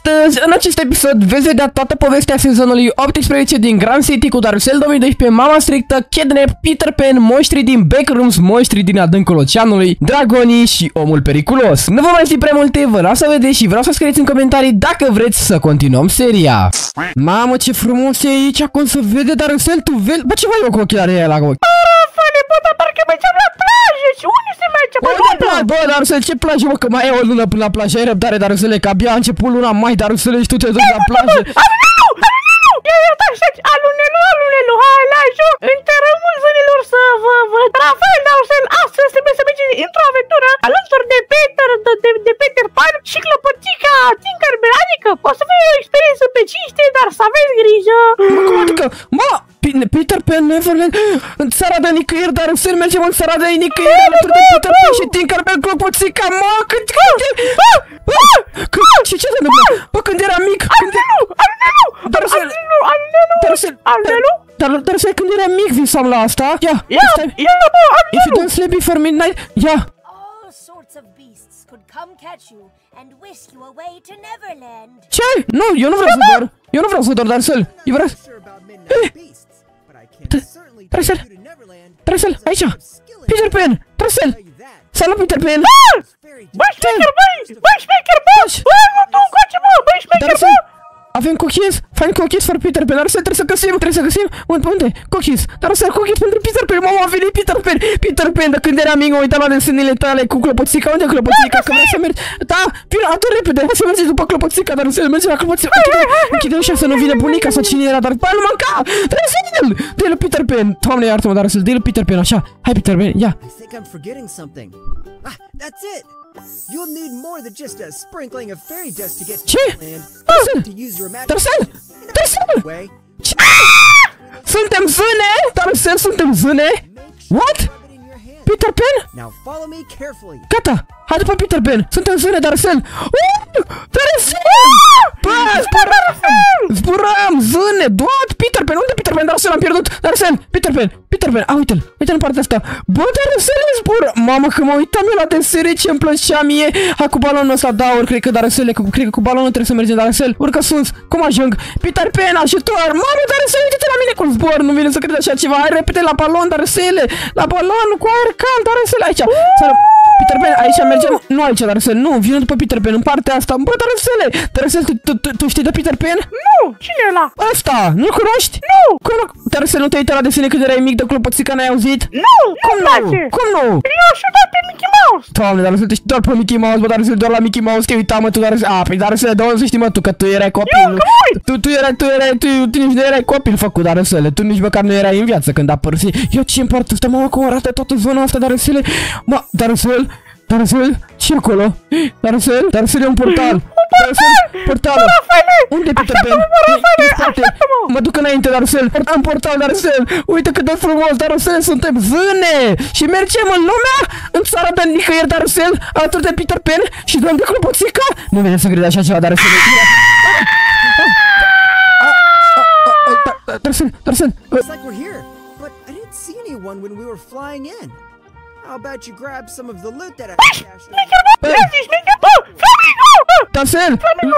Astăzi, în acest episod, veți vedea toată povestea sezonului 18 din Grand City cu Darusel 2012, Mama Strictă, Catnap, Peter Pan, monștri din Backrooms, monștri din adâncul oceanului, dragonii și omul periculos. Nu vă mai zi prea multe, vă las să vedeți și vreau să scrieți în comentarii dacă vreți să continuăm seria. Mamă, ce frumos e aici, cum se vede Darusel, tu vezi? Bă, ce mai e cu ochelarii aia la ochi? Rafale, bă, dar parcă mergeam la plajă și unde se merge, bă, bă, Darusel, ce plajă, mă, că mai e o lună până la plajă, ai răbdare, Darusele, că abia a început luna mai, Darusele, și tu te duci la plajă. Alunelu, hai la joc, în terenul zânilor să vă văd. Rafael, Darusel, astăzi trebuie să mergem într-o aventură alături de Peter Pan și clopățica Tinkerbell, adică poate să fie o experiență pe cinste, dar să aveți grijă. Mă, cum adică? Mă, Peter Pan, Neverland, în țara de nicăieri, Darusel, mergem în țara de nicăieri alături de Peter Pan și Tinkerbell, clopățica, mă, când... Și ce se întâmplă? Bă, când eram mic, Darusel, când eram mic visam la asta. Ia, if you don't sleep before midnight, ia. All sorts of beasts could come catch you and whisk you away to Neverland. Ce? Nu, eu nu vreau să dor. Eu nu vreau să dor, Darusel. Eu vreau... Darusel, aici. Peter Pan, Darusel. Salut, Peter Pan. Băi, șmecher, nu tu încoace, mă, băi, șmecher, bă. Avem cookies? Fain cookies for Peter Pan. Darusel, trebuie să găsim. Unde? Cookies. Darusel, cookies pentru Peter Pan. Mama, a venit Peter Pan. Peter Pan, de când eram mic, mă uitam la desenile tale cu clopoțica. Unde e clopoțica? Că vrei să mergi. Da, vino, adu repede. Hai să mergi după clopoțica, Darusel. Mergi la clopoțica. Închide ușa să nu vină bunica sau cine era, dar după aia nu manca. Darusel, dă-i lui Peter Pan. Doamne, iartă-mă, Darusel, dă-i lui Peter Pan, așa. Hai, Peter Pan, ia. I think I'm forgetting something. Ah, that's it. You'll need more than just a sprinkling of fairy dust to get to land. To use your magic. Darusel! Suntem zâne? Darusel, suntem zâne? What? Peter Pan? Now follow me carefully. Gata! Hai după Peter Pan! Suntem zâne, Darusel! Darusel! Bă, zburăm! Zâne! Doar Peter Pan! Unde Peter Pan? Darusel, am pierdut! Darusel! Peter Pan! A, uite-l! Uite-l în partea asta! Bă, Darusel zbură! Mamă, că mă uitam eu la desene, ce-mi plăcea mie! Hai cu balonul ăsta, da, ori cred că Darusel, cred că cu balonul trebuie să mergem, Darusel! Urcă sus! Cum ajung? Peter Pan, ajutor! Mamă, Darusel, uite-te la mine cum zbor! Nu vine să cred așa ceva! Hai repede la balon, Darusel! La balon cu aer cald, Darusel, aici! Peter Pan, aici mergem, nu aici, Darusel, nu, vină după Peter Pan, în partea asta. Bă, Darusel, tu știi de Peter Pan? Nu, cine e ăla? Ăsta, nu-l cunoști? Nu. Cum nu? Darusel, nu te-ai uitat la desene când erai mic de clopățica, n-ai auzit? Nu, nu-mi place. Cum nu? Eu știu doar pe Mickey Mouse. Doamne, Darusel, te știi doar pe Mickey Mouse, bă, Darusel, doar la Mickey Mouse, te uita, mă, tu, Darusel. A, păi, Darusel, de unde să știi, mă, tu, că tu erai copil. Tu nici nu erai copil făcut, Darusel, tu nici măcar nu erai în viață când a părăsit. Eu ce împart ăsta, mă, cum arată toată zona asta, Darusel? Mă, Darusel, ce acolo? Darusel e un portal. Portalul. Unde e Peter Pan? Mă duc înainte, Darusel. În portal, Darusel. Uite cât de frumos, Darusel, suntem zâne. Și mergem în lumea, în țara de nicăieri, Darusel, alături de Peter Pan și dăm de clopoțica. Nu vine să crede așa ceva, Darusel. Darusel. Looks like we're here, but I didn't see anyone when we were flying in. How about you grab some of the loot that I stashed Darusel!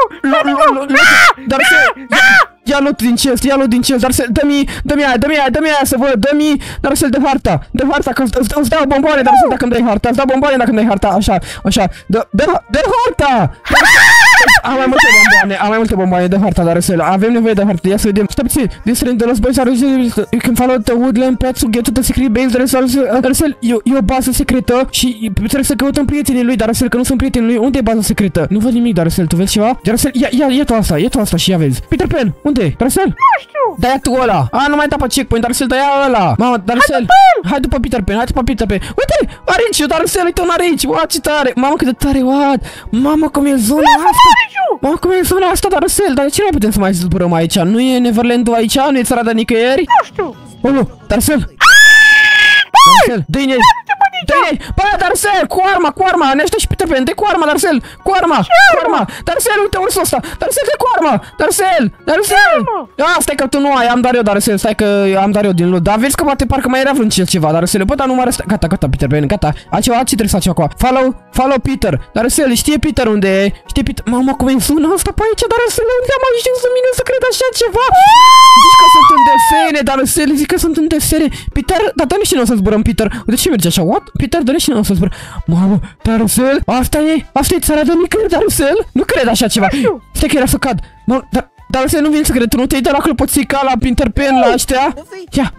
Ia loot din chest, Darusel, dă-mi aia să văd, Darusel, de harta, că îți dau bomboane, Darusel, dacă îmi dai harta, așa, dă harta! Am mai multe bomboane de harta, Darusel, avem nevoie de harta, ia să vedem. Stai puțin, this ring, the lost boys are you can follow the woodland path to get to the secret base, Darusel, e o bază secretă și trebuie să căutăm prietenii lui, Darusel, că nu sunt prietenii lui, unde e baza secretă? Nu văd nimic, Darusel, tu vezi ceva? Darusel, ia tu asta și ia vezi. Peter Pan, unde? Darusel? Nu știu. Da-ia tu ăla. A, nu mai da pe checkpoint, Darusel, da-ia ăla. Mamă, Darusel, hai după Peter Pan, Uite, Arinciu, Darusel, uite un Arinciu, ce tare. Mamă, cât de tare, Mamă, cum e zona asta. Darusel, dar de ce nu putem să mai zburăm aici? Nu e Neverland-ul aici? Nu e țara de nicăieri? Nu știu. Darusel, dă-i aici! Bă, Darcel, cu arma, ne aștept și Peter Pan, dă cu arma, Darcel, cu arma, Darcel, uite ursul ăsta, Darcel, dă cu arma, Darcel, stai că tu nu ai, am doar eu, Darcel, stai că am doar eu din loot, dar vezi că poate parcă mai era vreun ceva, Darcel, bă, dar nu mă arăsta, gata, Peter Pan, gata, altceva, ce trebuie să facem acum, follow Peter, Darcel, știe Peter unde e, mamă, cum e sună asta pe aici, Darcel, unde am ajuns în mine să cred așa ceva, zici că sunt în desene, Darcel, zic că sunt în desene, Peter, dar dă-ne și noi să zburăm, Peter, de ce merge așa, what? Peter, dă-ne și noi să zburăm, mamă, Darcel, asta e țara de nicăieri, Darcel, nu cred așa ceva, stai că era să cad, Darcel, nu vine să cred, tu nu te-ai dat la clopoțica, la Peter Pan, la ăștia, ia,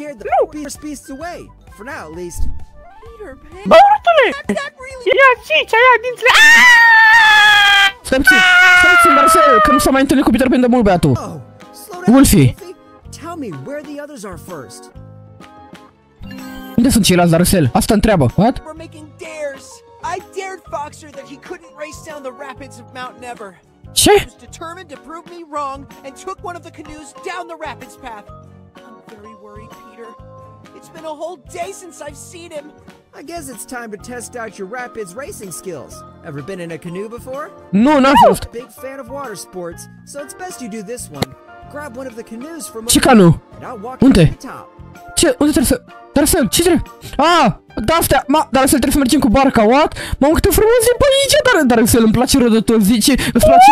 Bă, urâtule! Ia zici, aia dințele! stai puțin, Darcel, că nu s-a mai întâlnit cu Peter Pan de mult, băiatul, Wolfie. Unde sunt ceilalți, Darcel? Asta întreabă. What? We're making dares. I dared Foxer that he couldn't race down the rapids of Mount Never. Ce? He was determined to prove me wrong and took one of the canoes down the rapids path. I'm very worried, Peter. It's been a whole day since I've seen him. I guess it's time to test out your rapids racing skills. Ever been in a canoe before? Nu, n-am fost. Big fan of water sports, so it's best you do this one. Grab one of the canoes from Ce canu? and I'll walk you Unde? to the top. Ce? Unde trebuie să... Darcel, ce trebuie? Da-astea! Darcel, trebuie să mergem cu barca, what? Mamă, câte frumos e pe aici, Darcel, îmi place rău de tot, zice, îți place?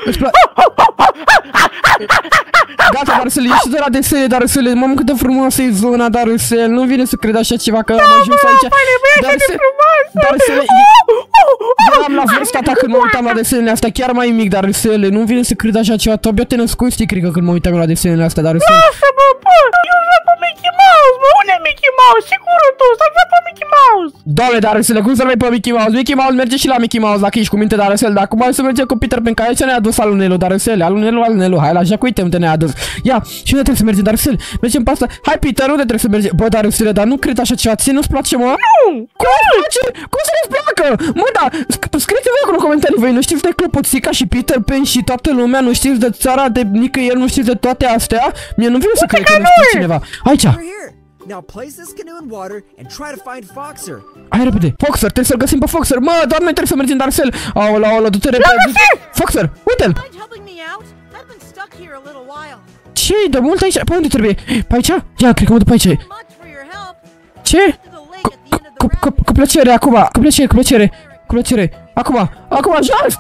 Gata, Darcel, ești de la desene, Darcel, mamă, cât de frumoasă e zona, Darcel, nu vine să cred așa ceva că am ajuns aici. Darcel, eu am la vârsta ta când mă uitam la desenele astea, chiar mai mic, Darcel, nu vine să cred așa ceva, tu abia te născuți, cred că când mă uitam la desenele astea, Darcel. Lasă-mă, bă! Eu vreau pe Mickey Mouse, bă! Unde e Mickey Mouse? Sigur tu, să-l văd pe Mickey Mouse! Doamne, Darcel, cum să-l vei pe Mickey Mouse? Mickey Mouse merge și la Mickey Mouse dacă ești cu minte, Darcel, dar acum hai să mergem cu Peter Pan, că aici ne-a adus alunelul, Darcel, alunelul, hai la joc, uite unde ne-a adus. Ia, și unde trebuie să mergem, Darcel? Mergem pe asta. Hai, Peter, unde trebuie să mergem? Bă, Darcel, dar nu cred așa ceva, ție nu-ți place, mă? Cum îți place? Cum să nu-ți placă? Mă, da, scrieți-vă acolo în comentarii, voi nu știți de Clopoțica și Peter Pan și toată lumea, nu știți de țara de nicăieri, nu știți de toate astea? Mie nu vine să cred că nu știe cineva. Aici. Now place this canoe in water and try to find Foxer. Hai repede, Foxer, trebuie să-l găsim pe Foxer. Mă, doar noi trebuie să mergem, Darcel. Aoleu, du-te repede. Foxer, uite-l. Ce-i de mult aici? Pe unde trebuie? Pe aici? Ia, cred că mă duc pe aici. Ce? Cu plăcere, acum, cu plăcere. Acum, jos!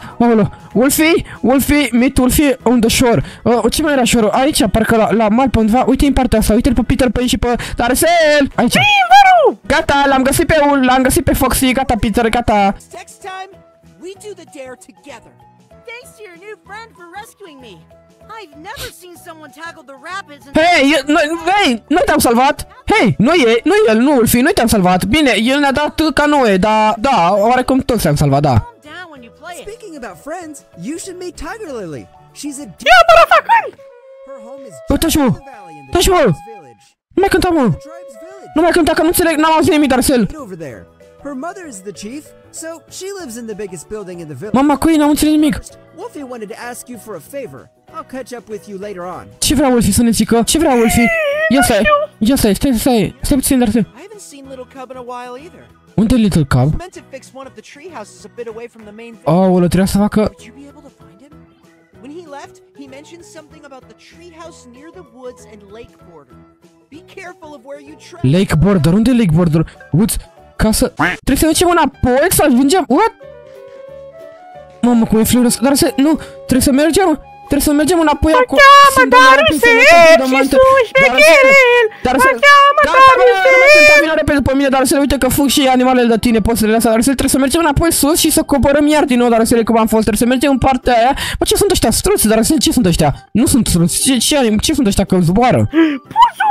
Wolfie, meet Wolfie on the shore. Ce mai era shore? Aici, parcă la mal pe undeva. Uite în partea asta, uite-l pe Peter Pan și pe Darcel! Aici! Gata, l-am găsit pe Foxy, gata, Peter, gata! Next time, we do the dare together. Thanks to your new friend for rescuing me. I've never seen someone tackle the rapids and... Hei, noi te-am salvat! Hei, nu el, nu Wolfie, noi te-am salvat! Bine, el ne-a dat canoe, dar, da, oarecum toți te-am salvat, da. Speaking about friends, you should meet Tiger Lily. She's a... Ia, mă, rafacând! Her home is Uite-și, mă! Uite-și, mă! village. Nu mai cânta, mă! Nu mai cânta, că nu înțeleg, n-am auzit nimic, Darcel! Over there. Her mother is the chief, so she lives in the biggest building in the village. Mama, cu ei n-am înțeles nimic! Wolfie wanted to ask you for a favor. I'll catch up with you later on. Ce vrea Wolfie să ne zică? Ce vrea Wolfie? Ia stai puțin, Darcel. I haven't seen Little Cub in a while either. Unde e Little Cub? Meant to fix one of the tree houses a bit away from the main village. Aoleu, trebuia să facă... Would you be able to find him? When he left, he mentioned something about the tree house near the woods and lake border. Be careful of where you tread. Lake Border, unde e Lake Border? Woods, ca să... Trebuie să mergem înapoi, să ajungem... What? Mamă, cum e fluiros... Darcel, nu, trebuie să mergem înapoi acolo. Mă cheamă Darcel și suși pe cherel. Mă cheamă Darcel. Vino repede pe mine, Darcel, uite că fug și animalele de tine, poți să le lăsa, Darcel, trebuie să mergem înapoi sus și să coborăm iar din nou, Darcel, cum am fost, trebuie să mergem în partea aia. Bă, ce sunt ăștia? Struți, Darcel, ce sunt ăștia? Nu sunt struți, ce sunt ăștia că zboară? Puțu!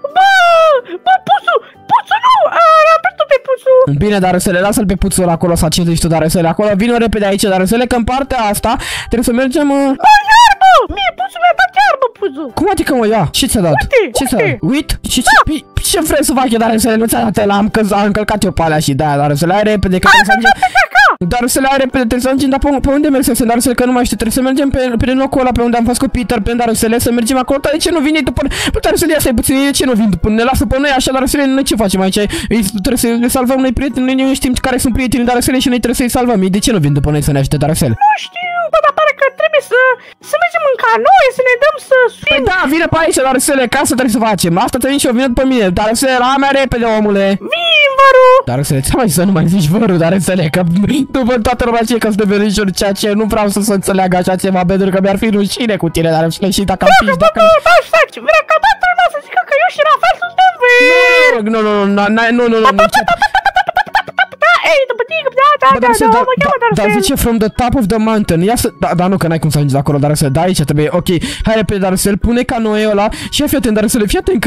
Bă, Puțu nu! L-am pierdut pe Puțu! Bine, Darcel, lasă-l pe Puțul acolo, să ce zici tu, Darcel, acolo, vino repede aici, Darcel, că în partea asta trebuie să mergem... Iarbă! Mie Puțu mi-a dat iarbă, Puțu! Cum adică, mă, ia? Ce ți-a dat? Ce ți-a dat? Uit? Ce vrei să fac eu, Darcel? Nu ți-a dat, l-am încălcat eu pe alea și de-aia, Darcel, hai repede, că trebuie să mergem... Dar să le are repede, trebuie să mergem, dar pe unde merg să dar să că nu mai știu, trebuie să mergem pe locul ăla pe unde am fost cu Peter Pan, dar să mergem acolo, dar de ce nu vine după dar să le ia stai puțin, de ce nu vin după, ne lasă pe noi așa, dar să le noi ce facem aici? Trebuie să le salvăm noi prieteni, noi nu știm care sunt prietenii, dar să le și noi trebuie să-i salvăm. De ce nu vin după noi să ne ajute, dar să le? Nu știu, bă, dar pare că trebuie să mergem în canoe, să ne dăm să swim. Păi da, vine pe aici, dar să le, ca să trebuie să facem. Asta te vin și eu, vine după mine, dar să le, la mea repede, omule. Vin, văru. Dar să le, să nu mai zici vărul, dar să le, că după toată lumea ce că sunt de verișuri, ceea ce nu vreau să înțeleagă așa ceva, pentru că mi-ar fi rușine cu tine, dar să le și dacă am fi, dacă... Vrea ca toată lumea să zică că eu și Rafael suntem veri. Nu, dar zice from the top of the mountain. Ia să... Da, nu, că n-ai cum să ajungi acolo, dar să... Da, aici trebuie... Ok, hai repede, dar să-l pune canoeul ăla și fii atent, dar să le fii atent că...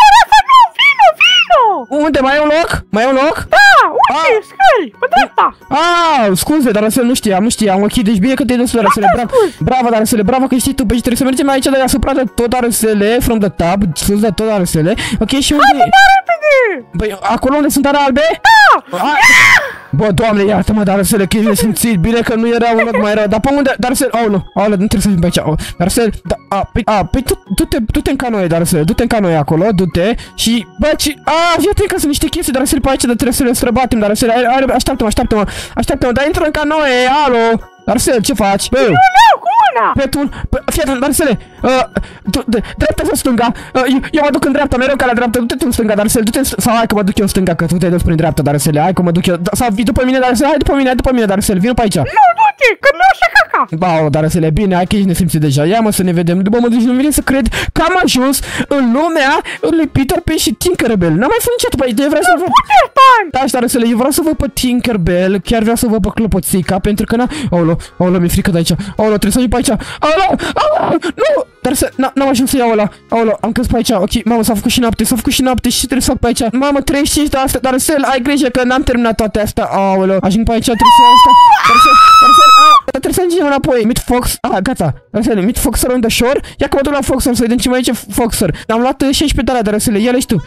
Vino! Unde? Mai e un loc? Mai e un loc? Da, uite, scări, pe dreapta. Scuze, dar să nu știam, ok, deci bine că te-ai dus, Darăsele, bravo, Darăsele, bravo că știi tu, băi, trebuie să mergem aici, dar asupra de tot, Darăsele, from the top, sus de tot, Darăsele, ok, și unde... Băi, acolo unde sunt are albe? Da! Bă, Doamne, iartă-mă, Darăsele, că e simțit, bine că nu era un loc mai rău, dar pe unde, Darăsele, nu trebuie să fim pe aici, Darăsele, păi du-te în canoe, Darăsele, du-te în canoe acolo, du-te și, bă, fii că sunt niște chestii, Darăsele, pe aici, dar trebuie să le străbatem, Darăsele, așteaptă-mă, dar intră în canoe, alo, Darăsele, ce faci? Bă, fii atent, Darăsele, dreapta sau stânga? Eu mă duc în dreapta, mereu ca la dreapta, du-te în stânga, Darăsele, sau hai că mă duc eu în stânga, că tu te-ai dus prin dreapta, Darăsele, hai că mă duc eu, sau vii după mine, Darăsele, hai după mine, Darăsele, vino pe aici. Nu, du-te, că mi-o așa caca. Ba, Darăsele, bine, hai că ești nesimțit deja, ia mă să ne vedem, după mă duci, nu vine să cred că am ajuns în lumea lui Peter Pan și Tinkerbell, n-am mai făcut niciodată, băi, vreau să văd... Da, Darăsele, eu vreau să văd pe Tinkerbell, chiar vreau să văd pe clopoțica, pentru că Aolo, mi-e frică de aici. Aolo, trebuie să ajung pe aici. Aolo, nu! Dar să... N-am ajuns să iau ăla. Aolo, am căzut pe aici. Ok, mamă, s-a făcut și noapte și trebuie să fac pe aici. Mamă, 35 de astea. Dar să ai grijă că n-am terminat toate astea. Aolo, ajung pe aici, trebuie să iau asta. Trebuie să ajungem înapoi. Meet Fox. Gata. Darăsele, Meet Foxer on the shore. Ia că mă duc la Foxer să vedem ce mai e Foxer. Am luat 16 tale, Darăsele. Ia-le și tu.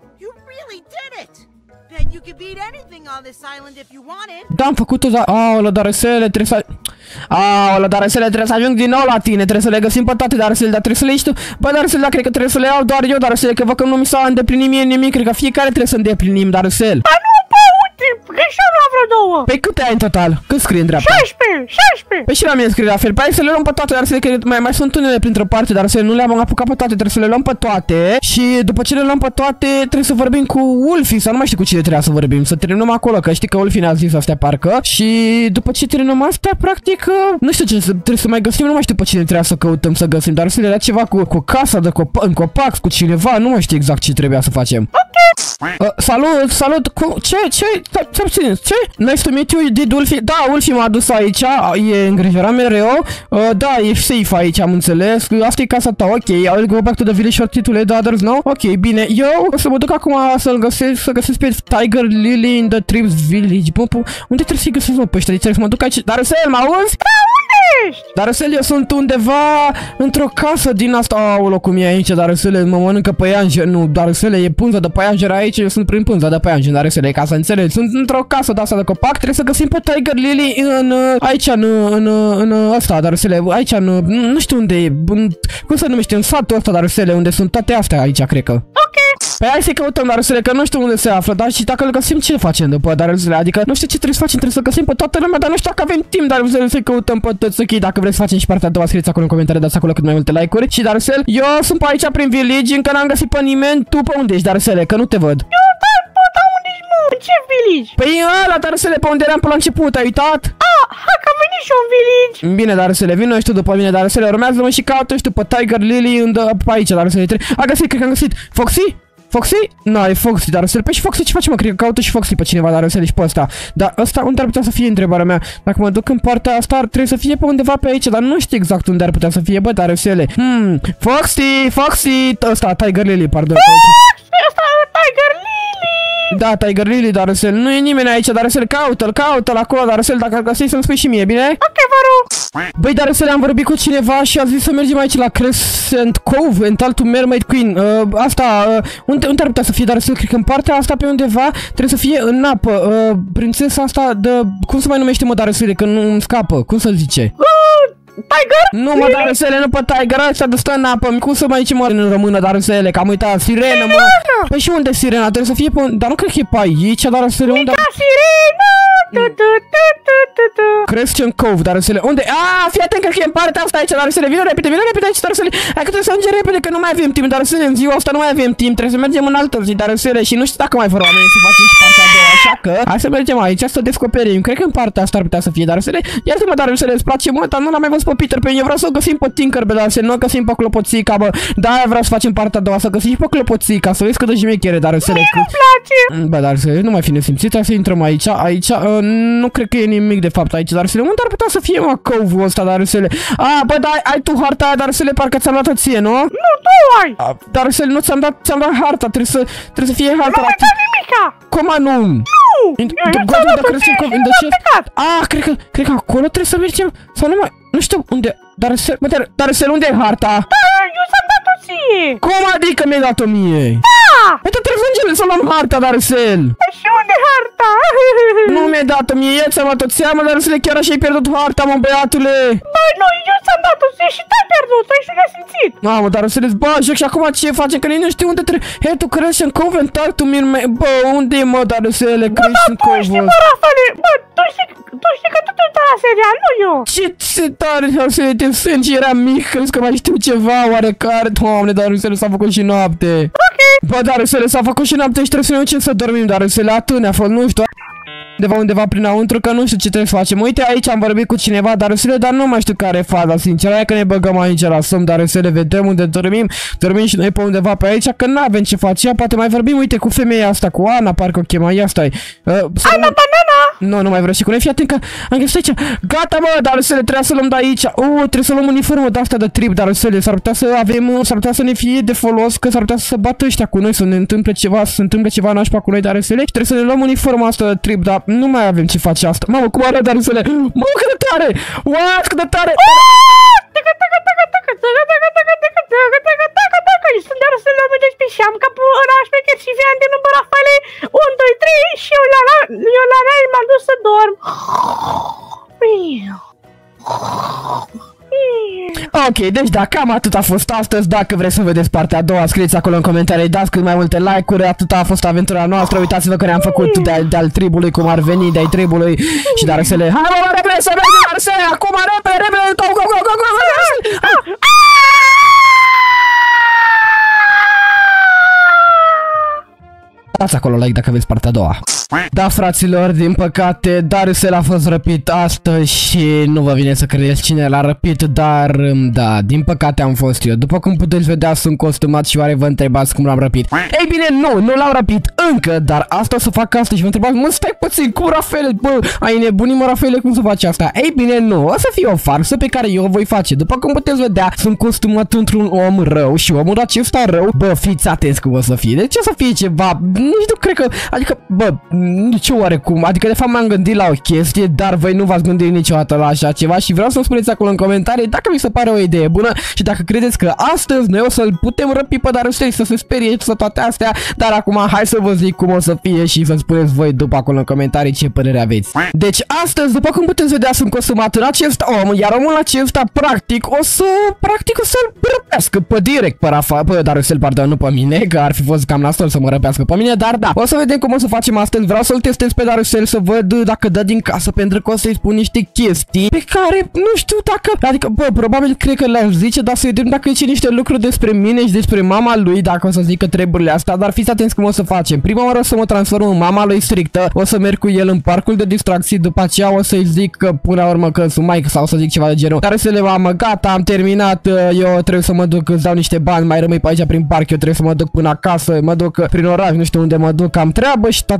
You could beat anything on this island if you wanted. Da, am făcut-o, da. Darăsele, trebuie să... Darăsele, trebuie să ajung din nou la tine. Trebuie să le găsim pe toate, Darăsele, dar trebuie să le iei tu. Bă, Darăsele, da, cred că trebuie să le iau doar eu, Darăsele, că văd că nu mi s-a îndeplinit mie nimic. Cred că fiecare trebuie să îndeplinim, Darăsele. Greșeam la vreo două. Păi câte ai în total? Cât scrie în dreapta? 16. Păi și la mine scrie la fel. Păi hai să le luăm pe toate, dar să le mai sunt unele printr-o parte, dar să nu le-am apucat pe toate, trebuie să le luăm pe toate. Și după ce le luăm pe toate, trebuie să vorbim cu Ulfi, sau nu mai știu cu cine trebuia să vorbim, să terminăm acolo, că știi că Ulfi ne-a zis astea parcă. Și după ce terminăm astea, practic, nu știu ce trebuie să mai găsim, nu mai știu pe cine trebuia să căutăm să găsim, dar să le dea ceva cu casa de în copac, cu cineva, nu mai știu exact ce trebuia să facem. Salut, ce? Nice to meet you, did Ulfi? Da, Ulfi m-a adus aici, e îngrijorat mereu. Da, e safe aici, am înțeles. Asta e casa ta, ok. I'll go back to the village shortly to let the others know. Ok, bine. Eu o să mă duc acum să găsesc pe Tiger Lily in the Tribes Village. Unde trebuie să-i găsesc, mă, pe ăștia? Trebuie să mă duc aici. Darăsele, mă auzi? Darăsele, eu sunt undeva într-o casă din asta. Aolo, cum e aici, Darăsele, mă mănâncă păianjen. Nu, Darăsele, e punza de păianjen aici, eu sunt prin punza de păianjen, Darăsele, ca să înțelegi. Sunt într-o casă de asta de copac, trebuie să găsim pe Tiger Lily aici, în ăsta, Darăsele, aici, nu știu unde e, cum se numește, în satul ăsta, Darăsele, unde sunt toate astea aici, cred că. Ok. Păi hai să-i căutăm, Darăsele, că nu știu unde se află, dar și dacă îl găsim, ce facem după, Darăsele? Adică nu știu ce trebuie să facem, trebuie să găsim pe toată lumea, dar nu știu dacă avem timp, Darăsele, să-i căutăm pe toți. Ok, dacă vreți să facem și partea a doua, scrieți acolo în comentarii, dați acolo cât mai multe like-uri. Și Darăsele, eu sunt pe aici prin village, încă n-am găsit pe nimeni. Tu pe unde ești, Darăsele, că nu te văd. În ce village? Păi ăla, Darăsele, pe unde eram până la început, ai uitat? Hai că a venit și un village. Bine, Darăsele, vino și tu după mine, Darăsele, urmează-mă și caută și tu pe Tiger Lily pe aici, Darăsele. A găsit, cred că am găsit. Foxy? Foxy? Nu, e Foxy, Darăsele. Păi și Foxy ce face, mă? Cred că caută și Foxy pe cineva, Darăsele, și pe ăsta. Dar ăsta unde ar putea să fie, întrebarea mea? Dacă mă duc în partea asta, trebuie să fie pe undeva pe aici, dar nu știu exact unde ar putea să fie, bă, Darăsele. Foxy, ăsta, Tiger Lily, pardon. Ăsta, Tiger Lily. Da, Tiger Lily, Darcel. Nu e nimeni aici, Darcel. Caută-l acolo, Darcel. Dacă îl găsești, să-mi spui și mie, bine? Ok, vă rog. Băi, Darcel, am vorbit cu cineva și a zis să mergem aici la Crescent Cove, Entaltul Mermaid Queen. Unde ar putea să fie, Darcel? Cred că în partea asta pe undeva trebuie să fie în apă. Prințesa asta de... Cum se mai numește, mă, Darcel, că nu îmi scapă? Cum să zice? Tiger? Nu, mă, Darcel, nu pe Tiger, ăsta de stă în apă. Cum să mai zice, mă, în română, Darcel, că am uitat. Sirenă, mă. Păi și unde e sirena? Trebuie să fie pe... Dar nu cred că e pe aici, Darcel, unde... Mica sirenă! Crescent Cove, Darcel. Unde? Fii atent, cred că e în partea asta aici, Darcel. Vină repede aici, Darcel. Hai că trebuie să mergem repede, că nu mai avem timp, Darcel. În ziua asta nu mai avem timp. Trebuie să mergem în altă zi, Darcel. Și nu știu dacă mai vor oamenii să facem și partea a doua, așa că hai să mergem aici să descoperim. Cred că în partea asta ar putea să fie, Darcel. Iartă-mă, Darcel, îți place mult, dar nu l-am mai văzut pe Peter Pan. Eu vreau să o găsim pe Tinkerbell, Darcel. Nu o găsim pe Clopoțica, bă. Da, vreau să facem partea a doua, să găsim și pe Clopoțica, să vezi cât de șmechere, Darcel. Nu-mi place. Bă, Darcel, nu mai fi nesimțit, hai să intrăm aici. Nu cred că e nimic de fapt aici, Darcel. Unde ar putea să fie, mă, cove-ul ăsta, Darcel? Bă, da, ai tu harta aia, Darcel, parcă ți-am dat-o ție, nu? Nu, tu ai. Darcel, nu ți-am dat harta, trebuie să fie harta Nu la mi-ai dat nimica. Cum nu? Eu ți-am dat-o ție și n-am plecat. Cred că acolo trebuie să mergem. Sau nu mai... Nu știu unde... Darcel, unde e harta? Eu ți-am dat-o ție. Cum adică mi-ai dat-o mie? Da. Păi trebuie să mergem să luăm harta, Darcel. Și unde harta? Nu mi-ai dat-o mie, eu ți-am dat-o ție, mă, Darcel, chiar așa ai pierdut harta, mă, băiatule. Băi, nu, eu ți-am dat-o ție și te-ai pierdut, ai și nesimțit. Mamă, Darcel, bă, joc și acum ce facem, că nici nu știu unde trebuie. Hei, tu Crescent Cove, Entaltul Mermaid. Bă, unde e, mă, Darcel, Crescent Cove? Tu știi, mă, Rafale, bă, tu știi că tu te uita la serial, nu eu. Ce tare, Darcel, te sânge, era mic, crezi că mai știu ceva oarecare. Doamne, Darcel, s-a făcut și noapte. Ok. Bă, Darcel, s-a făcut și noapte și trebuie să ne ducem să dormim, Darcel, atât ne-a fost, nu știu. Undeva prinăuntru, că nu știu ce trebuie să facem. Uite, aici am vorbit cu cineva, Darcel, dar nu mai știu care e faza, sincer. Hai că ne băgăm aici la somn, Darcel, vedem unde dormim. Dormim și noi pe undeva pe aici, că n-avem ce face. Ia, poate mai vorbim, uite, cu femeia asta, cu Ana, parcă o chema, ia stai. Ana Banana! Nu mai vreau și cu noi, fii atent că am găsit aici. Gata, mă, Darcel, trebuie să luăm de aici. Trebuie să luăm uniformă de asta de trip, Darcel. S-ar putea să avem, s-ar putea să ne fie de folos, că s-ar putea să se bată ăștia cu noi, să ne întâmple ceva, să se întâmple ceva nașpa cu noi, Darcel. Și trebuie să ne luăm uniforma asta de trip, dar nu mai avem ce face asta. Mamă, cum arată, Darcel? Mă, cât de tare! What? Cât de tare! Sunt Darcel, mă despiși, am capul ăla șmecher și vian de număr Rafale. 1, 2, 3 și eu la rai m-am dus să dorm. Ok, deci da, cam atât a fost astăzi. Dacă vreți să vedeți partea a doua, scrieți acolo în comentarii, dați cât mai multe like-uri. Atât a fost aventura noastră. Uitați-vă că ne-am făcut de-al tribului, cum ar veni, de-ai tribului. Și Darcele, hai mă, repede să mergem, Darcele, acum, repede, go. Dați acolo like dacă aveți partea a doua. Da, fraților, din păcate, Darcel a fost răpit astăzi și nu vă vine să credeți cine l-a răpit, dar, da, din păcate am fost eu. După cum puteți vedea, sunt costumat și oare vă întrebați cum l-am răpit. Ei bine, nu l-am răpit încă, dar asta o să fac asta și vă întrebați, mă, stai puțin, cum, Rafaele, bă, ai nebunit, mă, Rafaele, cum să faci asta? Ei bine, nu, o să fie o farsă pe care eu o voi face. După cum puteți vedea, sunt costumat într-un om rău și omul acesta rău, bă, fiți atenți cum o să fie. Deci o să fie ceva, nici nu cred că, adică, bă, nici oarecum, adică de fapt m-am gândit la o chestie, dar voi nu v-ați gândit niciodată la așa ceva și vreau să-mi spuneți acolo în comentarii dacă vi se pare o idee bună și dacă credeți că astăzi noi o să-l putem răpi pe Darcel să se sperie să toate astea, dar acum hai să vă zic cum o să fie și să spuneți voi după acolo în comentarii ce părere aveți. Deci astăzi, după cum puteți vedea, sunt costumat în acest om, iar omul acesta practic o să-l răpească pe direct pe Darcel, pardon, nu pe mine, că ar fi fost cam nasol să mă răpească pe mine, dar da, o să vedem cum o să facem astăzi. Vreau să-l testez pe Darcel să văd dacă dă din casă, pentru că o să-i spun niște chestii pe care nu știu dacă, adică, bă, probabil cred că le-aș zice, dar să vedem dacă zice niște lucruri despre mine și despre mama lui, dacă o să zică treburile astea, dar fiți atenți cum o să facem. Prima oară o să mă transform în mama lui strictă, o să merg cu el în parcul de distracții, după aceea o să-i zic că până la urmă că sunt maică sau să zic ceva de genul. Darcel, mamă, gata, am terminat, eu trebuie să mă duc, îți dau niște bani, mai rămâi pe aici prin parc, eu trebuie să mă duc până acasă, mă duc prin oraș, nu știu unde mă duc, am treabă și toate chestiile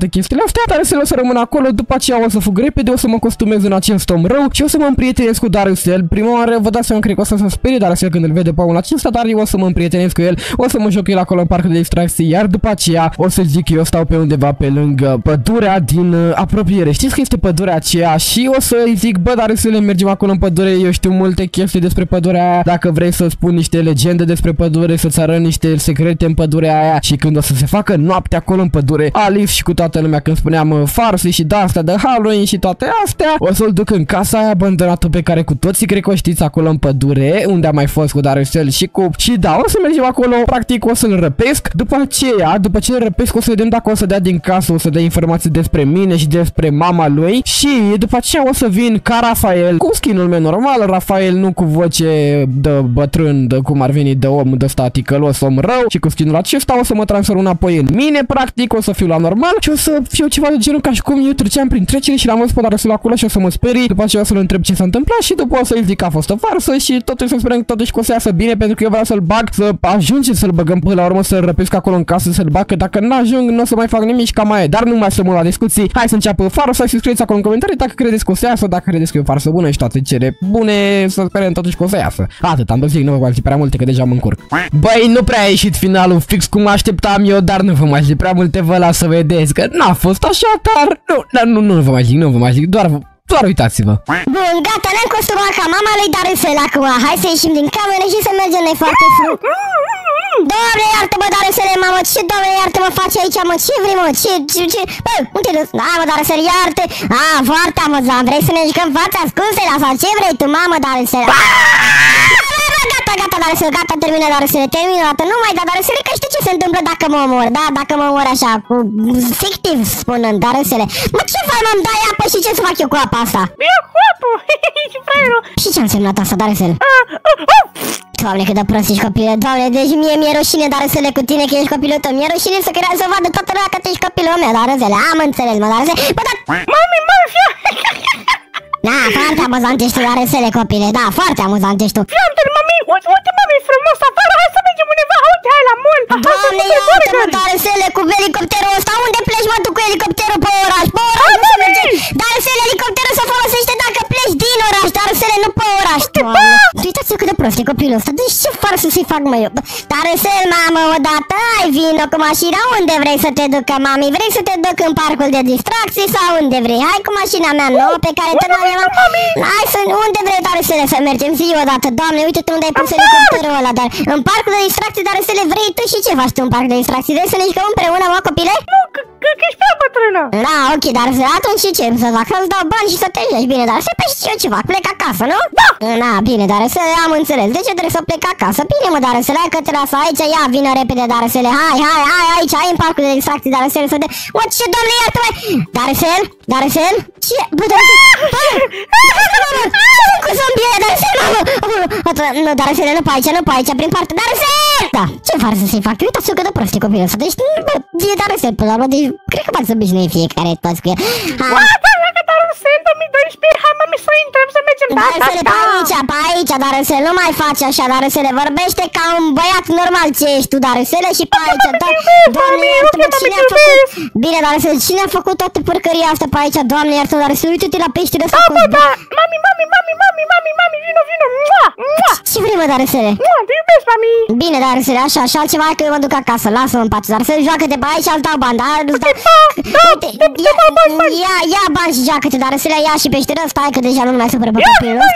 astea, Darusel o să rămân acolo, după aceea o să fug repede, o să mă costumez în acest om rău și o să mă împrietenesc cu Darusel. Prima oară vă dați seama, cred că o să se sperie Darusel când îl vede pe omul acesta, dar eu o să mă împrietenesc cu el, o să mă joc el acolo în parcul de distracție, iar după aceea o să zic eu stau pe undeva pe lângă pădurea din apropiere. Știți că este pădurea aceea și o să-i zic, bă, Darusel, mergem acolo în pădure, eu știu multe chestii despre pădurea aia, dacă vrei să spun niște legende despre pădure, să-ți arăt niște secrete în pădurea aia. Și când o să se facă noapte acolo în pădure, Alif și cu toată lumea, când spuneam farse și de-astea de Halloween și toate astea, o să-l duc în casa aia abandonată pe care cu toții cred că o știți, acolo în pădure, unde am mai fost cu Darusel și cu... Și da, o să mergem acolo, practic o să-l răpesc. După aceea, după ce îl răpesc, o să vedem dacă o să dea din casă, o să dea informații despre mine și despre mama lui. Și după aceea o să vin ca Rafael, cu skin-ul meu normal, Rafael nu cu voce de bătrân, de cum ar veni, de om, de staticălos, om rău, și cu skin-ul acesta o să mă transform înapoi în mine, practic, o să fiu la normal și o să fiu ceva de genul ca și cum eu treceam prin trecere și l-am văzut pe Darusel acolo și o să mă sperii, după aceea o să-l întreb ce s-a întâmplat și după o să-i zic că a fost o farsă și totuși să sperăm că totuși că o să iasă bine, pentru că eu vreau să-l bag, să ajungem să-l băgăm până la urmă, să-l răpesc acolo în casă, să-l bag, că dacă n-ajung nu o să mai fac nimic și cam mai e. Dar nu mai stăm la discuții, hai să înceapă farsa și scrieți acolo în comentarii dacă credeți că o să iasă, dacă credeți că e o farsă bună și toate cele bune, să sperăm totuși că o să iasă. Atât, am zic, nu vă mai zi prea multe că deja mă încurc. Băi, nu prea a ieșit finalul fix cum așteptam eu, dar nu vă mai zic prea multe, vă las să vedeți că n-a fost așa, dar nu vă mai zic, doar uitați-vă. Bun, gata, ne-am costumat ca mama lui Darusel acum. Hai să ieșim din cameră și să mergem noi foarte frumos. Doamne, iartă-mă, Darusele, mamă, ce, Doamne, iartă-mă, faci aici, mă, ce vrei, mă, ce, bă, unde te duci? Da, mă, Darusel, iartă. Foarte amuzant, vrei să ne jucăm fața ascunsele sau ce vrei tu, mamă, Darusel? Gata, Darusel, gata, termină, Darusel, termină, dată, nu mai da, Darusel, că știi ce se întâmplă dacă mă omor, da, dacă mă omor așa, cu fictiv spunând, Darusel. Mă, ce fac, mă-mi dai apă și ce să fac eu cu apa asta? Ia cu apă, și fraierul. Și ce a însemnat asta, Darusel? Doamne, cât de prost ești, copile, Doamne, deci mi-e rușine, Darusele, cu tine că ești copilul tău, mi-e rușine să vadă toată lumea că tu ești copilul meu, Darusele, am înțeles, mă, Darusele, bă, dar... Mami, fia! Da, foarte amuzant ești tu, Darusele, copile, da, foarte amuzant ești tu. Fiante, mami, uite, mami, frumos afară, hai să mergem undeva, uite, hai la mall. Doamne, iartă-mă, Darusele, cu elicopterul ăsta, unde pleci, mă, tu cu elicopterul pe oraș? Pe oraș nu se merge. Darusele, elicopterul se folosește dacă pleci din oraș, Darusele, nu pe oraș. Doamne, uitați-vă cât de prost e copilul ăsta, deci ce fără să să-i fac, mă, eu? Darusel, mamă, odată, hai, vino cu mașina, unde vrei să te ducă, mami? Vrei să te duc în parcul de distracții sau unde vrei? Hai cu mașina mea nouă pe care tot mai am. Hai să, unde vrei, Darusele, să mergem? Zi odată, Doamne, uite-te unde ai pus elicopterul ăla, dar în parcul de distracții, Darusele, vrei tu și ce faci tu în parcul de distracții? Vrei să ne jucăm împreună, mă, copile? Nu, că ești prea bătrână. Da, ok, Darusele, atunci ce să fac? Să-ți dau bani și să te joci, bine, Darusele, pe și eu ce fac? Plec acasă, nu? Da! Na, bine, Darusele, am înțeles. De ce trebuie să plec acasă? Bine, mă, Darusele, hai că te lasă aici, ia, vină repede, Darusele, hai, aici, ai în parcul de distracții, Darusele, să te... Mă, ce, Doamne, iartă-mă! Darusel? Ce? Bă, Darusel, cu zombie aia, Darusel, mamă! Nu, Darusel, nu pe aici, prin parte, Darusel! Da, ce fac să-i fac? Uitați-o cât de prost e copilul ăsta, deci, bă, e Darusel, până la urmă, deci, cred că poate să obișnuie fiecare toți cu el. Darusel, 2012, hai, mami, să intrăm, să mergem, Darusel, pe aici, Darusel, nu mai faci așa, Darusel, vorbește ca un băiat normal ce ești tu, Darusel, și pe aici, Doamne, iartă-mă, cine a făcut? Bine, Darusel, cine a făcut toată porcăria asta pe aici, Doamne, iartă-mă, Darusel, uite-te la peștele ăsta cu... Da, mami, vino, Ce vrei, mă, Darusele? Te iubesc, mami. Bine, Darusele, așa, altceva, hai că eu mă duc acasă, lasă-mă în pace, Darusel, joacă-te pe aici, îți dau bani, dar... Ia bani și joacă-te, Darusele, ia și peștele ăsta, hai că deja nu mai supără pe copilul ăsta.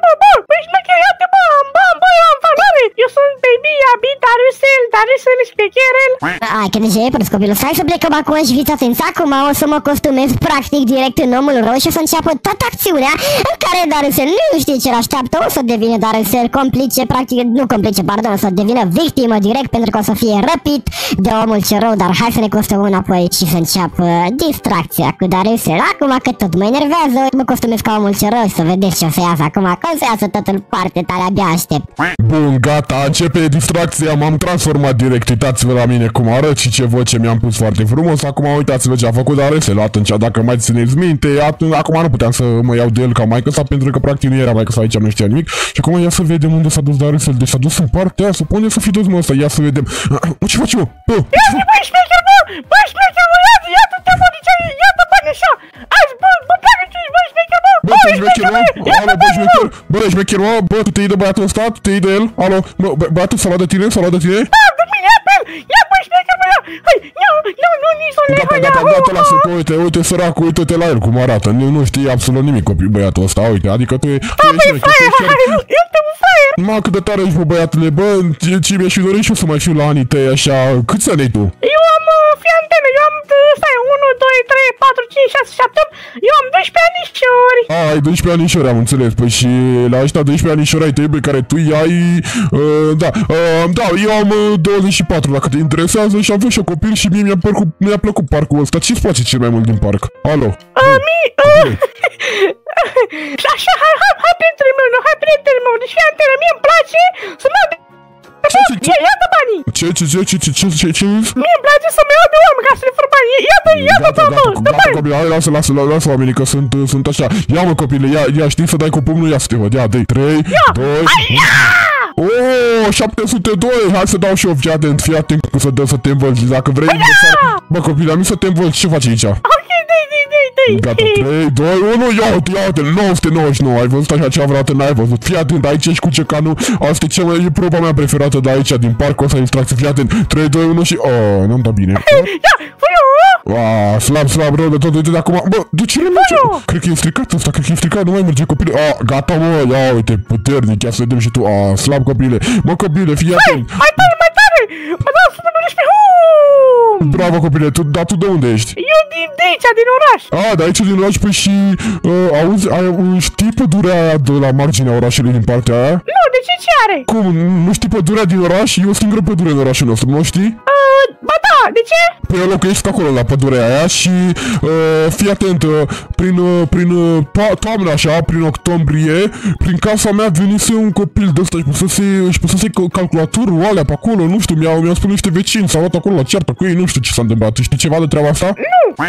Eu sunt baby Abi, Darusel, șmecherel. Hai că deja e prost copilul ăsta, hai să plecăm acum și fiți atenți, acum o să mă costumez practic direct în omul rău și o să înceapă toată acțiunea în care Darusel nu știe ce l-așteaptă, o să devină Darusel complice, practic, nu complice, pardon, o să devină victimă direct pentru că o să fie răpit de omul ce rău, dar hai să ne costumăm înapoi și să înceapă distracția cu Darusel. Acum că tot mă enervează, mă costumez ca omul ce rău și să vedeți ce o să iasă acum, că o să iasă totul foarte tare, abia aștept. Bun, gata, începe distracția, m-am transformat direct, uitați-vă la mine cum arăt și ce voce mi-am pus foarte frumos. Acum uitați-vă ce a făcut Darusel atunci, dacă mai țineți minte, acum nu puteam să mă iau de el ca maică-sa pentru că practic nu era maică-sa aici, nu știa nimic. Și acum ia să vedem unde s-a dus Darusel, deci s-a dus în partea aia, supune să fi dus, mă, ăsta, ia să vedem. Ce faci, mă? Bă, Băi, șmecher, bă, iată-te, mă, de ce, iată bani așa! Azi, bă, pleacă ce ești, bă, șmecher, bă! Bă, tu ești șmecher, mă? Alo, bă, șmecher! Bă, ești șmecher, mă? Bă, tu te iei de băiatul ăsta? Tu te iei de el? Alo, bă, băiatul s-a luat de tine? S-a luat de tine? Da, de mine, apel! Ia, bă, șmecher, bă, ia! Hai, ia, nu, nici o lei, hai, ia! Gata, lasă, că uite, săracul, uite-te la el cum arată. Nu știi absolut nimic copil băiatul ăsta, uite, adică tu ești șmecher. Hai, eu te un fraier! Mă, cât de tare ești, bă, băiatule, bă, ce mi-aș fi dorit și eu să mai fiu la anii tăi, așa, câți ani ai tu? Eu am, fii antenă, eu am, stai, 1, 2, 3, 4, 5, 6, 7, 8, eu am 12 anișori. Ai 12 anișori, am înțeles, păi și la ăștia 12 anișori ai tăi pe care tu i-ai, da, eu am 24, dacă te interesează, și am fost și copil și mie mi-a plăcut parcul ăsta. Ce-ți place cel mai mult din parc? Alo? Așa, hai prietenul meu, deci fii antenă, mie îmi place să-mi iau de... Iată banii! Ce? Mie îmi place să-mi iau de oameni ca să le fur banii. Iată, bă, dă bani! Copile, hai, lasă oamenii că sunt așa. Ia, mă, copile, ia, știi să dai cu pumnul, ia să te văd, ia, dă-i, 3, 2... Oh, 702, hai să dau și eu, fii atent cum să te învălzi, dacă vrei învățare. Bă, copile, am să te învălzi, ce faci aici? Ok, dă-i. Gata, 3, 2, 1, ia uite, 999, ai văzut așa ceva vreodată, n-ai văzut. Fii atent, aici ești cu cecanul, asta e proba mea preferată de aici, din parcul ăsta, distracție, fii atent, 3, 2, 1 și... Oh, n-am dat bine. Slab, rău de tot, uite de acum, bă, de ce nu merge? Cred că e stricat ăsta, nu mai merge, copile. Gata, mă, ia uite, puternic, ia să vedem și tu, slab, copile. Mă, copile, fii atent. Mai tare, mă dau să mă duci pe Bravo, copile, tu de unde ești? Eu de aici, din oraș. De aici din oraș, păi și, auzi, știi pădurea aia de la marginea orașului din partea aia? Nu, de ce are? Cum, nu știi pădurea din oraș? E o singură pădure în orașul nostru, nu știi? Ba da, de ce? Păi eu locuiesc acolo la pădurea aia și fii atent, prin toamnă așa, prin octombrie, prin casa mea venise un copil de ăsta și pusese calculatorul alea pe acolo, nu știu, mi-au spus niște vecini, s-au luat acolo la ceartă cu ei, nu știu ce s-a întâmplat, știi ceva de treaba asta? Nu!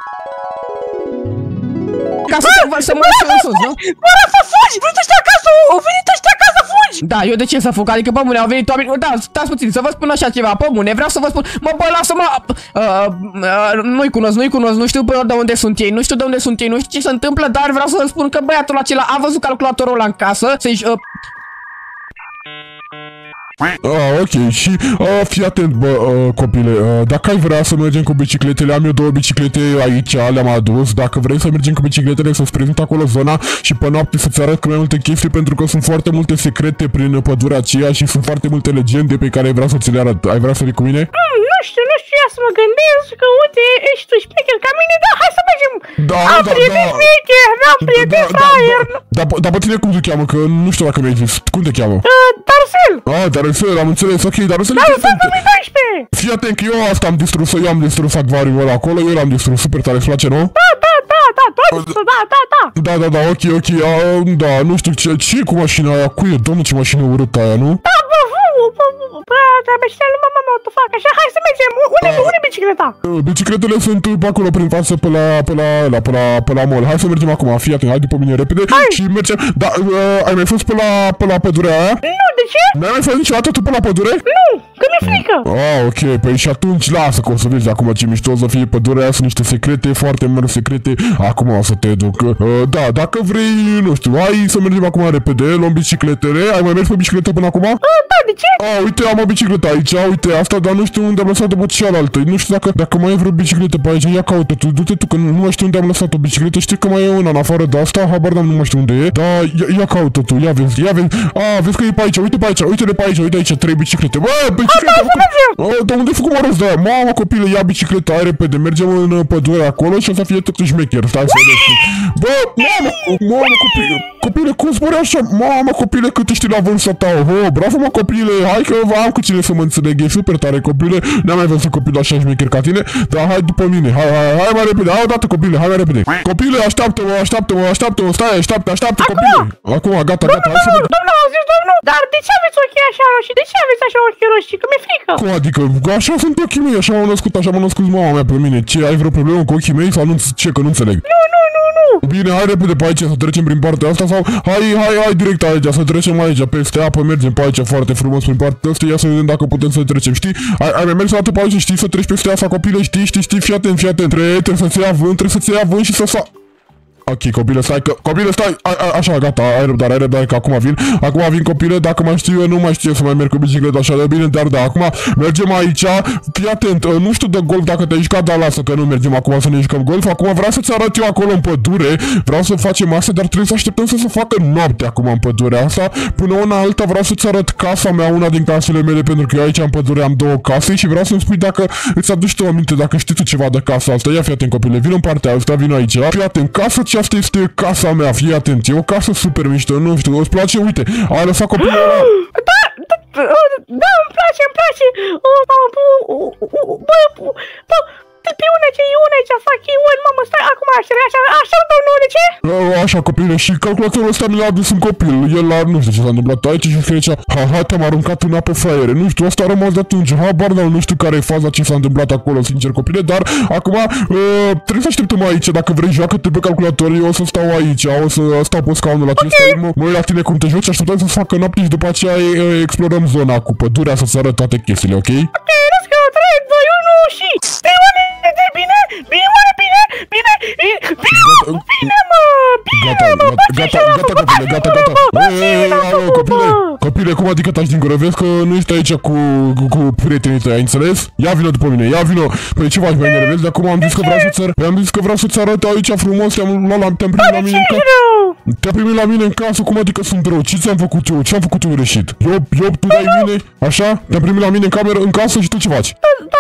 Ca să te să mă în sus, nu? Bă, să fugi! Venit ăștia acasă! Au venit ăștia acasă, fugi! Da, eu de ce să fug? Adică, pămâne, au venit oameni... Da, stați puțin, să vă spun așa ceva, pămâne, vreau să vă spun... Mă, bă, lasă-mă... Nu-i cunosc, nu știu de unde sunt ei, nu știu ce se întâmplă, dar vreau să vă spun că băiatul acela a văzut calculatorul ăla în casă, să-i... Ok, și fii atent, bă, copile, dacă ai vrea să mergem cu bicicletele, am eu 2 biciclete aici, le-am adus, dacă vrei să mergem cu bicicletele, să-ți prezint acolo zona și pe noapte să-ți arăt mai multe chestii, pentru că sunt foarte multe secrete prin pădurea aceea și sunt foarte multe legende pe care vreau să ți le arăt. Ai vrea să vii cu mine? Nu știu, ia să mă gândesc că, uite, ești tu șmecher ca mine, da, hai să mergem! Am prieten șmecher, n-am prieten fraier! Dar pe tine cum te cheamă, că nu știu dacă mi-ai zis, cum te cheamă? Darcel! Darcel, am înțeles, ok, Darcel, Darcel 2012! Fii atent că eu asta am distrus, eu am distrus acvariul ăla acolo, eu l-am distrus super tare, îți place, nu? Da, ok, da, nu știu ce e cu mașina aia, cu e, doamne, ce mașină urâtă aia, nu? Da, tu fac așa, hai să mergem, unde e bicicleta? Bicicletele sunt pe acolo prin față pe la mall, hai să mergem acum, fii atent, hai după mine repede și mergem, da, ai mai fost pe la pădurea aia? Nu, de ce? N-ai mai fost niciodată tu pe la pădure? Nu, că mi-e frică. Ok, păi și atunci lasă că o să vezi acum ce mișto o să fie pădurea aia, sunt niște secrete, foarte mari secrete, acum o să te duc, da, dacă vrei, nu știu, hai să mergem acum repede, luăm bicicletele, ai mai mers pe bicicletă până acum? Da, de ce? Uite, am o bicicletă aici, uite, asta, dar nu știu unde am lăsat-o pe cealaltă, nu știu dacă mai e vreo bicicletă pe aici, ia caută tu, du-te tu, că nu mai știu unde am lăsat o bicicletă, știi că mai e una în afară de asta, habar n-am, nu mai știu unde e, dar ia caută tu, ia vezi, vezi că e pe aici, uite-le pe aici, uite aici, 3 biciclete, bă, bicicleta, dar unde-ai făcut mă rost de aia? Mamă, copile, ia bicicleta, hai repede, mergem în pădure acolo și o să fie totuși șmecher, stai să vezi. Bă, mamă, copile, cum spune așa, mamă, copile, cât știi la vârsta ta, bravo, mă, copile, hai că am cu cine să mă înțeleg, e super tare, copile, n-am mai văzut copil așa șmecher ca tine, dar hai după mine, hai mai repede, hai odată, copile, hai mai repede. Copile, așteaptă-mă, stai, așteaptă, copile. Acum, gata, hai să vedem. Domnul, dar de ce aveți ochii așa roșii? De ce aveți așa ochii roșii? Că mi-e frică. Cum adică? Așa sunt ochii mei, așa m-a născut mama mea pe mine. Ce, ai vreo problemă cu ochii mei sau nu? Ce, că nu înțeleg? Nu. Bine, hai repede pe aici să trecem prin partea asta sau hai direct aici, să trecem aici, peste apă, mergem pe aici foarte frumos prin partea asta, ia să vedem dacă putem să trecem, știi? Ai mai mers o dată pe aici, știi, să treci peste asta, copile, știi, fii atent, trebuie să-ți ia vânt, și să Ok, copile, stai, așa, gata, ai răbdare, că acum vin copile, dacă mai știu eu, nu mai știu să mai merg cu bicicleta așa de bine, dar da, acum mergem aici, fii atent, nu știu de golf dacă te-ai jucat, dar lasă că nu mergem acum să ne jucăm golf, acum vreau să-ți arăt eu acolo în pădure, vreau să facem asta, dar trebuie să așteptăm să se facă noapte acum în pădurea asta, până una alta vreau să-ți arăt casa mea, una din casele mele, pentru că eu aici în pădure am 2 case și vreau să-mi spui dacă îți aduci tu aminte, dacă știi tu ceva de casa asta, ia fii atent copile, vin în partea asta, vin aici, fii atent, casa și asta este casa mea, fii atent, e o casă super mișto, nu știu, îți place, uite, ai lăsat copilul ăla? Da, îmi place, ce fac eu, mamă, stai, acum așa, domnule, ce? Așa, copile, și calculatorul ăsta mi l-a adus un copil, el nu știu ce s-a întâmplat aici și scrie aici, haha, te-am aruncat în apă, fraiere, nu știu, asta a rămas de atunci, habar, dar nu știu care e faza, ce s-a întâmplat acolo, sincer, copile, dar acum trebuie să așteptăm aici, dacă vrei, joacă-te pe calculator, eu o să stau aici, o să stau pe scaunul acesta, mă uit la tine cum te joci, așteptăm să facă noapte și după aceea explorăm zona cu pădurea, să-ți arăt toate chestiile, ok? Ok, let's go, 3, 2, 1 și... Bine, copile, cum adică taci din gură? Vezi că nu ești aici cu prietenii tăi, ai înțeles? Ia vină după mine, ia vină. Păi ce faci, mai nervezi? De acum am zis că vreau să-ți arăt aici frumos, te-am primit la mine în casă. Te-am primit la mine în casă, cum adică sunt rău? Ce ți-am făcut eu? Ce-am făcut eu greșit? Eu, tu dai mine, așa? Te-am primit la mine în cameră, în casă și tu ce faci?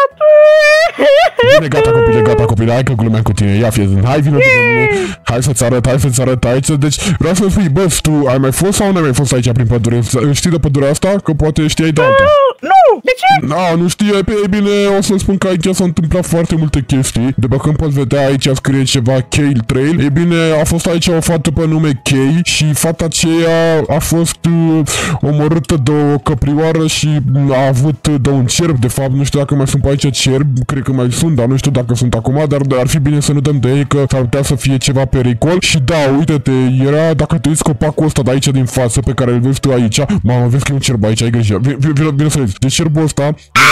Bine, gata copile, hai că glumeam cu tine, ia fie, hai vină după mine, hai să-ți arăt aici, deci vreau să-mi spui, bă, tu ai mai fost sau nu ai mai fost aici prin pădure? Știi de pădurea asta? Că poate știai de alta. Nu, de ce? Nu știi, e bine, o să spun că aici s-au întâmplat foarte multe chestii, după când poți vedea aici scrie ceva Kale Trail, e bine, a fost aici o fată pe nume Kay și fata aceea a fost omorâtă de o căprioară și a avut de un cerb, de fapt, nu știu dacă mai sunt pe aici cerbi, cred că mai sunt, dar nu știu dacă sunt acum, dar ar fi bine să nu dăm de ei că s-ar putea să fie ceva pericol și da, uite-te, era, dacă te uiți copacul ăsta de aici din față pe care îl vezi tu aici, mamă, vezi că e un cerb aici, ai grijă, vine să vezi, deci cerbul ăsta,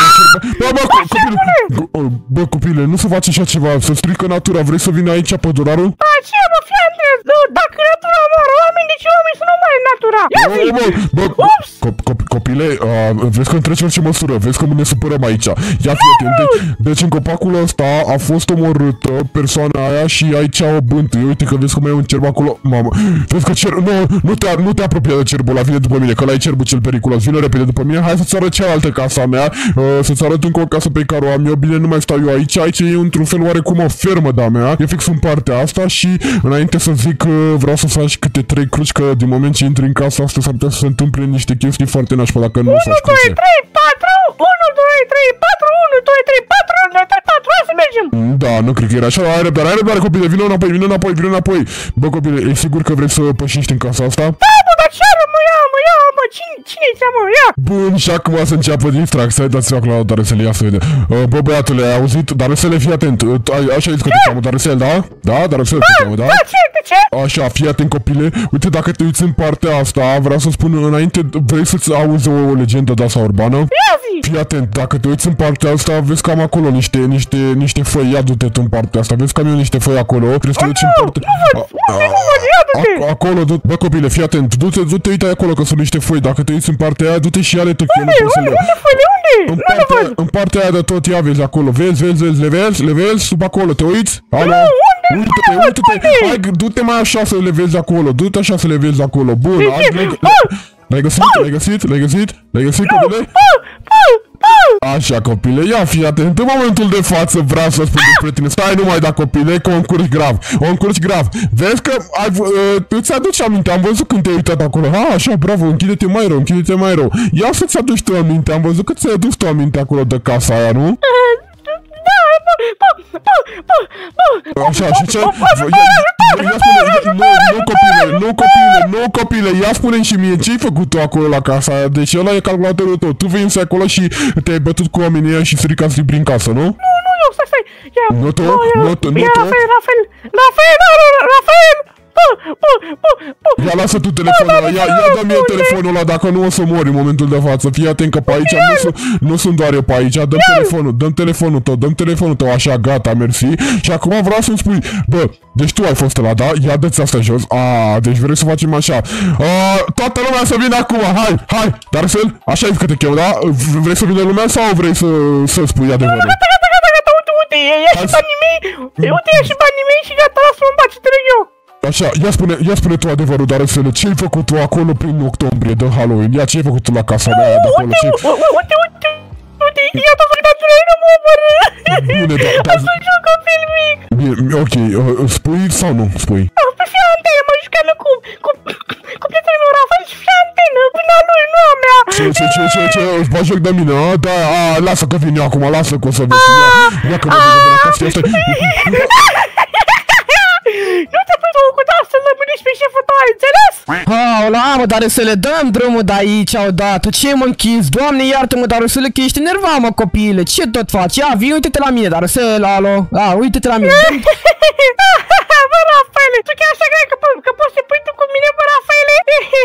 bă, copile, nu se face așa ceva, să strică natura, vrei să vină aici pădurarul? Ce, mă, fii Andres, dacă natura omoară oameni, de ce oamenii să nu omoare natura? Ia zi! Copile, vezi că întreci orice măsură, vezi că ne supărăm aici. Ia fii atent, deci în copacul ăsta a fost omorâtă persoana aia și aici o bântuie, uite că vezi că mai e un cerb acolo, mamă, vezi că nu te apropia de cerbul ăla, vine după mine, că ăla e cerbul cel periculos, vine repede după mine, hai să-ți arăt cealaltă casa mea, să-ți arăt încă o casă pe care o am eu, bine, nu mai stau eu aici e într-un fel oarecum o fermă de-a mea, e fix în partea asta și înainte să zic vreau să faci câte 3 cruci, că din moment ce intri în casa asta s-ar putea să se întâmple niște chestii foarte nașpa dacă nu faci cruce. 1, 2, 3, 4, 1, 2, 3, 4, 1, 2, 3, 4, 1, 2, 3, 4, hai să mergem! Da, nu cred că era așa, ai răbdare, copile, vină înapoi. Bă, copile, e sigur că vrei să pășești în casa asta? Da, bă, dar ce are, mă, cine-i treaba, ia? Bun, și acum să înceapă distracția, dați-vă acolo la Darusele, ia să vede. Bă, băiatule, ai auzit? Darusele, fii atent, așa ai zis că te cheamă Darusele, da? Da, Darusele te cheamă, da? De ce? Așa, fii atent, copile, uite, dacă te uiți în partea asta, vreau să spun înainte, vrei să-ți auzi o legendă de asta urbană? Ia zi! Fii atent, dacă te uiți în partea asta, vezi că am acolo niște foi, ia du-te tu în partea asta, vezi că am eu niște foi acolo, trebuie să te duci în partea... Acolo, bă, copile, fii atent, du-te, uite acolo că sunt niște foi, dacă te uiți în partea aia, du-te și ale tu, că eu nu pot să le iau. În partea aia de tot, ia vezi acolo, vezi, le vezi, sub acolo, te uiți? Alo? Uite-te, hai, du-te mai așa să le vezi acolo, du-te așa să le vezi acolo, bun, l-ai găsit, copile? Așa, copile, ia fii atent, în momentul de față vreau să spun despre tine, stai numai da, copile, că o încurci grav, vezi că îți aduci aminte, am văzut când te-ai uitat acolo, așa, bravo, închide-te mai rău, ia să-ți aduci tu aminte, am văzut că ți-ai adus tu aminte acolo de casa aia, nu? Așa, și ce? Nu copile, ia spune-mi și mie ce-ai făcut tu acolo la casa aia? Deci ăla e calculatorul tău, tu vei acolo și te-ai bătut cu oamenii ăia și stricați libri în casă, nu? Nu, stai. Nu tu? Rafael! Ia lasă tu telefonul ăla, ia dă mie telefonul ăla dacă nu o să mori în momentul de față. Fii atent că pe aici nu sunt doar eu pe aici. Dăm telefonul tău, așa, gata, mersi. Și acum vreau să-mi spui, bă, deci tu ai fost ăla, da? Ia dă-ți asta jos. Deci vrei să facem așa. Toată lumea să vină acum, hai. Darcel, așa e că te chem, da? Vrei să vină lumea sau vrei să spui adevărul? Gata, uite, ia și banii mei și gata, lasă-mă în pace, te rog eu. Așa, ia spune tu adevărul, Darcel, ce-ai făcut tu acolo prin octombrie de Halloween? Ia, ce-ai făcut tu la casa mea de acolo? Uite, ia tot soldatul nu mă omoră! Bine, Asta e un copil mic! Bine, ok, spui sau nu spui? Pe fie antenă, mă jucam cu prietenul meu Rafael și fie antenă, până lui, nu a mea! Ce, îți bagi joc de mine, a? Da, lasă că vin eu acum, lasă că o să vezi. Ia că mă duc la casă, asta. Nu te pui cu asta, să lămânești pe șeful tău, ai înțeles? Mă, dar să le dăm drumul de aici odată. Ce mă închis? Doamne, iartă-mă, dar să le că ești nervat, mă, copiile. Ce tot faci? Ia, vii, uite-te la mine, dar să alo. Uite-te la mine. Bă, Rafaele, tu chiar așa crezi că poți să pui tu cu mine, bă, Rafaele?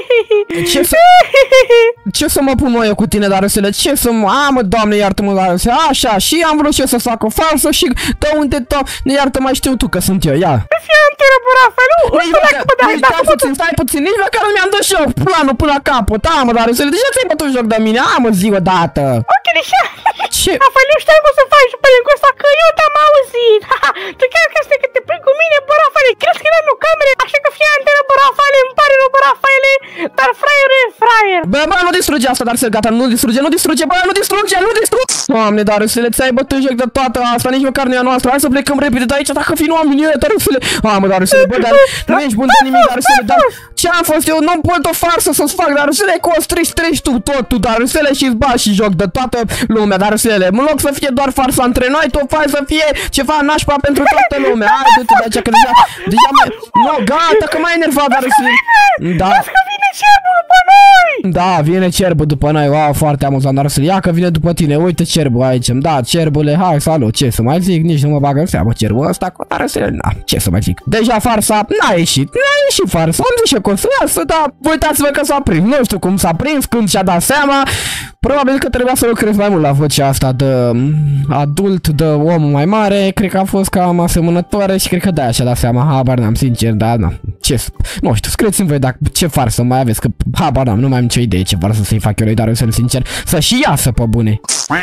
Ce să mă pun eu cu tine, Darusele? Ce să mă... mă, Doamne, iartă-mă, Darusele. Așa, și am vrut și eu să fac o farsă și dă unde tot. Ne iartă, mai știu tu că sunt eu, ia. Fie antenă, bă, Rafael, stai puțin, nici măcar nu mi-am dat și eu planul până la capăt. Mă, Darusele, de ce ți-ai bătut joc de mine? Mă, zi odată. Ok, deci... Ce? Rafael, nu știam cum să faci pe linkul ăsta, că eu te-am auzit. Tu chiar crezi că te prind cu mine, bă, Rafael? Crezi că eram în camere? Așa că fie antenă, bă, Rafael, îmi pare rău, bă, Rafael, dar fraierul e fraier. Bă, nu distruge asta, Darusele, gata, nu distruge, bă, nu distruge. Doamne, Darusele, ți-ai bătut joc de toată asta, nici măcar nu e a noastră. Hai să plecăm repede de aici, dacă fi oamenii ăia, Darusele. Mă, Darusele, bă, dar nu ești bun de nimic, Darusele, dar ce-am fost eu? Nu pot o farsă să-ți fac, Darusele, cu o strici tu tot, Darusele, și-ți bagi și joc de toată lumea, Darusele. În loc să fie doar farsa între noi, tu faci să fie ceva nașpa pentru toată lumea. Hai, du-te de aici, că deja mai... Nu, gata, că m-ai enervat, Darusele. Da. Vine cerbul după noi! Da, vine cerbul după noi. Wow, foarte amuzant, Darusele. Ia că vine după tine. Uite cerbul aici. Da, cerbule, hai, salut. Ce să mai zic? Nici nu mă bagă în seamă cerbul ăsta cu Darusele. Na, ce să mai zic? Deja farsa n-a ieșit farsa. Am zis eu că o să iasă, dar uitați-vă că s-a prins. Nu știu cum s-a prins, când și-a dat seama. Probabil că trebuia să lucrez mai mult la vocea asta de adult, de om mai mare. Cred că a fost cam asemănătoare și cred că de-aia și-a dat seama. Habar n-am, sincer, dar na. Nu știu, scrieți-mi voi dacă ce farsă mai aveți, că habar n-am, nu mai am nicio idee ce farsă să-i fac eu lui Darusele, sincer. Să și iasă pe bune.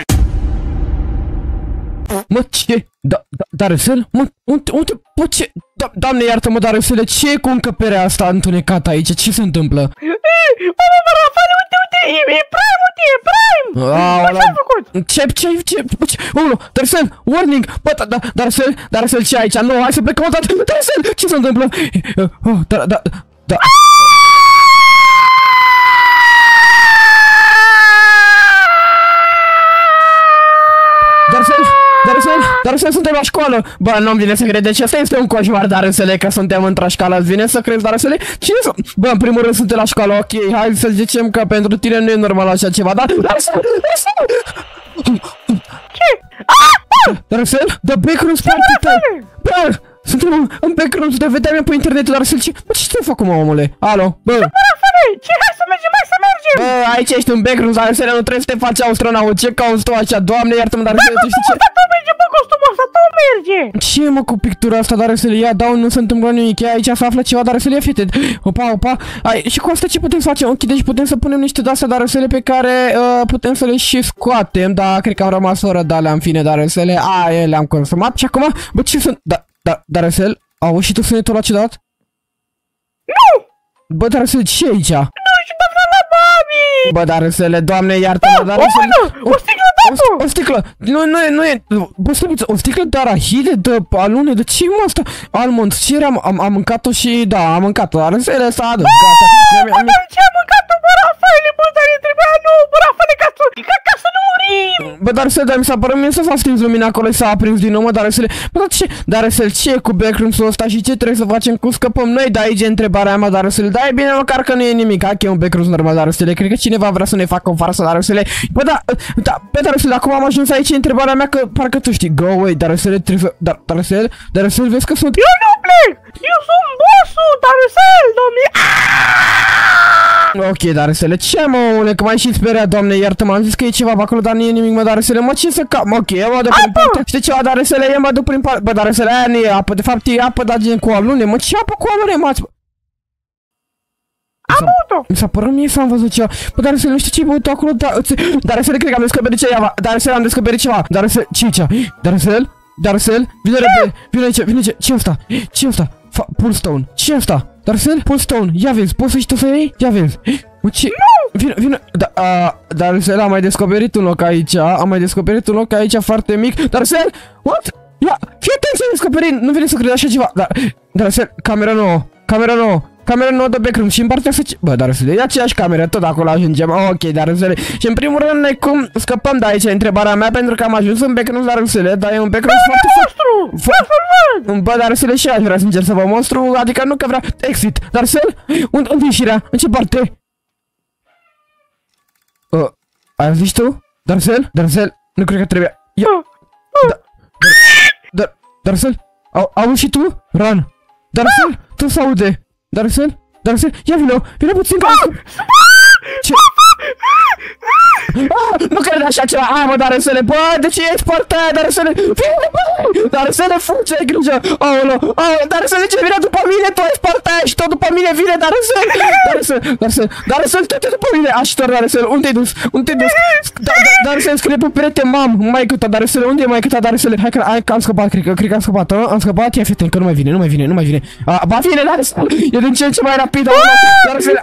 Mă, ce? Darusele? Mă, unde? Bă, ce? Doamne, iartă-mă, Darusele, ce e cu încăperea asta întunecată aici? Ce se întâmplă? Bă, Rafael, uite, e Prime! Ce-ai făcut? Ce? Darusele, warning! Bă, Darusele, ce aici? Nu, hai să plecăm o dată! Darusele, ce se întâmplă? Da. Darusele, suntem la școală. Bă, nu-mi vine să crede, asta este un coșmar, Darusele, că suntem într-o școală. Îți vine să crezi, Darusele? Cine să... Bă, în primul rând suntem la școală, ok. Hai să zicem că pentru tine nu e normal așa ceva, dar... Ce? Darusele, the backrooms party time. Bă, suntem în backrooms, te vedeam pe internet, Darusele. Bă, ce te fac, omule? Alo, bă. Ce? Hai să mergem! Bă, aici ești un backrooms, Darusele, nu trebuie să te faci astronaut. Ce cauți tu așa? Doamne, iartă-mă, Darusele, tu știi ce? Costumul ăsta tot merge! Ce, mă, cu pictura asta, Darusele? Ia, nu se întâmplă nimic. Ia, aici se află ceva, Darusele, fete. Opa. Și cu asta ce putem să facem? Ok, deci putem să punem niște de-astea, Darusele, pe care putem să le și scoatem. Da, cred că am rămas fără de alea, în fine, Darusele. Le-am consumat. Și acum, bă, ce sunt? Darusele, auzi și tu sunetul ăla ciudat? Nu! Bă, Darusele, ce e aici? Nu știu, doamna la Bobby! Bă, Darusele, Doamne, iartă-mă, Darusele. O sticlă, tatu! O sticlă! Nu e... Bă, stăpiți, o sticlă de arahide, de alune, de ce mă asta? Almond, ce era? Am mâncat-o și... Da, am mâncat-o, Darusele s-a adus, gata. Bă, ce am mâncat-o, bă, Rafaele, bă, dar e trebuia, nu, bă, Rafaele, ca să nu murim! Bă, Darcel, dar mi s-a părut mie să s-a stins lumina acolo și s-a aprins din nou, mă, Darcel. Bă, dar ce? Darcel, ce e cu backrooms-ul ăsta și ce trebuie să facem? Cum scăpăm noi? Da, aici e întrebarea mea, Darcel. Da, e bine măcar că nu e nimic. Hai că e un backrooms normal, Darcel. Cred că cineva vrea să ne facă o farsă, Darcel. Bă, da, pe Darcel, acum am ajuns aici, e întrebarea mea că parcă tu știi. Go away, Darcel, trebuie să... Darcel, vezi că sunt... Eu nu plec! Eu sunt bossul, Darcel, domnule! Ok, Darcel, ce mă, omule, că m-ai și speriat, doamne, iartă-mă, am zis că e ceva pe acolo, dar nu e nimic, mă, Darcel, mă, ce să cap? Ok, eu mă duc prin parte. Știi ceva, Darcel, eu mă duc prin parte. Bă, Darcel, aia nu e apă, de fapt e apă, dar gen cu alune, mă, ce apă cu alune, mă? Am băut-o! Mi s-a părut mie să am văzut ceva. Bă, Darcel, nu știu ce-i băut acolo, Darcel, cred că am descoperit ceva. Darcel, am descoperit ceva. Darcel, ce e aici? Darcel, vine repede, vine aici, ce-i ăsta? Ce-i ăsta? Pullstone, ce-i ăsta? Darcel, Pullstone, ia vezi, poți să și tu să iei? Ia vezi. Mă, ce? Vine, Darcel, am mai descoperit un loc aici, foarte mic. Darcel, what? Ia, fii atent să descoperim, nu vine să crezi așa ceva. Darcel, camera nouă de backroom și în partea să... Bă, Darcel, e aceeași cameră, tot acolo ajungem. Ok, Darcel. Și în primul rând, noi cum scăpăm de aici, întrebarea mea, pentru că am ajuns în backroom, Darcel, dar e un backroom foarte... Bă, Darcel, și aș vrea sincer să vă monstru, adică nu că vreau... Exit, Darcel, unde e ieșirea? În ce parte? Ai auzit tu? Darcel? Nu cred că trebuie... Darcel? Auzi și tu? Run! Darcel? Tu se aude? Darcel? Ia vino puțin ca... Ce? Nu cred așa ceva, hai mă, Darcel, bă, de ce ești partea aia, Darcel? Vine, bă! Darcel, fugi, ai grijă! Aolo, Darcel, de ce vine după mine? Tu ești partea aia și tot după mine vine, Darcel! Darcel, tu după mine! Ajutor, Darcel, unde-i dus? Darcel, scrie pe perete, mam, maică ta, Darcel, unde e maică ta, Darcel? Hai că am scăpat, cred că am scăpat, ia fii că nu mai vine. Ba vine, Darcel, e din ce în ce mai rapid, Darcel,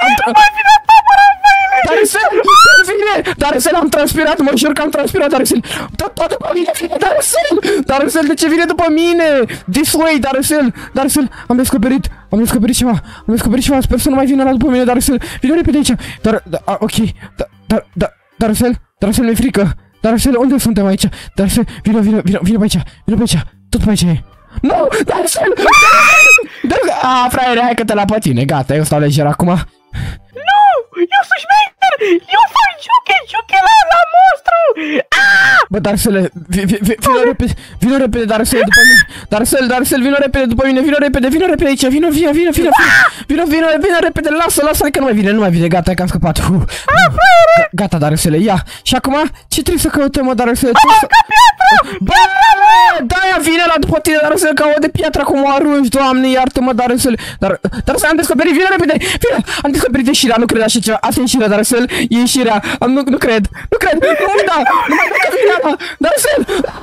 Darcel, am transpirat, mă jur că am transpirat, Darcel. Tot după mine vine, Darcel, de ce vine după mine? This way, Darcel, am descoperit ceva, sper să nu mai vină la după mine, Darcel. Vine repede aici. Ok, Darcel, mi-e frică. Darcel, unde suntem aici? Darcel, vino pe aici, tot pe aici e. Nu, Darcel! Fraiere, hai că te la pe tine, gata, eu stau lejer acum. Nu! Eu sunt șmecher! Eu fac juche la monstru! Bă, Darcel, vino repede, Darcel, după mine. Darcel, vino repede după mine, vino repede aici, vino repede, lasă, că nu mai vine, gata, că am scăpat. Gata, Darcel, ia. Și acum, ce trebuie să căutăm, mă, Darcel? Bă, da-aia vine la după tine, Darcel, că o de piatra cum o arunci, Doamne, iartă-mă, Darcel. Darcel, am descoperit, vino repede, am descoperit ieșirea, nu cred așa ceva, asta e ieșirea, Darcel, e ieșirea, nu cred, nu mai da, Darcel!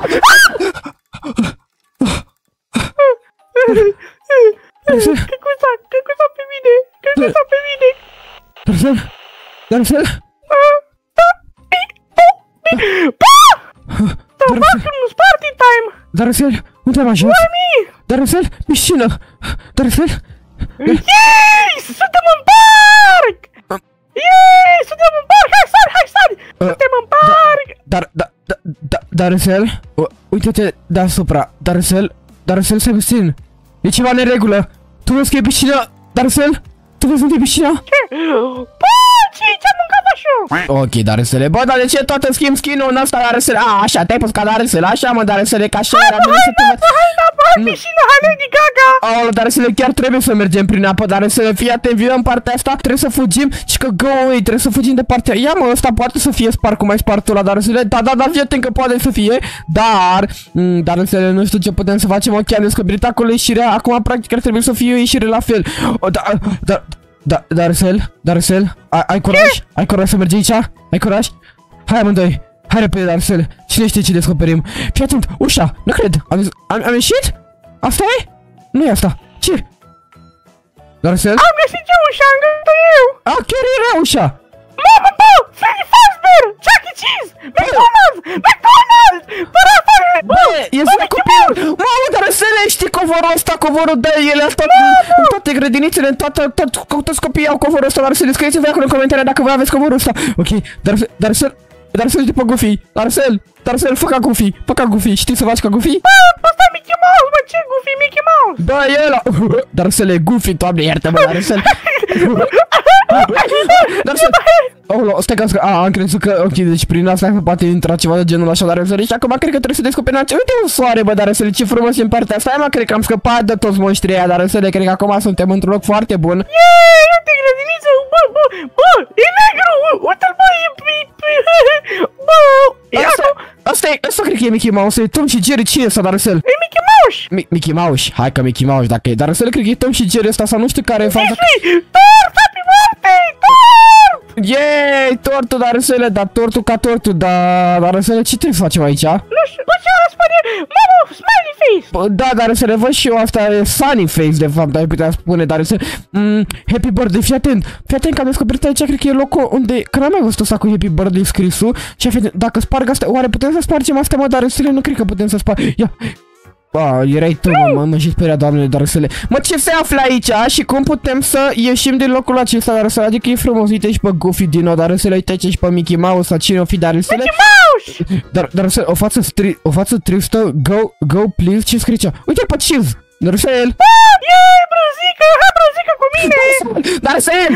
Căcuța pe mine! Darcel? Backrooms, party time! Darcel, unde am ajuns? Darcel, piscină! Darcel? Yay! Suntem în parc! Yay! Suntem în parc! Hai sari! Suntem în parc! Darcel? Uite-te deasupra. Darcel, să puțin. E ceva neregulă. Tu vezi că e piscină? Darcel? Tu vezi unde e piscina? Ce-am mâncat așa? Ok, Darcel, bă, dar de ce tot în schimb skin-ul în ăsta, Darcel? Așa, te-ai pus ca Darcel, așa, mă, Darcel, că așa era bine să te văd. Hai, piscina, hai, Lady Gaga! Aoleu, Darcel, chiar trebuie să mergem prin apă, Darcel, fii atent, vină în partea asta, trebuie să fugim și că go away, trebuie să fugim de partea. Ia, mă, ăsta poate să fie spart cum ai spart-o la Darcel, da, fii atent că poate să fie, dar, Darcel, nu știu ce putem să facem, ok, am descoperit acolo ieșirea, acum practic ar trebui să fie o ieșire la fel. Darcel, ai curaj? Ai curaj să mergi aici? Ai curaj? Hai amândoi, hai repede, Darcel, cine știe ce descoperim. Fii atent, ușa, nu cred, am ieșit? Asta e? Nu e asta, ce? Darcel? Am găsit eu ușa, am găsit eu! Chiar era ușa! Mamă, bă! Freddy Fazbear! Chuck E. Cheese! McDonald's! Bă, este copil! Mamă, Darcel, știi covorul ăsta, covorul de ele în toate grădinițele, în toți copiii au covorul ăsta, Darcel, scrieți-vă acolo în comentarii dacă voi aveți covorul ăsta. Ok, Darcel, Darcel, uite pe Goofy. Darcel, fă ca Goofy. Fă ca Goofy. Știi să faci ca Goofy? Ăsta e Mickey Mouse, mă, ce Goofy, Mickey Mouse? Da, e ăla. Darcel e Goofy, Doamne, iartă-mă, Darcel. Darcel. Oh, stai că am crezut că, ok, deci prin asta că poate intra ceva de genul așa, Darcel. Și acum cred că trebuie să descoperim. Uite un soare, bă, Darcel, ce frumos e în partea asta. Mă, cred că am scăpat de toți monștrii aia, Darcel. Cred că acum suntem într-un loc foarte bun. Yeee, uite grădiniță, bă, e negru, uite-l, bă, Asta cred că e Mickey Mouse, e Tom și Jerry, ce e ăsta, Darcel? E Mickey Mouse! Mickey Mouse, hai că Mickey Mouse, dacă e Darcel, cred că e Tom și Jerry ăsta, sau nu știu care e faza. Tort, happy birthday, tort! Yay, tortul, Darcel, dar tortul ca tortul, dar Darcel, ce trebuie să facem aici? Nu știu, bă, ce ăla spune, mamă, smiley face! Da, Darcel, văd și eu, asta e sunny face, de fapt, ai putea spune, Darcel. Happy birthday, fii atent că am descoperit aici, cred că e locul unde, că n-am mai văzut ăsta cu happy birthday scrisul, și fii atent, dacă sparg astea, oare putem să spargem astea, mă, Darcel, nu cred că putem să spargem, ia. Erai tu, mă, și speria, doamne, Darcele. Mă, ce se află aici și cum putem să ieșim din locul acesta, Darcele? Adică e frumos, uite și pe Goofy din nou, Darcele, uite aici și pe Mickey Mouse, sau cine o fi, Darcele? Mickey Mouse! Darcele, o față tristă, go, please, ce scrie aici? Uite-l pe Cheese, Darcele! Yay, brânzică, hai brânzică cu mine! Darcele,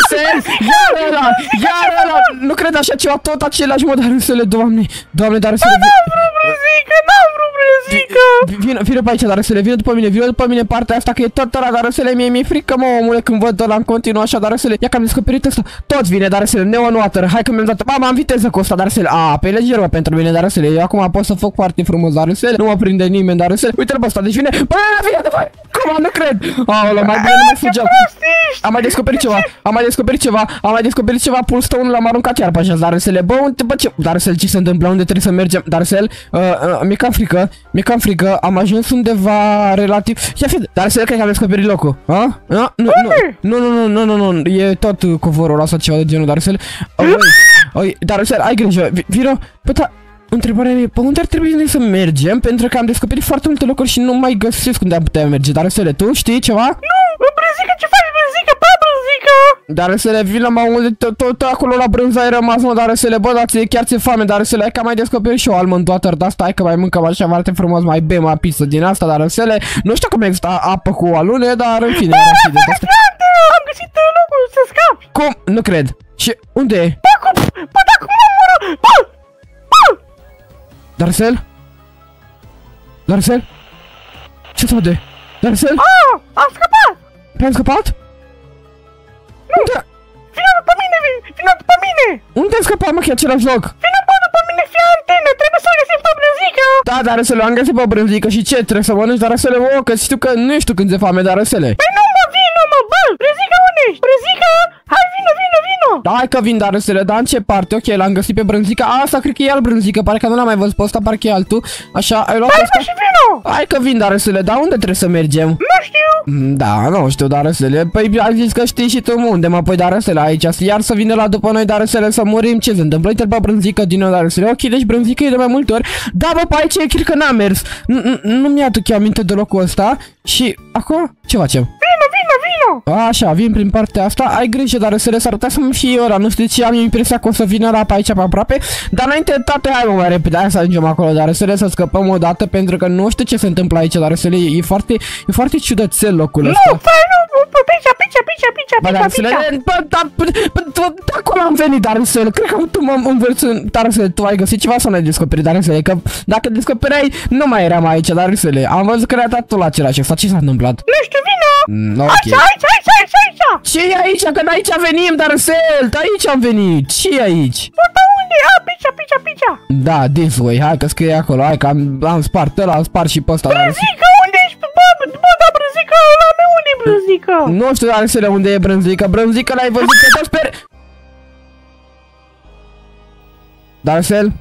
iar ăla, nu cred așa ceva, tot același, mă, Darcele, doamne, Darcele. N-am vrut brânzică, Vină pe aici, Darcele, vină după mine partea asta, că e tot ăla, Darcele, mi-e frică, mă, omule, când văd ăla în continuu așa, Darcele. Ia că am descoperit ăsta, tot vine, Darcele, Neon Water, hai că mi-am dat, mama, am viteză cu ăsta, Darcele, pe leger, mă, pentru mine, Darcele, eu acum pot să fac foarte frumos, Darcele, nu mă prinde nimeni, Darcele, uite-l pe ăsta, deci vine, vine de voi, cum, nu cred, aoleu, mai bine nu mai fugeam, am mai descoperit ceva, Pullstone l-am aruncat iar pe așa, Darcele, bă, ce, Darcele, ce se întâmplă, unde trebuie să mergem, Darcele, mi-e cam frică, am ajuns undeva relativ, ia fi, Darcele, cred că am descoperit locul, Nu, e tot covorul ăla sau ceva de genul, Darcele, Darcele, ai grijă, vino, întrebarea mea, pe unde ar trebui să mergem? Pentru că am descoperit foarte multe locuri și nu mai găsesc unde am putea merge. Darcele, tu știi ceva? Nu, brânzică, ce faci, brânzică? Brânzică! Darcele, vin la tot acolo la brânză ai rămas, mă, Darcele, bă, dar chiar ți-e foame, Darcele, hai că mai descoperit și eu almond water de asta, hai că mai mâncăm așa foarte frumos, mai bem o pizza din asta, Darcele. Nu știu cum există apă cu alune, dar în fine, era și de asta. Am găsit locul să scapi! Cum? Nu cred. Și unde e? Bă, dacă mă omoră! Bă! Darcel? Ce se vede? Darcel? Am scăpat! Am scăpat? Unde? Vină după mine! Unde ai scăpat, mă, că e același loc? Vină, bă, după mine, fii antenă, trebuie să-l găsim pe brânzică! Da, Darcel, am găsit pe brânzică și ce? Trebuie să mănânci, Darcel, că știu că nu știu când ți-e foame, Darcel. Păi nu, mă, vină, mă, bă! Brânzică, unde ești? Brânzică? Hai, vină! Da, hai că vin, Darcele, dar în ce parte? Ok, l-am găsit pe brânzica. Asta cred că e al brânzică, pare că nu l-am mai văzut pe ăsta, parcă e altul. Așa, ai luat ăsta? Hai că vin, Darcele, dar unde trebuie să mergem? Nu știu. Da, nu știu, Darcele. Păi ai zis că știi și tu unde, mă, păi, Darcele, aici, iar să vină la după noi, Darcele, să murim. Ce se întâmplă? Uite-l pe brânzică din nou, Darcele. Ok, deci brânzică e de mai multe ori. Da, bă, pe aici cred că n-am mers. Nu mi-aduc eu aminte de locul ăsta. Și acum, ce facem? Vino! Așa, vin prin partea asta. Ai grijă, Darcele, s-ar putea să-mi fie ora. Nu știu ce, am impresia că o să vină la pe aici pe aproape. Dar înainte de toate, hai, mă, mai repede, hai să ajungem acolo, Darcele, să scăpăm o dată, pentru că nu știu ce se întâmplă aici, Darcele. E foarte ciudățel locul ăsta. Nu, stai, nu, picia, Darcele, acolo am venit, Darcele. Cred că tu mă învăț, Darcele, tu ai găsit ceva sau n-ai descoperit, Darcele? Că dacă descoperai, nu mai eram aici, Darcele. Am văzut că era tot la același ăsta. Ce s-a întâmplat? Nu știu, vină! Okay. Aici! Ce e aici? Că aici venim, Darcel! Aici am venit! Ce e aici? Bă, da unde? Picia! Da, this way, hai că scrie acolo, hai că am spart ăla, am spart și pe ăsta. Brânzică, unde ești? Bă, da, brânzică, la mea, unde e brânzică? Nu știu, Darcele, unde e brânzică. Brânzică l-ai văzut pe tot, sper... Darcel?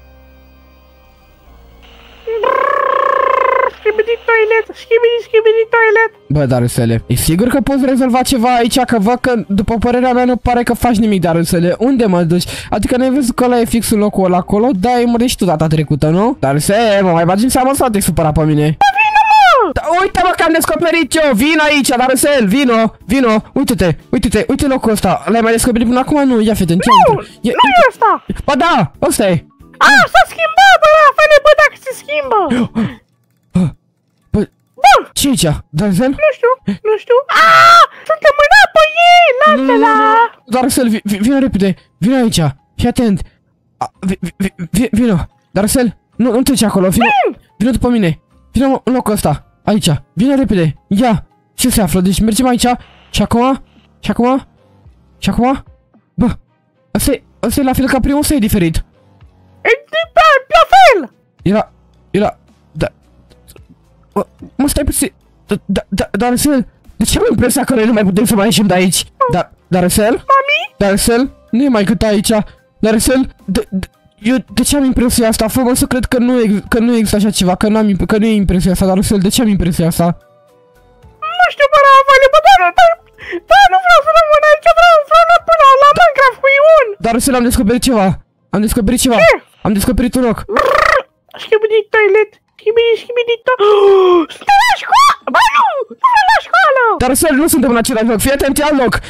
Schibidi toilet. Bă, Darcele, e sigur că poți rezolva ceva aici? Că văd că, după părerea mea, nu pare că faci nimic, Darcele. Unde mă duci? Adică n-ai văzut că ăla e fix în locul ăla acolo? Da, ai murit și tu data trecută, nu? Darcele, mă mai bagi în seama sau te-ai supărat pe mine? Bă, vină, mă! Da, uite mă că am descoperit eu, vino aici, Darcel, vino, uite locul ăsta, l-ai mai descoperit până acum? Nu, ia fete, Nu e ăsta! Ba da, ăsta e! S-a schimbat, bă, Rafaele, bă, dacă se schimbă! Bă, ce aici? Darcel? Nu știu. Suntem în apă, la. Darcel, vino repede, vino aici, fii atent. Vino, Darcel, nu treci acolo, vino după mine. Vino în locul ăsta, aici, vino repede, ia. Ce se află? Deci mergem aici și acum, bă, ăsta e la fel ca primul sau e diferit? E la fel! Era, da, mă stai puțin, Darcel, de ce am impresia că noi nu mai putem să mai ieșim de aici? Darcel? Mami? Darcel? Nu e mai cât aici, Darcel, eu de ce am impresia asta? Fă-mă să cred că nu există așa ceva, că nu e impresia asta, Darcel, de ce am impresia asta? Nu știu, bă, Rafaele, bă, dar nu vreau să rămân aici, vreau până la Minecraft cu Ion! Darcel, am descoperit ceva, Ce? Am descoperit un loc. Schibidi toilet, schibidi suntem la școală! Bă, nu vreau la școală! Darcel, nu suntem în același loc, fii atent, ia loc!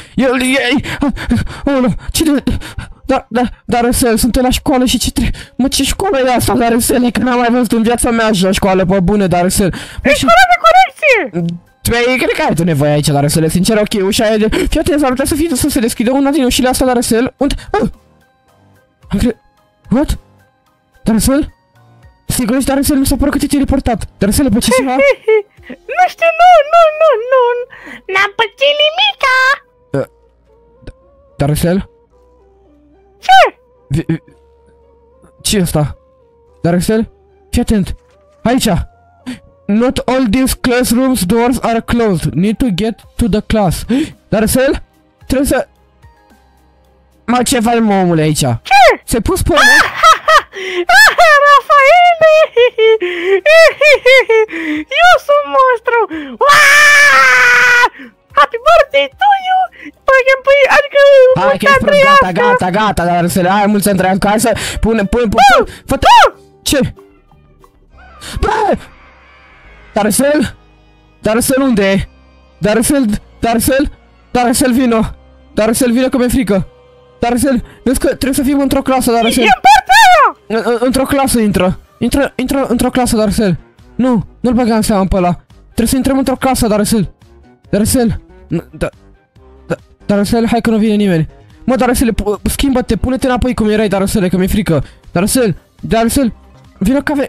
Cine... Darcel, suntem la școală și ce trebuie... Mă, ce școală e asta, Darcel? E că n-am mai văzut în viața mea la școală, pe bune, Darcel. E școală de corecție! Cred că ai tu nevoie aici, Darcel, sincer, ok, ușa e de... Fii atent, s-ar putea să se deschidă una din ușile astea, Darcel. Unde? What? Darcel? Sigur ești, Darcel, mi s-a părut că te-ai teleportat. Darcel, pe ce ceva? Nu știu, nu. N-am pățit nimica! Darcel? Ce? Ce e asta? Darcel? Fii atent. Aici. Not all these classrooms doors are closed. Need to get to the class. Darcel? Trebuie să... Mă, ce faci, mă, omule, aici? Ce? Se-ai pus pe Rafaele! Eu sunt monstru! Happy birthday to you! Adică... Hai că ești gata, Darcel, hai, mulți ani trăiască, hai să... Pune, fă-te... Ce? Bă! Darcel, unde e? Darcel, vino! Darcel, vino că mi-e frică! Darcel, vezi că trebuie să fim într-o clasă, Darcel! E în partea aia! Într-o clasă intră! Intră într-o clasă, Darcel! Nu-l băga în seama pe ăla! Trebuie să intrăm într-o clasă, Darcel! Darcel, hai că nu vine nimeni! Mă, Darcel, schimbă-te, pune-te înapoi cum erai, Darcel, că mi-e frică! Darcel, vină că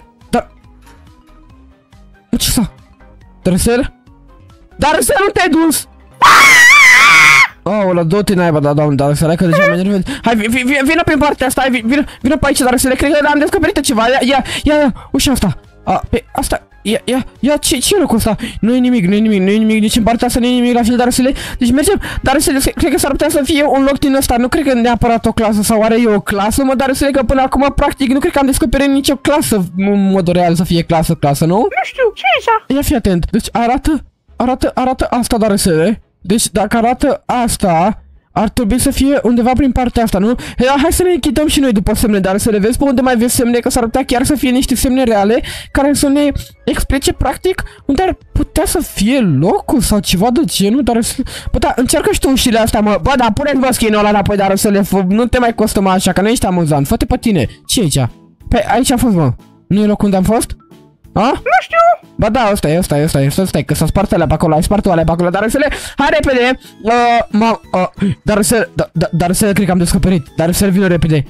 ce s-a? Darcel, nu te-ai dus! Aolea, du-te naiba, doamne, Darcel, hai că deja mă enervez. Hai, vină prin partea asta, vină pe aici, Darcel, cred că am descoperit ceva, ia, ușa asta. Pe asta, ia, ce e locul ăsta? Nu e nimic, nici în partea asta nu e nimic la fel, Darcel. Deci mergem, Darcel, cred că s-ar putea să fie un loc din ăsta, nu cred că neapărat o clasă, sau oare e o clasă, mă, Darcel, că până acum, practic, nu cred că am descoperit nicio clasă, în modul real să fie clasă, nu? Nu știu, ce e așa? Ia fi atent, deci arată asta, Darcel. Deci dacă arată asta, ar trebui să fie undeva prin partea asta, nu? Hai să ne închidăm și noi după semne, dar să le vezi pe unde mai vezi semne, că s-ar putea chiar să fie niște semne reale care să ne explice practic unde ar putea să fie locul sau ceva de genul, dar să... Bă, da, încearcă și tu ușile astea, mă. Bă, da, pune-ți skin-ul ăla înapoi, dar să le nu te mai costă așa, că nu ești amuzant. Fă-te pe tine. Ce e aici? Păi aici am fost, mă. Nu e locul unde am fost? A? Nu știu! Ba da, ăsta e, stai, că s-a spart alea pe acolo, ai spart alea pe acolo, dar Darcel, hai repede! Darcel, cred că am descoperit, Darcel, vină repede!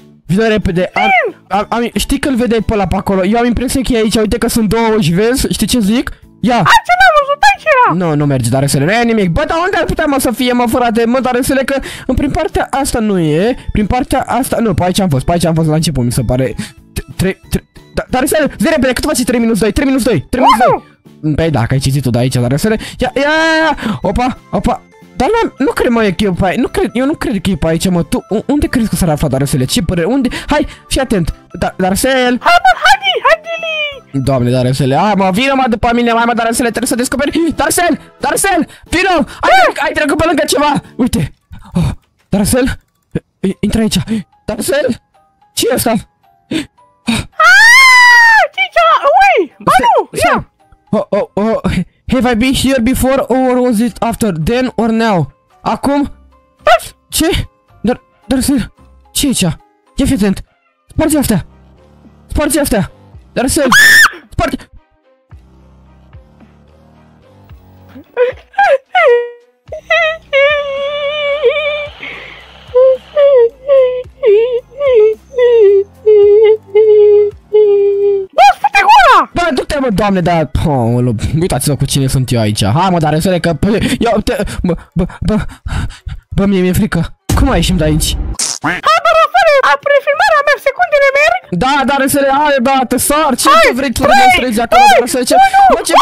Știi că îl vedeai pe ăla pe acolo, eu am impresia că e aici, uite că sunt două și vezi, știi ce zic? Ia! Ce n-am văzut aici era! Nu merge, Darcel, nu e nimic, bă, dar unde ar putea, mă, să fie, mă, frate, mă, Darcel, că prin partea asta nu e, prin partea asta, nu, pe aici am fost la început, mi se pare, Darcel, zi repede, cât faci 3 minus 2, 3 minus 2. Păi da, că ai citit-o de aici, Darcel. Ia, opa. Dar nu cred, mă, că e pe aici, eu nu cred că e pe aici, mă, tu, unde crezi că s-ar afla, Darcel? Ce părere, unde? Hai, fii atent, Darcel. Hadi! Doamne, Darcel, mă, vină, mă, după mine, mă, Darcel, trebuie să descoperi. Darcel, vină, ai trecut pe lângă ceva, uite. Darcel, intră aici, Darcel, ce e asta? Ui! Ba nu! Ia! Have I been here before or was it after? Then or now? Acum? Ce? Dar ce e aici? Ia fi atent. Sparge astea. Sparge astea. Dar să... Sparge... Bă, du-te, mă, doamne, dar... Uitați-vă cu cine sunt eu aici. Hai, mă, dar înțeleg că... Bă, mie frică. Cum mai ieșim de aici? Hai, bă, Rafale, apre filmarea mea, secundele merg? Da, dar înțeleg, hai, da, te sar, ce te vrei tu demonstrezi acolo, dar înțeleg ce... Bă, ce...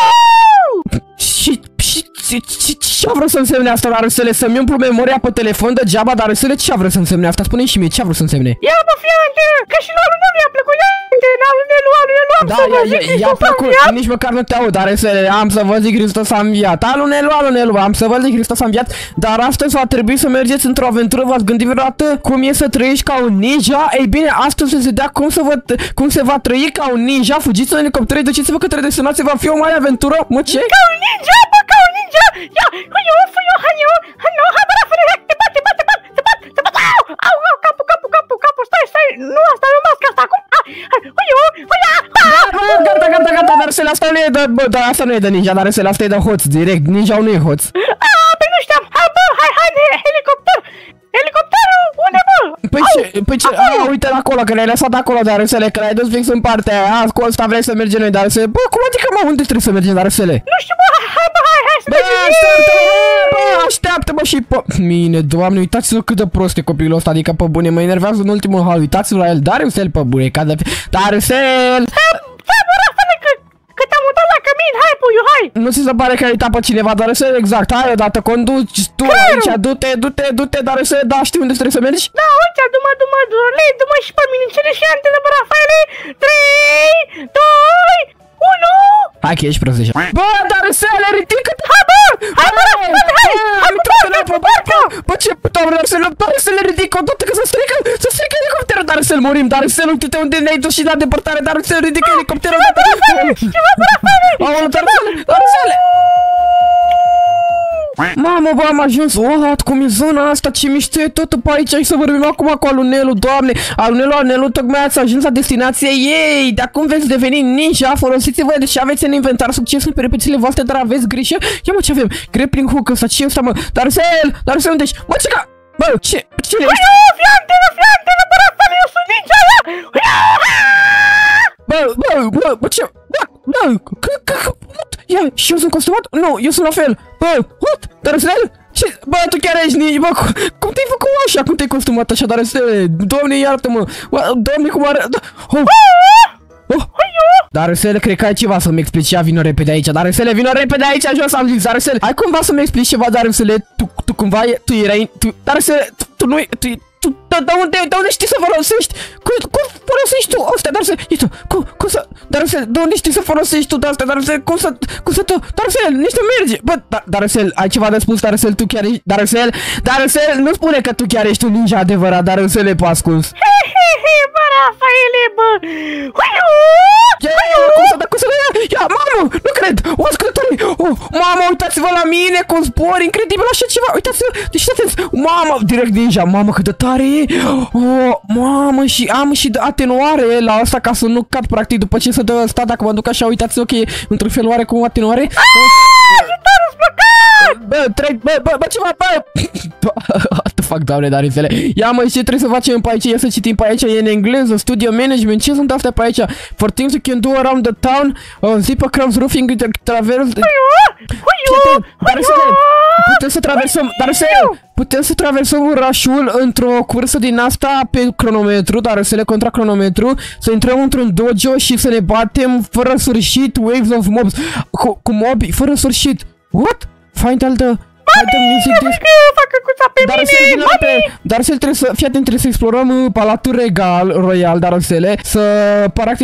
Ce-a vrut să însemne asta, dar înțeleg, să-mi umplu memoria pe telefon degeaba, dar înțeleg, ce-a vrut să însemne asta? Spune-mi și mie, ce-a vrut să însemne? Ia, bă, fiante, că și lui Alunelu i-a plăcut, Alunelu, am să vă zic Hristos a înviat. Nici măcar nu te aud, dar înțeleg, am să vă zic Hristos a înviat. Alunelu, am să vă zic Hristos a înviat, dar astăzi va trebui să mergeți într-o aventură, v-ați gândit vreodată cum e să trăiești ca un ninja? Ei bine, astăzi se vedea cum se va trăi ca un ninja, fugiți în elicoptere, duceți-vă către destinație, va fi o mare aventură, mă, ce? Ca un ninja, bă, ca un ninja! Ia, huiu, hai, bă, Rafale, hai, te bat, au, capul, stai, nu, asta e o mască asta, acum, hai, huiu, Gata, dar asta nu e de, bă, dar asta nu e de ninja, dar asta e de hoț, direct, ninja-ul nu e hoț. Păi nu știam, hai, helicopterul, unde, bă? Păi ce, uite acolo, că le-ai lăsat acolo, dar că l-ai dus fix în partea aia, cu ăsta vrei să mergem noi, dar bă, cum adică, mă, unde trebuie să mergem, dar Nu știu, bă, hai să mergem. Așteaptă-mă și mine, doamne, uitați-vă cât de prost e copilul ăsta, adică pe bune, mă enervează în ultimul hal, uitați-vă la el, Darusel pe bune, ca de... Darusel! Stai, bă, Rafale, că te-am mutat la cămin, hai, puiu, hai! Nu ți se pare că ai uitat pe cineva, Darusel, exact, hai odată, conduci tu aici, du-te, Darusel, da, știi unde trebuie să mergi? Da, uite, du-mă și pe mine, cele și antene, bă, Rafale, 3, 2, 1... Hai că ești prost deja. Bă, Darusel, ridică-te! Hai, bă, Rafale, hai, bă, ce doamne, Darusel, ridică odată că se strică elicopterul, Darusel, murim, Darusel, uite-te unde ne-ai dus și la depărtare, Darusel, ridică elicopterul odată. Aoleu, Darusel! Mamă, bă, am ajuns, cum e zona asta, ce mișto e totul pe aici, hai să vorbim acum cu Alunelu, doamne, Alunelu, tocmai ați ajuns la destinație ei, de acum veți deveni ninja, folosiți-vă de ce aveți în inventar succesul pe repetițiile voastre, dar aveți grijă, ia mă, ce avem, grappling hook ăsta, ce e ăsta, mă, Darusel, unde ești, mă, ce ca, bă, cine ești? Fii antenă, bă, Rafale, eu sunt ninja, Bă, ce, ia, și eu sunt costumat? Nu, eu sunt la fel. Bă, Darusel? Ce? Bă, tu chiar ești ninja, bă, cum te-ai făcut așa? Cum te-ai costumat așa, Darusel? Doamne, iartă-mă. Doamne, cum arată? Darusel, cred că ai ceva să-mi explici, ia, vină repede aici, Darusel, vină repede aici, jos am zis, Darusel, ai cumva să-mi explici ceva, Darusel, tu cumva, tu erai, Darusel, tu nu, de unde știi să folosești? Cum folosești tu astea, Darusel? Cum să... Darusel, de unde știi să folosești tu de astea, Darusel? Cum să tu... Darusel, nici nu merge! Bă, Darusel, ai ceva de spus, Darusel, tu chiar ești... Darusel, nu spune că tu chiar ești un ninja adevărat, Darusel, e pe ascuns. Bă, Rafaele, bă! Cum să ia, mamă, nu cred! O, ascultătorii! Mamă, uitați-vă la mine, cu zbor, incredibil, așa ceva! Uitați-vă, deci uitați, mamă, direct ninja, mamă, cât de tare e! Mamă, și am și atenuare la asta ca să nu cad practic după ce se dă ăsta, dacă mă duc așa, uitați-vă că e într-un fel oarecum atenuare. Bă, ceva, bă! What the fuck, doamne, Darusele. Ia, mă, ce trebuie să facem pe aici? Ia să citim pe aici, e în engleză, studio management, ce sunt astea pe aici? For things you can do around the town, zip across roofing, traverse... Darusele, putem să traversăm orașul într-o cursă din asta pe cronometru, Darusele, contra cronometru, să intrăm într-un dojo și să ne batem fără sfârșit waves of mobs, cu mobi, fără sfârșit. What? Find all the... Mami, fac căcuța pe mine, mami! Darusel, trebuie să... Fii atent, trebuie să explorăm Palatul Royal, Darusele, practic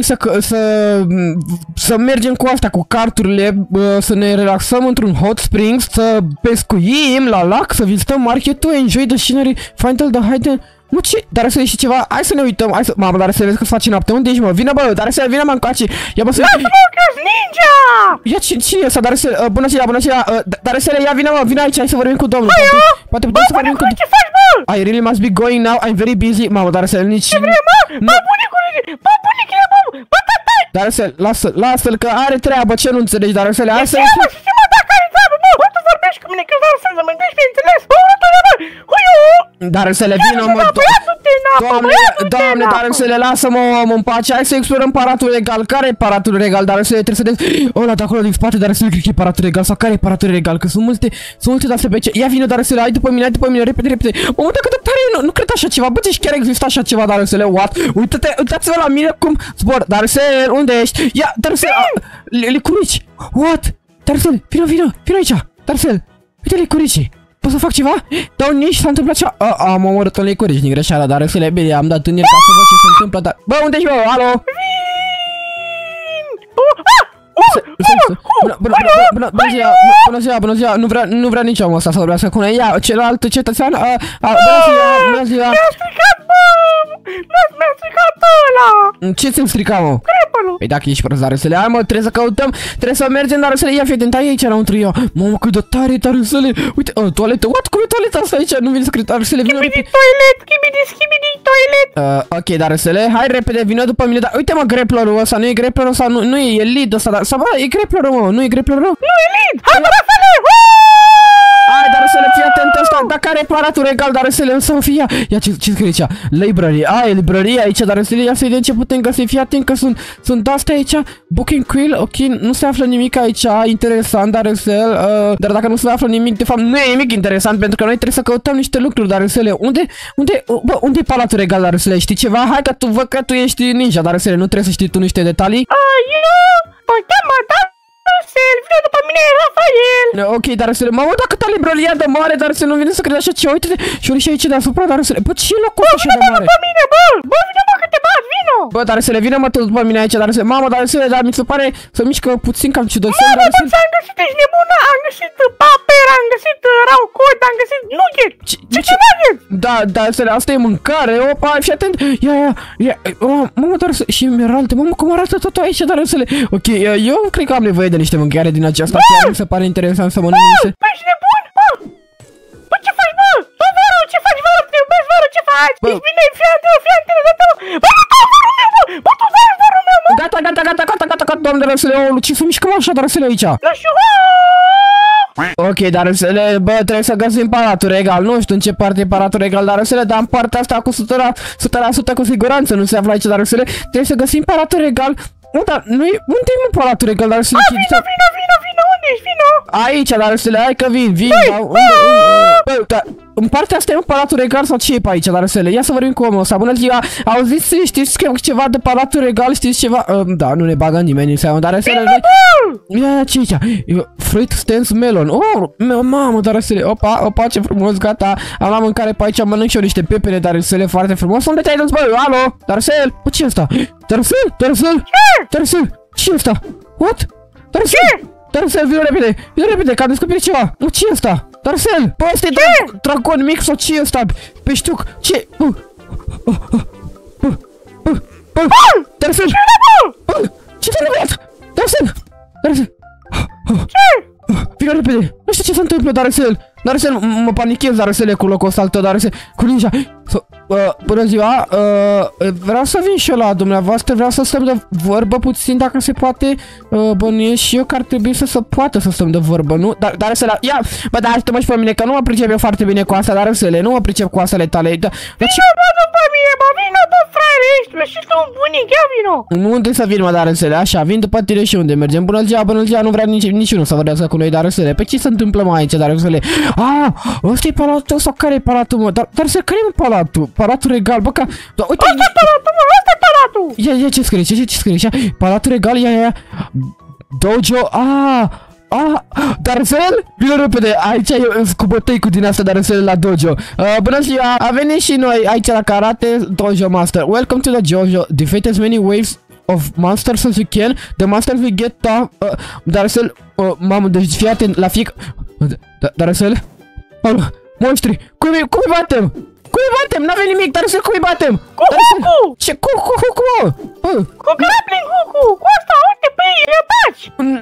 să mergem cu asta, cu carturile, să ne relaxăm într-un hot springs, să pescuim la lac, să vizităm marketul, enjoy the scenery, find all the hidden... Mă, ce? Darcel, și ceva? Hai să ne uităm, hai să... Mamă, Darcel, vezi că face noapte. Unde ești, mă? Vină, bă, Darcel, vină, mă, încoace. Ia, bă, să... Lasă-mă, că-s ninja! Ia, cine e ăsta, Darcel? Bună ziua, bună ziua. Darcel, ia, vină, mă, vină aici, hai să vorbim cu domnul. Poate putem să vorbim cu... Ce faci, bă? I really must be going now, I'm very busy. Mamă, Darcel, nici... Ce vrei, mă? Bă, bunicule, bă, bunicule, bă, tatai! Darcel, lasă-l că are treabă, ce nu înțelegi, Darcel? Hai să... Ce mă, dacă are treabă, bă? Bă, tu vorbești cu mine, că vreau să mă gândești, bineînțeles. Bă, urătule, bă, huiu! Darcel, vină, mă, Doamne, Darcel, lasă-mă, om, în pace. Hai să explorăm paratul regal. Care e paratul regal, Darcel? Trebuie să vedem... Ăla de acolo din spate, Darcel, cred că e paratul regal. Sau care e paratul regal? Că sunt multe de-astea pe aici. Ia vină, Darcel, hai după mine, repede. Mamă, dacă de tare, nu cred așa ceva. Bă, deci chiar există așa ceva, Darcel, what? Uitați-vă la mine cum zbor. Darcel, unde ești? Ia, Darcel, licurici. What? Darcel, vină aici. Darcel, uite licuricii. Pot să fac ceva? Dau nici s-a întâmplat ceva? Am omorât un licurici din greșeală, dar să le bine, am dat în el ca să văd ce se întâmplă, dar... Bă, unde ești, bă? Alo? Bună ziua, nu vrea nici omul ăsta să vorbească cu noi. Ia, celălalt cetățean, bună ziua. Mi-a stricat, bă! Mi-a stricat ăla! Ce ți-mi strica, mă? Crepălul! Păi dacă ești prost, Darcele, hai, mă, trebuie să căutăm, trebuie să mergem, Darcele, ia, fii atent, aici înăuntru eu. Mamă, cât de tare e, Darcele. Uite, toaletă, what? Cum e toaleta asta aici? Nu vine să cred, Darcele, vină repede. Schibidi toilet! Ok, Darcele, hai repede, vină după mine, dar uite, mă, greplerul ăsta, nu e greplerul ăsta, nu e lead ăsta, dar, sau, bă, e greplerul, mă, nu e greplerul? Nu e lead! Hai, bă, Rafale! Hai, Darcele, fii atent ăsta, dar care e paratul regal, Darcele, însă fie. Ia, ce scrie aici? Library, e librăria aici, Darcele, ia să vedem ce putem găsi, fii atent că sunt astea aici, booking quill, ok, nu se află nimic aici, interesant, Darcele, dar dacă nu se află nimic, de fapt, nu e nimic interesant, pentru că noi trebuie să căutăm niște lucruri, Darcele, unde e palatul regal, Darcele, știi ceva? Hai că tu văd că tu ești ninja, Darcele, nu trebuie să știi tu niște detalii? Darcel, vină după mine, Rafael! Ok, Darcel, mamă, dacă ta librăria de mare, Darcel, nu vine să crede așa ceva, uite-te, și ori și aici deasupra, Darcel, bă, ce locul așa de mare? După mine, bă, vină, bă, că te bat, vină! Bă, Darcel, vină, mă, tu după mine aici, Darcel, mamă, Darcel, dar mi se pare să mișcă puțin cam ciudățel, Darcel. Bă, am găsit, ești nebună, am găsit paper, am găsit raucot, am găsit nugget, ce nugget? Da, Darcel, asta e mâncare, opa, fii atent, ia, mamă, Darcel, și emeralde, mamă, cum arată totul aici, Darcel, ok, eu cred că am nevoie de niște mâncare din aceasta, chiar mi se pare interesant să mănânc niște... Bă, ești nebun? Bă, ce faci, bă? Bă, Văru, ce faci, Văru? Te iubesc, Văru, ce faci? Ești bine, fii antenă, dă-te-mă! Bă, Văru meu, bă! Bă, tu vezi, Văru meu, mă! Gata, doamne, Darcel, ce să mișcăm așa, Darcel, aici? Ok, Darcel, bă, trebuie să găsim palatul regal, nu știu în ce parte e palatul regal, Darcel, dar în partea asta cu 100% cu siguranță nu se află aici, Darcel, trebuie să găsim palatul regal. Nu, dar unde e, mă, palatul regal, Darcel? Vină, unde ești, vină? Aici, Darcel, hai că vin, bă, dar în partea asta e un palatul regal sau ce e pe aici, Darcel? Ia să vorbim cu omul ăsta, bună ziua, auziți, știți ceva de palatul regal, știți ceva? Da, nu ne bagă nimeni în seama, Darcel, ia, ce aici? Fruit stands melon, mamă, Darcel, opa, ce frumos, gata, am luat mâncare pe aici, mănânc și eu niște pepene, Darcel, foarte frumos, unde te-ai dus, bă, alo, Darcel, bă, ce e ăsta? Darcel, ce e ăsta? What? Darcel, vină repede, că am descoperit ceva. Ce e ăsta? Darcel, bă, ăsta e dragon mic sau ce e ăsta? Peștiuc, ce? Darcel, ce te-a întâmplat? Darcel, vină repede, nu știu ce se întâmplă, Darcel, mă panichez, Darcel, cu locul ăsta al tău, Darcel, cu ninja. Bună ziua, vreau să vin și eu la dumneavoastră, vreau să stăm de vorbă puțin, dacă se poate, bănuiesc și eu că ar trebui să se poată să stăm de vorbă, nu? Darcel, ia, bă, dar aștept-mă și pe mine, că nu mă pricep eu foarte bine cu asta, Darcel, nu mă pricep cu asele tale. Vină, bă, după mine, bă, vină, bă, fraiere, ești, și tu un bunic, ia vină. Unde să vin, mă, Darcel, așa, vin după tine și unde mergem? Bună ziua, nu vrea niciunul să vorbească cu noi, Darcel, pe ce se întâmplă mai aici, Darcel? Ăsta e palatul sau care e palatul, mă? Darcel, care e palatul? Palatul regal, bă, uite, ăsta e palatul, mă, ăsta e palatul. Ia, ce scrie, ce scrie aici? Palatul regal, ia, dojo, Darcel, vină repede, aici e cu bătăicul din asta, Darcel, la dojo. Bună ziua, a venit și noi aici la Karate Dojo Master. Welcome to the dojo, defeat as many waves of monsters as you can, the monsters will get tough. Darcel, mamă, deci fii atent la Darcel, monștri, cum îi batem? Cui batem? N-avem nimic, Darcel, cui batem? Cu Hucu! Ce? Cu? Cu Grappling Hucu! Cu asta, uite pe ei, le baci!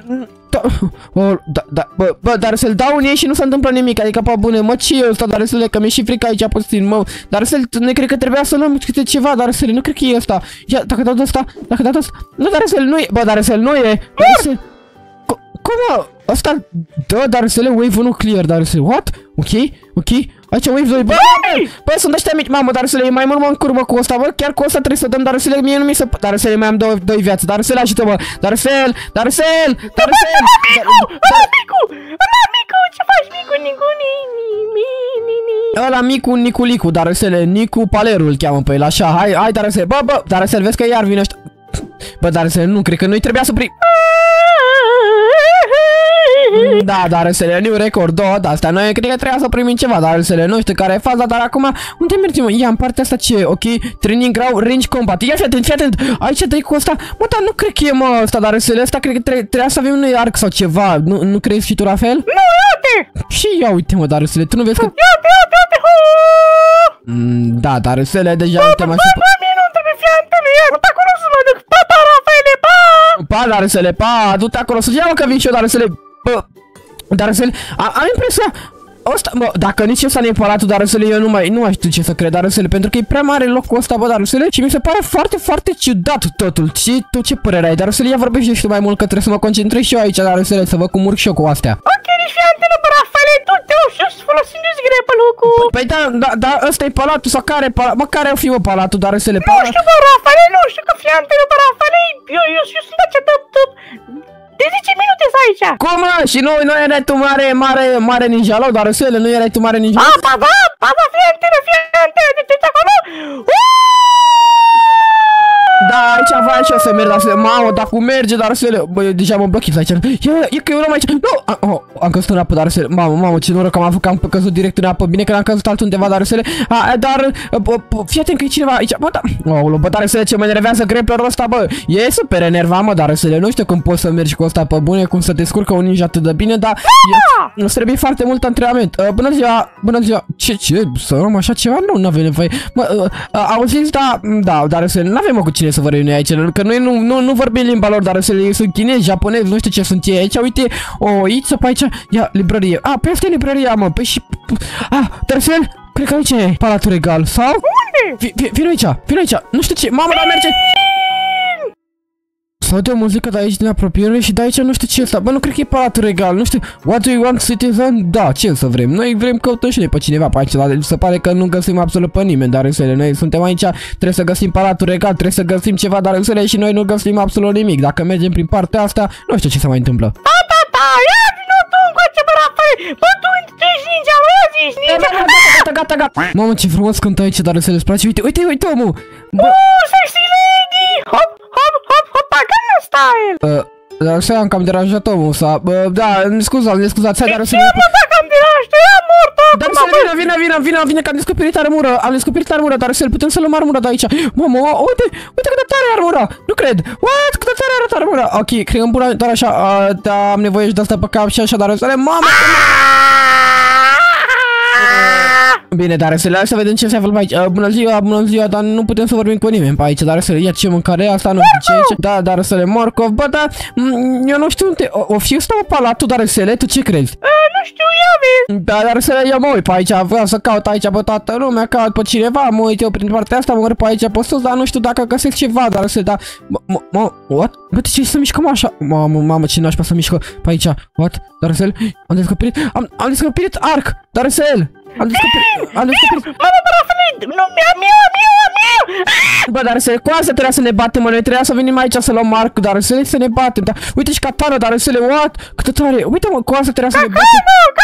Bă, Darcel, dau în ei și nu se întâmplă nimic, adică pe bune, mă, ce e ăsta, Darcel, că mi-e și frică aici puțin, mă. Darcel, nu cred că trebuia să luăm câte ceva, Darcel, nu cred că e ăsta. Ia, dacă dau de ăsta, nu, Darcel, nu e, bă, Darcel, nu e. Darcel, cum, ăsta, da, Darcel, wave nuclear, Darcel, what? Ok, aici wave 2, bă, sunt ăștia mici, mamă, Darcel, e mai mult mă încurmă cu ăsta, bă, chiar cu ăsta trebuie să dăm, Darcel, mie nu mi se... Darcel, mai am două viață, Darcel, ajută-mă, Darcel! Micu, ce faci, Micu, Ăla micu, Niculicu, Darcel, Nicu Palerul îl cheamă pe el, așa, hai, Darcel, bă, Darcel, vezi că iar vine ăștia. Bă, Darcel, nu, cred că nu-i trebuia să Da, Darcel, new record, asta noi cred că trebuia să primim ceva, Darcel, nu știu care e faza, dar acum, unde mergem? Ia, în partea asta ce e, ok? Training ground, range combat, ia, fii atent, aici dai cu asta, mă, dar nu cred că e, mă, ăsta, Darcel, ăsta cred că trebuia să avem un arc sau ceva, nu crezi și tu la fel? Nu, iute! Și ia uite, mă, Darcel, tu nu vezi că... Iute! Da, Darcel, deja uite, mă, Mie nu trebuie fiantele, ia, nu-te acolo să mă duc, pa, Rafaele, pa! Pa, Darcel, pa, du-te acolo să ia, mă, că vin și eu, Darcel, bă, Darcel, am impresia, ăsta, bă, dacă nici ăsta nu e palatul, Darcel, eu nu mai știu ce să cred, Darcel, pentru că e prea mare locul ăsta, bă, Darcel, și mi se pare foarte, foarte ciudat totul. Tu ce părere ai, Darcel, ia vorbește și tu mai mult, că trebuie să mă concentrez și eu aici, Darcel, să văd cum urc și eu cu astea. Ok, nici fiantele, bă, Rafaele, du-te, și folosindu-ți grepălul cu... Păi da, ăsta e palatul, sau care e palatul, mă, care o fi, mă, palatul, Darcel, Nu știu, bă, Rafaele, nu știu că fiantele, bă, Rafaele, eu sunt aici de 10 minute să aici. Cum, mă? Și nu erai tu mare ninja lor, Darcel, nu erai tu mare ninja? Pa, fiantele, de ce acolo? Da, aici vreau și eu să merg, Darcel, mamă, dar cum merge, Darcel, bă, deja mă blochez aici, e că eu nu aici, nu, am căzut în apă, Darcel, mamă, ce noroc că am căzut direct în apă, bine că n-am căzut altundeva, Darcel, dar, fii atent că e cineva aici, bă, bă, Darcel, ce mă enervează grapplerul ăsta, bă, e super enervat, mă, Darcel, nu știu cum poți să mergi cu ăsta pe bune, cum să te descurcă un ninja atât de bine, dar, îți trebuie foarte mult antrenament, bună ziua, ce, să luăm așa ceva? Nu avem nevoie, bă, auziți, da, Darcel, n-avem cu cine să vorbim noi aici, că noi nu vorbim limba lor, dar ei sunt chinezi, japonezi, nu știu ce sunt ei aici, uite, aici sau pe aici, ia, librărie, pe asta e librăria, mă, păi și, Darcel, cred că aici e Palatul Regal, sau? Unde? Vino aici, nu știu ce, mamă, dar merge! Sau de o muzică de aici din apropiere și de aici nu știu ce ăsta. Bă, nu cred că e Palatul Regal, nu știu. What do you want, citizen? Da, ce să vrem? Noi vrem căutăm și noi pe cineva pe aici, dar se pare că nu găsim absolut pe nimeni, dar noi suntem aici, trebuie să găsim Palatul Regal, trebuie să găsim ceva, dar și noi nu găsim absolut nimic. Dacă mergem prin partea asta, nu știu ce se mai întâmplă. Ia vino tu încoace, bă, Rafael, bă, tu ești ninja, bă, ești ninja. Gata. Mamă, ce frumos cântă aici, dar îți place, uite, omul. Sexy lady, hop, Gangnam Style. Dar să am cam deranjat omul ăsta. Da, scuzați, hai, dar să... Am deranjat, ea mortă. Dar vine, că am descoperit armură, dar să putem să luăm armura de aici. Mamă, uite cât de tare e armura. Nu cred. What? Cât de tare arată armura. Ok, cred că îmi pun doar așa, da, am nevoie și de asta pe cap și așa, dar să le... Mamă! Bine, dar să vedem ce se află aici. Bună ziua, dar nu putem să vorbim cu nimeni pe aici, dar să ia ce mâncare asta, nu știu ce aici. Da, dar să le morcov, bă, dar eu nu știu unde. O fi ăsta palatul, dar tu ce crezi? Nu știu, ia vezi. Da, dar să le ia, mă uit pe aici, vreau să caut aici pe toată lumea, caut pe cineva, mă uit eu prin partea asta, mă uit pe aici pe sus, dar nu știu dacă găsesc ceva, dar să da. What? Bă, de ce să mișcăm așa? Mamă, ce nașpa să mișcă pe aici? What? Dar am descoperit arc, dar am descoperit. Mamă, bă, Rafael, nu, miau. Bă, dar cu asta trebuia să ne batem, mă, noi trebuia să venim aici să luăm arc, dar să ne batem, da. Uite și katana, dar what? Câtă tare, uite, mă, cu asta trebuia să ne batem.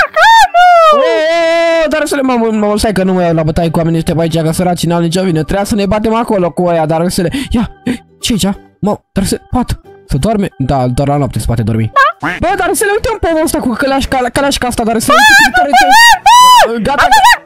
Dar mamă, stai că nu mă iau la bătaie cu oamenii ăștia pe aici, că săracii n-au nicio vină, trebuia să ne batem acolo cu aia, dar ia, ce aici? Mă, dar pat, să doarme? Da, doar la noapte se poate dormi. Bă, dar să le uităm pe omul ăsta cu căleașca asta, dar să gata.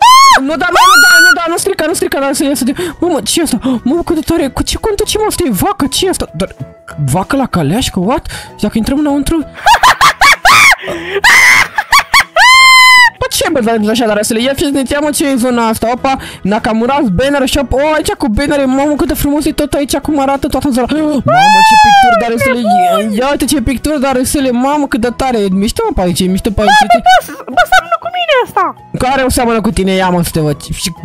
Nu strică, dar să iasă de... Mă, ce e asta? Mă, cât de tare, cu ce conduce, mă, asta e vacă, ce e asta? Dar, vacă la căleașcă, what? Dacă intrăm înăuntru... Bă, ce ce bă, dar așa, dar să le ia fiți, mă, ce e zona asta, opa, Nakamura's Banner Shop, aici cu bannere, mamă, cât de frumos e tot aici, cum arată toată zona. Mamă, ce picturi, dar să le ia, uite ce picturi, dar să le, mamă, cât de tare, e mișto, mă, pe aici, e mișto pe aici. Bă, seamănă cu mine asta. Care o seamănă cu tine, ia mă, să te văd.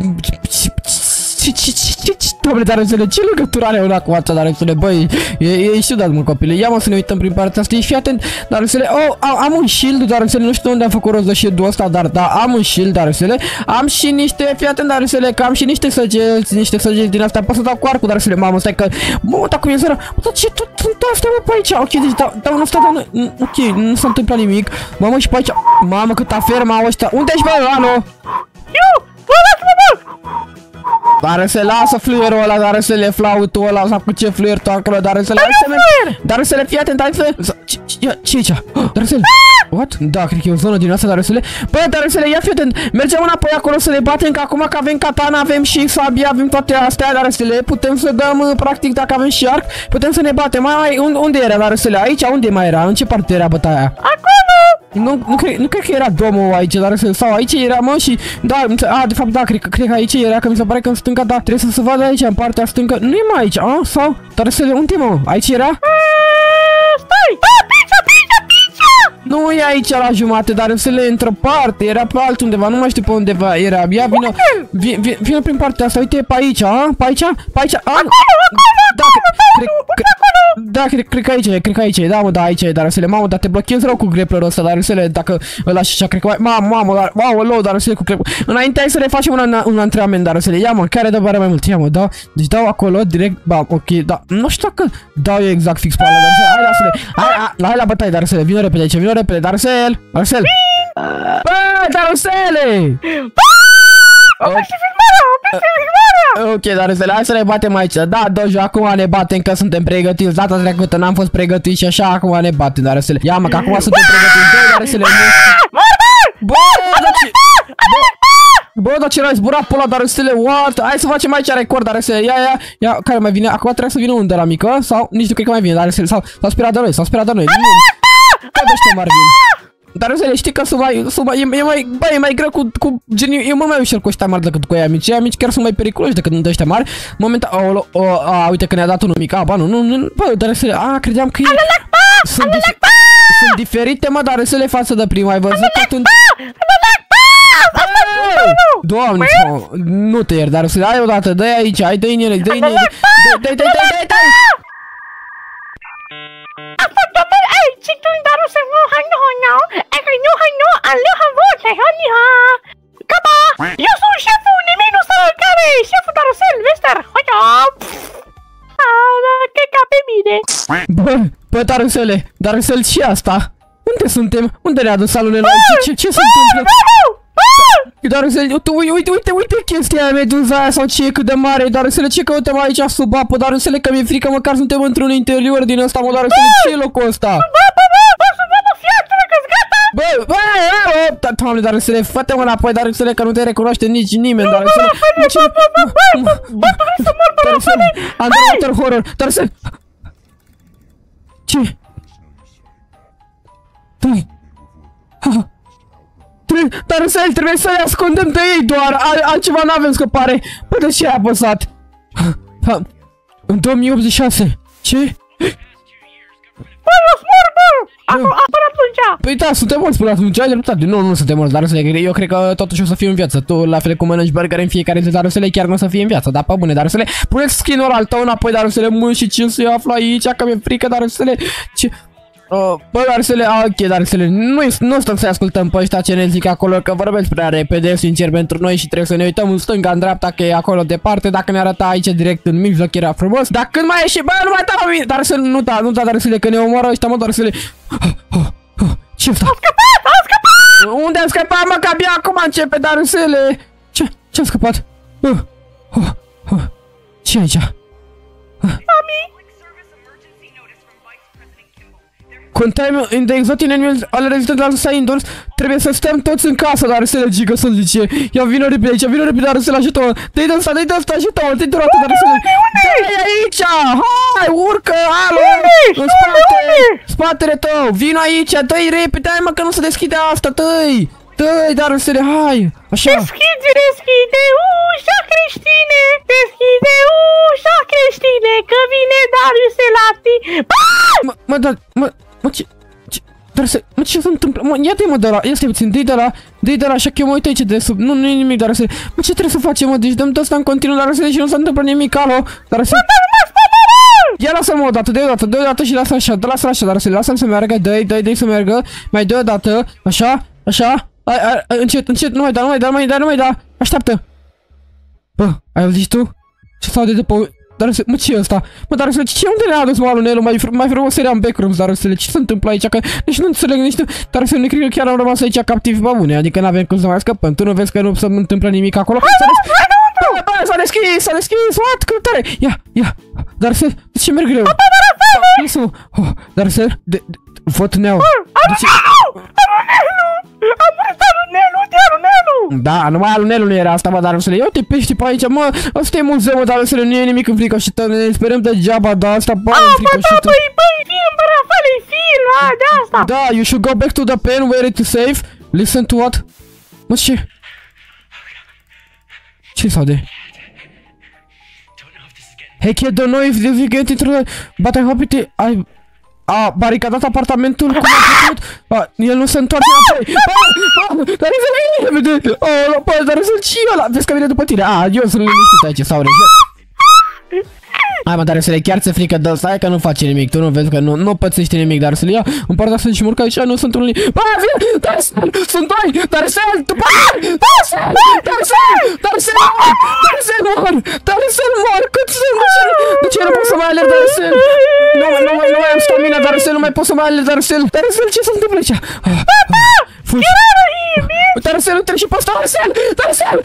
Doamne, dar înțeleg, ce legătură are una cu alta, dar înțeleg, băi, e ciudat, mă, copile. Ia mă să ne uităm prin partea asta, fii atent, dar înțeleg, am un shield, dar înțeleg, nu știu unde am făcut rost de shield-ul ăsta, dar da, am un shield, dar înțeleg, am și niște, fii atent, dar înțeleg, că am și niște săgeți din astea, pot să dau cu arcul, dar înțeleg, mamă, stai că, mă, dar cum e zăra, mă, dar ce tot sunt astea, mă, pe aici, ok, deci dau un ăsta, ok, nu s-a întâmplat nimic, mamă, și pe aici, mamă, cât aferma ăștia, unde ești, bă, alo? Eu, bă, lasă-mă, bă! Dar se lasă fluierul ăla, dar să le flautul ăla, sau cu ce fluier tu acolo, dar să le dar să le fii atent, hai să ce aici? Dar să le what? Da, cred că e o zonă din asta, dar să le bă, dar să le ia, fii atent, mergem înapoi acolo să le batem, că acum că avem katana, avem și sabia, avem toate astea, dar să le putem să dăm, practic, dacă avem și arc, putem să ne batem. Unde era, dar să le aici? Unde mai era? În ce parte era bătaia? Nu cred că era domul aici, dar sau aici era, mă, și da, de fapt da, cred că aici era, că mi se pare că în stânga, da, trebuie să se vadă aici, în partea stângă, nu e mai aici, sau, dar să le, unde, mă, aici era? Stai, pizza! Nu e aici la jumate, dar să le într-o parte, era pe altundeva, nu mai știu pe undeva era, ia vină prin partea asta, uite, pe aici, pe aici, da, cred că aici e, da, mă, da, aici e, dar să le, mamă, dar te blochezi rău cu grapplerul ăsta, dar să le, dacă îl lași așa, cred că, mamă, dar să le cu grappler, înainte hai să le facem un antrenament, dar să le, ia, mă, care dă bare mai mult, ia, mă, da, deci dau acolo, direct, ok, da, nu știu dacă dau eu exact fix pe ala, dar să le, hai, hai la bătaie, dar să le, vină repede aici, vină repede, Darcel! Bă, Darcele! Ok, Darcele, hai să ne batem aici. Da, Dojo, acum ne batem că suntem pregătiți. Data trecută n-am fost pregătiți și așa, acum ne batem, Darcele. Ia mă, că acum suntem pregătiți. Darcele, bă, dar ce l-ai zburat pe ăla, Darcele, what? Hai să facem aici record, Darcele, ia, care mai vine? Acum trebuie să vină unde la mică? Sau, nici nu cred că mai vine, Darcele, sau spirat de noi, Că ăștia mari vin. Dar să le știi că e mai greu cu genii, e mult mai ușor cu ăștia mari decât cu ei mici. Ei mici chiar sunt mai periculoși decât ăștia mari. Momentan, uite că ne-a dat unul mic. Ba, nu, bă, dar să le, credeam că sunt diferite, mă, dar să le față de prima, ai văzut atunci? Doamne, nu te iert, dar să le ai odată, dă-i aici, hai, dă-i în ele, dă-i. Eu sunt șeful Neminusă, care e șeful Darcel, Vester. Cred că pe mine. Bă, Darcel, și asta? Unde suntem? Unde ne-a dus salonul aici? Ce se întâmplă? Darcel, uite chestia aia, meduza aia sau ce e, cât de mare, Darcel, ce căutăm aici sub apă, Darcel, că mi-e frică, măcar suntem într-un interior din ăsta, mă, Darcel, ce e locul ăsta? Bă, Doamne, Darcele, fă-te mă înapoi, Darcele, că nu te recunoaște nici nimeni, Darcele. Darcele, Underwater Horror, Darcele. Ce? Darcele, trebuie să-i ascundem de ei doar, altceva n-avem scăpare. Bă, de ce ai apăsat? În 2086, ce? Bă, Până atunci! Păi da, suntem morți până atunci, ai dreptate. Nu suntem morți, dar eu cred că totuși o să fiu în viață. Tu, la fel cum mănânci burgeri în fiecare zi, dar chiar nu o să fie în viață. Da, pe bune, dar puneți skin-ul al tău înapoi, dar mâini și ce se află aici, că mi-e frică, dar ce... Bă, Darcele, ok, Darcele, nu stăm să-i ascultăm pe ăștia ce ne zic acolo, că vorbesc prea repede, sincer, pentru noi și trebuie să ne uităm în stânga, în dreapta, că e acolo departe, dacă ne arăta aici direct în mijloc era frumos, dar când mai ieși, bă, nu mai da la mine, Darcele, nu da, Darcele, că ne omoară ăștia, mă, Darcele. Ce ăsta? Am scăpat! Unde am scăpat, mă, că abia acum începe, Darcele? Ce-am scăpat? Ce aici? Mami! Containment in the exotic animals ale rezistent la Saindors. Trebuie să stăm toți în casă, dar să le gică să zice. Ia vină repede aici, dar să-l ajută-mă. Dă-i de ăsta, ajută-mă, te-i durată, dar să le... Dă-i aici! Hai, urcă, alo! În spate! Spatele tău, vino aici, dă-i repede, hai mă că nu se deschide asta, dă-i! Dă-i, Darusele, hai! Așa! Deschide ușa, creștine! Deschide ușa, creștine! Că vine Dariuse la tine! Mă, dar, Darusele, mă, ce se întâmplă? Mă, ia-te, mă, de la, ia stai puțin, dă-i de la, așa că eu mă uit aici de sub, nu e nimic, Darusele. Mă, ce trebuie să facem, mă? Deci dăm tot asta în continuu, Darusele, și nu se întâmplă nimic, alo? Darusele. Ia lasă-l odată, dă-i odată și lasă așa, lasă-l așa, Darusele, lasă-l să meargă, dă-i să meargă, mai dă odată, așa, încet, nu mai da, așteaptă. Bă, ai auzit tu? Ce s-aude de pe... Darusele, mă, ce e ăsta? Mă, Darusele, ce unde ne-a adus malul Nelu? Mai frumos era în backrooms, Darusele, ce se întâmplă aici? Că nici nu înțeleg, nici nu... Darusele, ne cred că chiar am rămas aici captivi, bă, bune, adică n-avem cum să mai scăpăm. Tu nu vezi că nu se întâmplă nimic acolo? Bă, s-a deschis, what? Cât tare! Ia, Darusele, de ce merg greu? Darusele, văd Neo. Am murit Nelu! Da, numai al Nelu nu era asta, mă, Darusele. Eu te pești pe aici, mă, ăsta e muzeu, mă, Darusele, nu e nimic înfricoșită, ne sperăm degeaba, da, asta, bă, înfricoșită. Băi, film, bă, Rafale, film, de asta! Da, you should go back to the pen where it is safe. Listen to what? Mă, ce? Ce s-aude? Hey kid, don't know if this will get into the... But I hope it... A baricadat apartamentul, cum a făcut? El nu se întoarce înapoi. Dar să vine, dar să-l ce ăla? Vezi că vine după tine. Eu sunt liniștit aici, sau regel. Hai, mă, Darusele, chiar ți-e frică de ăsta, că nu face nimic, tu nu vezi că nu pățește nimic, Darusele, ia, în partea asta și murcă aici, nu sunt unul. Bă, vine, Darusele, sunt doi, Darusele, tu pari, Darusele, mor, cât sunt, de ce nu pot să mai alerg, Darusele? Nu mai am stamina, Darusele, nu mai pot să mai alerg, Darusele, ce se întâmplă aici? Fugi. Darusele, nu treci și pe ăsta, Darusele,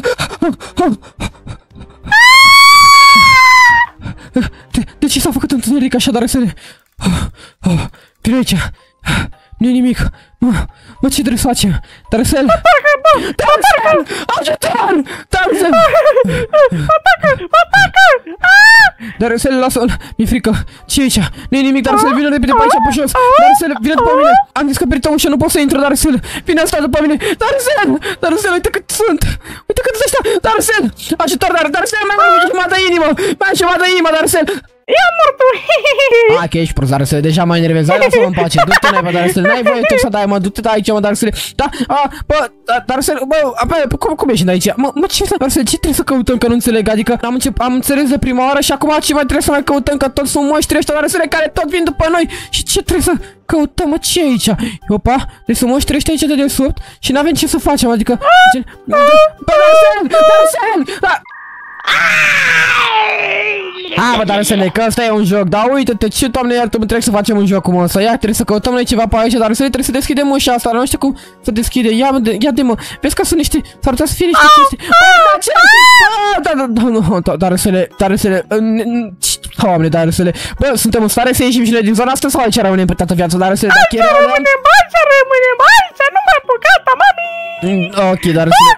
De ce s-a făcut întuneric așa, Darusele? Vine aici. Nu-i nimic. Mă, ce trebuie să facem? Darusele! Ajutor! Darusele! Darusele, lasă-l! Mi-e frică. Ce e aici? Nu-i nimic, Darusele, vină repede pe aici, pe jos. Darusele, vină după mine. Am descoperit o ușă, nu pot să intru, Darusele. Vine asta după mine. Darusele, uite cât sunt. Uite cât sunt ăștia. Darusele! Ajutor, Darusele, mai am jumătate de inimă. Darusele. Ia mortul! Că ești prost, Darusele, deja mă enervez, hai, lasă-mă în pace, du-te, n-ai, bă, Darusele, n-ai voie tu să dai, mă, du-te de aici, mă, Darusele, da, bă, Darusele, bă, cum ești de aici? Mă, ce Darusele, ce trebuie să căutăm, că nu înțeleg, adică am înțeles de prima oară și acum ce mai trebuie să mai căutăm, că toți sunt moștri ăștia, Darusele, care tot vin după noi și ce trebuie să căutăm, mă, ce e aici? Opa, deci sunt moștri ăștia aici de desubt și n-avem ce să facem, adică, bă, Darusele, bă, Darusele, că ăsta e un joc, dar uite-te, ce, Doamne, iar tu trebuie să facem un joc cum ăsta, ia, trebuie să căutăm noi ceva pe aici, Darusele, trebuie să deschidem ușa asta, nu știu cum să deschide, ia de mă, vezi că sunt niște, s-ar putea să fie niște chestii, Darusele, Doamne, Darusele, bă, suntem în stare să ieșim și noi din zona asta sau aici rămânem pe toată viața, Darusele, dacă e rămânem aici, nu mai păcata, mami! Ok, Darusele.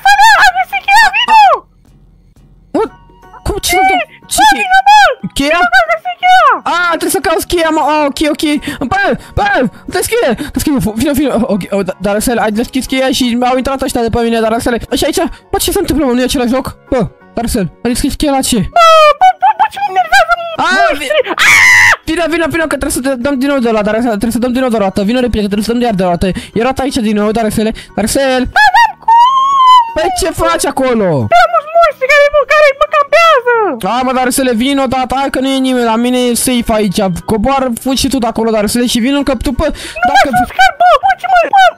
Cum, ce s-a întâmplat? Cheia? Trebuie să cauți cheia, mă, ok. Bă, deschide, vine, Darusele, ai deschis cheia și au intrat ăștia de pe mine, Darusele. Și aici, bă, ce se întâmplă, mă, nu e același loc? Bă, Darusele, ai deschis cheia la ce? Bă, ce mă enervează, Vino, că trebuie să dăm din nou de la Darusele, trebuie să dăm din nou de roată, vino repede, că trebuie să dăm iar de roată. E roata aici din nou, Darusele. Păi ce faci acolo? Am monștri care mă campează! Mă, Darusele, vino odată, hai că nu e nimeni, la mine e safe aici. Coboară, fugi și tu de acolo, Darusele, și vino că tu pe... Nu mai să scar, bă, ce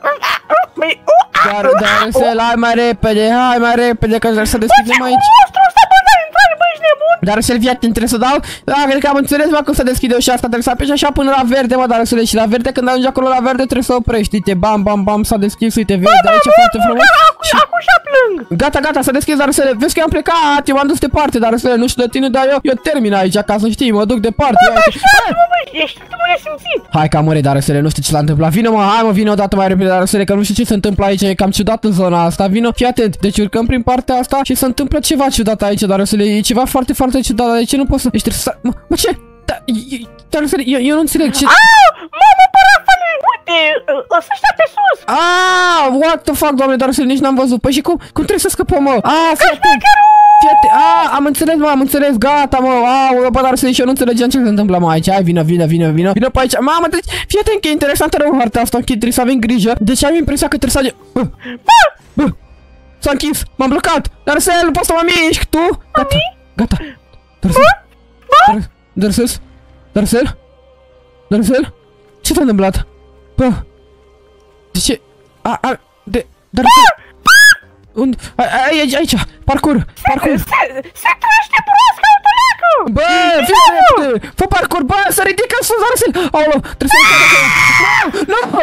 mă... Darusele, hai mai repede, că trebuie să deschidem aici. Darusele, fii atent, trebuie să dau. Cred că am înțeles, mă, cum să deschide ușa asta. Trebuie să apeși așa până la verde, mă, Darusele. Și la verde, când ajungi acolo la verde, trebuie să oprești. Uite, bam, s-a deschis, uite, vezi, de aici foarte frumos. Acum și plâng. Gata, s-a deschis, Darusele. Vezi că am plecat, eu m-am dus departe, Darusele. Nu știu de tine, dar eu termin aici, ca să știi, mă duc departe. Ești nesimțit. Hai că am murit, Darusele, nu știu ce s-a întâmplat. Vino odată mai repede, Darusele, că nu știu ce se întâmplă aici, e cam ciudat în zona asta. Vino, fii atent. Deci urcăm prin partea asta și se întâmplă ceva ciudat aici, Darusele. E ceva foarte ciudat. De ce nu pot să... Ești să... Mă, ce? Darusele, eu nu înțeleg ce... Mamă, Rafale, uite, ăsta pe sus. What the fuck, doamne, dar nici n-am văzut. Păi și cum trebuie să scăpăm, mă? Fii atent. Am înțeles, mă, am înțeles, gata, mă. Bă, dar și eu nu înțelegeam ce se întâmplă, mă, aici. Hai, vină pe aici. Mamă, deci, fii atent că e interesantă rău harta asta, ok, trebuie să avem grijă. Deci am impresia că trebuie să bă, s-a închis, m-am blocat. Darcel, nu poți să mă mișc, tu? Gata. Darcel? Ce s-a întâmplat? Bă, de ce? Darcel? Unde? Aici, parcur. Se trăște proastă, autoleacu! Bă, fii repede! Fă parcur, bă, să ridică sus, Darcel! Aolo, trebuie să... Nu!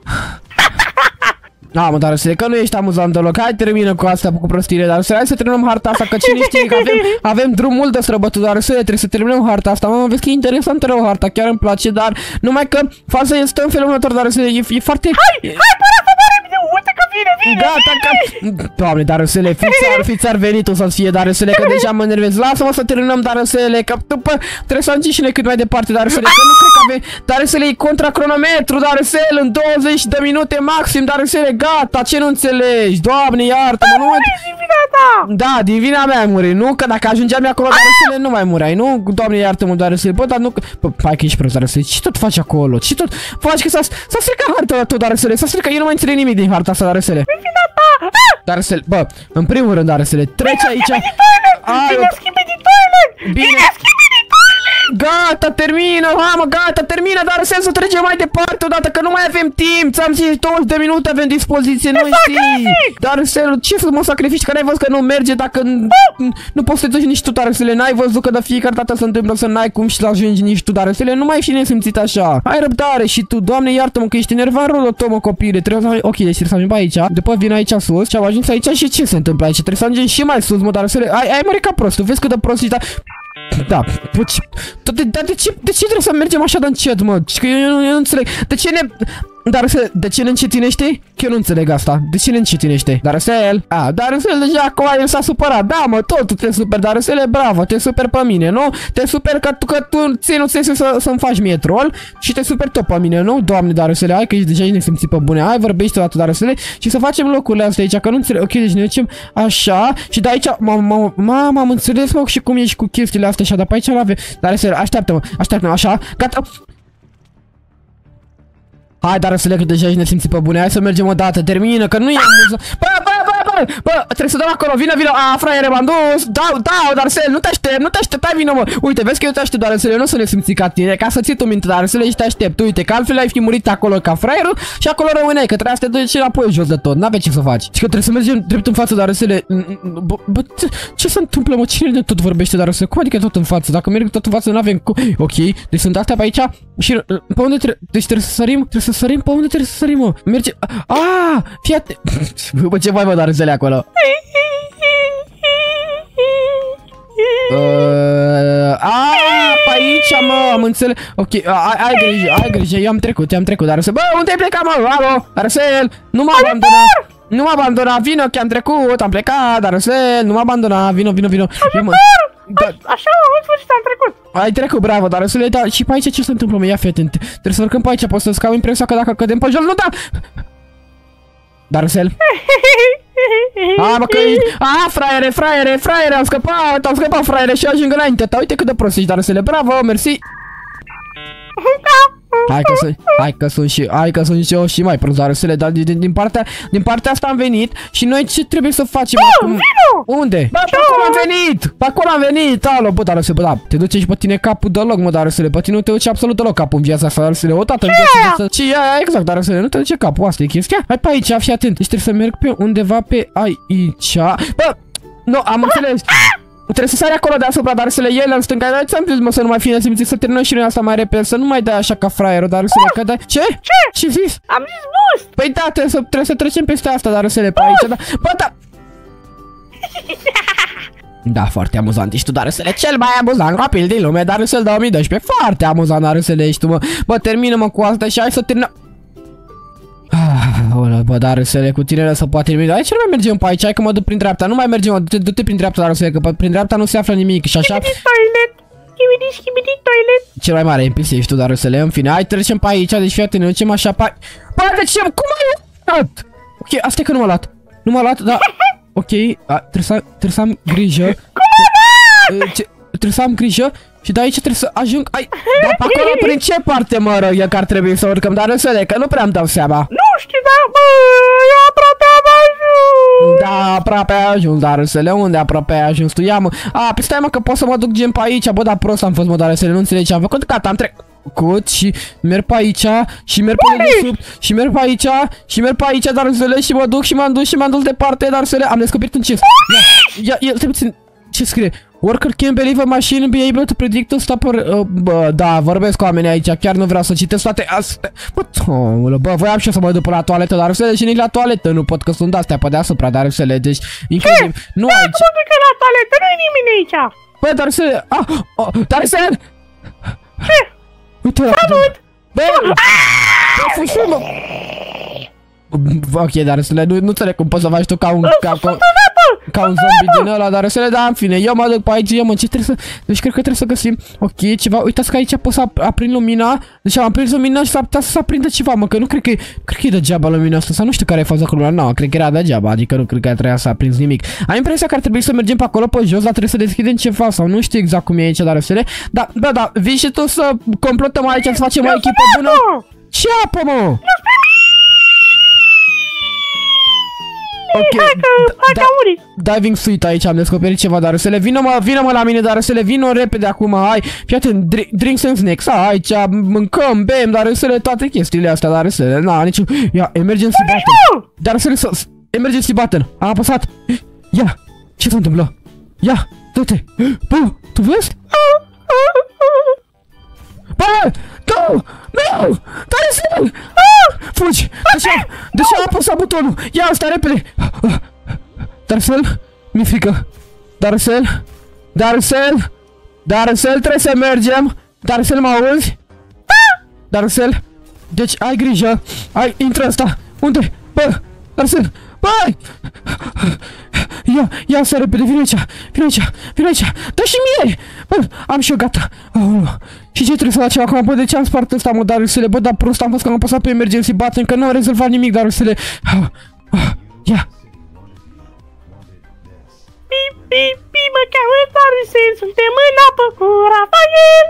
Mă, Darcel, că nu ești amuzant deloc. Hai, termină cu asta, cu prostire, Darcel. Hai să terminăm harta asta, că cine știe că avem drum mult de străbătut, Darcel. Trebuie să terminăm harta asta. Mă, vezi că e interesantă rău harta, chiar îmi place, dar numai că faza este în felul următor, Darcel. E foarte... Hai, uite că vine! Gata, Doamne, Darcel, fiți-ar venit o să-ți fie, Darcel, că deja mă enervez. Lasă-mă să terminăm, Darcel, că după trebuie să ajungem și noi cât mai departe, Darcel, că nu cred că avem... Darcel, e contra cronometru, Darcel, în 20 de minute maxim, Darcel, gata, ce nu înțelegi? Doamne, iartă-mă, nu mai... Din vina ta! Da, din vina mea ai murit, nu? Că dacă ajungeam acolo, Darcel, nu mai mureai, nu? Doamne, iartă-mă, Darcel, bă, dar nu... Hai că ești prost, Darcel, ce tot faci acolo? Ce tot faci că s-a stricat harta la tot, Darcel, s-a stricat, eu nu mai înțeleg nimic din harta asta, Darcel. Din vina ta! Darcel, bă, în primul rând, Darcel, treci aici. Bine, schimbi din toilet! Bine, gata, termină, gata, termină, Darcel, să trecem mai departe odată, că nu mai avem timp. Ți-am zis, 20 de minute avem dispoziție, nu știi. Darcel, ce să mă sacrifici, că n-ai văzut că nu merge dacă nu poți să te duci nici tu, Darcel. N-ai văzut că de fiecare dată se întâmplă să n-ai cum și să ajungi nici tu, Darcel. Nu mai fi nesimțit așa. Ai răbdare și tu, Doamne, iartă-mă că ești enervat rău de tot, mă, copile. Trebuie să... Ok, deci trebuie să ajungem pe aici, după vin aici sus și am ajuns aici și ce se întâmplă aici? Trebuie să ajungem și mai sus, mă, Darcel. Ai mărit ca prostul, vezi cât de prost ești, da, de ce trebuie să mergem așa de încet, mă? Că eu nu înțeleg. De ce ne încetinește? Că eu nu înțeleg asta. De ce ne încetinește? Darcel? Darcel deja acum el s-a supărat. Da, mă, tot te super, Darcel, bravo, te super pe mine, nu? Te super că tu ți-nu să-mi faci mie troll și te super tot pe mine, nu? Doamne, Darcel, hai că ești deja nesimțit pe bune. Hai, vorbește odată, Darcel, și să facem locurile astea aici, că nu înțeleg. Ok, deci ne ducem așa și de aici, am înțeles, mă, și cum ești cu chestiile astea așa, dar pe aici l-avem. Darcel, așteaptă-mă, așa, gata. Hai, Darcel, că deja ești nesimțit pe bune. Hai să mergem o dată, termină, că nu e amuzant. Bă, trebuie să dăm acolo, vină, fraiere, m-am dus. Da, Darcel, nu te aștept, hai, vină, mă. Uite, vezi că eu te aștept, Darcel, eu nu să ne simți ca tine, ca să ții tu minte, Darcel, și te aștept. Uite, că altfel ai fi murit acolo ca fraierul și acolo rămâneai, că trebuia să te duci înapoi jos de tot, n-avea ce să faci. Și că trebuie să mergem drept în față, Darcel. Bă, ce se întâmplă, mă? Cine de tot vorbește, Darcel? Cum adică tot în față? Dacă merg tot în față, n-avem cum. Ok, deci sunt astea pe aici și pe unde trebuie? Deci trebuie să sărim, pe unde trebuie să sărim, mă? Merge. Fii atent. Bă, ce mai, mă, Darcel, acolo? Pe aici, mă, am înțeles. Ok, ai grijă, eu am trecut, Darcel. Bă, unde ai plecat, mă? Alo, Darcel, nu mă abandona, vină, că am trecut, am plecat, Darcel, nu mă abandona, vină. Așa, în sfârșit am trecut. Ai trecut, bravo, Darcel, da, și pe aici ce se întâmplă, mă? Ia fi atent. Trebuie să urcăm pe aici, poți să-ți cau impresia că dacă cădem pe jos, nu da. Darcel? Mă, că fraiere, am scăpat, fraiere, și ajung înainte ta. Uite cât de prost ești, Darcel, bravo, mersi. Hai că sunt și eu și mai prost, Darcel, dar din partea asta am venit și noi ce trebuie să facem acum? Unde? Bă, pe acolo am venit, alo, bă, Darcel, bă, da, te duce și pe tine capul deloc, mă, Darcel, pe tine nu te duce absolut deloc capul în viața asta, Darcel, o dată în viața. Ce? Exact, Darcel, nu te duce capul, asta e chestia. Hai pe aici, fii atent, deci trebuie să merg pe undeva pe aici. Bă, nu, am înțeles. Trebuie să sari acolo deasupra, Darcel, el în stânga, ți-am zis, mă, să nu mai fi nesimțit, să terminăm și noi asta mai repede, să nu mai dai așa ca fraierul, Darcel, că dai... Ce? Ce zis? Am zis boost! Păi da, trebuie să trecem peste asta, Darcel, pe aici, da. Bă, da! Da, foarte amuzant ești tu, Darcel, cel mai amuzant copil din lume, Darcel 2012, foarte amuzant, Darcel, ești tu, mă. Bă, termină-mă cu asta și hai să terminăm. Bă, Darcel, cu tine să poate termina. Aici nu mai mergem pe aici, hai că mă duc prin dreapta. Nu mai mergem, du-te prin dreapta, Darcel, că prin dreapta nu se află nimic și așa. Schibidi toilet. Cel mai mare NPC ești tu, Darcel, în fine. Hai, trecem pe aici, deci fii atent, ne ducem așa pe... Bă, de ce? Cum ai... Ok, asta e că nu m-a luat. Nu m-a luat, dar... Ok, trebuie să am grijă. Trebuie să am grijă și de aici trebuie să ajung... Dar pe acolo prin ce parte mă rog e că ar trebui să urcăm? Dar înțeleg că nu prea îmi dau seama. Nu știu, dar bă, aproape am ajuns. Da, aproape ai ajuns, dar înțeleg, unde aproape ai ajuns tu? Ia mă. Pe stai mă că pot să mă duc gen pe aici. Bă, dar prost am fost mă, dar înțeleg, nu înțeleg ce am făcut. Gata, am trecut și merg pe aici și merg pe dedesubt și merg pe aici și merg pe aici, dar înțeleg, și mă duc și m-am dus și m-am dus departe, dar înțeleg, am descoperit un chest. Ia, stai puțin, ce scrie? Worker can't believe a machine be able to predict a stopper... Bă, da, vorbesc cu oamenii aici, chiar nu vreau să citesc toate astea. Bă, voiam și eu să mă duc până la toaletă, dar înțeleg, și nici la toaletă nu pot, că sunt de-astea pe deasupra, dar înțeleg, deci... Incredibil. Nu aici. Cum duc la toaletă? Nu-i nimeni aici. Bă, dar înțeleg... dar înțeleg! Ce? Uite ăla! Bă! Bă, ok, dar înțeleg, nu înțeleg cum poți să faci tu ca un... Ca un zombie din ăla, dar înțeleg, da, în fine, eu mă duc pe aici, ce trebuie să... Deci cred că trebuie să găsim, ok, ceva, uitați că aici pot să aprind lumina, deci am aprins lumina și s-ar putea să aprindă ceva, mă, că nu cred că e degeaba lumina asta, sau nu știu care e faza cu lumina, nu, cred că era degeaba, adică nu cred că trebuia să aprins nimic. Am impresia că ar trebui să mergem pe acolo pe jos, dar trebuie să deschidem ceva, sau nu știu exact cum e aici, dar înțeleg, da, bă, da, vii și tu să complotăm aici, să facem o echipă bună? Ce apă, mă? Ok, diving suite aici, am descoperit ceva, dar să le vină-mă la mine, dar să le vină repede acum, hai, fii atent, drinks and snacks, aici, mâncăm, bem, dar să le toate chestiile astea, dar să le, niciun, ia, emergency button, dar să le, emergency button, am apăsat, ia, ce se întâmplă, ia, du-te, bă, tu vezi? Bă, nu, tare să fugi, de ce am apăsat butonul, ia asta repede, Darcel, mi-e frică, Darcel, trebuie să mergem, Darcel, mă auzi? Darcel, deci ai grijă, intră asta, unde, bă, Darcel, băi, ia să repede, vine aici, dă și mie, bă, am și eu gata, și ce trebuie să facem acum, bă, de ce am spart ăsta, mă, Darcele, bă, dar prost am fost că am apăsat pe emergency button, că nu am rezolvat nimic, Darcele, ia. Pi, mă cheamă Darcel, suntem în apă cu Rafael,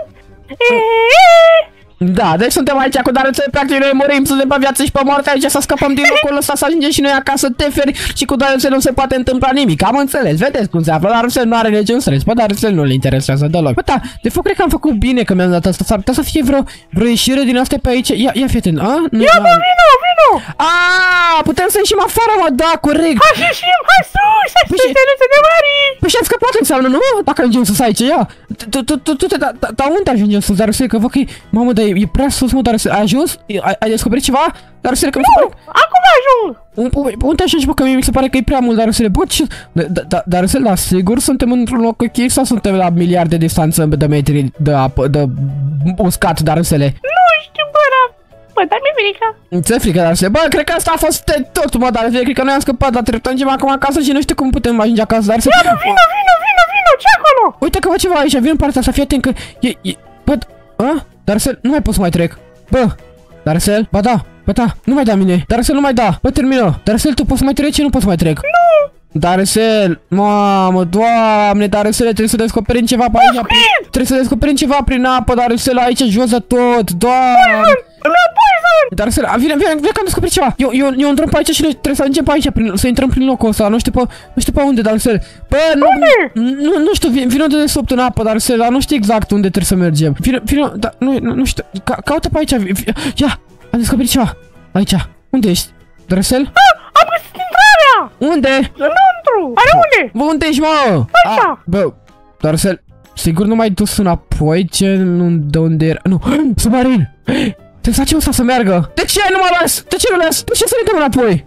Da, deci suntem aici cu Darcel, practic noi murim, suntem pe viață și pe moarte aici, să scăpăm din locul ăsta, să ajungem și noi acasă teferi și cu Darcel nu se poate întâmpla nimic, am înțeles, vedeți cum se află, Darcel nu are niciun stres, bă, Darcel nu-l interesează deloc. Bă, da, de fapt cred că am făcut bine că mi-am dat asta, s-ar putea să fie vreo ieșire din astea pe aici, ia fii atent, Ia, bă, vino! Putem să ieșim afară, mă, da, corect. Hai să ieșim, hai sus, să de mari. Păi și am scăpat înseamnă, nu? Dacă ajungem sus aici, ia. Dar unde ajungem sus, Darcel, că văd că e... Mamă, dar e prea sus, mă, Darcel, ai ajuns? Ai descoperit ceva? Darcel, că mi se pare... Acum ajung. Unde ajungi, bă, că mie mi se pare că e prea mult, Darcel, bă, ce... Darcel, da, sigur suntem într-un loc ok sau suntem la miliarde de distanță de metri de apă, de uscat, Darcele? Nu știu, bă, dar mi-e frică. Ți-e frică, Darcel? Bă, cred că asta a fost tot, mă, Darcel, cred că noi am scăpat, dar trecem acum acasă și nu știu cum putem ajunge acasă, Darcel. Ia, bă, vino, ce acolo? Uite că văd ceva aici, vin în partea asta, fii atent că bă, Darcel, nu mai pot să mai trec. Bă, Darcel, ba da, nu mai da mine. Darcel, nu mai da, bă, termină. Darcel, tu poți să mai treci? Nu poți să mai trec. Nu. Darcel, mamă, Doamne, Darcel, trebuie să descoperim ceva pe aici. Trebuie să descoperim ceva prin apă, Darcel, aici jos de tot, Doamne. Darcel, vine că am descoperit ceva. Eu îndrăm pe aici și noi trebuie să ajungem pe aici, să intrăm prin locul ăsta, nu știu pe unde, Darcel. Bă, nu știu, vino de desubt în apă, Darcel, dar nu știu exact unde trebuie să mergem. Vino, dar nu știu, caută pe aici. Ia, am descoperit ceva. Aici, unde ești? Darcel? Am găsit intrarea! Unde? Înăuntru! Are unde? Bă, unde ești, mă? Așa! Bă, Darcel, sigur nu m-ai dus înapoi? De unde era? Nu, submarin! Trebuie să facem asta să meargă! De ce nu mă las? De ce nu las? De ce să ne dăm înapoi?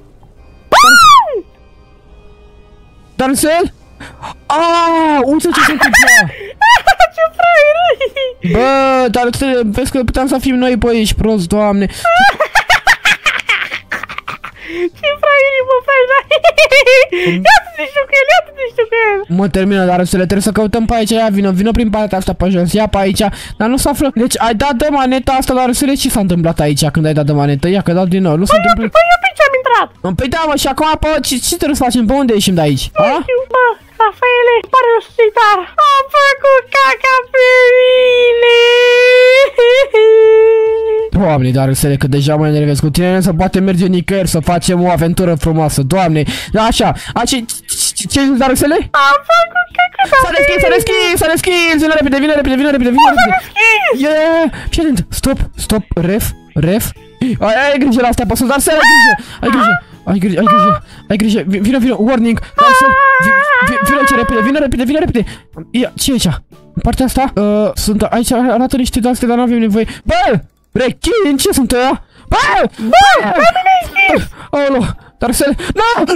Darcel? Uite ce se întâmplă! Ce fraier! Bă, Darcel, vezi că puteam să fim noi pe aici, prost, Doamne! Ce fraieri, mă, faci? Ia-te-te știu cu el, Mă, termină, dar trebuie să căutăm pe aici, ia, vină prin partea asta pe jos, ia pe aici, dar nu se află. Deci ai dat de maneta asta, dar ce s-a întâmplat aici când ai dat de manetă? Ia, că dau din nou, nu se întâmplă. Păi, ia pe neapărat. Păi da, mă, și acum, ce trebuie să facem? Pe unde ieșim de aici? Nu știu, bă, Rafaele, pare rău să zic, dar am făcut caca pe mine. Doamne, dar înțeleg că deja mă enervez. Cu tine nu se poate merge nicăieri să facem o aventură frumoasă. Doamne, așa, ce dar înțeleg? Am făcut caca. S-a deschis, vine repede. Yeah, și atent, stop, ref. Ai grijă la astea, poți dar să ai grijă, vino, warning, vino repede. Ia, ce e aici? În partea asta, sunt aici, arată niște de-astea, dar nu avem nevoie. Bă, rechin, ce sunt ăia? Bă, aolo, dar să... Nu!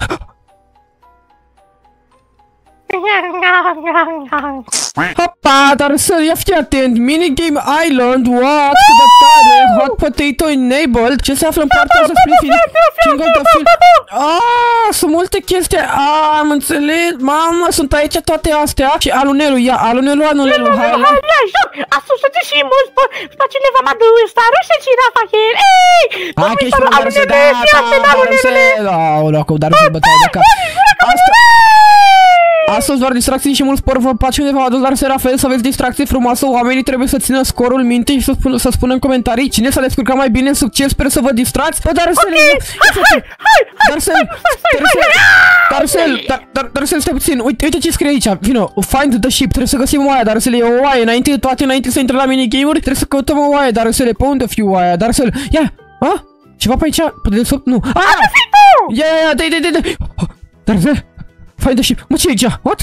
Hopa, dar să ia fi atent, Minigame Island, what, cât de tare, Hot Potato Enabled, ce se află în partea asta spre King of the Field. Sunt multe chestii, am înțeles, mamă, sunt aici toate astea. Și alunelul, anulelul, hai. Joc, asociați și mulți, pe cineva m-a dus, dar nu știu ce Rafael, ei! Hai că ești dar să bătaie de cap. Astăzi doar distracții și mult spor vă place undeva adus, dar seara fel să aveți distracție frumoasă. Oamenii trebuie să țină scorul minte și să spună în comentarii cine s-a descurcat mai bine în succes. Sper să vă distrați. Bă, Darcel, stai puțin. Uite ce scrie aici. Vino, find the ship. Trebuie să găsim oaia, Darcel, e o oaie. Înainte să intre la minigame-uri, trebuie să căutăm o oaie, Darcel. Pe unde fiu oaia, Darcel? Ia, ceva pe aici? Pe dedesubt? Nu. Ia, dă-i. Darcel, find the ship. Mă, ce e aici? What?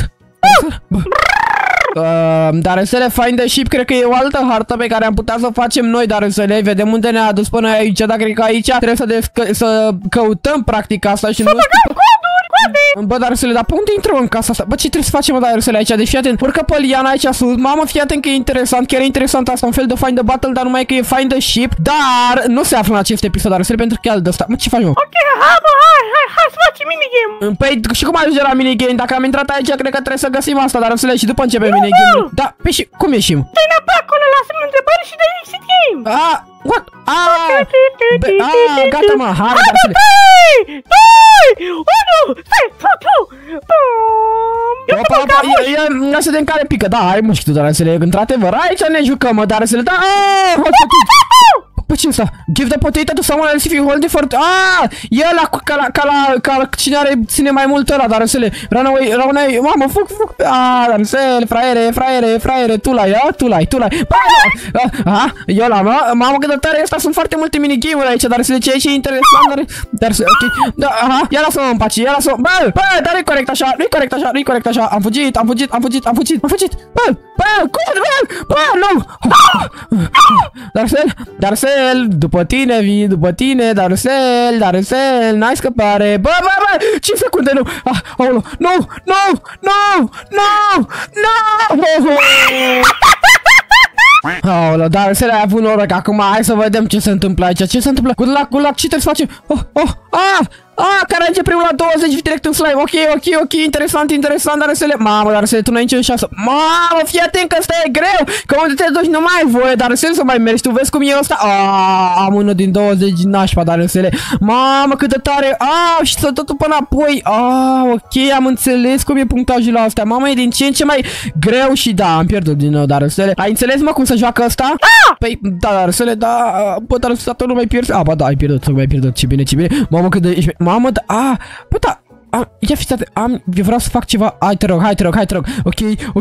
Dar înțeleg, find the ship, cred că e o altă hartă pe care am putea să o facem noi, dar înțeleg, vedem unde ne-a adus până aici, dar cred că aici trebuie să căutăm practic asta și nu știu. Bă, dar înțeleg, dar pe unde intrăm în casa asta? Bă, ce trebuie să facem, dar înțeleg aici? Deci fii atent, urcă pe liana aici sus, mamă, fii atent că e interesant, chiar e interesant asta, un fel de find the battle, dar numai că e find the ship, dar nu se află în acest episod, dar înțeleg, pentru că e alt de ăsta. Mă, ce faci, mă? Ok, hai să facem minigame. Păi, și cum ajunge la minigame? Dacă am intrat aici, cred că trebuie să găsim asta, dar înțeleg, și după începem minigame-ul. Da, pe și cum ieșim? Stai înapoi acolo, lasă-mi întrebări și dă exit game. What? Gata, mă, hai, dar să le... 1, 2, ia să vedem care pică, da, hai mă, și tu, dar să le... Într-adevăr, aici ne jucăm, mă, dar să le... Păi ce ăsta? Give the potato to someone else if you hold it for... E ăla ca cine are ține mai mult ăla, dar să le... Run-away, mamă, fuc. Dar să le... Fraiere, tu l-ai. E ăla, mamă, cât de tare ăsta, sunt foarte multe minigame-uri aici, dar să le... Ce e interesant, dar să... Ok, da, ia lasă-mă în pace, Bă, dar nu-i corect așa, am fugit. Bă, nu! Darcel, după tine, vin după tine, Darcel, n-ai scăpare. Bă, 5 secunde, nu! Nu! Aoleu, Darcel, ai avut noroc, acum hai să vedem ce se întâmplă aici, ce Good luck, ce trebuie să facem? Care ajunge primul la 20 direct în slime, ok, interesant, Darcel. Mamă, Darcel, tu n-ai nicio șansă. Mamă, fii atent că ăsta e greu, că unde te duci nu mai ai voie, Darcel, să mai mergi, tu vezi cum e ăsta? Am unul din 20 nașpa, Darcel. Mamă, cât de tare, și să totul până apoi, ok, am înțeles cum e punctajul la astea, mamă, e din ce în ce mai greu și da, am pierdut din nou, Darcel. Ai înțeles, mă, cum se joacă ăsta? Păi, da, Darcel, da, bă, Darcel, nu mai pierzi, ba da, ai pierdut, ce bine, mamă, cât de... Mamă, bă, da, ia fiți atent, eu vreau să fac ceva, hai te rog, ok.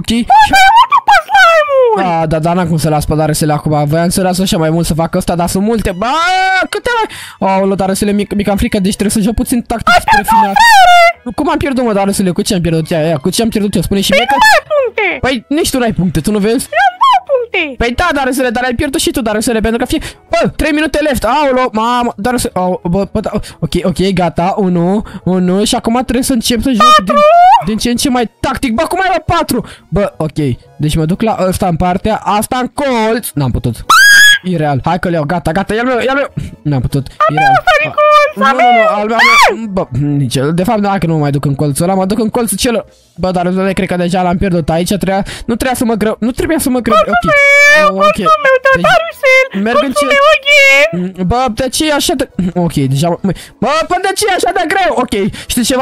Da, n-am cum să las pe Darcel acum, voiam să las așa mai mult să fac ăsta, dar sunt multe, bă, câte mai... Aoleu, Darcel, mi cam frică, deci trebuie să joc puțin tactic spre final. Cum am pierdut, mă, Darcel, cu ce am pierdut? Cu ce am pierdut eu, spune și mie că... Păi, nici tu n-ai puncte, tu nu vezi? Păi da, Darcel, dar ai pierdut și tu, Darcel, pentru că bă, 3 minute left, aolo, mamă, Darcel, ok, gata, 1, și acum trebuie să încep să joc din ce în ce mai tactic, bă, cum ai la 4? Bă, ok, deci mă duc la ăsta în partea, asta în colț, n-am putut, ireal, hai că le iau, gata, e al meu, n-am putut, ireal. al meu, bă, nici, de fapt, dacă nu mă mai duc în colțul ăla, mă duc în colțul celălalt. Bă, dar cred că deja l-am pierdut aici, nu trebuia să mă greu, nu trebuia să mă greu, ok. Colțul meu, Darusel, colțul meu again. Bă, de ce e așa de... Ok, deja... Bă, de ce e așa de greu? Ok, știi ceva?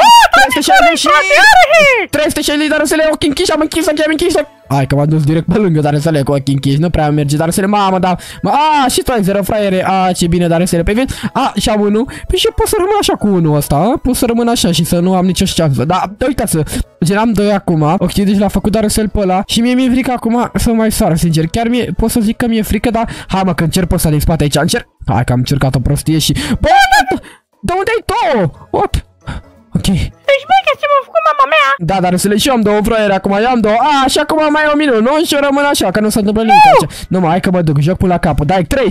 360, Darusele, ochi închiși, am închis, hai că m-a dus direct pe lângă Darusele cu ochii închiși, nu prea merge Darusele, mamă, da... și tu ai 0 fraiere, ce bine Darusele, pe vin, și am 1, păi și pot să rămân așa cu 1 ăsta, pot să rămân așa și să nu am nicio șansă, da, uitați-vă, gen am 2 acum, ok, deci l-a făcut Darusel pe ăla și mie mi-e frică acum să mai sară, sincer, chiar pot să zic că mi-e frică, dar hai mă, că încerc pe ăsta din spate aici, încerc, hai că am încercat o prostie și, bă, de unde ai tu? What? Ok. Deci, băi, că ce-m-a făcut mama mea? Da, dar să le și eu am 2 fraiere, acum eu am 2, și acum mai e o minut, nu? Și eu rămân așa, că nu se întâmplă nimic aici. Nu, hai că mă duc, joc până la capăt, dai, 3,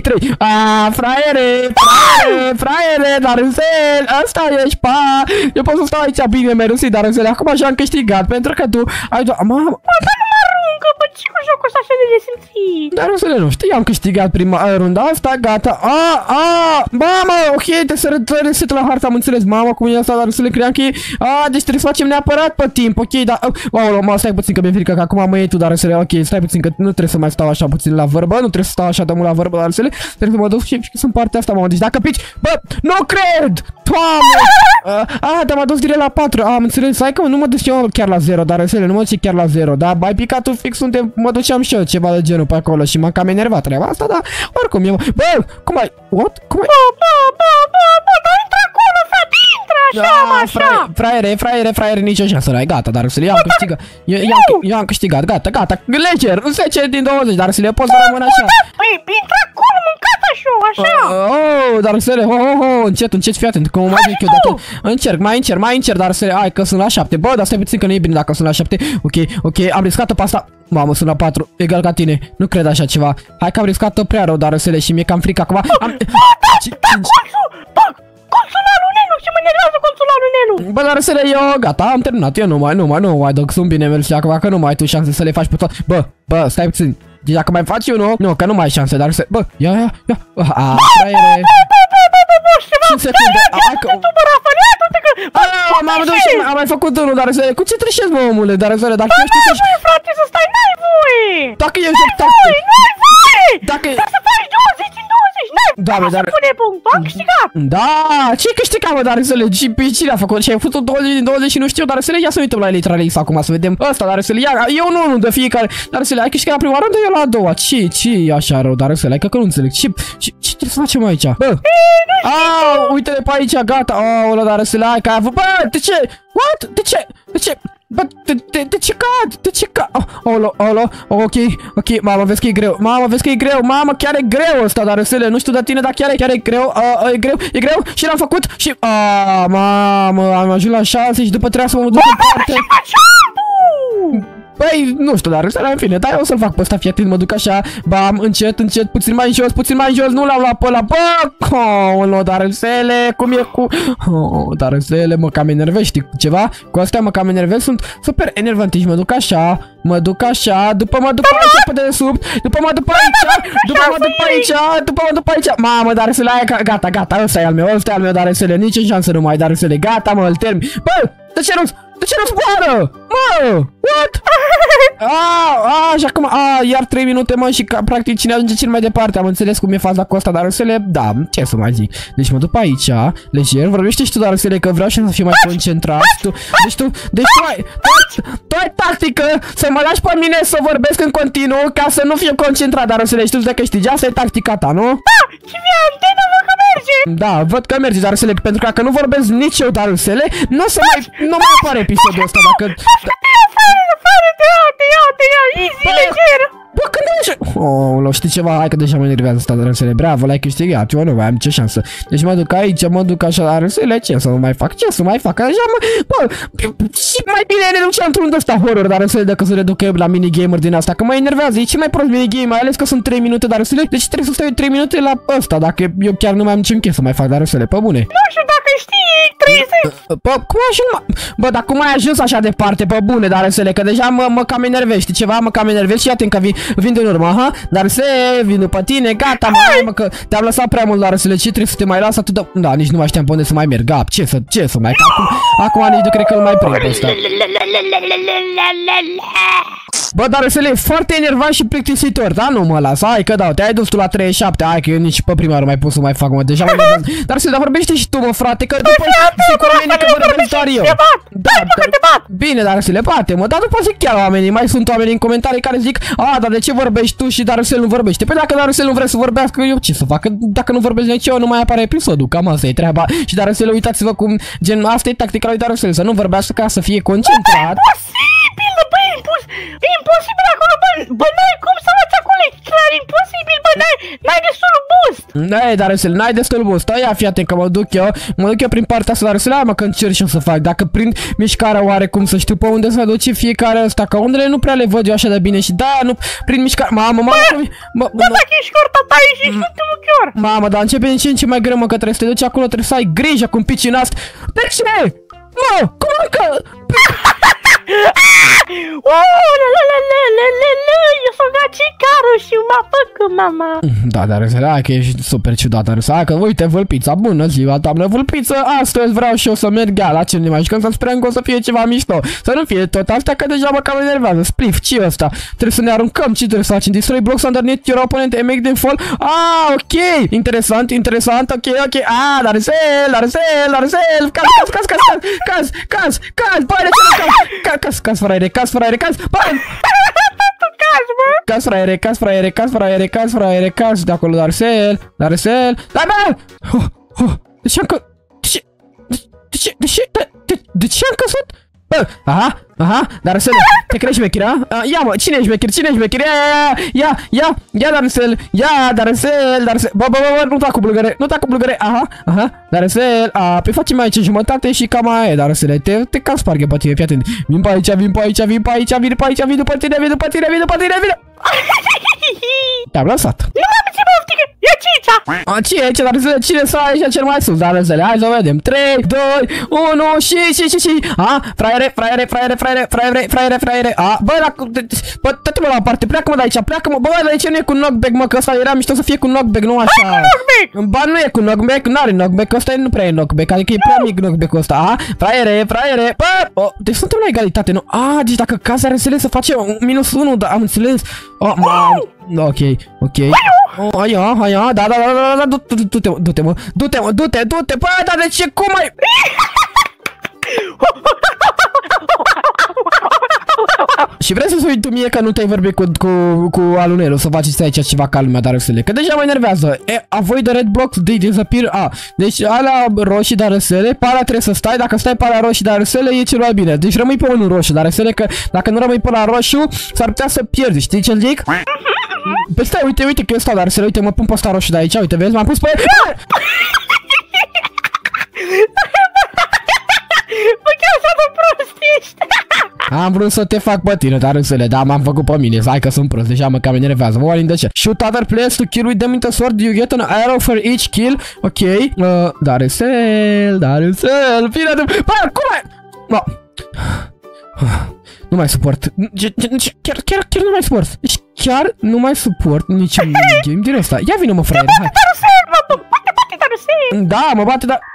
fraiere, Darusel, asta ești, pa! Eu pot să stau aici, bine, mersi, Darusel, acum așa am câștigat, pentru că tu ai doar, mamă... Bă, ce cu jocul ăsta așa de nesimțit? Darusele, nu știu, am câștigat prima runda asta, gata, mamă, ok, trebuie să resetă la harta, am înțeles, mamă, cum e asta, Darusele, cream că e, deci trebuie să facem neapărat pe timp, ok, dar, mă, stai puțin că mi-e frică, că acum mă iei tu, Darusele, ok, stai puțin că nu trebuie să mai stau așa puțin la vorbă, nu trebuie să stau așa de mult la vorbă, Darusele, trebuie să mă duc și sunt partea asta, mamă, deci dacă pici, bă, nu cred, Doamne, dar m-a dus direct la 4, am înțeles, hai că nu mă duc eu chiar la 0, Darusele, nu mă duc chiar la 0, dar ai picat tu fix unde mă duceam și eu, ceva de genul pe acolo și m-am cam enervat treaba asta, dar oricum eu, bă, cum ai, what? Cum ai? Bă, dar intră acolo, frate, intră, așa, fraiere, nicio șansă n-ai, gata, Darusele, eu am câștigat, eu am câștigat, gata, leger, 10 din 20, Darusele, eu pot să rămân așa. Păi, intră acolo, mâncat așa, Darusele, încet, fii atent, că mă mai duc eu, dacă mai încerc, Darusele, hai că sunt la 7, bă, dar stai puțin că nu e bine dacă sunt la 7, ok, am riscat-o pe asta. Mamă, sunt la 4, egal ca tine, nu cred așa ceva. Hai că am riscat-o prea rău, Darusele, și mi-e cam frică acum. Colțul ăla lui Nelu, ce mă enervează colțul ăla lui Nelu. Bă, Darusele, eu gata, am terminat, eu nu mai duc, sunt bine mersi acum, că nu mai ai tu șanse să le faci pe tot. Bă, stai puțin, deci dacă mai faci unul, nu, că nu mai ai șanse, Darusele, bă, ia, fraiere. 5 secunde, hai că... am mai făcut unul, Darusele, cu ce trișezi, mă, omule, Darusele, dacă eu știu să... N-ai voie, frate, să stai, n-ai voie! Dacă eu știu... N-ai voie! Dacă... Trebuie să faci 20 din 20, n-ai! Doamne, dar... pune punct, am câștigat! Da, ce-ai câștigat, mă, Darusele? Și pe cine a făcut? Și ai făcut 20 din 20 și nu știu, Darusele, ia să uităm la Elytra League acum, să vedem. Ăsta, Darusele, ia, eu nu de fiecare. Darusele, ai câștigat la prima rândă, eu la a doua. Ce e așa rău, Darusele? Că nu înțeleg. Ce trebuie să facem aici? Bă! Uite-le pe aici, gata. Ăla, Darusele, hai că ai avut... Bă, de ce? What? De ce? Bă, de ce cad? Ok, mamă, vezi că e greu, mamă, chiar e greu ăsta, Darusele, nu știu de tine, dar chiar e greu, e greu și l-am făcut și, mamă, am ajuns la 6 și după trebuia să mă duc în parte. Păi, nu știu, dar în fine, dar eu o să-l fac pe ăsta, fii atent, mă duc așa, bam, încet, puțin mai jos, nu l-am luat pe ăla, bă, Darusele, cum e cu... Darusele, mă cam enervez, știi ceva? Cu astea mă cam enervez, sunt super enervanti și mă duc așa, după mă duc aici pe dedesubt, după mă duc aici, mamă, Darusele, gata, ăsta e al meu, Darusele, nici în șansă nu mai, Darusele, gata, mă, îl termin, bă, de ce nu zboară? Mă, what? Și acum, iar 3 minute, mă, și practic cine ajunge cel mai departe, am înțeles cum e faza cu asta, Darusele, da, ce să mai zic. Deci mă duc pe aici, leger, vorbește și tu, Darusele, că vreau și să fiu mai concentrat. Deci tu ai tactică să mă lași pe mine să vorbesc în continuu ca să nu fiu concentrat, Darusele, știu de câștigi, asta e tactica ta, nu? Da, și mie antena, văd că merge. Da, văd că merge, Darusele, pentru că dacă nu vorbesc nici eu, Darusele, nu mai apare episodul ăsta, dacă... Te ia, easy, leger! Bă, când ai știi ceva? Hai că deja mă enervează asta, Darusele, bravo, l-ai câștigat, eu nu mai am nicio șansă. Deci mă duc aici, mă duc așa, Darusele, ce să mai fac, așa, bă, și mai bine ne duceam într-un de ăsta horror, Darusele, decât să le duc eu la minigamer din asta, că mă enervează, e cel mai prost minigame, mai ales că sunt 3 minute, Darusele, deci trebuie să stau 3 minute la ăsta, dacă eu chiar nu mai am niciun chef să mai fac, Darusele, pe bune. Nu știu dacă știi 30. Bă, cum ai ajuns? Bă, dar cum ai ajuns așa departe, pe bune, Darusele, că deja mă cam enervezi, știi ceva? Mă cam enervezi și iată că vin din urmă, ha? Darusele, vin după tine, gata, mă, că te-am lăsat prea mult, Darusele, ce trebuie să te mai las atât de... Da, nici nu mai știam pe unde să mai merg, gap, ce să mai... Acum nici nu cred că îl mai prind pe ăsta. Bă, Darusele, e foarte enervant și plictisitor, da? Nu mă las, hai că dau, te-ai dus tu la 37, hai că eu nici pe prima oară mai pot să mai fac, mă, deja mă enervez. Darusele, dar vorbește și tu, mă, frate, că după zic oamenii că vorbesc doar eu. Da, bine, Darusele, bate, mă, dar după zic chiar oamenii, mai sunt oameni în comentarii care zic, a, dar de ce vorbești tu și Darusele nu vorbește? Păi dacă Darusele nu vrea să vorbească, eu ce să fac? Dacă nu vorbesc nici eu, nu mai apare episodul, cam asta e treaba. Și Darusele, uitați-vă cum, gen, asta e tactica lui Darusele, să nu vorbească ca să fie concentrat. Imposibil acolo, bă, n-ai cum să faci acolo, e clar imposibil, bă, n-ai destul boost. N-ai, Darusele, n-ai destul boost, ia fii atent că mă duc eu prin partea asta, Darusele, hai mă că încerc și să fac, dacă prind mișcarea oarecum să știu pe unde să duce fiecare ăsta, că undele nu prea le văd eu așa de bine și da, nu prind mișcarea, mamă, bă, dacă ești chior, tata, ești ultimul chior. Mamă, dar începe din ce în ce mai greu, mă, că trebuie să te duci acolo, trebuie să ai grijă cum pici în asta. De ce? Mă, cum că... Eu sunt gacicarul și mă făcut, mama. Da, Darusele, hai că ești super ciudat, Darusele, hai că uite, Vâlpița, bună ziua, doamnă Vâlpiță, astăzi vreau și eu să merg la ce ne mai jucăm, să sperăm că o să fie ceva mișto, să nu fie tot asta, că deja mă cam enervează, splif, ce ăsta, trebuie să ne aruncăm, ce trebuie să facem, destroy blocks underneath your opponent and make them fall, ok, interesant, ok, Darusele, caz, băi, de ce nu caz, fraiere, băi! Caz, fraiere, de acolo, Darusele, da, bă! De ce am căzut? Aha, Darusele, te crezi șmecher, a? Ia, mă, cine e șmecher? Ia, Darusele, bă, nu ta cu bulgăre, aha, Darusele, pe facem aici jumătate și cam aia e, Darusele, te cam spargă pe tine, fii atent, vin pe aici, vin după tine, te-am lăsat. Nu m-am ținut, oftică, e Cica. Ce e aici, Darusele, cine s-a aici cel mai sus, Darusele, hai să vedem, 3, 2, 1 și, fraiere, bă, dă-te-mă la o parte, pleacă-mă de aici, bă, de ce nu e cu knockback, mă, că ăsta era mișto să fie cu knockback, nu așa. Ba, nu e cu knockback, n-are knockback, ăsta nu prea e knockback, adică e prea mic knockback-ul ăsta, fraiere, bă, deci suntem la egalitate, nu? Deci dacă cazi Darusele să face -1, da, am înțeles. Ok. Aia, da, du-te, mă, bă, dar de ce, cum ai... Și vrei să spui tu mie că nu te-ai vorbit cu alunelul să faceți aici ceva ca lumea, Darusele, că deja mă enervează. Avoid the red blocks, they disappear. Deci alea roșii, Darusele, pe alea trebuie să stai, dacă stai pe alea roșii, Darusele, e cel mai bine. Deci rămâi pe unul roșu, Darusele, că dacă nu rămâi pe la roșu, s-ar putea să pierzi, știi ce zic? Păi stai, uite că eu stau, Darusele, uite, mă pun pe ăsta roșu de aici, uite, vezi, m-am pus pe... Bă, chiar așa de prost ești. Am vrut să te fac pe tine, Darusele, dar m-am făcut pe mine, hai că sunt prost, deja mă cam enervează, mă oare de ce? Shoot other players to kill with them in the sword, you get an arrow for each kill, ok, Darusele, bine, bă, cum ai? Bă, nu mai suport, chiar nu mai suport, deci chiar nu mai suport niciun game din ăsta, ia vină, mă, fraiere, hai. Bate, Darusele. Da, mă bate, dar...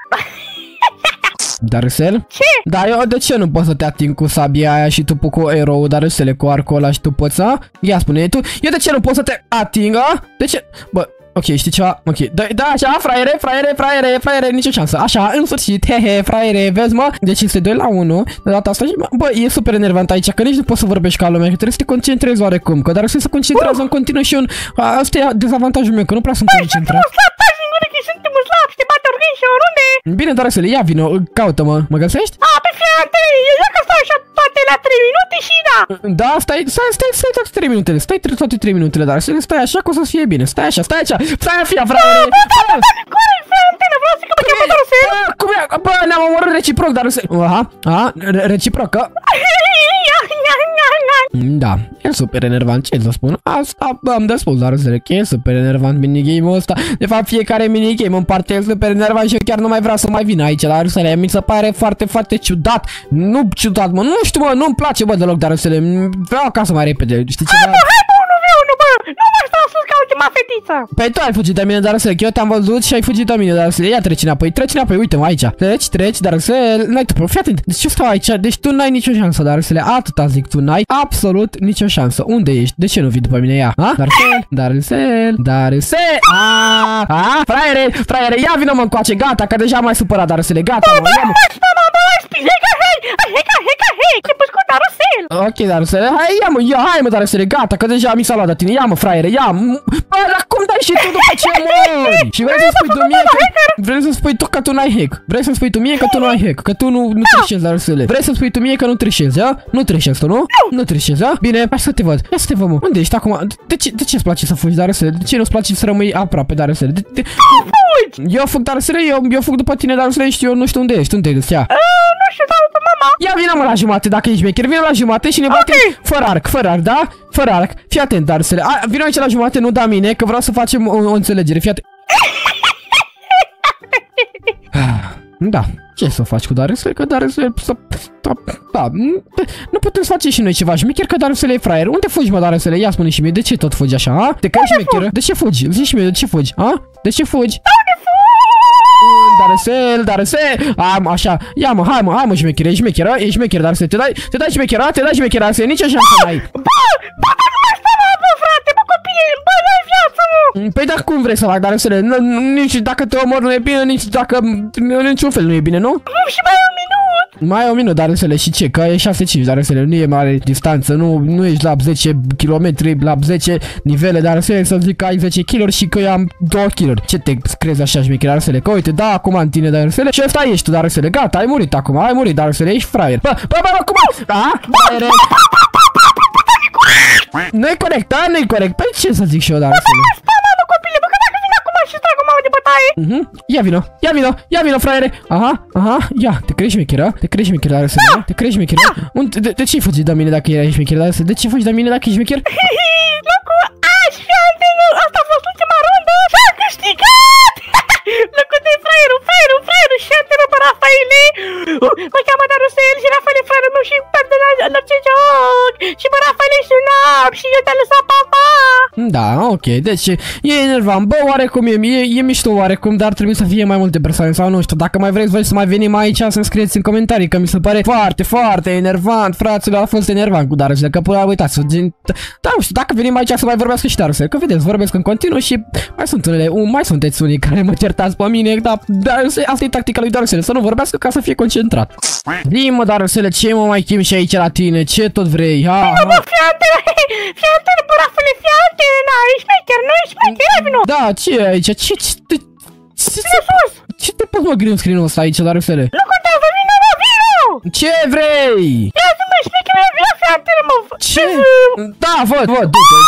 Darusele? Ce? Da, eu de ce nu pot să te ating cu sabia aia și tu cu arrow-ul, Darusele, cu arcul ăla și tu poți să? Ia spune tu, eu de ce nu pot să te ating, a? De ce? Bă, ok, știi ceva? Ok, da, așa, fraiere, nicio șansă. Așa, în sfârșit, hehe, fraiere, vezi, mă? Deci este 2 la 1, de data asta și, bă, e super enervant aici, că nici nu poți să vorbești ca lumea, că trebuie să te concentrezi oarecum, că Darusele se concentrează în continuu și asta e dezavantajul meu, că nu prea sunt concentrat. Suntem slabi, te bate orgâni și oriunde. Bine, Darusele, ia vino, caută-mă, mă găsești? Pe fiante, eu că stau așa toate la 3 minute și da. Da, stai toate 3 minutele, toate 3 minutele, Darusele, stai așa că o să fie bine, stai așa, stai fia, fraiere. Corect, fiantele, vreau să că mă cheamă Darusele. Cum e? Bă, ne-am omorât reciproc, Darusele. Aha, reciproc, Da, e super enervant, ce să spun? Asta am de spus, dar să e super enervant minigame-ul ăsta. De fapt, fiecare minigame în parte e super enervant și eu chiar nu mai vreau să mai vin aici la Rusele. Mi se pare foarte, foarte ciudat. Nu ciudat, mă, nu știu, mă, nu-mi place, bă, deloc de Rusele. Vreau acasă mai repede, știi ceva? Hai, bă, nu vreau, nu mai stau sus ca ultima fetiță. Păi tu ai fugit de mine, Darusele, că eu te-am văzut și ai fugit de mine, Darusele. Ia treci înapoi, uite-mă aici. Treci, Darusele, n-ai tu, fii atent. Deci eu stau aici, deci tu n-ai nicio șansă, Darusele. Atâta zic, tu n-ai absolut nicio șansă. Unde ești? De ce nu vii după mine? Ia, ha? Darusele. Fraiere, ia vină-mă încoace, gata, că deja m-ai supărat, Darusele, gata, mă, ia-mă. Hei, ce pus cu Darusel? Ok, Darusele, hai mă, Darusele, gata, că deja mi s-a luat de tine. Ia mă, fraiere, ia. Bă, dar cum dai și tu după ce mori? Și vrei să spui tu mie că... Vrei să spui tu că tu n-ai hack. Vrei să spui tu mie că tu nu ai hack. Că tu nu trișezi, Darusele. Vrei să spui tu mie că nu trișezi, a? Nu trișezi tu, nu? Nu trișezi, a? Bine, hai să te văd. Ia să te văd, mă. Unde ești acum? De ce îți place să fugi, Darusele? De ce nu-ți place să rămâi aproape, Darusele? Eu fug, Darusele, eu fug după tine, Darusele, și eu nu știu unde ești. Unde ești? Ia. Nu știu, dau pe mama. Ia vină-mă la jumate dacă ești mecher, vină la jumate și ne batem fără arc, da? Fără arc. Fii atent, Darusele. Vină aici la jumate, nu da mine, că vreau să facem o înțelegere. Fii atent. Da, ce să faci cu Darusele? Că Darusele da, nu putem să facem și noi ceva șmecher, că Darusele e fraier. Unde fugi, mă, Darusele? Ia spune și mie, de ce tot fugi așa, a? Te crezi șmecheră? De ce fugi? Zici și mie, de ce fugi, a? De ce fugi? Darusele, așa, ia mă, hai mă, șmecheră, ești șmecheră, Darusele, te dai șmecheră, Darusele, nici așa n-ai. Bă, nu mai stau, bă, frate, bă, copii, bă, n-ai viață, mă. Păi dar cum vrei să fac, Darusele? Nici dacă te omor nu e bine, nici dacă, niciun fel nu e bine, nu? Și mai e un minut. Mai e un minut, Darusele, și ce? Că e 6-5, Darusele, nu e mare distanță, nu ești la 10 km, la 10 nivele, Darusele, să zic că ai 10 kg și că eu am 2 kg. Ce te crezi așa șmecher, Darusele? Că uite, da, acum în tine, Darusele, și ăsta ești tu, Darusele, gata, ai murit acum, Darusele, ești fraier. Bă, cum? Da? Nu-i corect, da? Nu-i corect. Păi ce să zic și eu, Darusele? Stai, mamă, copile, bă, că dacă vin acum și trag o mamă de bătaie. Ia vino, fraiere. Aha, ia, te crezi șmecheră? Darusele, te crezi șmecheră? De ce fugi de mine dacă erai șmecher, Darusele? De ce fugi de mine dacă ești șmecher? Locul Așfiante, asta a fost ultima rundă și am câștigat! Locul de fraierul, și antenul pe Rafaele. Mă cheamă Darusel și Rafaele e fraierul meu și pierde la ce joc. Și pe Rafaele și un ap și eu te-am lăsat, papa. Da, ok, deci e enervant. Bă, oarecum e mișto oarecum, dar trebuie să fie mai multe persoane sau nu știu. Dacă mai vreți voi să mai venim aici, să-mi scrieți în comentarii, că mi se pare foarte, foarte enervant. Fraților, a fost enervant cu Darusel, că până uitați, da, nu știu, dacă venim aici să mai vorbească și Darusel, că vedeți, vorbesc în continuu și mai sunteți unii care mă certați pe mine, dar asta e tactica lui Darusel, să nu vorbească ca să fie concentrat. Zi-mă, Darusele, ce mă mai chim și aici la tine? Ce tot vrei? Bă, fii antene, bă, Rafaele, fii antene, ești șmecher, nu ești șmecher, vino. Da, ce e aici? Ce te poți mă gri în screen-ul ăsta aici, Darusele? Nu contează, vino! Ce vrei? Ia zi, mă, șmecher, ia fii antene, mă. Ce? Da, văd, du-te.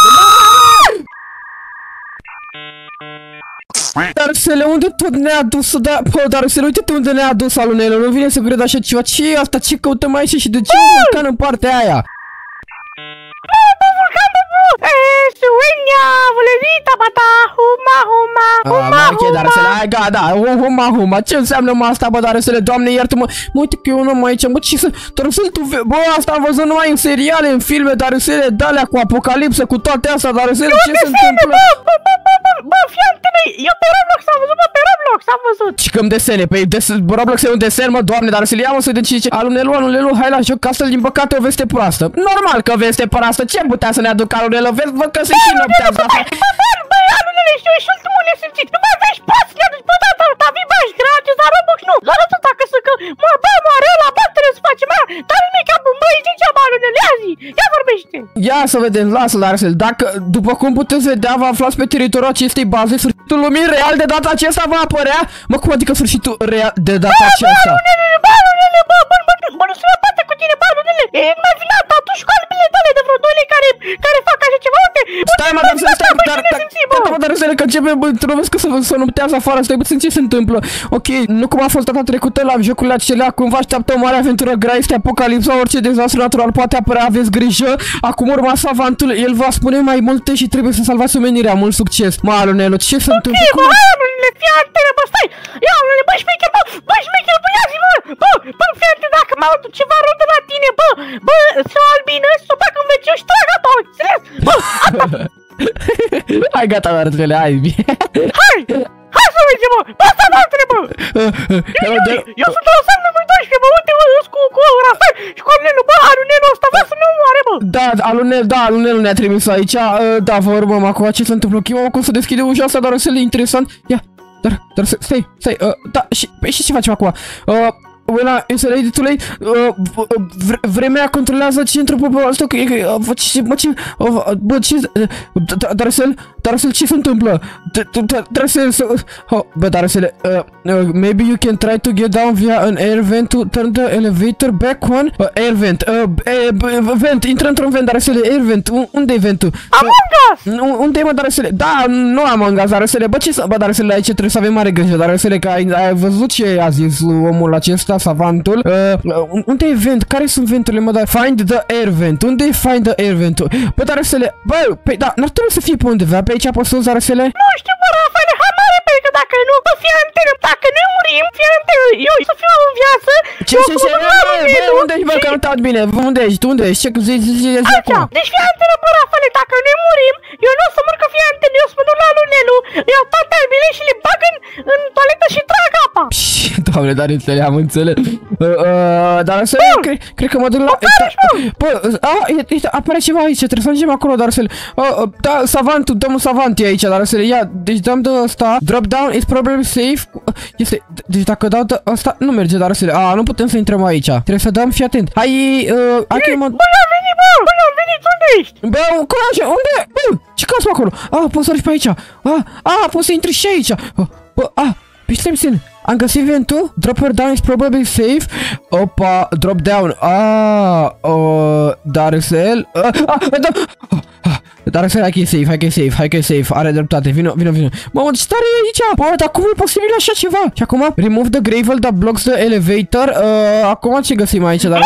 Darusele, unde tot ne-a dus? Darusele, uite-te unde ne-a dus alunelul. Nu vine să cred așa ceva. Ce e asta? Ce căutăm aici și de ce un vulcan în partea aia? Bă, vulcan, bă! Suenia, vulevita, bata, huma. Ok, Darusele, hai, da, huma. Ce înseamnă mă asta, bă, Darusele? Doamne, iartă-mă. Mă, uite că eu nu am aici, bă, ce să... Darusele, tu bă, asta am văzut numai în seriale, în filme, Darusele, de-alea cu apocalipsă, cu toate astea, Darusele, ce se întâmplă? Bă, fii antene, eu pe Roblox am văzut, bă, pe Roblox am văzut. Și cum desene, păi Roblox e un desen, mă, Doamne, Darusele, ia mă să zice, alunelu, hai la joc, asta din păcate o veste proastă. Normal că veste proastă, ce putea să ne aducă alunelu? Vezi, văd că se și noptează asta. Bă, alunele, și ultimul nesimțit, nu mai vezi prost, le aduci, bă, da, vii bași gratis, la Roblox nu, la rândul dacă să că, moare ăla, bă, trebuie să facem aia, dar nimic, bă, ești degeaba, alunele, ia vorbește. Ia să vedem, lasă, Darusele, dacă, după cum puteți vedea, vă aflați pe teritoriul acestei baze, sfârșitul lumii real de data aceasta va apărea? Mă, cum adică sfârșitul real de data aceasta? Bă, alunele, bă, nu se mai poate cu tine, bă, Alunele. E mai vinat, atunci cu albile tale de vreo 2 lei care fac așa ceva, uite. Stai, mă, dar să că începe, bă, trebuie că să nuptează afară, stai puțin ce se întâmplă. Ok, nu cum a fost data trecută la jocurile acelea, când vă așteaptă o mare aventură grea, este apocalipsa, orice dezastru natural poate apărea, aveți grijă. Acum urma savantul, el va spune mai multe și trebuie să salvați omenirea, mult succes. Mă, Alunelu, ce se întâmplă? Ok, bă, hai, Alunele, fii atentă, bă, stai. Ia, Alunele, bă, șmecher, bă, ia-zi, bă, fii atentă, dacă mă aud ceva rău de la tine, bă, să o albină, să o bag în wc și trag apa, înțeles? Bă, Hai, gata, Alunele, hai, bine. Hai să mergem, bă! Asta voastră, bă! Eu sunt la sală numărul 12, bă! Uite, bă, cu Rafael și cu Alunelu, bă! Alunelu ăsta vrea să ne omoare, bă! Da, Alunelu ne-a trimis aici. Da, vă urmăm acum, ce se întâmplă? Ok, mă, cum să deschide ușa asta, dar să le interesant. Ia, dar stai, da, și ce facem acum? When is it ready too late? Vremea controlează centrul ăsta. Bă, ce... Darcel, ce se întâmplă? Darcel, bă, Darcel, maybe you can try to get down via an air vent to turn the elevator back one? Air vent, vent, intră într-un vent, Darcel, air vent, unde e ventul? Among Us! Unde e, mă, Darcel? Da, nu Among Us, Darcel, bă, ce să... Bă, Darcel, aici trebuie să avem mare grijă, Darcel, că ai văzut ce a zis omul acesta, savantul? Unde e vent? Care sunt venturile, mă, dar... Find the air vent, unde e find the air vent? Bă, Darcel, bă, păi, da, n-ar trebui să fie pe undeva, pe aici apăsut, Darcel? Nu știu, bă, Rafael, hai mare, că dacă nu, bă, fie antenă, dacă ne murim, fie antenă, eu să fiu în viață, bă, unde ești, bă, că nu taut bine, unde ești, ce zici acum? Deci fie antenă, bă, Rafael, dacă ne murim, eu nu o să mor că fie antenă, eu spun la Alunelu, iau toate albile și le bag în toaletă și trag apa. Doamne, dar am înțeles. Dar să cred că mă duc la... Bă, apare ceva aici, trebuie să ajungem acolo, Darcel. Da, savantul, domnul savant e aici, Darcel. Ia, deci dăm de ăsta. Drop down is probably safe. Este, deci dacă dau de ăsta, nu merge, Darcel. Nu putem să intrăm aici. Trebuie să dăm, fii atent. Hai, bă, n-am venit, bă, n-am venit, unde ești? Bă, curaj, unde? Bă, ce cauți acolo? Poți să ajungi pe aici. Poți să intri și aici. Bă, stai puțin. Am găsit ventul. Drop her down is probably safe. Opa, drop down. Darcel. Darcel, hai că e safe. Are dreptate. Vino. Mamă, ce tare e aici. Bă, dar cum e posibil așa ceva? Și acum, remove the gravel that blocks the elevator. Acum ce găsim aici, Darcel?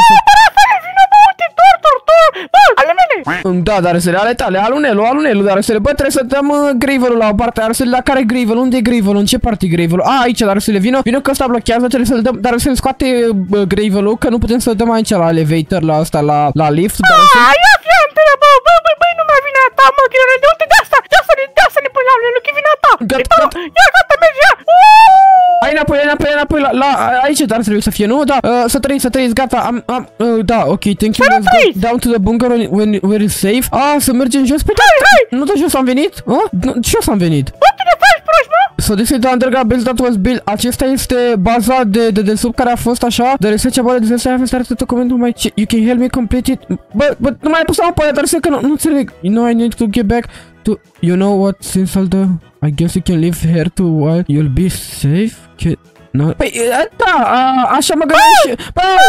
Alunele! Da, Darcel, ale tale, Alunelu, Darcel. Bă, trebuie să dăm gravelul la o parte. Darcel, la care gravel? Unde e gravelul? În ce parte e gravelul? Aici, Darcel, vino că ăsta blochează, trebuie să-l dăm. Darcel, scoate gravelul, că nu putem să-l dăm aici la elevator, la asta, la lift. Ia fi antenă, bă, nu mai vine a ta, mă, Ghirone, de unde de asta? De asta ne pune la Alunelu, că vine a ta. Ia, gata, merge, ia. Hai înapoi, aici, dar trebuie să fie, nu? Da, să trăiți, gata, da, ok, thank you, let's go down to the bunker where is safe. Să mergem jos, pe nu de jos am venit? Ce jos am venit? Bă, tu ne faci proști, mă? So this is the underground base that was built. Acesta este baza de sub care a fost așa. The research about the disaster have started to comment on my you can help me complete it. Bă, nu mai pus o poate, dar să că nu înțeleg. You know I need to get back to, you know what, since all the, I guess you can live here to while you'll be safe. No. Păi, da, așa mă gândeam și...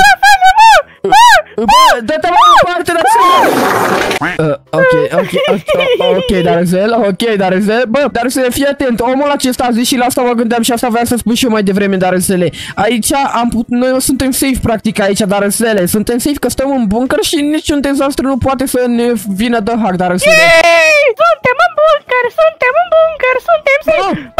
Bă, dă-te mai departe, Darcel. Ok, Darcel. Bă, Darcel, fii atent, omul acesta a zis și la asta mă gândeam și asta voiam să spun și eu mai devreme, Darcel. Aici noi suntem safe, practic, aici, Darcel. Suntem safe că stăm în bunker și niciun dezastru nu poate să ne vină de hack, Darcel. Suntem în bunker, suntem safe.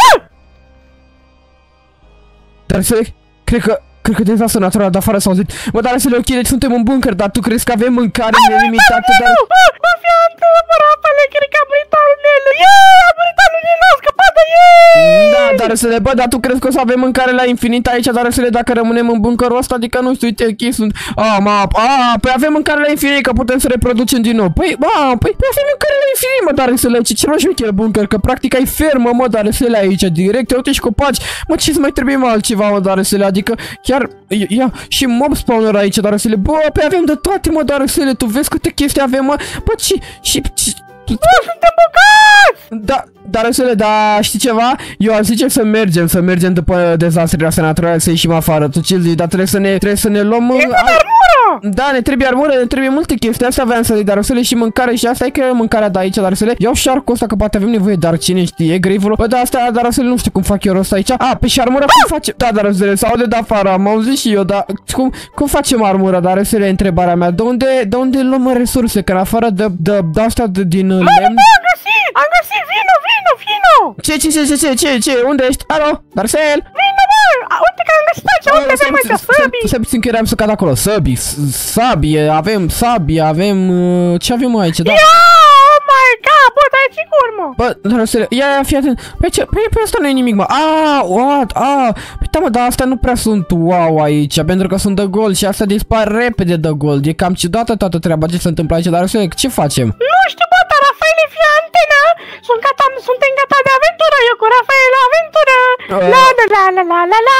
Darcel, cred că dezastru natural de afară s-a auzit. Mă, Darcel, ok, deci suntem în bunker, dar tu crezi că avem mâncare nelimitată, dar... Bă, fii antenă, bă, Rafael, cred că a murit Alunelu. A murit Alunelu, a scăpat de ei. Da, Darcel, bă, dar tu crezi că o să avem mâncare la infinit aici, Darcel, dacă rămânem în bunkerul ăsta? Adică, nu știu, uite, ok, sunt... Păi avem mâncare la infinit, că putem să reproducem din nou. Păi avem mâncare la infinit, mă, Darcel, ce mai șmecher bunker, că practic ai fermă, mă, Darcel, aici, direct, uite și copaci. Mă, ce-ți mai trebuie, mă, altceva, mă, Darcel, adică, chiar... Ia, și mob spawner aici, Darcel. Bă, pe avem de toate, mă, Darcel. Tu vezi câte chestii avem, mă. Bă, Suntem bogați! Da, dar Răsele, da, știi ceva? Eu aș zice să mergem după dezastrele astea naturale, să ieșim afară. Tu ce zici? Dar trebuie să ne luăm... Da, ne trebuie armură, ne trebuie multe chestii. Asta aveam să zic, dar Răsele, și mâncare și asta e că mâncarea de aici, dar Răsele. Iau șarcul ăsta că poate avem nevoie, dar cine știe, Grave-ul. Bă, da, asta, dar Răsele, nu știu cum fac eu rost aici. Pe și armura cum face? Da, dar Răsele, sau de afară, am auzit și eu, dar cum facem armura? Dar Răsele, întrebarea mea, de unde luăm resurse? Că în afară de asta din lemn... Am găsit, vino! Ce? Unde ești? Alo, Darcel? Vino, mă! Uite că am găsit aici, uite avem aici săbii! Să puțin că eram să cad acolo, sabie, avem sabie, avem... ce avem aici, da? Oh my god, bă, dar e sigur, mă! Bă, Darcel, ia, fii atent, pe asta nu e nimic, mă, păi da, mă, dar astea nu prea sunt wow aici, pentru că sunt de gold și astea dispar repede de gold, e cam ciudată toată treaba, ce se întâmplă aici, Darcel, ce facem? Nu știu, bă, dar Rafaele, fie antenă, suntem gata de aventură, eu cu Rafael la aventură, la.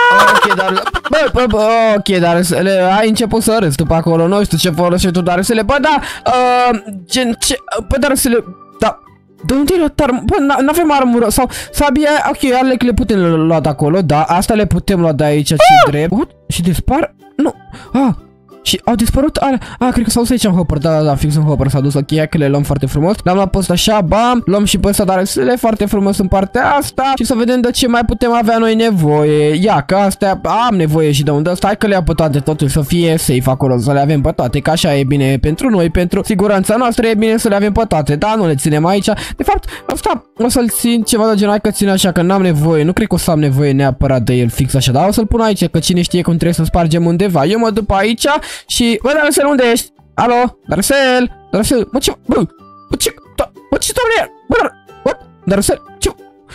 Ok, dar ai început să râzi tu pe acolo, nu știu ce folosești tu, Darcele, bă, da, bă, Darcele, da, de unde e luat armură? Bă, n-avem armură, sau sabia, ok, alea le putem lua de acolo, da, asta le putem lua de aici, ce drept, și dispar, nu, și au dispărut alea. Cred că s-au dus aici în hopper. Da, fix în hopper s-a dus. Ok, că le luăm foarte frumos. Le-am luat pe ăsta așa, bam. Luăm și pe ăsta, dar le foarte frumos în partea asta. Și să vedem de ce mai putem avea noi nevoie. Ia, că astea am nevoie și de unde ăsta. Hai că le iau pe toate, totul să fie safe acolo. Să le avem pe toate, că așa e bine pentru noi, pentru siguranța noastră. E bine să le avem pe toate. Da, nu le ținem aici. De fapt, ăsta o să-l țin ceva de genul, că țin așa, că n-am nevoie. Nu cred că o să am nevoie neapărat de el fix așa. Dar o să-l pun aici, că cine știe cum trebuie să spargem undeva. Eu mă duc pe aici și... Bă, Darcel, unde ești? Alo? Darcel? Bă, ce... Bă, ce doamne? Bă, Darcel, ce...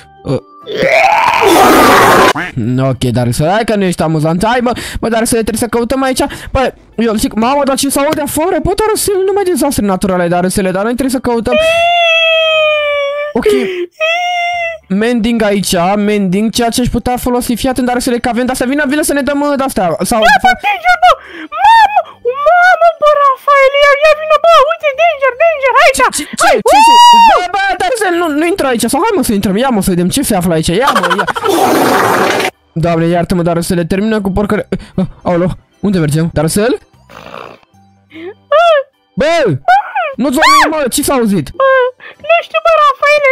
Ok, Darcel, hai că nu ești amuzant. Hai, bă, Darcel, trebuie să căutăm aici. Bă, eu zic, mamă, dar ce s-aude afară? Bă, Darcel, numai dezastre naturale, Darcel, dar noi trebuie să căutăm... Ok. Mending aici, ceea ce aș putea folosi. Fii atent, Darcel, că avem de-astea. Vină să ne dăm de-astea. Sau... Mamă, bă, Rafael, ia vină, bă, uite, danger, aici! Ce? Bă, Darcel, nu intră aici, sau hai mă să intrăm, ia mă să vedem ce se află aici, ia. Doamne, iartă-mă, Darcel, termină cu porcăre... Aoleu, unde mergem? Darcel? Bă! Nu-ți vorbi, mă, ce s-a auzit? Nu știu, bă, Rafaele!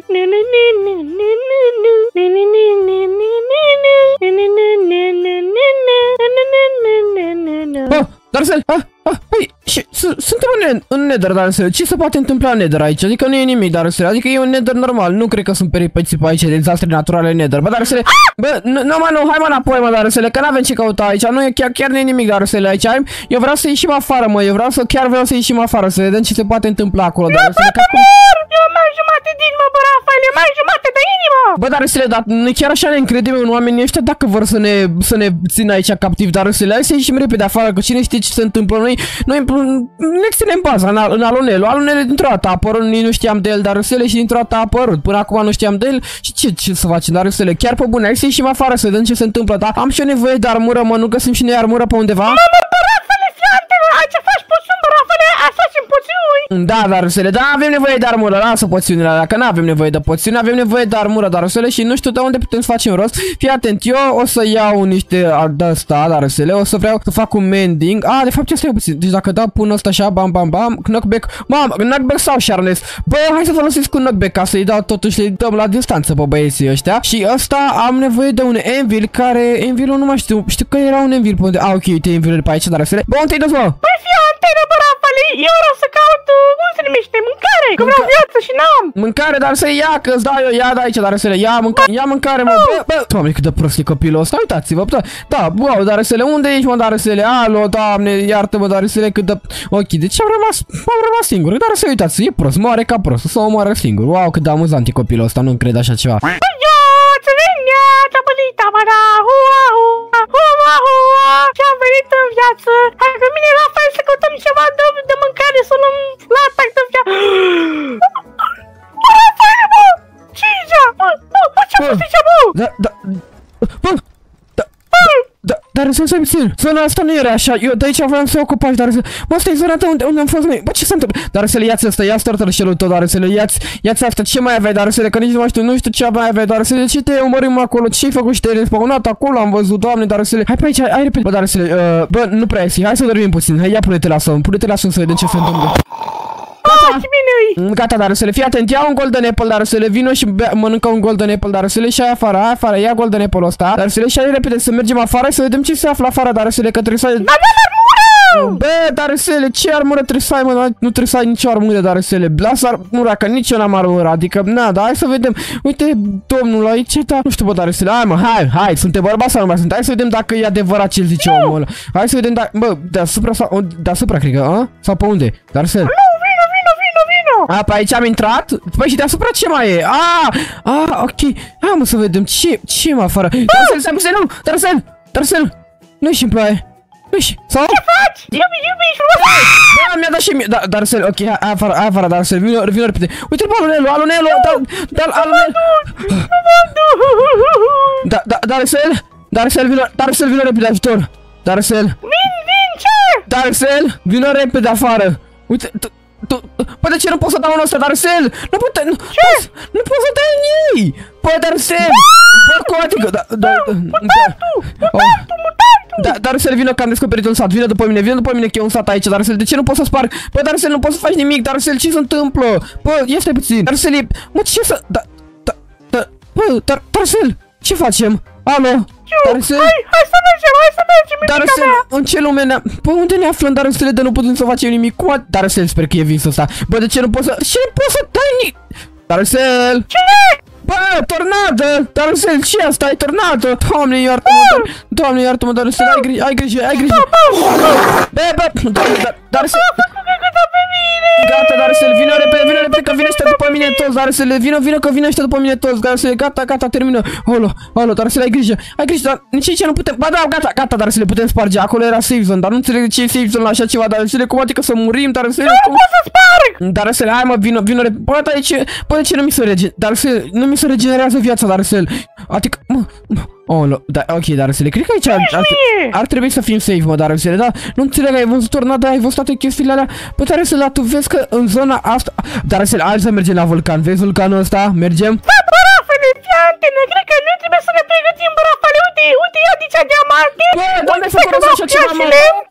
Bă, Darcel, păi, suntem în Nether, Darcel, ce se poate întâmpla în Nether aici? Adică nu e nimic, Darcel, adică e un Nether normal, nu cred că sunt peripeții pe aici, dezastre naturale în Nether. Bă, Darcel, bă, nu, hai mă înapoi, mă, Darcel, că n-avem ce căuta aici, nu e chiar nu e nimic, Darcel, aici. Eu vreau să ieșim afară, mă, vreau să ieșim afară, să vedem ce se poate întâmpla acolo, Darcel, că acum... Eu mai jumate din mă, bă, Rafael, mai jumate de inimă! Bă, Darcel, dar nu chiar așa ne încredem în oamenii ăștia dacă vor să ne țină aici captiv, Darcel, hai să ieșim repede afară, că cine știe ce se întâmplă, noi ne ținem baza în alunele dintr-o dată a apărut, nu știam de el, Darcel, și dintr-o dată a apărut, până acum nu știam de el și ce să facem, Darcel, chiar pe bune, hai să ieșim afară să vedem ce se întâmplă, dar am și eu nevoie de armură, mă, nu găsim și noi armură pe undeva? Ce faci poțiuni, bă, Rafaele? Azi facem poțiuni! Da, Darcel, da, avem nevoie de armură, lasă poțiunile alea, că n-avem nevoie de poțiuni, avem nevoie de armură, Darcel, și nu știu de unde putem să facem rost. Fii atent, eu o să iau niște de-asta, Darcel, o să vreau să fac un mending. De fapt, ce stai puțin, deci dacă dau, pun ăsta așa, bam, knockback, knockback sau sharpness. Bă, hai să folosesc cu knockback ca să-i dau totuși, le dăm la distanță pe băieții ăștia. Și ăsta am nevoie de un anvil care, anvilul nu mai știu că era un anvil pe unde, ok, uite anvilul pe aici, Darcel. Bă, unde-i dus, mă? Păi fii antenă, bă, Rafaele, eu vreau să caut, cum se numește, mâncare, că vreau viață și n-am. Mâncare, Darcel, ia, că-ți dau eu, ia de aici, Darcel, ia mâncare, mă, bă, doamne, cât de prost e copilul ăsta, uitați-vă, da, wow, Darcel, unde ești, mă, Darcel, alo, doamne, iartă-mă, Darcel, cât de... Ok, deci am rămas singur, Darcel, uitați, e prost, moare ca prost, să o moară singur, wow, cât de amuzant e copilul ăsta, nu cred așa ceva. Și-am venit în viață. Hai că mine, Rafael, să căutăm ceva de mâncare, să luăm la atac de viață. Bă, Rafael, bă! Ce-i aici? Bă, ce-a fost aici, bă? Dar dar să stai puțin. Zona asta nu era așa. Eu de aici vreau să ocupați, dar să... Mă, asta e zona ta unde am fost noi. Bă, ce se întâmplă? Dar să le iați asta, ia-ți tortălășelul tot, dar să le iați asta. Ce mai aveai, dar să le, că nici nu știu ce mai aveai, dar să le, ce te urmărim acolo? Ce-ai făcut și te-ai respawnat acolo? Am văzut, Doamne, dar să le... Hai pe aici, hai repede. Bă, dar să le, bă, nu prea iesi. Hai să dormim puțin. Hai, ia pune-te la somn. Pune-te la somn să vedem ce se întâmplă. Gata, dar să le fii atent, ia un golden apple, dar să le vină și mănâncă un golden apple, dar să le și afară, ia golden apple-ul ăsta, dar să le și repede să mergem afară să vedem ce se află afară, dar să le că trebuie să ai... Bă, dar să le, ce armură trebuie să ai, mă, nu trebuie să ai nicio armură, dar să le, lasă armura, că nici eu n-am armură, adică, na, dar hai să vedem, uite, domnul aici, da, nu știu, bă, dar să le, hai, suntem bărbați sau nu mai sunt, hai să vedem dacă e adevărat ce zice omul ăla, hai să vedem dacă, bă, deasupra, cred că, a? Sau pe unde, dar să le... A, pe aici am intrat? Păi și deasupra ce mai e? Ok. Hai mă să vedem ce mă afară. Darcel, nu ieși în ploaie. Nu ieși. Sau? Ce faci? Iubi, Da, mi-a dat și mie. Darcel, ok, hai afară, Darcel, vină repede. Uite-l pe alunelul. Darcel, vină repede, ajutor. Darcel. Vin, ce? Darcel, vină repede afară. Uite, Păi de ce nu pot să dau unul ăsta, Darcel? Nu pot să dai în ei! Păi, Darcel! Bă, cum adică? Darcel, vină că am descoperit un sat, vină după mine că e un sat aici, Darcel, de ce nu pot să sparg? Păi, Darcel, nu poți să faci nimic, Darcel, ce se întâmplă? Bă, ia stai puțin, Darcel, mă, ce să... Bă, Darcel, ce facem? Alo? Darcel? Hai să mergem, Darcel, în ce lume ne... Bă, unde ne aflăm, Darcel, de nu putem să facem nimic? Cum? Darcel, sper că e visul ăsta. Bă, de ce nu poți să... Ce nu poți să dai nimic? Darcel! Ce? Bă, tornadă! Darcel, ce asta? E tornadă! Doamne, iartă-mă, Darcel, ai grijă! Bă, Darcel... Gata, Darcel, vină repede, că vine ăștia după mine toți, Darcel, vină că vine ăștia după mine toți, Darcel, gata, termină. Alo, Darcel, ai grijă, dar nici aici nu putem, ba da, gata, Darcel, le putem sparge, acolo era safe zone, dar nu înțeleg de ce e safe zone la așa ceva, Darcel, cum adică să murim, Darcel, nu pot să sparg! Darcel, hai mă, vină, bă, de ce nu mi se regenerează, Darcel, nu mi se regenerează viața, Darcel, adică, ok, Darcel, cred că aici ar trebui să fim safe, mă, Darcel, da? Nu înțeleg, ai văzut tornada, ai văzut toate chestiile alea, bă, Darcel, tu vezi că în zona asta, Darcel, hai să mergem la vulcan, vezi vulcanul ăsta, mergem? Da, bărafele, fii antene, cred că noi trebuie să ne pregătim, bărafele, uite, ia dicea diamante, bă, unde ai făcut așa ceva, mă?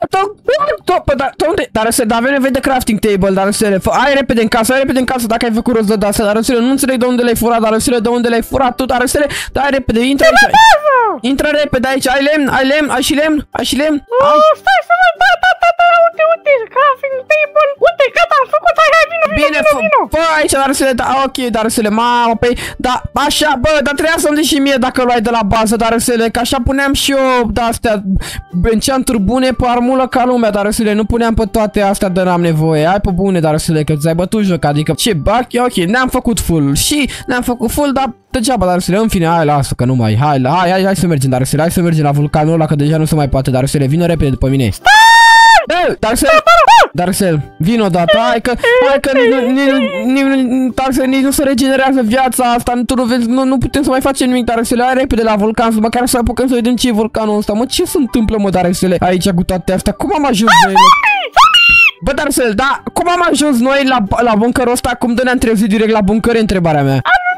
Unde? Darcel, dar avem nevoie de crafting table, Darcel, hai repede în casă, dacă ai făcut rost de asta, Darcel, nu înțeleg de unde l-ai furat, Darcel, de unde l-ai furat tu, Darcel, dai repede, intră aici. Intră repede aici, ai lemn, ai și lemn? Stai să văd, da, uite, crafting table, uite, gata, am făcut, hai, vino. Bă, aici, Darcel, da, ok, Darcel, mamă, păi, da, așa, bă, dar trebuia să-mi zici și mie dacă luai de la bază, Darcel, că așa puneam și eu, de-astea, enchanturi bune pe armulă ca lumea, Darcel, nu puneam pe toate astea de n-am nevoie, hai pe bune, Darcel, că ți-ai bătut joc, adică, ce, ok, ne-am făcut full, dar degeaba, Darcel, în fine, hai, lasă, că nu mai, hai să mergem, Darcel, hai să mergem la vulcanul ăla, că deja nu se mai poate, Darcel, vină repede după mine. Darcel, vino odată, hai că Darcel, nici nu se regenerează viața asta, tu nu vezi, nu putem să mai facem nimic, Darcel, hai repede la vulcan, măcar să apucăm să vedem ce e vulcanul ăsta, mă, ce se întâmplă, mă, Darcel, aici cu toate astea, cum am ajuns noi? Bă, Darcel, da, cum am ajuns noi la bunkerul ăsta, cum ne-am trezit direct la bunker, întrebarea mea?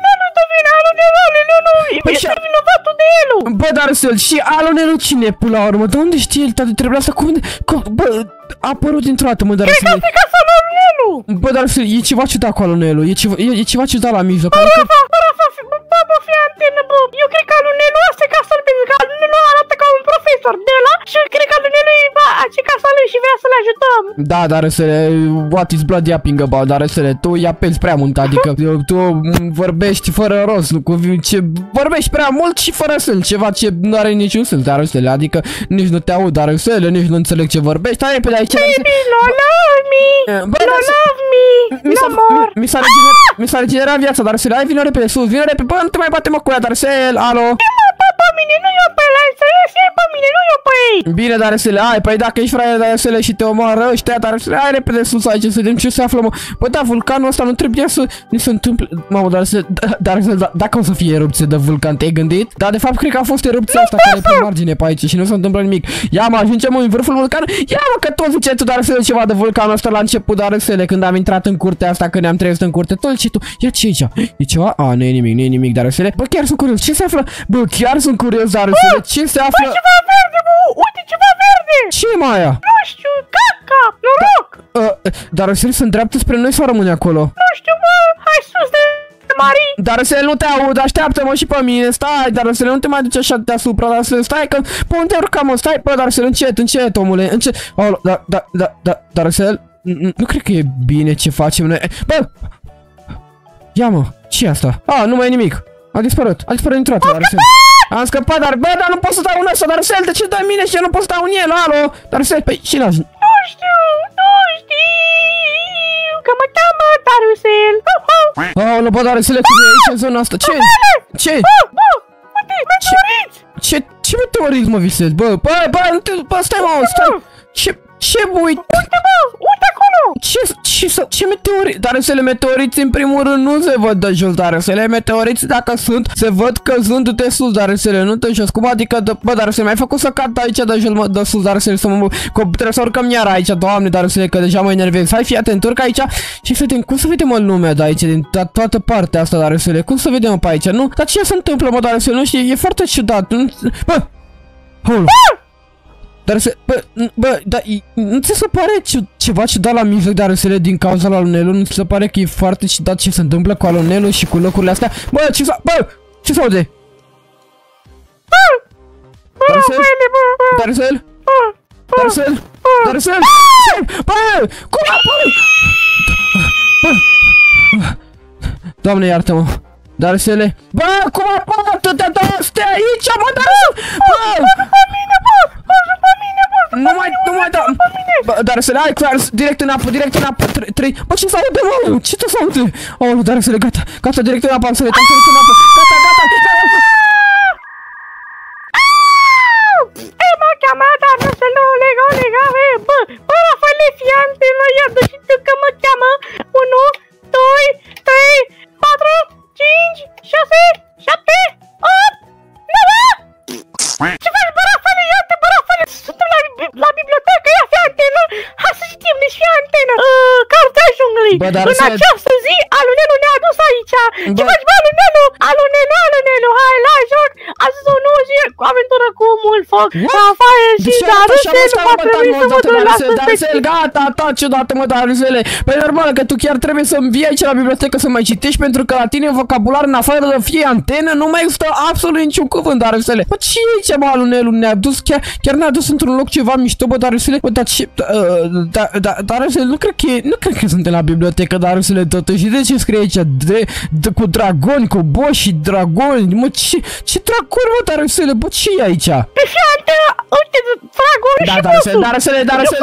Păi și vinovatul de el. Bă, Darcel, și Alunelu cine pula la urmă? De unde știe el toate treburile astea? Bă, a apărut dintr-o dată, mă, Darcel. Cred că a picat la Alunelu. Bă, Darcel, e ceva ciudat cu Alunelu. E ceva ciudat la mijloc. Bă, fii antenă, bă. Eu cred că Alunelu asta e casa lui, pentru că Alunelu arată ca un profesor de ăla și cred că Alunelu e ce casa lui și vrea să-l ajutăm. Da, Darcel, what is blood yapping about, Darcel? Tu îi apeli prea mult, adică tu vorbești fără rost, vorbești prea mult și fără sens, ceva ce nu are niciun sens, Darcel, adică nici nu te aud, Darcel, nici nu înțeleg ce vorbești, hai repede aici. Baby, no love me, no love me, no more. Mi s-a regenerat viața, Darcel, hai vină repede sus, vină repede, bă, nu te mai bate mă cu ea, Darcel, alo. Pe mine, nu eu pe ăla, înțelegi? Pe mine, nu eu pe ei! Bine, Darusele, hai, păi dacă ești fraier, Darusele, și te omoară ăștia, Darusele, hai repede sus aici să vedem ce se află, mă. Bă, da, vulcanul ăsta nu trebuie să ni se întâmple. Mamă, Darusele, dacă o să fie erupție de vulcan, te-ai gândit? Dar de fapt cred că a fost erupția asta care e pe margine pe aici și nu se întâmplă nimic. Ia mă, ajungem în vârful vulcanului. Ia mă, că tot zice tu, Darusele, ceva de vulcanul ăsta la început, Darusele, când am intrat în curtea asta, când ne-am trezit în curte, tot ce tu. Ia ce aici? E ceva? A, nu e nimic, Darusele. Bă, chiar sunt curios. Ce se află? Bă, chiar sunt curios, Darusele. Ce se află? Bă, ceva verde, bă! Uite, ceva verde! Ce e mai aia? Nu știu, caca! Noroc! Darusele se îndreaptă spre noi sau rămâne acolo? Nu știu, bă! Hai sus de Marii! Darusele, nu te aud, așteaptă-mă și pe mine, stai, Darusele, nu te mai duci așa deasupra, Darusele, stai că, pe unde urcăm, mă, stai, bă, Darusele, încet, omule, încet, Darusele, nu cred că e bine ce facem noi, bă, ia mă, ce-i asta? Nu mai e nimic, a dispărut din toată, Darusele. Am scăpat, dar, bă, dar nu pot să dau în ăsta, Darusele, de ce dai mine și eu nu pot să dau în el, alo, Darusele, păi, și lași. Nu știu, că mă cheamă Darusel. Aoleu, bă, Darusele, cum e aici în zona asta? Ce? Ce? Uite, meteoriți! Ce meteoriți, mă, visezi? Bă, stai, mă, stai. Ce, bă, uite? Uite, bă, uite acolo! Ce meteoriți? Darusele, meteoriți în primul rând nu se văd de jos, Darusele, meteoriți dacă sunt, se văd căzând de sus, Darusele, nu de jos. Cum adică, bă, Darusele, mi-ai făcut să cad aici de jos, mă, de sus, Darusele, să mă, trebuie să urcăm iar aici, Doamne, Darusele, că deja mă enervez. Hai, fii atent, urc aici și vedem, cum să vedem lumea de aici, din toată partea asta, Darusele, cum să vedem pe aici, nu? Dar ce se întâmplă, mă, Darusele, nu știu, e foarte ciudat, nu? Bă! Darusele, bă, dar nu ți se pare ceva ciudat la mijloc, Darusele, din cauza lui Alunelu? Nu ți se pare că e foarte ciudat ce se întâmplă cu Alunelu și cu locurile astea? Bă, ce se aude? Darusele? Bă, cum apare? Doamne, iartă-mă. Darusele, bă, cum apare atâtea de-astea aici, mă, Darusele? Nu mai da. Darusele, hai, clar, direct în apă, 3. Bă, ce s-aude, mă? Ce te s-aude? Oh, Darusele, gata, direct în apă, am sărit în apă. Gata. Mă cheamă Darusele, olega, bă, Rafaele, fii antenă, iată și tu că mă cheamă 1, 2, 3, 4, 5, 6, 7, 8, 9. Ce faci, bă, Rafaele? Iată, bă, Rafaele, suntem la bibliotecă, ia fi antenă. Hai să citim, deci fi antenă. Cartea junglei. În această zi, Alunelu ne-a adus aici. Ce faci, bă, Alunelu? Hai, la joc. Astăzi o nouă zi cu aventură cu mult foc. Rafael și Darusel va trebui să mă duc la Darusel, gata, taci odată, mă, Darusele. Păi normal că tu chiar trebuie să-mi vii aici la bibliotecă să mai citești, pentru că la tine vocabular, în afară de fie antenă, nu mai există absolut niciun cuvânt, Darusele. Bă, ce e aici, mă, Alunelu? Ne-a dus chiar ne-a dus într-un loc ceva mișto, bă, Darusele. Bă, dar ce... Darusele, nu cred că suntem la bibliotecă, Darusele, totuși. De ce scrie aici? Cu dragoni, cu boși și dragoni. Mă, ce dragoni, mă, Darusele? Bă, ce e aici? Pe fie antenă, uite, dragonul și bossul. Darusele.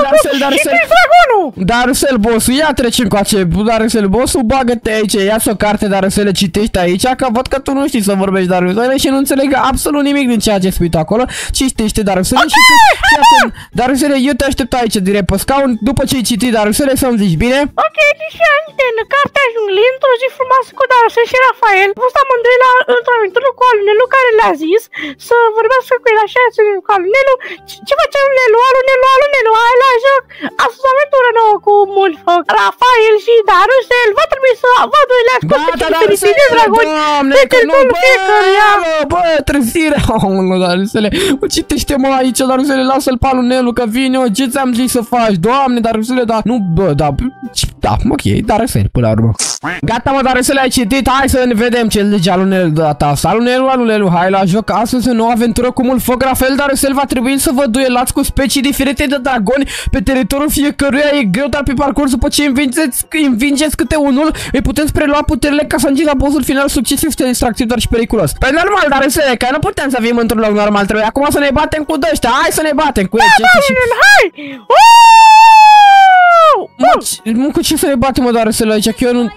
Și dragonul. Darusel, bossul, ia trecem cu ace. Darusel, bossul, bagă-te aici, ia-ți o carte, Darusele, citești aici, că văd că tu nu știi să vorbești, Darusele, și nu înțeleg absolut nimic din ceea ce spui tu acolo. Citește, Darusele, și Darusele, eu te aștept aici, direct pe scaun, după ce ai citit, Darusele, să-mi zici, bine? Ok, deci și antenă, cartea junglei, într-o zi frumoasă cu Darusel și Rafael. Au fost amândoi într-o aventură cu Alunelu, care le-a zis să vorbească cu el așa, cu Alunelu. Ce face Alunelu? Hai la joc! Astăzi o aventură nouă cu mult foc. Rafael și Darusel va trebui să vă duelească pe cei fericiți de dragoni. Pe teritoriul fiecăruia. Bă, trezire! Darusele, mă, citește-mă aici, Darusele, lasă-l pe Alunelu, că vine eu, ce ți-am zis să faci? Doamne, Darusele, da, nu, bă, da, ok, Darusele, până la urmă. Gata, mă, Darusele, ai citit, hai să ne vedem ce lege Alunelu de data asta. Alunelu, hai la joc, astăzi o nouă aventură cu mult foc. Rafael, Darusel, va trebui să vă duelați cu specii diferite de dragoni pe teritoriul fiecăruia. E greu, dar pe parcurs, după ce învingeți câte unul, îi puteți prelua puterile ca să ajungeți la bossul final. Succes este distractiv, dar și periculos. Pe normal, Darusele, că nu putem să fim într-un loc normal, trebuie acum să ne batem cu dăștia. Hai să ne batem cu ei. Hai! Mă, cu ce să ne batem, mă, Darusele, aici, că eu nu...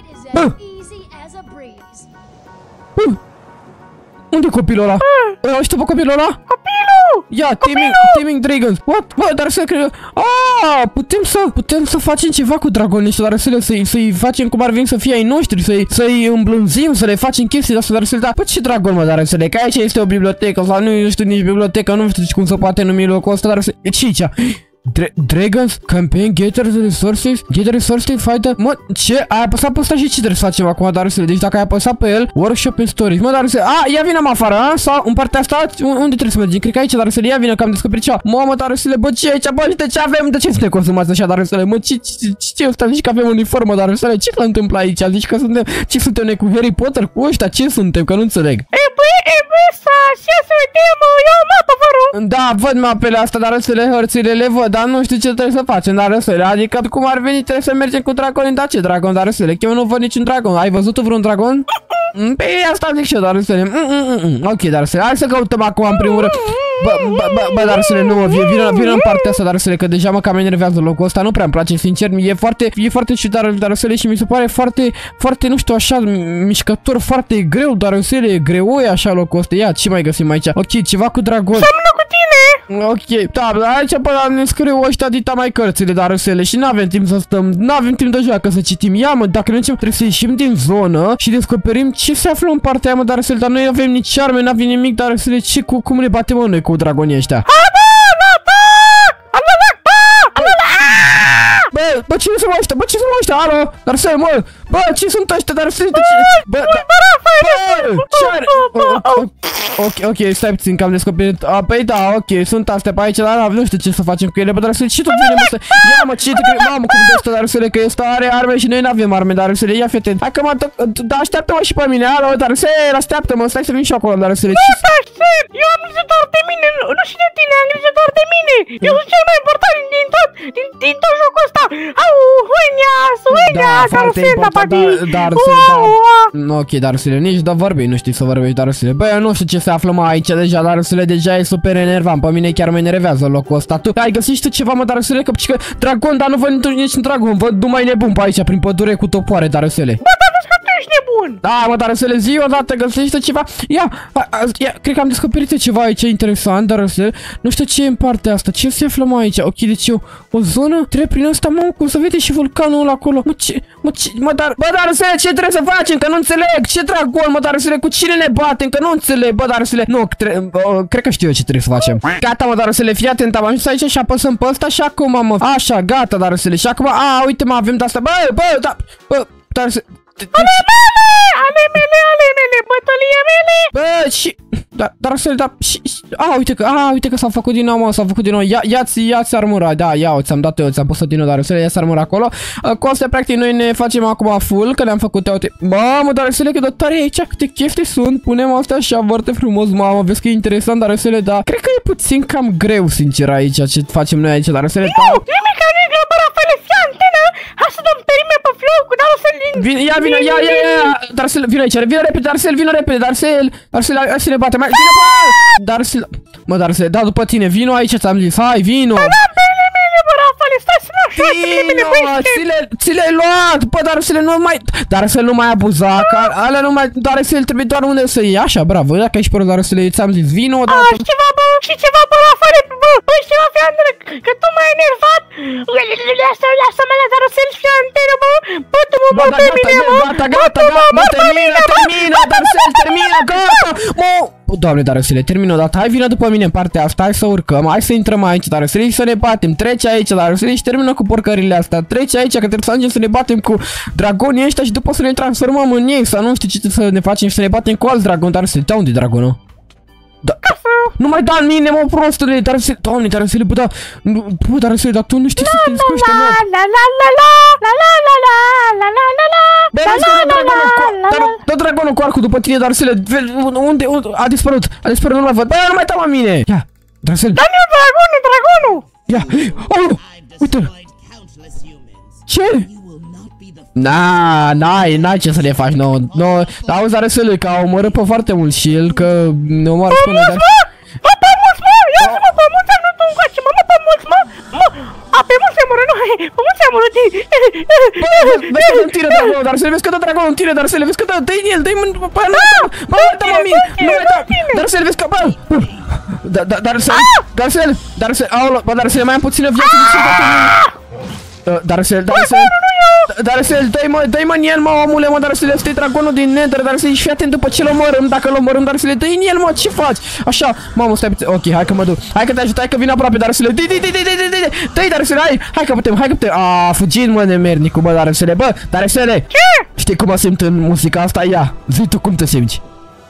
Unde e copilul ăla? Uite pe copilul ăla? Copilul! Ia, Taming Dragons. What? Bă, dar să cred... putem să facem ceva cu dragonii ăștia, dar să-i facem cum ar veni să fie ai noștri, să-i îmblânzim, să le facem chestii de astea, dar să le da. Bă, ce dragon, mă, dar să le... Că aici este o bibliotecă, sau nu știu nici bibliotecă, nu știu cum se poate numi locul ăsta, dar să... E ce aici? Dragons, campaign, get resources, fight. Mă, ce? Ai apăsat pe ăsta și ce trebuie să facem acum, Darusele? Deci dacă ai apăsat pe el, workshop and storage. Mă, Darusele, ia vină mă afară, a? Sau în partea asta, unde trebuie să mergem? Cred că aici, Darusele, ia vină că am descoperit ceva. Mamă, Darusele, bă, ce aici? Bă, de ce avem? De ce suntem consumați așa, Darusele? Mă, ce ăsta? Zici că avem uniformă, Darusele? Ce se întâmplă aici? Zici că suntem, ce suntem noi cu Harry Potter cu ăștia? Ce suntem? Că nu înțeleg. Da, văd mapele astea, Darusele, hărțile le văd, dar nu știu ce trebuie să facem, Darusele. Adică cum ar veni, trebuie să mergem cu dragonii. Da, ce dragon, Darusele? Că eu nu văd niciun dragon. Ai văzut vreun dragon? Păi asta zic și eu, Darusele. Ok, Darusele, hai să căutăm acum în primul rând. Bă, Darusele, nu mă, vină în partea asta, Darusele, că deja mă cam enervează locul ăsta, nu prea-mi place, sincer, e foarte ciudat, Darusele, și mi se pare foarte, nu știu, așa, mișcător, foarte greu, Darusele, greoi așa locul ăsta. Ia, ce mai găsim aici? Ok, ceva cu dragon. Seamănă cu tine! Ok, da, aici până ne scriu ăștia dita mai cărțile, Darusele, și n-avem timp să stăm, n-avem timp de joacă să citim. Ia, mă, dacă ne trebuie să ieșim din zonă și descoperim ce se află în partea aia, mă, Darusele, dar noi avem nici arme, n-avem nimic, Darusele, cum ne batem, mă, noi cu dragonii ăștia? Bă, cine sunt ăștia? Bă, ce sunt ăștia? Alo? Darusele, mă! Bă, ce sunt ăștia? Darusele, de ce? Bă, ce are? Ok, stai puțin că am descoperit. Păi da, ok, sunt astea pe aici, dar nu știu ce să facem cu ele. Bă, Darusele, ce tot vine, mă, să... Ia, mă, ce te crezi? Mamă, cum de ăsta, Darusele, că ăsta are arme și noi n-avem arme, Darusele. Ia, fii atent. Hai că mă, da, așteaptă-mă și pe mine. Alo, Darusele, așteaptă-mă, stai să vin și acolo, Darusele. Nu te aștept, eu am grijă doar de mine, nu și de tine, am grijă doar de mine. Eu sunt cel mai important din tot jocul ăsta. Au, Huenias, Darusele, ok, Darusele, nici de vorbi, nu știi să vorbești, Darusele. Băi, eu nu știu ce se află mai aici deja, Darusele, deja e super enervant. Pe mine chiar mă enervează locul ăsta. Tu ai găsit tu ceva, mă, Darusele, că dragon, dar nu văd niciun dragon, văd numai nebun pe aici, prin pădure cu topoare, Darusele. Bă, dar vezi că tu ești nebun. Da, mă, Darusele, zi odată, găsește ceva. Ia, cred că am descoperit ceva aici interesant, Darusele. Nu știu ce e în partea asta, ce se află mai aici. Ok, deci o zonă, trebuie prin asta, mă, cum să vede și vulcanul ăla acolo. Bă, Darusele, ce trebuie să facem? Că nu înțeleg. Ce dragon, mă, Darusele, cu cine ne batem? Că nu înțeleg, bă, Darusele. Nu, cred că știu eu ce trebuie să facem. Gata, mă, Darusele, fii atent, am ajuns aici și apăsăm pe ăsta și acum, mă. Așa, gata, Darusele. Și acum, uite, mă, avem de asta. Bă, Darusele. Ale mele, bătălie mele. Bă, și... Darusele, uite că s-au făcut din nou, mă, s-au făcut din nou. Ia-ți armura, da, ia-o, ți-am dat eu, ți-am pus-o din nou, Darusele, ia-ți armura acolo. Cu astea, practic, noi ne facem acum full, că le-am făcut, uite. Mamă, Darusele, că dotare aici, câte chestii sunt, punem astea așa foarte frumos, mamă, vezi că e interesant, Darusele, da. Cred că e puțin cam greu, sincer, aici, ce facem noi aici, Darusele, da. Nimic, bă, Rafaele, fii antenă, hai să dăm perime pe flow cu Darusele. Vino, ia, Darusele, vino aici, vino repede, Darusele, hai să ne batem. Darusele, mă, Darusele, da, după tine, vino aici, ți-am zis, hai, vino. Da, perele mele, bă, Rafaele, stai să nu așa, ți le-ai luat, bă, Darusele, Darusele, nu mai abuza, că alea nu mai, Darusele, trebuie doar unde să iei, așa, bravo, dacă ești pe Darusele, ți-am zis, vino, da. Și ceva, bă, Rafaele, bă, și ceva, fii antenă, că tu m-ai enervat. Lasă-mă la Darusele, fii antenă, bă, bă-tu-mă, bă, pe mine, mă. Gata, termină, Darusele, termină, gata, mă. Doamne, Darusele, termină odată, hai vină după mine în partea asta, hai să urcăm, hai să intrăm aici, Darusele, și să ne batem, trece aici, Darusele, și termină cu porcările astea, trece aici, că trebuie să ajungem să ne batem cu dragonii ăștia și după să ne transformăm în ei, să nu știu ce să ne facem și să ne batem cu alți dragoni, Darusele, da, unde e dragonul? Nu mai da în mine, mă, prostule, Darusele, Doamne, Darusele, bă, Darusele, dar tu nu știi să te descurci, Dă dragonul cu arcul după tine, Darusele, unde, a dispărut, nu mai văd, bă, nu mai da la mine. Ia, Darusele. Da-mi dragonul. Ia, uite-l. Ce? N-ai ce să le faci, nu, auzi, Darusele, că a omorât pe foarte mult și el, că ne omoară spune, dar... Pe mulți, mă, ia-ți-mă, pe mulți am nu-ți încoace, mă, pe mulți, mă, pe mulți am murit, nu, pe mulți am murit. Vezi că dă-mi tine dragonul, Darusele, vezi că dă dragonul în tine, Darusele, vezi că dă-i în el, dă-i mă, nu mai da, Darusele, vezi că, Darcel, aolo, bă, Darcel, mai am puțină viață. Darcel, dă-i mă în el, mă, omule, mă, Darcel, ăsta e dragonul din Nether, Darcel, și fii atent după ce l-omorâm, dacă l-omorâm, Darcel, dă-i în el, mă, ce faci? Așa, mamă, stai puțin, ok, hai că mă duc, hai că te ajut, hai că vin aproape, Darcel, dă-i, Darcel, hai că putem, a, fugit, mă, nemernicul, bă, Darcel, bă, Darcel, ce? Știi cum mă simt în muzica asta? Ia, zi tu cum te simți.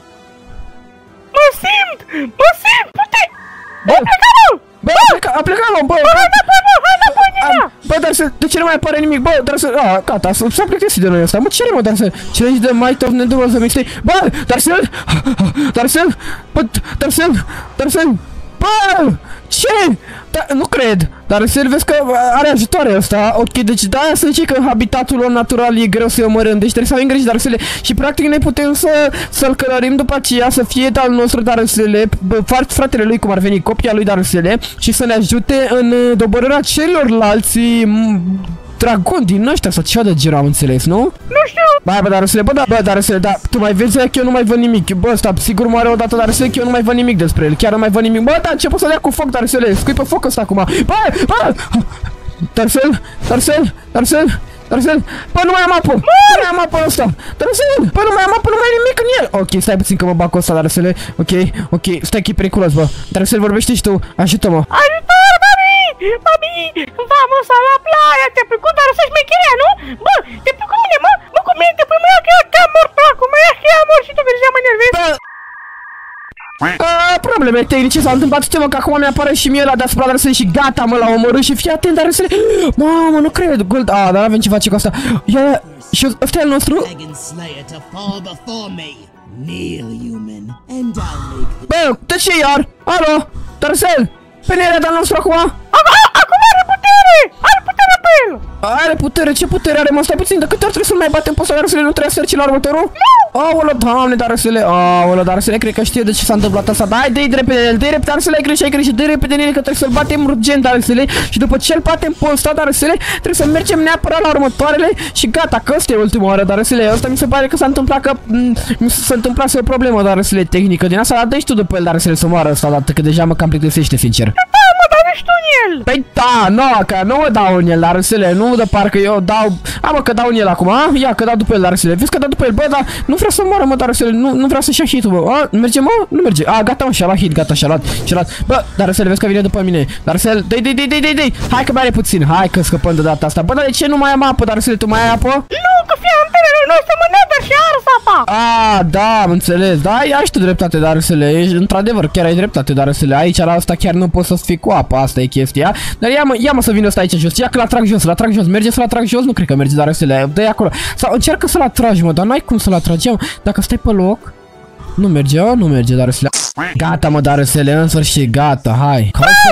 Mă simt, pute! Bă, a plecat, mă, bă! Bă, Darcel, de ce nu mai apare nimic? Bă, Darcel, gata, s-a plictisit de noi ăsta. Mă, ce are, mă, Darcel? Challenge de Might of Nether World Mixtape. Bă, Darcel! Bă, Darcel! Bă! Ce? Nu cred! Darcel, vezi că are ajutoare ăsta. Ok, deci de-aia să zice că în habitatul lor natural e greu să-i omorâm. Deci trebuie să avem grijă, Darcel. Și practic noi putem să-l călărim după aceea, să fie al nostru, Darcel, fratele lui, cum ar veni, copia lui, Darcel, și să ne ajute în doborârea celorlalți dragon din ăștia sau ceva de genul, am înțeles, nu? Nu știu! Bă, Darcel, da, tu mai vezi că eu nu mai văd nimic. Bă, ăsta sigur moare odată, Darcel, că eu nu mai văd nimic despre el. Chiar nu mai văd nimic. Bă, da, început să dea cu foc, Darcel. Scui pe foc ăsta acum. Bă! Darcel! Bă, nu mai am apă! Nu mai am apă ăsta! Darcel! Bă, nu mai am apă, nu mai e nimic în el! Ok, stai puțin că mă bag cu ăsta, Darcel. Ok, stai că e periculos, bă. Darcel, vorbește și tu, ajută-mă. Ajutor, mami! Vamos la playa! Te-a plăcut, dar să-și mecherea, nu? Bă, te-a plăcut mine, mă? Mă, cu mine, păi mă ia că e mort pe acum, mă ia că e mort și tu deja mă nervezi. Probleme tehnice s-au întâmplat, știu-mă că acum mi-apare și mie ăla deasupra Darcel și gata, mă, l-a omorât și fii atent, Darcel. Mamă, nu cred, Gold, dar avem ce face cu asta. Ia, și ăsta e al nostru. Bă, de ce iar? Alo, Darcel, pe nere de-al nostru acum? Acum are putere! Are putere pe el! Are putere, ce putere are, mă, stai puțin, de câte ori trebuie să-l mai batem pe ăsta, Darcel, nu trebuie să treci la următorul? Aolă, doamne, Darcel, cred că știe de ce s-a întâmplat asta. Dai, dă-i repede, Darcel, ai grijă, dă-i repede în ele, că trebuie să-l batem urgent, Darcel, și după ce îl batem pe ăsta, Darcel, trebuie să mergem neapărat la următoarele și gata, că ăsta e ultima oară, Darcel. Asta mi se pare că s-a întâmplat, că s-a întâmplat o problemă, Darcel, tehnică din asta, dar dă-i tu după el, Darcel, să moară ăsta odată, că deja mă cam plictisește, sincer. Păi da, nu, că nu mă dau în el, Darcel, nu de parcă eu dau... mă, că dau în el acum, ia, că dau după el, Darcel, vezi că dau după el, bă, dar nu vreau să moară, mă, Darcel, nu vreau să-și ia hit-ul, bă, merge, mă? Nu merge, gata, mă, și-a luat hit, gata, și-a luat, bă, Darcel, vezi că vine după mine, Darcel, dă-i, hai că mai are puțin, hai că scăpăm de data asta, bă, dar de ce nu mai am apă, Darcel, tu mai ai apă? Nu, că fie antenele noastre, mă, Nether și ars apa! Da, am înțeles, da, ai și tu dreptate, Darcel, într-adevăr, chiar ai dreptate, Darcel, aici la asta chiar nu poți să fii cu apă, asta e chestia, dar ia mă să vină ăsta aici jos, ia că l-atrag jos, merge să-l atrag jos, nu cred că merge, Darcel, dă-i acolo, sau încearcă să-l atragi, mă, dar n-ai cum să-l atragi, dacă stai pe loc, nu merge, Darcel, gata, mă, Darcel, în sfârșit, gata, hai,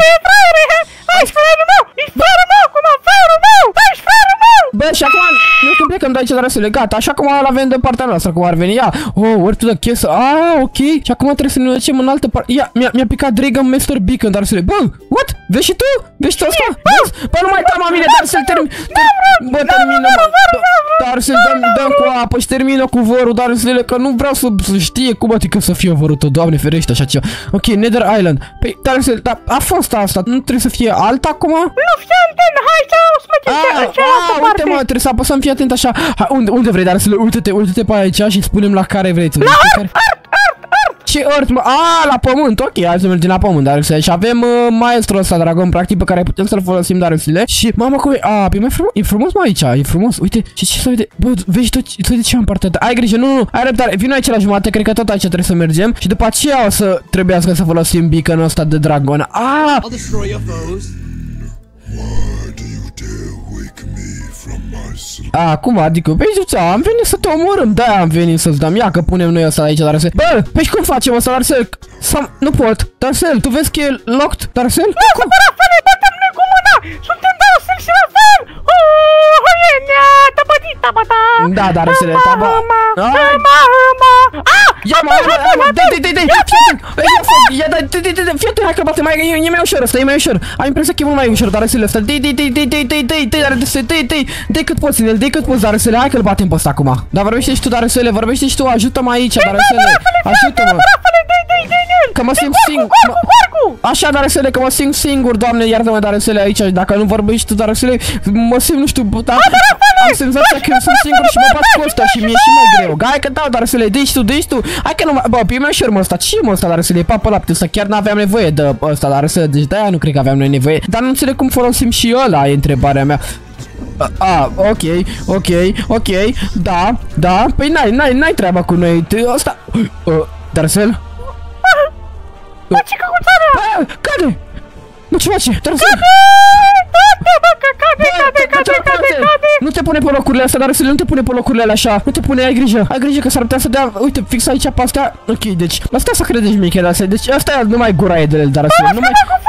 ești fraierul meu, acum, fraierul meu, ești fraierul meu! Bă, și acum, nu când plecăm de aici, Darcel, gata, așa cum l-avem de partea noastră, cum ar veni, ia, ori tu de chesă, ok, și acum trebuie să ne ducem în altă parte, ia, mi-a picat Dragon Master Beacon, Darcel, bă, what? Vezi și tu? Vezi tu asta? Vezi? Bă, nu mai da, mă, mine, Darcel, bă, termină, Darcel, dăm cu apă și termină cu vorul, Darcel, că nu vreau să știe cum adică să fie vorul tău, Doamne ferește, așa ceva. Ok, Nether Island, păi, Darcel, dar a fost asta, nu trebuie să fie alta acum? Nu, fie antenă, hai să mergem în cealaltă parte. Uite, mă, trebuie să apăsăm, fii atent așa. Unde vrei, Darcel, uite-te pe aici și spunem la care vrei tu. La Earth! Ce Earth, mă? La pământ, ok, hai să mergem la pământ, Darcel. Și avem maestrul ăsta, dragon, practic, pe care putem să-l folosim, Darcel. Și, mamă, cum e? E frumos, mă, aici, e frumos. Uite, ce să uite, bă, vezi tu, de ce am partea ta? Ai grijă, nu, ai răbdare, vino aici la jumătate, cred că tot aici trebuie să mergem. Și după aceea o să trebuiască să folosim beacon-ul ăsta de dragon. Cum adică? Vezi, am venit să te omorâm, de-aia am venit să-ți dăm. Ia că punem noi ăsta aici, Darcel. Bă, păi și cum facem ăsta, Darcel? Nu pot. Darcel, tu vezi că e locked, Darcel? Nu, supărat, fele, batem-ne cu mâna! Suntem Darcel și la fel! Hoienia, tabătita, bata! Da, Darcel, ia mă, fii atent, hai că batem, e mai ușor ăsta, e mai ușor. Am impresia că e mult mai ușor, Darcel, ăsta. Dă-i cât poți în el, dă-i cât poți, Darcel, hai că-l batem pe ăsta acum. Dar vorbește și tu, Darcel, ajută-mă aici, Darcel, ajută-mă. Că mă simt singur. așa, Darusele, că mă simt singur, Doamne, iartă-mă, Darusele, aici, dacă nu vorbești tu, Darusele, mă simt, nu știu, dar am senzația că sunt singur și mă bat cu ăsta și mi-e și mai greu. Hai că dau, Darusele, dă-i tu. Hai că nu mai... Bă, pe și urmă ăsta, ce e mă ăsta, Darusele, e papă lapte, ăsta chiar n-aveam nevoie de ăsta, Darusele, deci de-aia nu cred că aveam noi nevoie. Dar nu înțeleg cum folosim și ăla, e întrebarea mea. Ok, da, păi n-ai treaba cu noi, ăsta... Darusel? Bă, ce căutarea? Cade! Nu, ce face? Darusel! Cade! Nu te pune pe locurile astea, Darusel, nu te pune pe locurile alea așa. Nu te pune, ai grijă că s-ar putea să dea, uite, fix aici pe astea. Ok, deci, asta să credeți mie, Darusel, deci asta e numai gura e de el, Darusel, numai...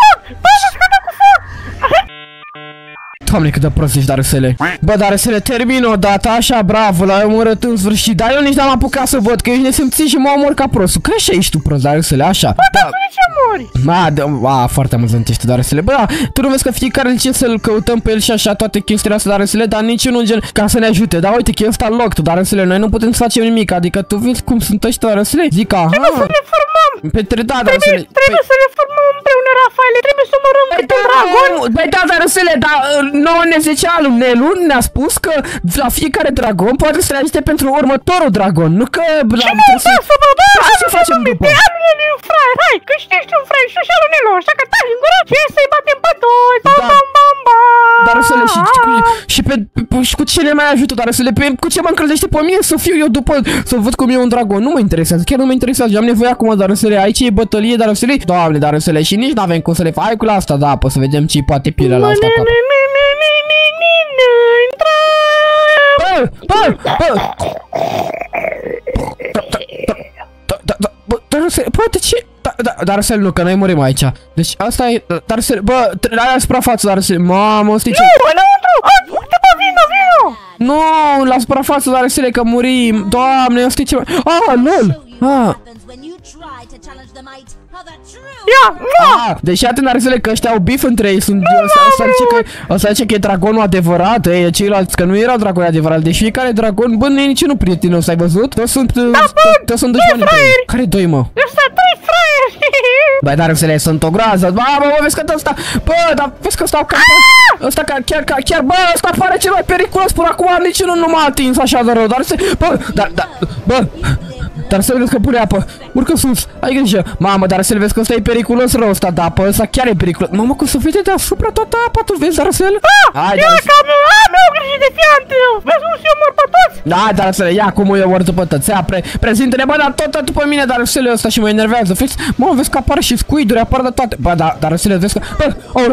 Doamne, cât de prost ești, Darusele. Bă, Darusele, termin odată, așa, bravo, l-ai omorât în sfârșit. Dar eu nici n-am apucat să văd, că ești nesimțit și mă omor ca prostul. Că așa ești tu prost, Darusele, așa. Da. Foarte amuzant ești, Darusele. Bă, da, tu nu vezi că fiecare zice să-l căutăm pe el și așa toate chestiile astea, Darusele, dar niciunul gen ca să ne ajute. Dar uite că e ăsta loc, tu, Darusele, noi nu putem să facem nimic. Adică tu vezi cum sunt ăștia, Darusele? Zic, aha. Trebuie să ne formăm. Darusele. Trebuie să ne formăm împreună, Rafaele. Trebuie să omorâm câte un dragon. Băi, da, Darusele, dar nouă ne zicea lui Nelu, ne-a spus că la fiecare dragon poate să reagite pentru următorul dragon, nu că... Ce nu da să vă dă? Ce facem după? Alunelu e un fraier, hai, că știi un fraier și Alunelu, așa că taci în gură, ce să-i batem pe toți, bam. Darusele, și cu ce ne mai ajută, Darusele, cu ce mă încălzește pe mine să fiu eu după, să văd cum e un dragon, nu mă interesează, chiar nu mă interesează, am nevoie acum, Darusele, aici e bătălie, Darusele, Doamne, Darusele, și nici n-avem cum să le fac cu asta, da, să vedem ce poate pielea la asta. Darusele, poate ce? Darusele, nu, că noi murim aici. Deci asta e, Darusele, bă, la suprafață, Darusele, mamă, știi ce? Nu, înăuntru, uite, bă, vino. Nu, la suprafață, Darusele, că murim. Doamne, asta e ceva. LOL. Deci iată, Darusele, că ăștia au bif între ei. Asta zice că e dragonul adevărat. Ei, ceilalți, că nu erau dragoni adevărat. Deci fiecare dragon, bă, nu e niciunul prietenos, ai văzut? Toți sunt dușmani între ei. Care doi, mă? Ăsta 3 fraieri. Băi, Darusele, sunt o groază. Bă, vezi că ăsta, bă, dar vezi că ăsta chiar, bă, ăsta pare cel mai periculos până acum, niciunul nu m-a atins așa de rău. Darusele, bă, Darusele, vezi că pune apă. Urcă sus, ai grijă. Mamă, Darusele, vezi că ăsta e periculos rău ăsta de apă, ăsta chiar e periculos. Mamă, cum se vede deasupra toată apa, tu vezi, Darusele? Hai, Darusele. Am grijă de fiantă. Vezi cum se omor pe toți? Da, Darusele, ia cum îi omor după tăți. Prezintă-ne, bă, dar tot după mine, Darusele, ăsta și mă enervează. Mă, vezi că apar și squid-uri, apar de toate. Bă, da, Darusele, vezi că... Bă,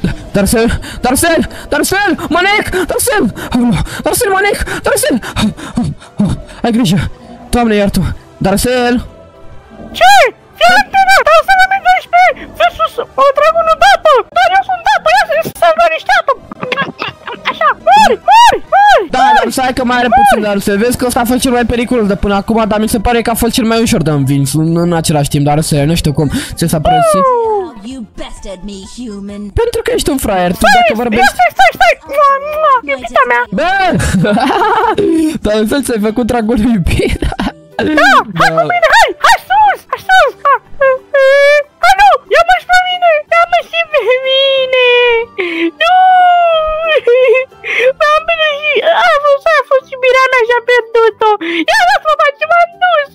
Darusele, manec, Darusele, manec, Darusele. Ai grijă. Doamne, iar tu. Darusele. Ce? Fii atent, Darusele, mi-e 12 versus dragonul de apă. Dar eu sunt de apă, ia să-mi dă niște apă. Așa, mori. Da, dar să hai că mai are puțin, Darusele. Vezi că ăsta a fost cel mai periculos de până acum, dar mi se pare că a fost cel mai ușor de învins în același timp, Darusele, nu știu cum ce s-a prețit. Pentru că ești un fraier, tu dacă vorbești... Stai! Iubita mea! Bă! Darusele, ți-ai făcut dragonul iubirea? Da! Hai cu mine, hai sus! Nu! Ia-mă și pe mine! Nu! M-am pierdut! A fost iubirea mea și am pierdut-o! Ia lasă-mă, bă, ce m-am dus!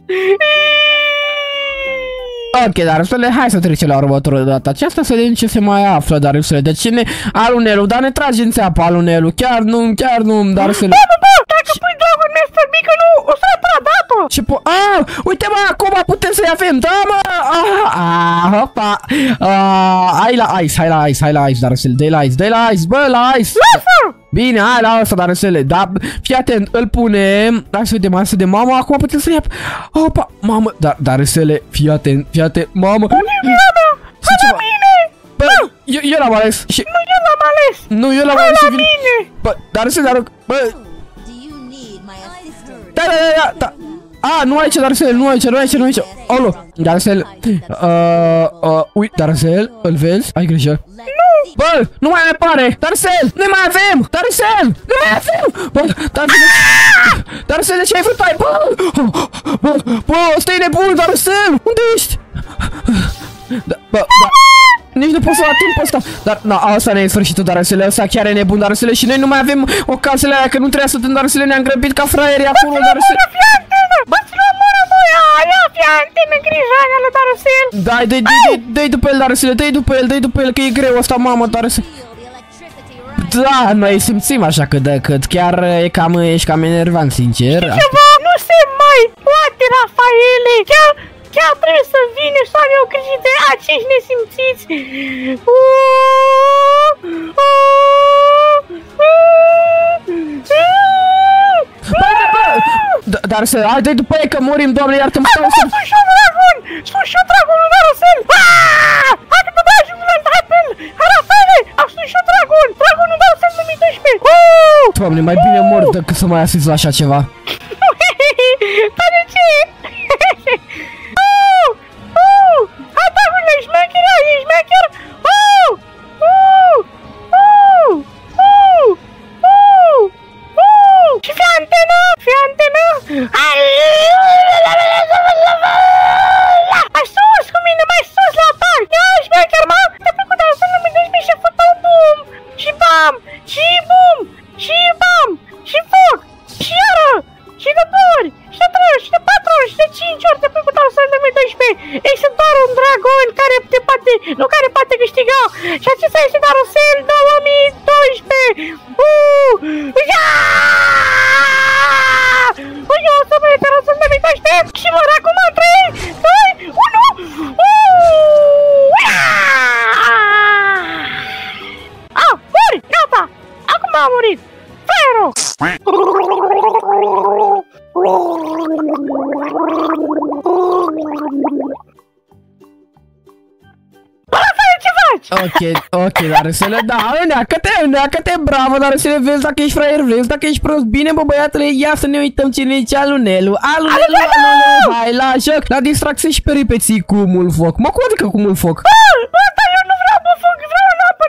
Ok, Darusele, hai să trecem la următorul dată aceasta, să vedem ce se mai află, Darusele. De cine? Alunelu, dar ne tragi în țeapă, Alunelu. Chiar nu, Darusele. Bă, dacă pui dragon Master mică, nu, o să apă la dată. Ce uite, mă, acum putem să-i avem, da, mă. Hopa. Hai la ice, Darusele, dă-i la ice, bă, la ice. Lasă! Bine, hai la asta, Darusele, da, fii atent, îl punem. Hai să vedem, mamă, acum putem să-i ia. Opa, mamă, Darusele, fii atent, mamă. Hai la mine! Bă, eu l-am ales și... Nu, eu l-am ales și vin... Bă, Darusele, bă... Da. Nu aici, Darusele, nu aici. Olo, Darusele. Uite, Darusele, îl vezi? Ai grijă. Bă, nu mai apare! Darusele, nu mai avem! Bă, Darusele, ce ai făcut? Bă, ăsta e nebun, Darusele! Unde ești? Bă, nici nu pot să la timpul ăsta. Dar, na, asta ne e sfârșitul, Darusele, ăsta chiar e nebun, Darusele, și noi nu mai avem ocazele aia, că nu trebuia să dăm, Darusele, ne-am grăbit ca fraierii acolo, Darusele. Bă, ți-l omoră, bă, aia, fii antenă, grijoanea lui Darusel. Dă-i după el, Darusele, dă-i după el, că e greu ăsta, mamă, Darusele. Da, noi simțim așa cât de cât, chiar ești cam enervant, sincer. Ceva nu se mai poate, Rafaele, chiar trebuie să vine și să am eu grijă de acești nesimțiți. Dar să, hai, dă-i după ei că murim, Doamne, iartă-mă. Sfârșit dragon! Sfârșit dragonul Darusel! Hai că te ajung la apel! Rafaele, a sfârșit dragon! Dragonul Darusel 2012! Doamne, mai bine mor decât să mai asist la așa ceva. Dar de ce? Hai, dragonule, ești șmecher, ești șmecher! Și fii antenă! Mai sus cu mine, mai sus la atac! Ia, șmecher, mă! Te plăcut de să nu mi deci și fătă un bum! Și bam! Și bum! Și bam! Și foc! Și iară! Și de 2 ori! Și de 3 ori! Și de 4 ori! Și de 5 ori! Te plăcut de să 2012! Este doar un dragon care te poate... Nu care poate câștiga! Și acesta este Darusel 2012! Eu o să mă iei Darusel 2012! Și mă rog acum 3, 2, 1! Mori! Gata! Acum a murit! Fraierul! Ok, Darusele, da, neacă-te, bravo, Darusele, vezi dacă ești fraier, vezi dacă ești prost, bine, bă, băiatule, ia să ne uităm cine e Alunelu, hai la joc, la distracție și peripeții cu mult foc, mă, cum adică cu mult foc? Bă, dar eu nu vreau bă foc, vreau în apă,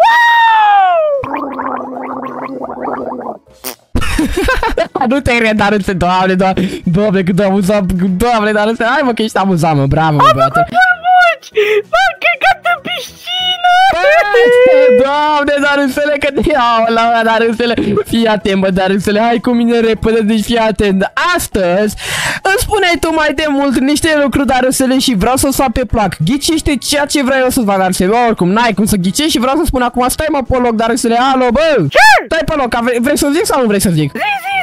Nu te-ai redat, Darusele, doamne, cât de amuzant, doamne, Darusele, hai mă că ești amuzant, mă, bravo, mă, băiatule. M-am căcat în piscină! Doamne, Darusele, că te iau la Darusele. Fii atent, bă, Darusele, hai cu mine repede, deci fii atent. Astăzi îmi spuneai tu mai de mult niște lucruri, Darusele, și vreau să-ți fac pe plac. Ghicește ceea ce vreau eu să-ți fac, Darusele. Oricum, n-ai cum să ghicești și vreau să spun acum, stai mă pe loc, Darusele, alo, bă! Stai pe loc, vrei să zic sau nu vrei să zic?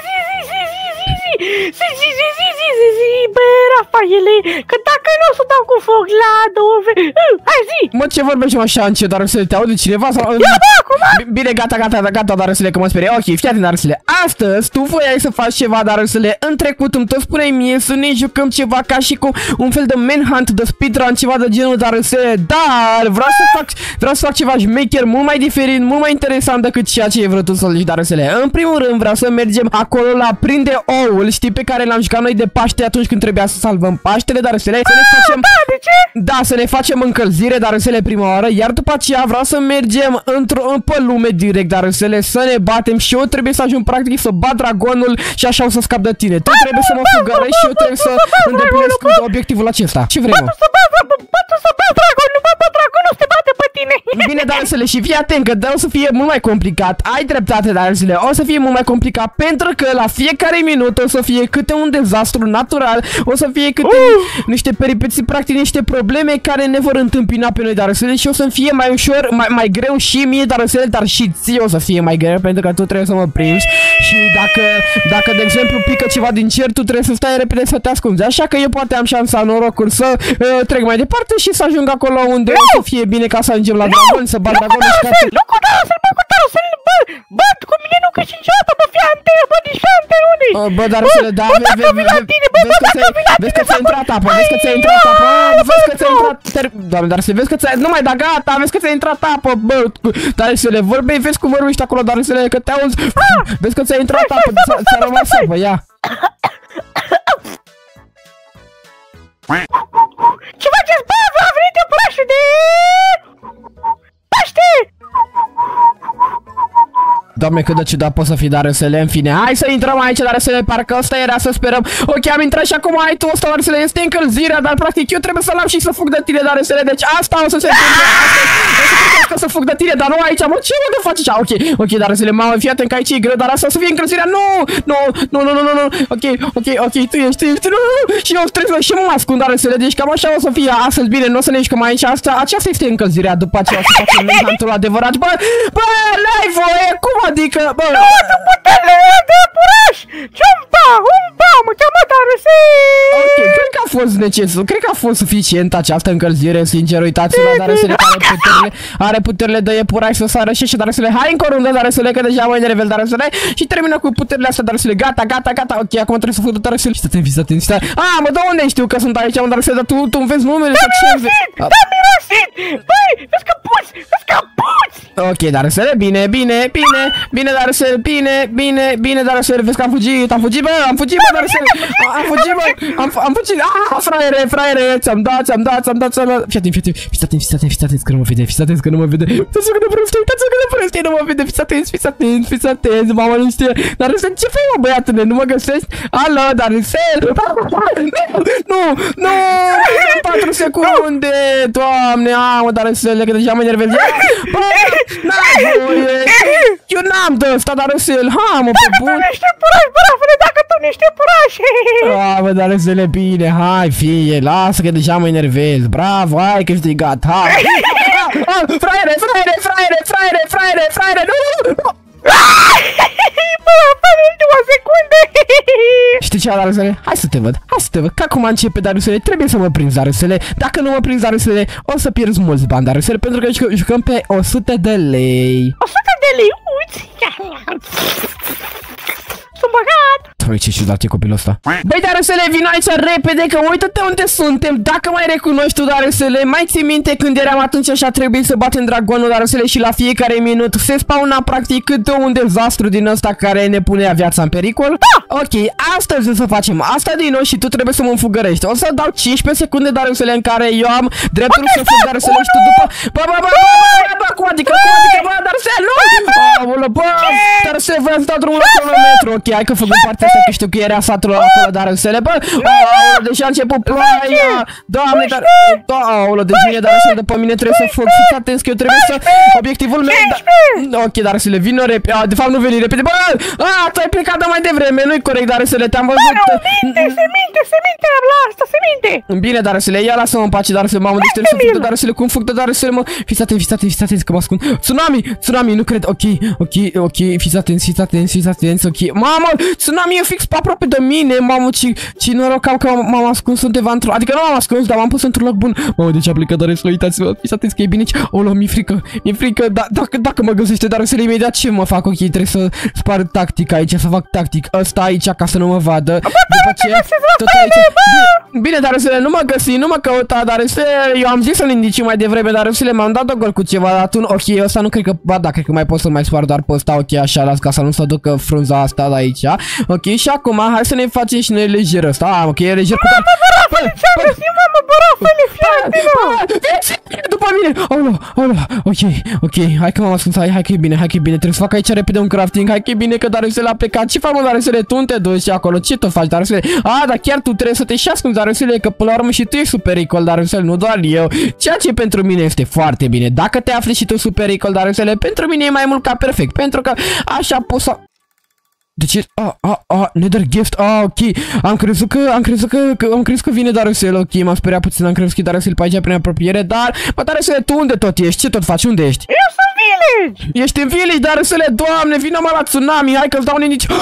Bă, Rafaele, că dacă nu o să dau cu foc la hai zi! Mă, ce vorbești așa încet, Darusele, te aude cineva sau... Bine, gata, Darusele, că mă sperie. Ok, fii atent, Darusele. Astăzi, tu voiai să faci ceva, Darusele. În trecut îmi tot spuneai mie să ne jucăm ceva ca și cum un fel de manhunt, de speedrun, ceva de genul, Darusele. Dar vreau să fac ceva șmecher, mult mai diferit, mult mai interesant decât ceea ce ai vrut tu să-l zici, Darusele. În primul rând, vreau să mergem acolo la prinde oul, știi, pe care l-am jucat noi de Paște atunci când trebuia să salvăm Paștele, Darusele. Să ne facem... de ce? Da, să ne facem încălzire, Darusele, prima oară, iar după aceea vreau să mergem pe lume direct, Darusele, să ne batem și eu trebuie să ajung practic să bat dragonul și așa o să scap de tine. Tu trebuie să mă fugărești și eu trebuie să îndeplinesc obiectivul acesta. Ce vrei, mă? Tu să bați dragonul, dragonul se bate pe tine. Bine, Darusele, și fii atent că o să fie mult mai complicat. Ai dreptate, Darusele, o să fie mult mai complicat pentru că la fiecare minut o să fie câte un dezastru natural, o să fie câte niște peripeții, practic niște probleme care ne vor întâmpina pe noi, Darusele, și o să fie mai ușor, mai greu și mie, Darusele, dar și ție o să fie mai greu pentru că tu trebuie să mă prinzi și dacă de exemplu pică ceva din cer, tu trebuie să stai repede să te ascunzi. Așa că eu poate am șansa, norocul să trec mai departe și să ajung acolo unde o să fie bine ca să ajungem la dragon, să bat dragonul și ca să... Nu cu Darusel, bă, cu mine nu câștigi niciodată, bă, fii antenă, bă, nici fii antenă, unde? Bă, Darusele, da, vezi că ți-a intrat apă, vezi că ți-a intrat apă, vezi că ți-a intrat... Doamne, Darusele, vezi că ți-a... Nu mai da, gata, vezi că ți-a intrat apă, bă, Darusele, vezi cum vorbești acolo, Darusele, că te auzi, vezi că ți-a intrat apă, ți-a rămas apă, ia. Ce faceți, bă, a venit iepurașul de... Paște! Doamne, cât de ciudat pot să fii, Darusele, în fine. Hai să intrăm aici, Darusele, parcă ăsta era, să sperăm. Ok, am intrat și acum ai tu ăsta, Darusele, este încălzirea, dar practic eu trebuie să-l am și să fug de tine, Darusele, deci asta o să se întâmple. O să fug de tine, dar nu aici, mă, ce mă de faci așa? Ok, Darusele, mamă, fii atent că aici e greu, dar asta o să fie încălzirea, nu, ok, tu ești, nu, și eu trebuie și mă ascund, Darusele, deci cam așa o să fie astăzi, bine, nu o să ne jucăm aici, aceasta este încălzirea, după aceea o să facem manhuntul adevărat, bă, n-ai voie, cum adică, bă? Nu, tu puterile de puraș! Mă cheamă Darusel! Ok, cred că a fost necesar, cred că a fost suficient această încălzire, sincer, uitați-vă la Darusele care are puterile de iepuraș să sară și Darusele, hai încă o rundă, Darusele, că deja mai level, Darusele, și termină cu puterile astea, Darusele, gata, ok, acum trebuie să fug de Darusele, fiți atenți, mă, de unde știu că sunt aici, Darusele, dar tu îmi vezi numele sau ce? Da, mirosit! Băi, vezi că puți! Ok, Darusele, bine, Darusele, bine, Darusele, vezi că am fugit, bă, Darusele, am fugit, fraiere, ți-am dat, fii atenți că nu mă vede, uitați-vă cât de prost, nu mă vede, fiți atenți, mama nu știe, Darusele, ce fai, mă, băiatule, nu mă găsești? Alo, Darusele, nu, 4 secunde, Doamne, mă, Darusele, că deja mă enervez, bă, n-am voie, eu n-am de ăsta, Darusele, mă, pe bun. Niște purași, bărafele, dacă tu niște purași. Mă, Darusele, bine, hai, fie, lasă că deja mă enervez, bravo, ai câștigat, hai. Fraiere, nu! Bă, în ultima secunde! Știi ce, Darusele? Hai să te văd, că acum începe, Darusele, trebuie să mă prinzi, Darusele, dacă nu mă prinzi, Darusele, o să pierzi mulți bani, Darusele, pentru că jucăm pe 100 de lei. 100 de lei, uite! Sunt băgat! Doamne, ce ciudat e copilul ăsta. Băi, Darusele, vin aici repede, că uite-te unde suntem. Dacă mai recunoști tu, Darusele, mai ții minte când eram atunci așa, trebuie să batem dragonul, Darusele, și la fiecare minut se spawna practic câte un dezastru din ăsta care ne punea viața în pericol? Da! Ok, astăzi o să facem asta din nou și tu trebuie să mă înfugărești. O să dau 15 secunde, Darusele, în care eu am dreptul să fug, Darusele, și tu după... Bă, cum adică, Darusele, nu! Bă, Darusele, vreau să dau drumul la cronometru. Ok, hai că făcut partea asta, că știu că era satul acolo, Darusele, bă, deja a început ploaia, Doamne, dar, deci mine, Darusele, după mine trebuie să fug, fiți atenți că eu trebuie să, obiectivul meu, ok, Darusele, vină repede, de fapt nu veni repede, bă, tu ai plecat de mai devreme, nu-i corect, Darusele, te-am văzut. Se minte, la asta, se minte. Bine, Darusele, ia lasă-mă în pace, Darusele, mamă, deci trebuie să fug de Darusele, cum fug de Darusele, mă, fiți atenți că mă ascund, tsunami, nu cred, ok, fiți atenți, ok, mamă, tsunami e fix pe aproape de mine, mamă, ce noroc am că m-am ascuns undeva într-un... Adică nu m-am ascuns, dar m-am pus într-un loc bun. Mamă, deci a plecat Darusele, uitați-vă, fiți atenți că e bine aici. Mi-e frică, dacă mă găsește Darusele imediat, ce mă fac? Ok, trebuie să sparg tactic aici, să fac tactic ăsta aici ca să nu mă vadă. După ce, tot aici... Bine, Darusele, nu mă găsi, nu mă căuta, Darusele, eu am zis să-l indici mai devreme, Darusele, m-am dat o gol cu ceva, dar tu, ok, ăsta nu cred că, ba da, cred că mai pot să mai spar doar pe ăsta, ok, așa, las ca să nu se ducă frunza asta de aici. Ok, și acum hai să ne facem și noi lejer ăsta. Ok, e lejer cu tare. După mine. Ok, hai că m-am ascuns, hai că e bine, trebuie să fac aici repede un crafting, hai că e bine că Darusele a plecat. Ce fac, mă, Darusele, tu nu te duci acolo, ce tot faci, Darusele? Dar chiar tu trebuie să te și ascunzi, Darusele, că până la urmă și tu ești sub pericol, Darusele, nu doar eu. Ceea ce pentru mine este foarte bine. Dacă te afli și tu sub pericol, Darusele, pentru mine e mai mult ca perfect, pentru că așa poți să... De ce? Nether Gift, ok. Am crezut că vine Darusele, ok, m-am speriat puțin, am crezut că e Darusele pe aici prin apropiere, dar, bă, Darusele, tu unde tot ești? Ce tot faci? Unde ești? Eu sunt village! Ești în village, Darusele, Doamne, vină mă la tsunami, hai că-ți dau un indici.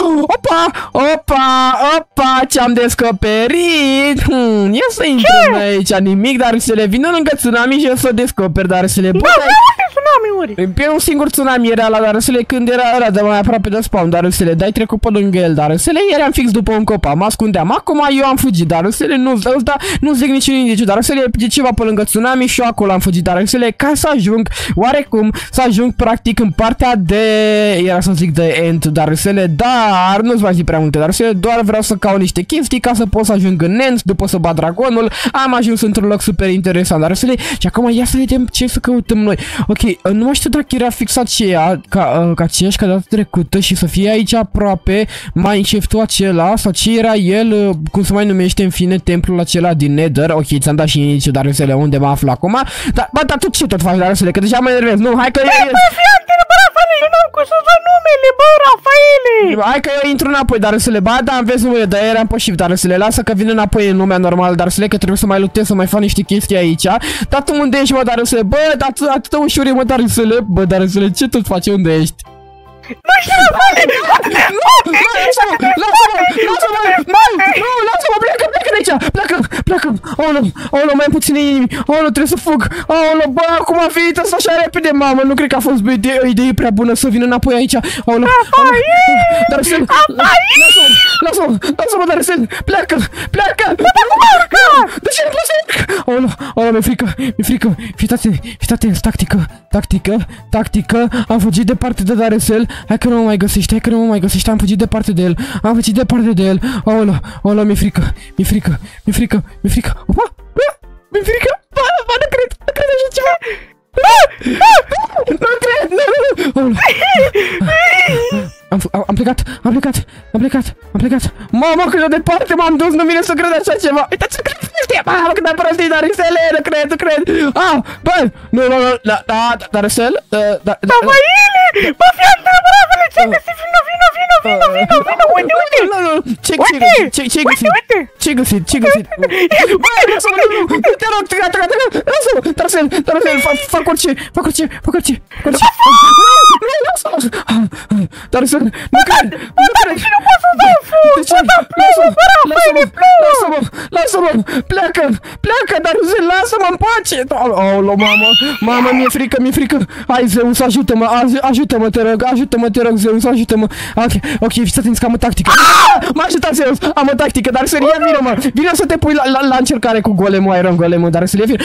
Opa, ce-am descoperit. Ia să intrăm aici, nimic, Darusele, vină lângă tsunami și o să descoperi, Darusele. Pe un singur tsunami era la Darusele când era ăla de mai aproape de spawn, Darusele, dai trecut pe lângă el, Darusele, eram fix după un copac, mă ascundeam, acum eu am fugit, Darusele, nu zic niciun indiciu, Darusele, e ceva pe lângă tsunami și eu acolo am fugit, Darusele, ca să ajung, oarecum, să ajung practic în partea de, era să zic de end, Darusele, dar nu-ți mai zic prea multe, Darusele, doar vreau să caut niște chestii ca să pot să ajung în end, după să bat dragonul, am ajuns într-un loc super interesant, Darusele, și acum ia să vedem ce să căutăm noi, ok, nu mai știu dacă era fixat și ea, ca aceeași ca data trecută și să fie aici aproape Minecraft-ul acela sau ce era el, cum se mai numește în fine, templul acela din Nether. Ok, ți-am dat și indiciu, Darusele, unde mă aflu acum. Dar tu ce tot faci, Darusele, că deja mă enervez. Nu, hai că... Eu n-am cum să văd numele, bă, Rafaele! Hai că eu intru înapoi, Darusele. Ba, da, am vezi numele, dar eram pe shift, Darusele. Lasă că vin înapoi în lumea normală, Darusele, că trebuie să mai luptez, să mai fac niște chestii aici. Dar tu unde ești, mă, Darusele? Bă, atâta ușor e, mă, Darusele. Bă, Darusele, ce tot faci? Unde ești? Nu știu, Rafaele! Lasă-mă, pleacă de aici! Pleacă! Aoleu, mai puține inimi! Aoleu, trebuie să fug! Aoleu, bă, cum a venit asta așa repede, mamă? Nu cred că a fost o idee prea bună să vin înapoi aici! Aoleu, Darusel! Lasă-mă, Darusel! Pleacă! De ce nu pot să urc? Aoleu, mi-e frică! Fiți atenți, tactică! Am fugit departe de Darusel! Hai că nu mă mai găsește, am fugit departe de el. Aoleu, mi-e frică. Opa! Mi-e frică! Ba, nu cred așa ceva! Nu cred! Am plecat! Mamă, cât de departe m-am dus, nu vine să cred așa ceva! Uitați să cred! Mamă, cât de prostii, Darusele, nu cred! Bă, nu, Darusel, Rafaele! Bă, fii atent, bă, Rafaele, ce-ai găsit? Vino, uite! Ce-ai găsit? Bă, lasă-mă, te rog, lasă-mă, Darusel, fac orice! Darusel, nu cred! Nu pot să dau foc! Lasă-mă! Pleacă, Darusel, lasă-mă în pace! Aoleu, mamă, mi-e frică! Hai, Zeus, ajută-mă, te rog, Zeus, ajută-mă! Ok, fiți atenți că am o tactică! M-a ajutat Zeus, am o tactică, Darusel, ia vino să te pui la încercare cu golemul, Iron Golemul, Darusel, ia vino!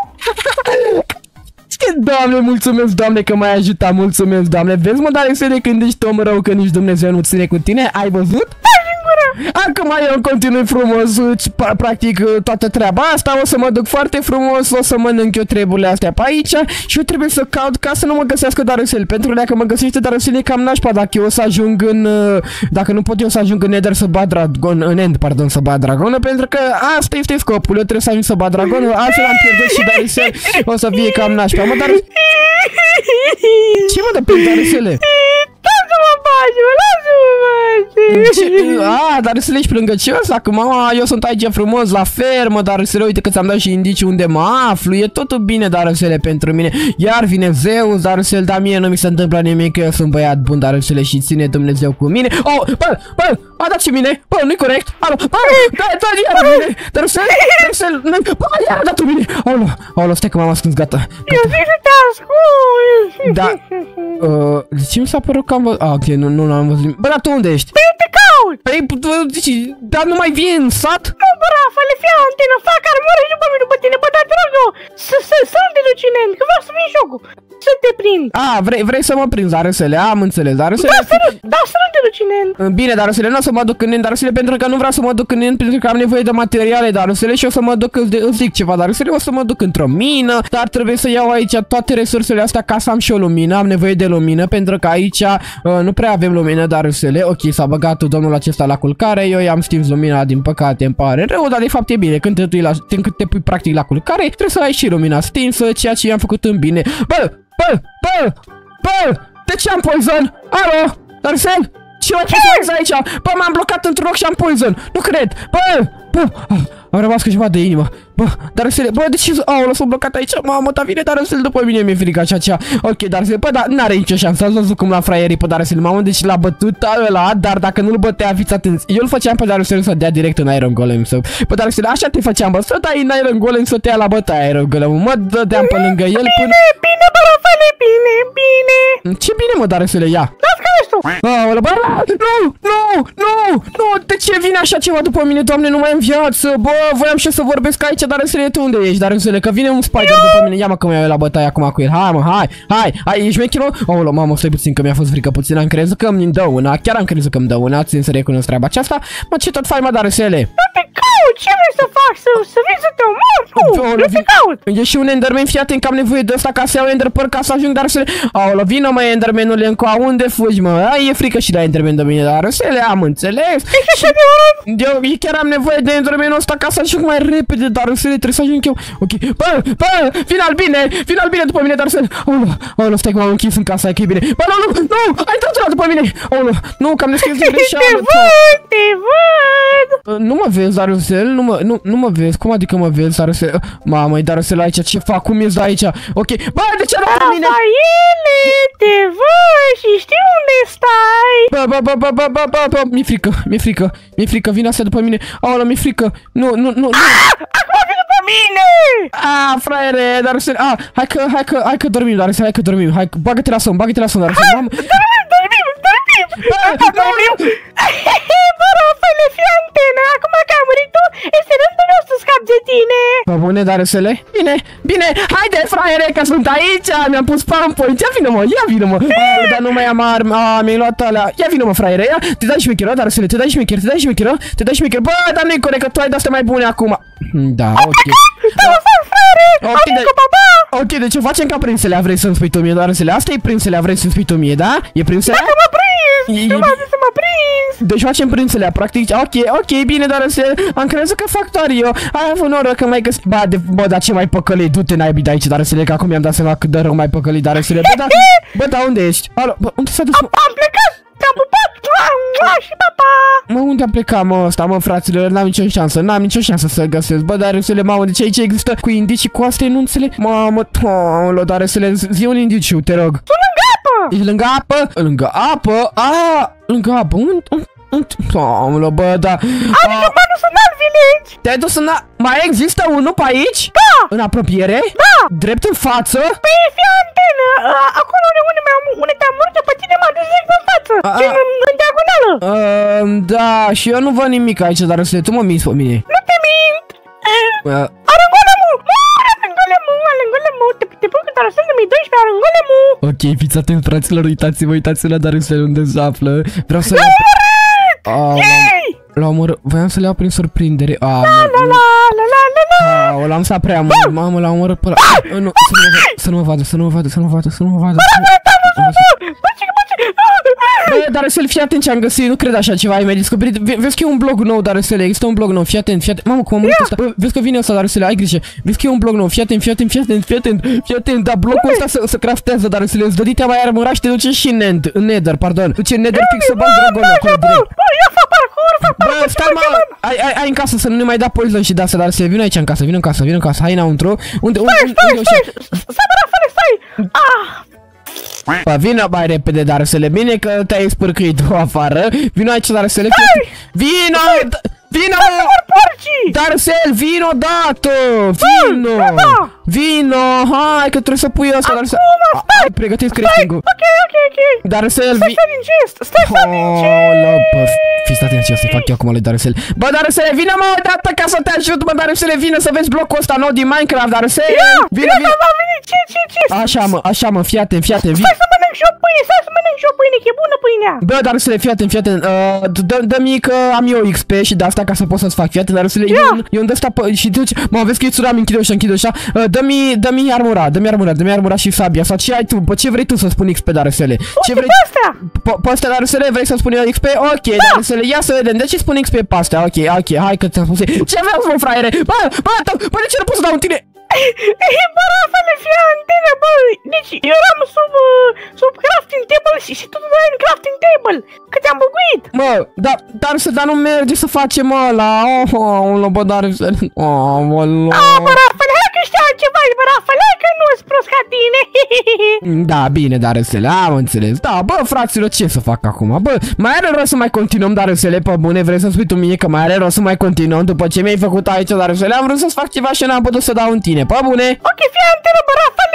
Doamne, mulțumesc, Doamne, că m-ai ajutat, mulțumesc, Doamne. Vezi, mă, Darusele, când ești om rău, că nici Dumnezeu nu ține cu tine, ai văzut? Acum eu continui frumos, practic, toată treaba asta, o să mă duc foarte frumos, o să mănânc eu treburile astea pe aici și eu trebuie să caut ca să nu mă găsească Darusel, pentru că dacă mă găsește Darusel e cam nașpa dacă eu o să ajung în... Dacă nu pot eu să ajung în Nether să bat dragon, în End, pardon, să bat dragonul, pentru că asta este scopul, eu trebuie să ajung să bat dragonul, altfel am pierdut și Darusel, o să fie cam nașpa, mă, Darusel... Ce mă dă pe Darusele? Lasă-mă bagi, Darusele, ești plângăcios? Acum, eu sunt aici frumos la fermă, Darusele, uite că ți-am dat și indicii unde mă aflu, e totul bine, Darusele, pentru mine. Iar vine Zeus, Darusele, dar mie nu mi se întâmplă nimic, că eu sunt băiat bun, Darusele, și ține Dumnezeu cu mine. Bă, a dat și mine, bă, nu-i corect, alo, iar mine, Darusele, bă, iar a dat mine, aolo, stai că m-am ascuns, gata. Eu zic să te ascult. Da, de ce mi s-a părut că am văzut? Ok, nu l-am văzut. Bă, dar tu unde ești? Păi eu te caut! Păi, dar nu mai vii în sat? Nu, bă, Rafaele, fii antenă, fac armură și după tine, bă, dar te rog eu, să-l delucinent, că vreau să vin jocul, să te prind. Vrei să mă prinzi, Darusele, am înțeles, Darusele. Da, să-l delucinent. Bine, Darusele, nu o să mă duc în End, Darusele, pentru că nu vreau să mă duc în End, pentru că am nevoie de materiale, Darusele, și o să mă duc, îți zic ceva, Darusele, o să mă duc într-o mină, dar trebuie să iau aici toate resursele astea ca să am și o lumină, am nevoie de lumină, pentru că aici nu prea avem lumină, Darusele. Ok, s-a băgat domnul acesta la culcare, eu i-am stins lumina, din păcate, îmi pare rău, dar de fapt e bine, când te pui practic la culcare, trebuie să ai și lumina stinsă, ceea ce i-am făcut în bine. Bă, de ce am poison? Alo, Darusel? Ce mai poison aici? Bă, m-am blocat într-un loc și am poison. Nu cred. Bă, am rămas cu ceva de inimă. Bă, Darusele, bă, de ce? Aoleu, sunt blocat aici. Mamă, dar vine Darusel după mine, mi-e frică așa cea. Ok, Darusel, bă, dar n-are nicio șansă. Ați văzut cum l-a fraierit pe Darusel. Mamă, deci l-a bătut ăla, dar dacă nu-l bătea, fiți atenți. Eu îl făceam pe Darusel să dea direct în Iron Golem. Bă, Darusel, așa te făceam, bă, să dai în Iron Golem, să te ia la bătaie Iron Golem. Mă dădeam pe lângă el până... Bine, bă, Rafaele, bine. Ce bine, mă, Darusele, ia. Dați că ești tu. Aoleu, bă, nu, de ce vine așa ceva după mine, Doamne, nu mai am viață. Bă, voiam și să vorbesc aici, Darusele, tu unde ești, Darusele, că vine un spider după mine. Ia mă că mi-a la bătaie acum cu el. Hai, mă, hai, ești mechilo? Aoleu, mamă, stai puțin că mi-a fost frică puțin, am crezut că îmi dă una, chiar am crezut că îmi dă una, țin să recunosc treaba aceasta. Mă, ce tot faci, mă, Darusele? Te caut, ce vrei să faci? Să vii să te omor? Nu te caut! E și un Enderman, fii atent că am nevoie de ăsta ca să iau Ender Pearl ca să ajung, dar să... Aolo, vină mă, Endermanule, încoa, unde fugi, mă? Ai, e frică și la Enderman de mine, dar să le am înțeles. Eu chiar am nevoie de Endermanul ăsta ca să ajung mai repede, dar să le trebuie să ajung eu. Ok, bă, final bine după mine, dar să... Aolo, stai că m-am închis în casa, că e bine. Bă, nu, ai intrat ăla după mine. Aolo, nu, că am deschis din greșeală. Te văd! Nu mă vezi, Darusel, nu mă vezi, cum adică mă vezi, Darusel? Mamă, e Darusel aici, ce fac, cum ești aici? Ok, bă, de ce arată mine? Rafaele, te văd și știu unde stai! Bă, mi-e frică, vine asta după mine. Aolo, mi-e frică, nu. Acum vine după mine! Fraiere, Darusel, hai că dormim, Darusel, hai, bagă-te la somn, Darusel, mamă. Dormim! Bă, Rafaele, fii antenă, acum că am murit tu, este rândul meu să scap de tine! Bă, bune, Darusele? Bine, haide, fraiere, că sunt aici, mi-am pus PowerPoint, ia vină mă, dar nu mai am arme, mi-ai luat alea, ia vină mă, fraiere, ia, te dai șmecheră, Darusele, te dai șmecheră, bă, dar nu-i corect, că tu ai de-astea mai bune acum. Da, ok. Ok, deci o facem ca prinselea, vrei să-mi spui tu mie, Darusele, asta e prinselea, vrei să-mi spui tu mie, da? E prinselea? Dacă m-a prins! Nu m-a zis să mă prins! Deci facem prinselea, practic, ok, bine, Darusele, am crezut că fac doar eu. Ai avut noroc că mai găsit. Bă, dar ce mai păcălit, du-te naibii de aici, Darusele, că acum mi-am dat seama cât de rău mai păcălit, Darusele. Bă, dar unde ești? Alo, bă, unde s-a dus? Am plecat! Te-am pupat! Și papa! Mă, unde a plecat, mă, ăsta, mă, fraților? N-am nicio șansă să-l găsesc. Bă, Darusele, mamă, de ce aici există cu indicii cu astea, nu înțeleg? Mamă, Darusele, zi un indiciu, te rog. Sunt lângă apă! Ești lângă apă? Lângă apă? Lângă apă, unde? Bă, da. Adică mă dus în alt village! Te-ai dus în mai există unul pe aici? Da! În apropiere? Da! Drept în față? Păi fii antenă! Acolo unde te-am murit, pe tine m-a dus direct în față! În diagonală! Da, și eu nu văd nimic aici, dar să tu mă minți pe mine. Nu te mint! Arângolemul! Te pun că dar să mi-i 12, arângolemul! Ok, fiți atent, fraților, uitați-vă la Darusel unde se află. Vreau să... L-am omorât! Voiam să le iau prin surprindere. L-am stat prea mult. Mamă, l-am omorât pe ăla. Nu, să nu mă vadă. Bă, Darusel, fii atent ce am găsit, nu cred așa ceva, ai mai descoperit. Vezi că e un blog nou, Darusel, există un blog nou, fii atent. Mamă, cum am murit ăsta. Vezi că vine ăsta, Darusel, ai grijă. Vezi că e un blog nou, fii atent, da, blocul ăsta se craftează, Darusel, îți dă ditea mai armura și te duce și în Nether, pardon. Duce în Nether fix să bagi dragonul acolo direct. Ia fac parcurs, Bă, stai, mă, ai în casă să nu ne mai da poison și de-astea, Darusel, vină aici în casă, hai înăuntru. Unde? Stai, Rafaele, stai! Bă, vină mai repede, Darusele, bine că te-ai spârcâit tu afară. Vină aici, Darusele, Vino, Darusel, vino odată! Vino, hai că trebuie să pui ăsta, Darusel. Hai, pregătiți crafting-ul. Ok. Darusel, Stai din gest! Bă, fiți atenți ce o să-i fac eu acum lui Darusel. Bă, Darusele, vină mă odată ca să te ajut, bă, Darusele, vină să vezi blocul ăsta nou din Minecraft, Darusel. Vino. Ce? Așa, mă, fii atent, Stai să mănânc și o pâine, că e bună pâinea. Bă, Darusele, fii atent, dă-mi că am eu XP și de asta ca să pot să-ți fac, fii atent, Darusele, eu îmi dă ăsta și duci, mă, vezi că e tsunami, închide ușa, dă-mi armura și sabia, sau ce ai tu, bă, ce vrei tu să spun XP, Darusele? Ce vrei? Pe astea, Darusele, vrei să spun eu XP? Ok, Darusele, ia să vedem, de ce spun XP pe astea? Ok, hai că ți-am spus. Ce vreau să mă, fraiere? Bă, de ce nu pot să dau în tine? Bă, Rafaele, fii antenă, bă! Deci, eu eram sub crafting table și tu dai în crafting table! Că te-am buguit! Mă, dar nu merge să facem ăla! Bă, Darusele... Bă, Rafaele, hai că știu altceva, bă, Rafaele, hai că nu-s prost ca tine! Da, bine, Darusele, am înțeles. Da, bă, fraților, ce să fac acum? Bă, mai are rost să mai continuăm, Darusele, pe bune? Vrei să spui tu mie că mai are rost să mai continuăm după ce mi-ai făcut aici, Darusele? Am vrut să-ți fac ceva și n-am putut să dau în tine, pe bune? Ok, fii antenă, bă, Rafaele,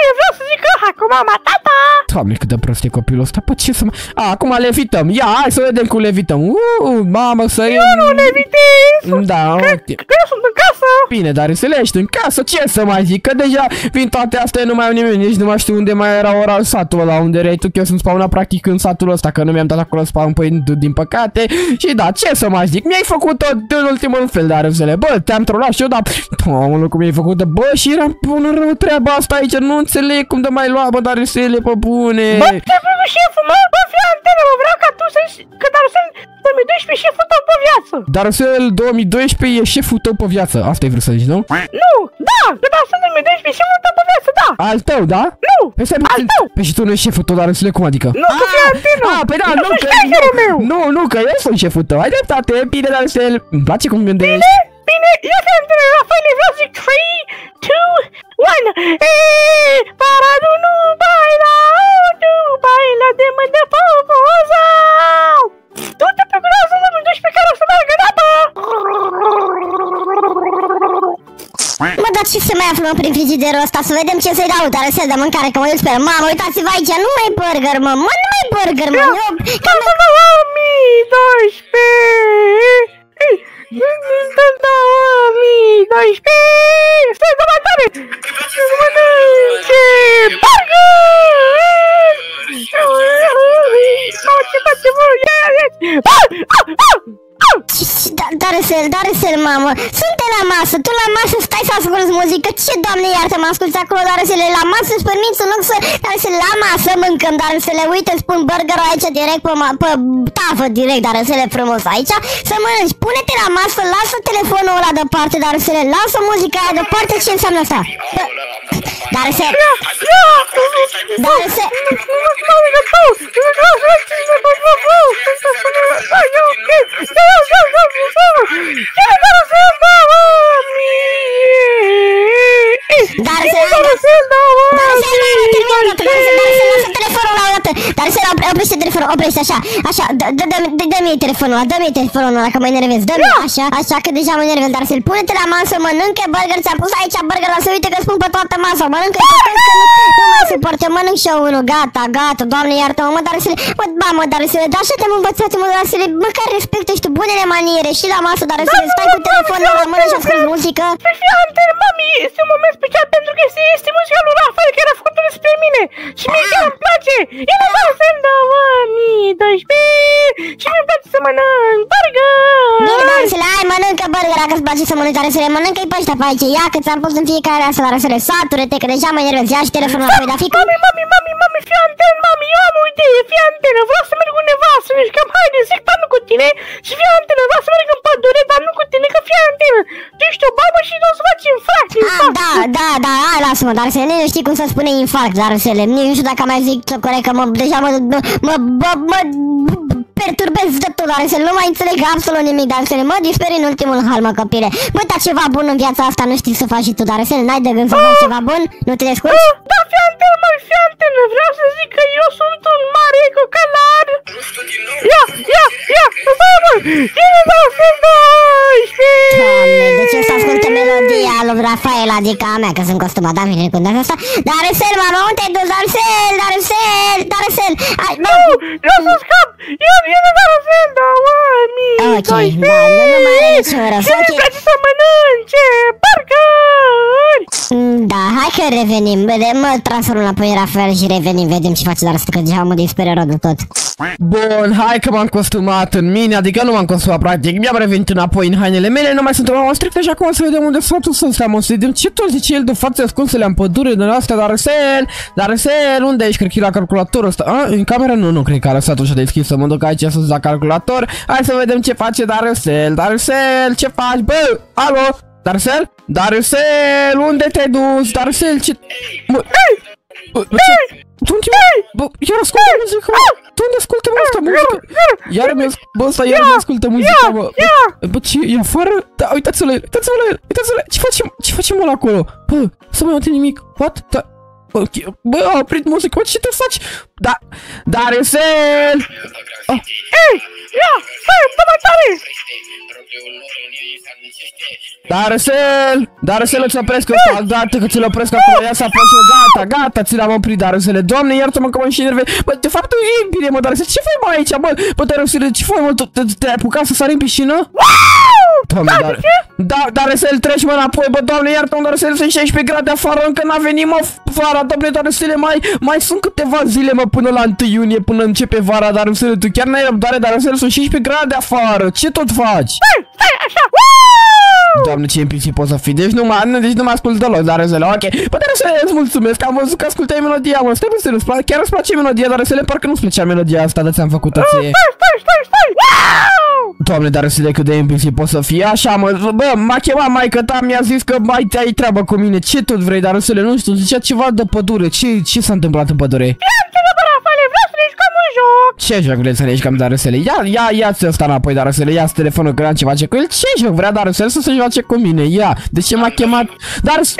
vreau să zic că hai cu mama, tata! Doamne, cât de prost e copilul ăsta, pă, ce să mă... Acum levităm, ia, hai să vedem cum levităm. Mamă, să... Eu nu levitez! Da, că eu sunt în casă! bine, dar ești în casă, ce să mai zic? Că deja vin toate astea, nu mai au nimeni, nici nu mai știu unde mai era ora satul ăla, unde erai tu, că eu sunt spawnat practic în satul ăsta, că nu mi-am dat acolo spawn, păi, din păcate. Și da, ce să mai zic, mi-ai făcut tot în ultimul fel de arăzele, bă, te-am trolat și eu, dar... Doamne, cum mi-ai făcut, bă, și eram până rău treaba asta aici, nu înțeleg cum de mai lua, bă, dar Darcele, pe bune. Bă, te-ai făcut șeful, mă? Bă, fii antenă, mă, vreau ca tu să-și... Că Darcel 2012 e șeful tău pe viață. Darcel 2012 e șeful tău pe viață, asta ai vrut să zici, nu? Nu, da, că Darcel 2012 e șeful tău pe viață, da. Al tău, da? Nu, al tău. Păi și tu nu ești șeful tău, Darcele, cum adică? Nu, că fii antenă. Păi da, nu, că... Nu, că eu sunt șeful tău, ai dreptate, bine, Darcel, îmi place cum gândești. Bine, ia că antenă, Rafael, vreau să zic 3, 2, 1. Paradu nu baila, nu baila de mâine popoza. Tu te procurează de mâine pe care o să meargă data. Mă, dar ce se mai află prin frigiderul ăsta? Să vedem ce să-i dau, dar să de mâncare, că mă eu sper. Mamă, uitați-vă aici, nu mai burger, mă, nu mai burger, mă, eu... Cam 2012. Stai de mai tare! Mănânce burger! Ce face, mă? Darcel, mamă, suntem la masă, tu la masă stai să asculti muzică, ce doamne iartă mă asculti acolo, Darcel, la masă îți permiți în loc să, Darcel, la masă mâncăm, Darcel, uite, îți pun burgerul aici direct pe tavă, direct, Darcel, frumos aici, să mănânci, pune-te la masă, lasă telefonul ăla deoparte, Darcel, lasă muzica aia deoparte, ce înseamnă asta? Darcel, oprește telefonul, oprește, așa, dă-mi telefonul ăla, că mă enervez, dă-mi, așa, că deja mă enervez, Darcel, pune-te la masă, mănâncă burger, ți-am pus aici burger, lasă, uite că spun pe toată masa, mănâncă, nu mai suport, eu mănânc și eu unul, gata, doamne iartă-mă, mă, Darcel, mă, Darcel, dar așa te-am învățat, mă, Darcel, măcar respectă și tu bunele maniere și la masă, Darcel, stai cu telefonul la mână și asculti muzică. Fii antenă, mami, este un moment special pentru că este muzica lui Rafael, care era făcută despre mine și mie chiar îmi place. E la Darcel 2012 și mi-mi place să mănânc burger. Bine, Darcel, hai, mănâncă burger, dacă îți place să mănânci, Darcel, mănâncă-i pe ăștia pe aici, ia că ți-am pus în fiecare asta, Darcel, satură-te, că deja mă enervez, ia și telefonul apoi, dar fiică... Mami, fii antenă, mami, eu am o idee, fii antenă, vreau să merg undeva, să ne jucăm, haide, zic, dar nu cu tine, și fii antenă, vreau să merg în pădure, dar nu cu tine, că fii antenă, tu ești o babă și nu o să faci infarct. Da, hai, lasă-mă, Darcel, nu știi cum să spune infarct, Darcel, nu știu dacă mai zic corect, că deja mă perturbez de tot, Darcel, nu mai înțeleg absolut nimic, Darcel, mă disperi în ultimul hal, mă, copile. Bă, dar ceva bun în viața asta nu știi să faci și tu, Darcel, n-ai de gând să faci ceva bun? Nu te descurci? Da, fii antenă, vreau să zic că eu sunt un mare cocalar. Ia, stai, mă, Darcel 12. Doamne, de ce să ascultă melodia lui Rafael, adică a mea, că sunt costumat, da, vine cu asta. Darcel, mama, unde te-ai dus, Darcel, hai, nu, eu să scap, e de Darcel 2012. Ok, da, nu mai are niciun rău. Și îmi place să mănânce burgeri. Da, hai că revenim, mă transform înapoi în Rafael și revenim, vedem ce face Darcel, că deja mă dispere rău de tot. Bun, hai că m-am costumat în mine, adică nu m-am costumat practic, mi-am revenit înapoi în hainele mele, nu mai sunt o strictă și acum să vedem unde sunt ăsta, mă, să vedem ce tot zice el de față ascunsele în pădure din astea, Darcel, unde ești, cred că e la calculatorul ăsta, în camera nu cred că a lăsat ușa deschis, să mă duc aici sus la calculator, hai să vedem ce face Darcel, ce faci, bă, alo, Darcel, unde te-ai dus, Darcel, ce... Bă, iar ascultă muzică, mă! Tu unde ascultă muzică? Iar mi ascultă muzica, mă! Bă, ce, e afară? Da, uitați-vă la el! Ce facem ăla acolo? Bă, să mai aud nimic! What? Bă, a oprit muzica, bă, ce te faci? Da, Darcel! Ei, ia, stai, dă mai tare! Darcel, îți opresc ăsta, gata că ți-l opresc acum, ia să apuci, gata, ți l-am oprit, Darcel. Doamne, iartă-mă că mă și enervez. Bă, de fapt, e bine, mă, Darcel, ce fai, mă, aici, bă, Darcel, ce fai, mă, te-ai apucat să sari în piscină? Doamne, Darcel, treci, mă, înapoi, bă, Doamne, iartă-mă, Darcel, sunt 16 grade afară, încă n-a venit, mă, vara, Doamne, Darcel, mai sunt câteva zile, mă, până la 1 iunie, până începe vara, Darcel, tu chiar n-ai răbdare, Darcel, sunt 16 grade afară, ce tot faci? Stai, așa, Doamne, ce NPC poți să fii? Deci nu mă ascult deloc, Darcel, ok. Bă, Darcel, îți mulțumesc, am văzut că ascultai melodia, mă, stai puțin, chiar îți place melodia, Darcel, parcă nu-ți plăcea melodia asta, de ți-am făcut-o ție. Stai! Doamne, Darcel, cât de NPC poți să fii, așa, mă, bă, m-a chemat maică-ta, mi-a zis că mai ai treabă cu mine, ce tot vrei, Darcel, nu știu, zicea ceva de pădure, ce s-a întâmplat în pădure? Vreau să ne jucăm un joc! Ce joc vrei să ne jucăm, Darcel? Ia-ți ăsta înapoi, Darcel, ia-ți telefonul că n-am ce face cu el. Ce joc vrea, Darcel, să se joace cu mine? Ia, de ce m-a chemat? Darcel!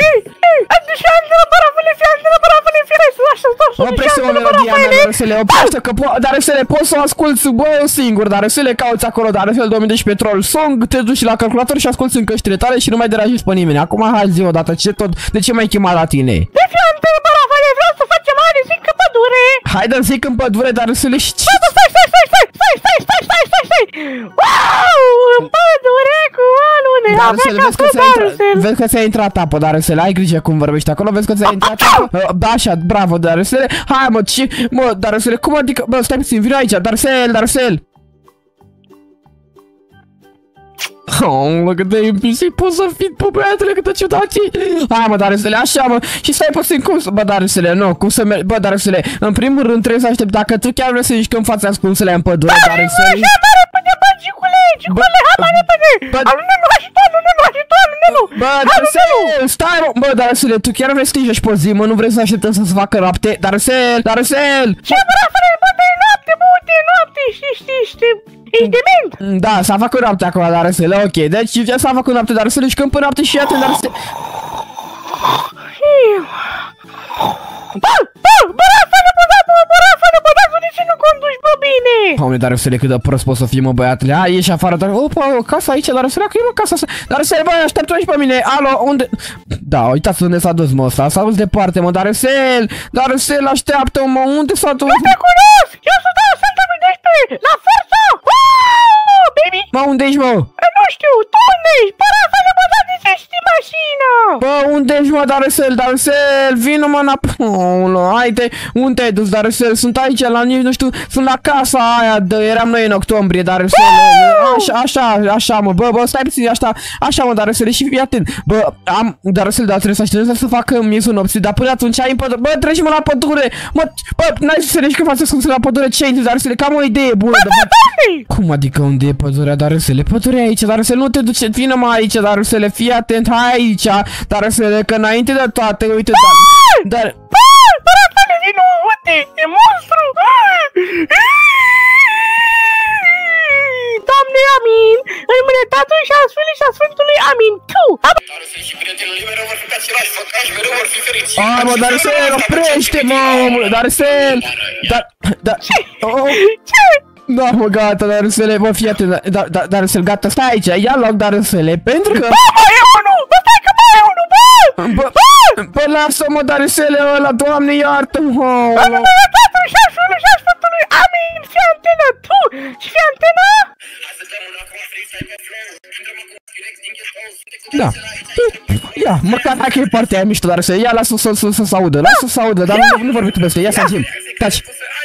Oprește o melodia mea, Darcel, oprește că Darcel, poți să o asculti, bă, singur, Darcel, cauți acolo, Darcel 2012 Troll Song, te duci la calculator și asculti în căștile tale și nu mai deranjezi pe nimeni. Acum hai zi odată, de ce m-ai chemat la tine? Vreau să facem aia de zic în pădure! Hai de zic în pădure, Darcel, și ce? Stai! Wow! În pădure cu alune! Darcel, vezi că ți-a intrat apă, Darcel, ai grijă cum vorbești acolo, vezi că ți-a intrat apă? Da, așa, bravo, Darcel. Hai, mă, Darcel, cum adică? Bă, stai puțin, vino aici, Darcel. Oh, cât de NPC poți să fii, bă, băiatele, cât de ciudat e. Hai, mă, Darcel, așa, mă, și stai puțin, bă, Darcel, nu, cum să mergi, bă, Darcel, în primul rând trebuie să aștept, dacă tu chiar vrei să zici că în fața ascunsele în pădure, Darcel. Gicule, hai mai repede! Alune-nu, ajutor! Bă, Darcel, stai, mă, Darcel, tu chiar vrei să te joci pe zi, mă, nu vrei să așteptăm să se facă noapte? Darcel! Ce, bă, de noapte, știi, ești dement! Da, s-a făcut noapte acolo, Darcel, ok, deci s-a făcut noapte, Darcel, și când până noapte și iată, Darcel. Bă, Rafa, de ce nu conduci, bă, bine? Doamne, Darcel, cât de prost poți să fii, mă, băiatule, hai, ieși afară, dar, opa, o casă aici, Darcel, că e o casă asta. Darcel, bă, aștept-o aici pe mine, alo, unde? Da, uitați unde s-a dus, mă, ăsta, s-a dus departe, mă, Darcel, așteaptă-mă, mă, unde s-a dus? Eu te cunosc, eu sunt Darcel 2012, la forță, baby. Mă, unde ești, mă? Nu știu, tu unde ești? Bă, Rafa, de ce știi mașina? Bă, unde ești, mă, Darcel, vină, mă, haide, unde te-ai dus, Darcel, sunt aici, nu știu, sunt la casa aia, eram noi în octombrie, Darcel, așa, mă, bă, stai puțin, așa, mă, Darcel, și fii atent, bă, Darcel, dar trebuie să așteptăm să facă miezul nopții, dar până atunci ai în pădure, bă, treci, mă, la pădure, mă, bă, n-ai să înțelegi că faci să la pădure, ce ai, Darcel, cam o idee bună, de fapt. Cum adică unde e pădurea, Darcel? Pădurea aici, Darcel, nu te duce, vină-mă aici, Darcel, fii atent, hai aici, Darcel, că înainte de toate, uite, dar... Bă, vino, uite, e monstru! Doamne, amin! În numele Tatălui și al Fiului și al Sfântului, amin! Tu! Hai, mă, Darcel, oprește-mă, Darcel! Ce? Da, mă, gata, Darcel, bă, fii atent, Darcel, gata, stai aici, ia loc, Darcel, pentru că... Bă, mai e unul! Bă, stai că mai e unul, bă! Bă, lasă-mă, Darcel, ăla, Doamne, iartă-mă! În numele Tatălui și al Fiului și al Sfântului, amin! Fii antena, tu! Și fii antena? Da. Ia, măcar dacă e partea aia mișto, Darcel, ia, lasă să audă, dar nu vorbi tu despre, ia să zim, taci.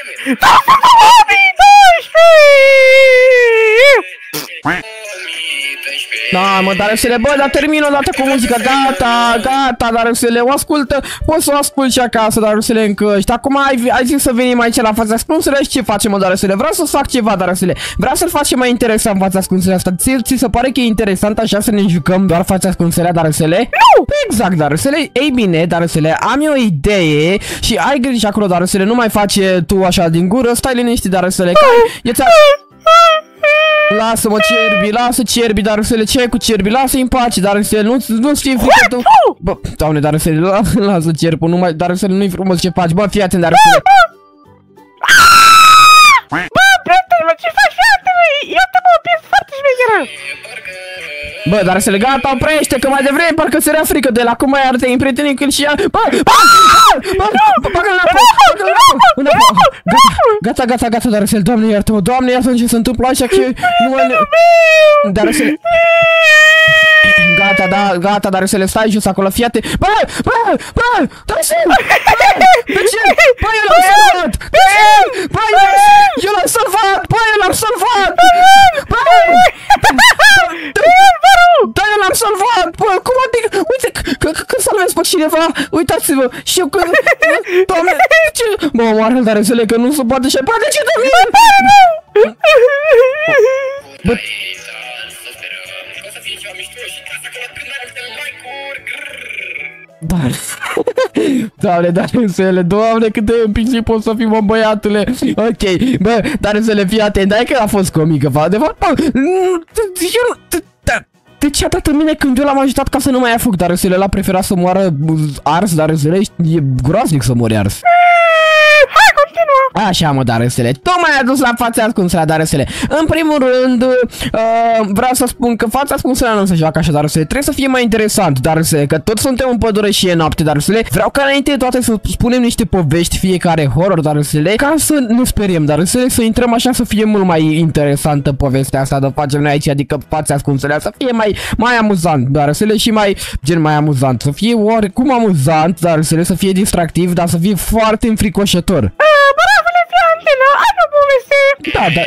Da, mă, Darcel, bă, dar termin odată cu muzica, gata, Darcel, o ascultă, poți să o ascult și acasă, Darcel, în căști. Acum ai zis să venim aici la fața ascunsele și ce facem, mă, Darcel? Vreau să fac ceva, Darcel, vreau să-l facem mai interesant fața ascunsele asta. Ți se pare că e interesant așa să ne jucăm doar fața ascunsele, Darcel? Nu! Exact, Darcel, ei bine, Darcel, am eu o idee și ai grijă acolo, Darcel, nu mai face tu așa din gură, stai liniștit, Darcel, că Lasă-mă cerbii, lasă cerbii, Darusele, ce ai cu cerbii? Lasă-i în pace, Darusele, nu-ți fie frică tu. Bă, doamne, Darusele, lasă cerpul, nu mai, Darusele, nu-i frumos ce faci, bă, fii atent, Darusele. Bă, prietene, ce faci, prietene? Iată-mă, o piesă foarte șmecheră. Bă, Darusele, gata, oprește, că mai devreme parcă se rea frică de la cum mai arată imprietenii când și ea. Bă, bagă-l înapoi, gata, Darusele, Doamne iartă-mă, Doamne iartă-mă ce se întâmplă așa că nu mai... Darusele... Gata, Darusele, stai jos acolo, fii-te. Bă, Darusele! De ce? Bă, eu l-am salvat! De ce? Bă, eu l-am salvat! Bă, eu l-am salvat! Bă! Da, eu l-am salvat! Bă, cum adică? Uite, când salvez pe cineva, uitați-vă, și eu când... Doamne, de ce? Bă, omoară-l, Darusele, că nu se poate așa. Bă, de ce de mine? Bă... Doamne, Darusele, Doamne, cât de împinsit pot să fii, mă, băiatule. Ok, bă, Darusele, fii atent, dai că a fost comică, de fapt, de ce a dat în mine când eu l-am ajutat ca să nu mai ia foc? Darusele l-a preferat să moară ars, Darusele, e groaznic să mori ars. Hai, continuă! Așa, mă, Darusele, tu m-ai adus la fața ascunsă, Darusele. În primul rând, vreau să spun că fața ascunsă nu se joacă așa, Darusele. Trebuie să fie mai interesant, Darusele, că toți suntem în pădure și e noapte, Darusele. Vreau ca înainte de toate să spunem niște povești, fiecare horror, Darusele, ca să nu speriem, Darusele, să intrăm așa, să fie mult mai interesantă povestea asta de facem noi aici, adică fața ascunsă, să fie mai amuzant, Darusele, și mai amuzant, să fie oricum amuzant, Darusele, să fie distractiv, dar să fie foarte înfricoșător. Bravo, fii antenă, ai o poveste. Da.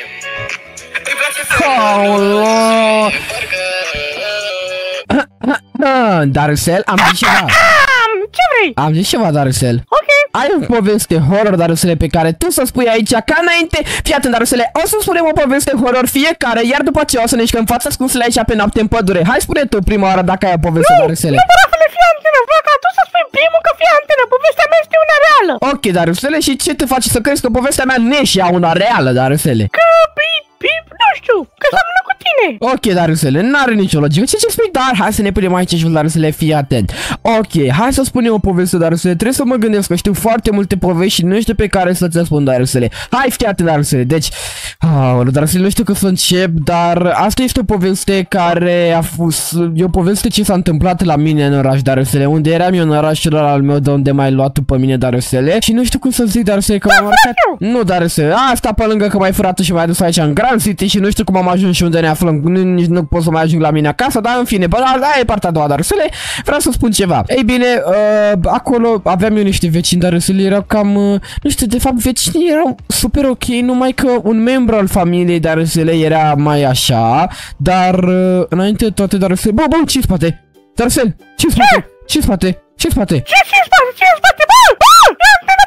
Darusel, am zis ceva. Ce vrei? Am zis ceva, Darusel. Ok. Ai o poveste horror, Darusele, pe care tu să spui aici ca înainte. Fii atent, Darusele, o să spunem o poveste horror fiecare, iar după ce o să ne jucăm fața ascunsele aici pe noapte în pădure. Hai, spune tu prima oară dacă ai o poveste, Darusele. Nu, brafule, fii antenă, vreau ca tu să spui primul că fii antenă, povestea mea este una reală. Ok, Darusele, și ce te face să crezi că povestea mea nu e și ea una reală, Darusele? Că, nu știu, că seamănă cu tine. Ok, Darusele, n-are nicio logică. Ce spui? Dar hai să ne punem aici și Darusele, fii atent. Ok, hai să spunem o poveste, Darusele. Trebuie să mă gândesc că știu foarte multe povești și nu știu pe care să-ți spun, Darusele. Hai, fii atent, Darusele. Deci, Darusele, nu știu că să încep, dar asta este o poveste care a fost... E o poveste ce s-a întâmplat la mine în oraș, Darusele, unde eram eu în orașul al meu, de unde m-ai luat tu pe mine, Darusele. Și nu știu cum să zic, Darusele, că m-am marcat... Nu, Darusele, asta pe lângă că m-ai furat și m-ai dus aici în Grand City și nu știu cum am ajuns și unde ne aflăm. Nici nu pot să mai ajung la mine acasă, dar în fine, aia e partea a doua, Darusele. Vreau să spun ceva. Ei bine, acolo aveam eu niște vecini, Darusele, erau cam, nu știu, de fapt vecinii erau super ok, numai că un membru al familiei, Darusele, era mai așa, dar înainte de toate, Darusele, bă, ce-i spate? Darusele, ce-i spate? Ce-i spate? Ce-i spate? Ce-i spate? Ce-i spate? Bă, ia antena,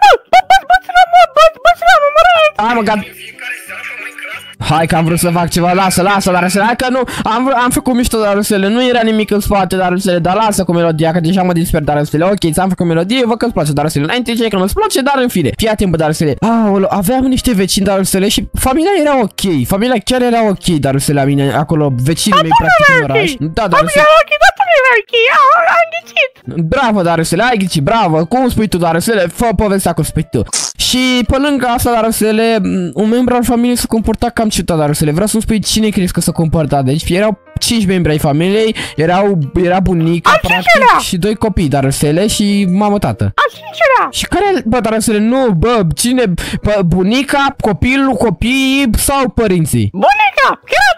bă, Hai, mă, gata. Hai că am vrut să fac ceva, lasă, Darusele, hai că nu, am făcut mișto, Darusele, nu era nimic în spate, Darusele, dar lasă cu melodia, că deja mă disper, Darusele, ok, ți-am făcut melodie, văd că îți place, Darusele, înainte ziceai că nu-ți place, dar în fine, fii atent, bă, Darusele, aveam niște vecini, Darusele, și familia era ok, familia chiar era ok, Darusele, la mine, acolo, vecinii mei, practic, în oraș, da, Darusele, am ghicit. Bravo, Darusele, ai ghicit, bravo, cum spui tu, Darusele, fă povestea cum spui tu. Și pe lângă asta, Darusele, un membru al familiei se comporta cam ciudat, Darusele. Vreau să-mi spui cine crezi că se comporta. Deci erau 5 membri ai familiei, era bunica, practic, și 2 copii, Darusele, și mamă-tată. Și care, bă, Darusele, nu, bă, cine, bă, bunica, copilul, copiii sau părinții? Bunica, chiar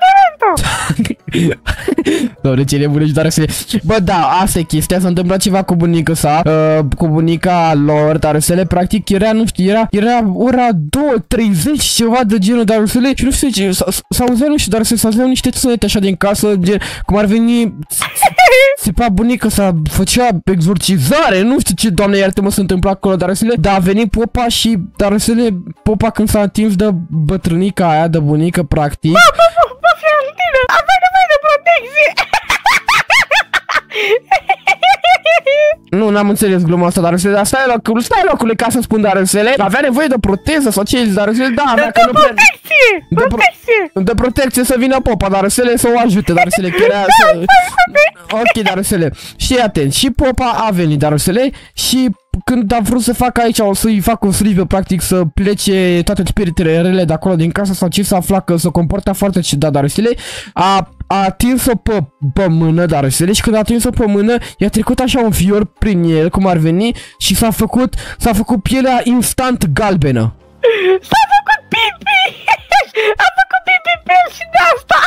Doamne, ce nebune, Darusele. Bă, da, asta e chestia, s-a întâmplat ceva cu bunica sa, cu bunica lor, Darusele, practic era, nu știu, era ora 2:30, ceva de genul, Darusele, și nu știu ce, s-auzeau, nu știu, Darusele, s-auzeau niște sunete așa din casă, gen, cum ar veni, țipa bunica sa, făcea exorcizare, nu știu ce, Doamne, iartă-mă, se întâmpla acolo, Darusele, dar a venit popa și, Darusele, popa când s-a atins de bătrânica aia, de bunică, practic. Bă, fii antenă, avea nevoie de protecție. Nu, n-am înțeles gluma asta, Darusele, dar stai locule ca să spun, Darusele. Avea nevoie de proteză sau ce, Darusele? Da, avea că nu protecție! De protecție să vină popa, Darusele, să o ajute, Darusele, Ok, Darusele, știi atent, și popa a venit, Darusele, și când a vrut să facă aici, o să-i fac o slivă, practic, să plece toate spiritele rele de acolo din casa sau ce, să afla că se comportă foarte ciudat, Darusele, a atins-o pe mână, Darusele, și când a atins-o pe mână, i-a trecut așa un fior prin el, cum ar veni, și s-a făcut pielea instant galbenă. S-a făcut pipi! A făcut pipi pe el și de asta!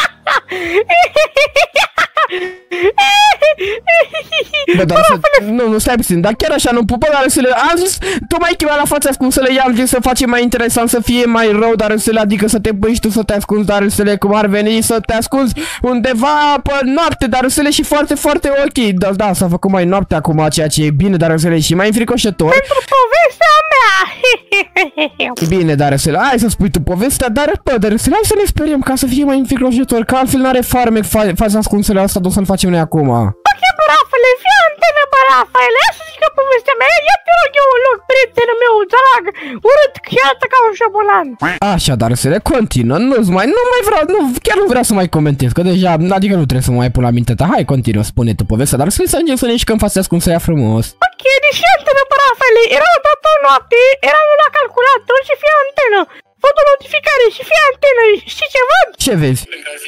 Bă, dar nu, stai puțin, dar chiar așa nu pupă, Darusele, am zis, tocmai chema la fața ascunsele, i-am zis să facem mai interesant, să fie mai rău, Darusele, adică să te pui și tu să te ascunzi, Darusele, cum ar veni, să te ascunzi undeva pe noapte, Darusele, și foarte, foarte ok, da, s-a făcut mai noapte acum, ceea ce e bine, Darusele, și mai înfricoșător. Pentru povestea mea! Bine, Darusele, hai să spui tu povestea, dar, bă, Darusele, hai să ne speriem ca să fie mai înfricoșător, că altfel n-are farmec faza ascunsele asta, o să-l facem noi acum. Ok, bă, Rafaele, fii antenă, bă, Rafaele, ia să zic că povestea mea, ia te rog eu un loc, prietenul meu, drag, urât, chiar ca un șobolan. Așa, Darusele, continuă, chiar nu vreau să mai comentez, că deja, adică nu trebuie să mă mai pun la minte ta, hai, continuă, spune tu povestea, Darusele, să încerc să ne ieșim fața ascunsele frumos. Ok, deci fii antenă, bă, Rafaele, era odată o noapte, eram la calculator și fii antenă. Văd o notificare și fii antenă, știi ce văd? Ce vezi?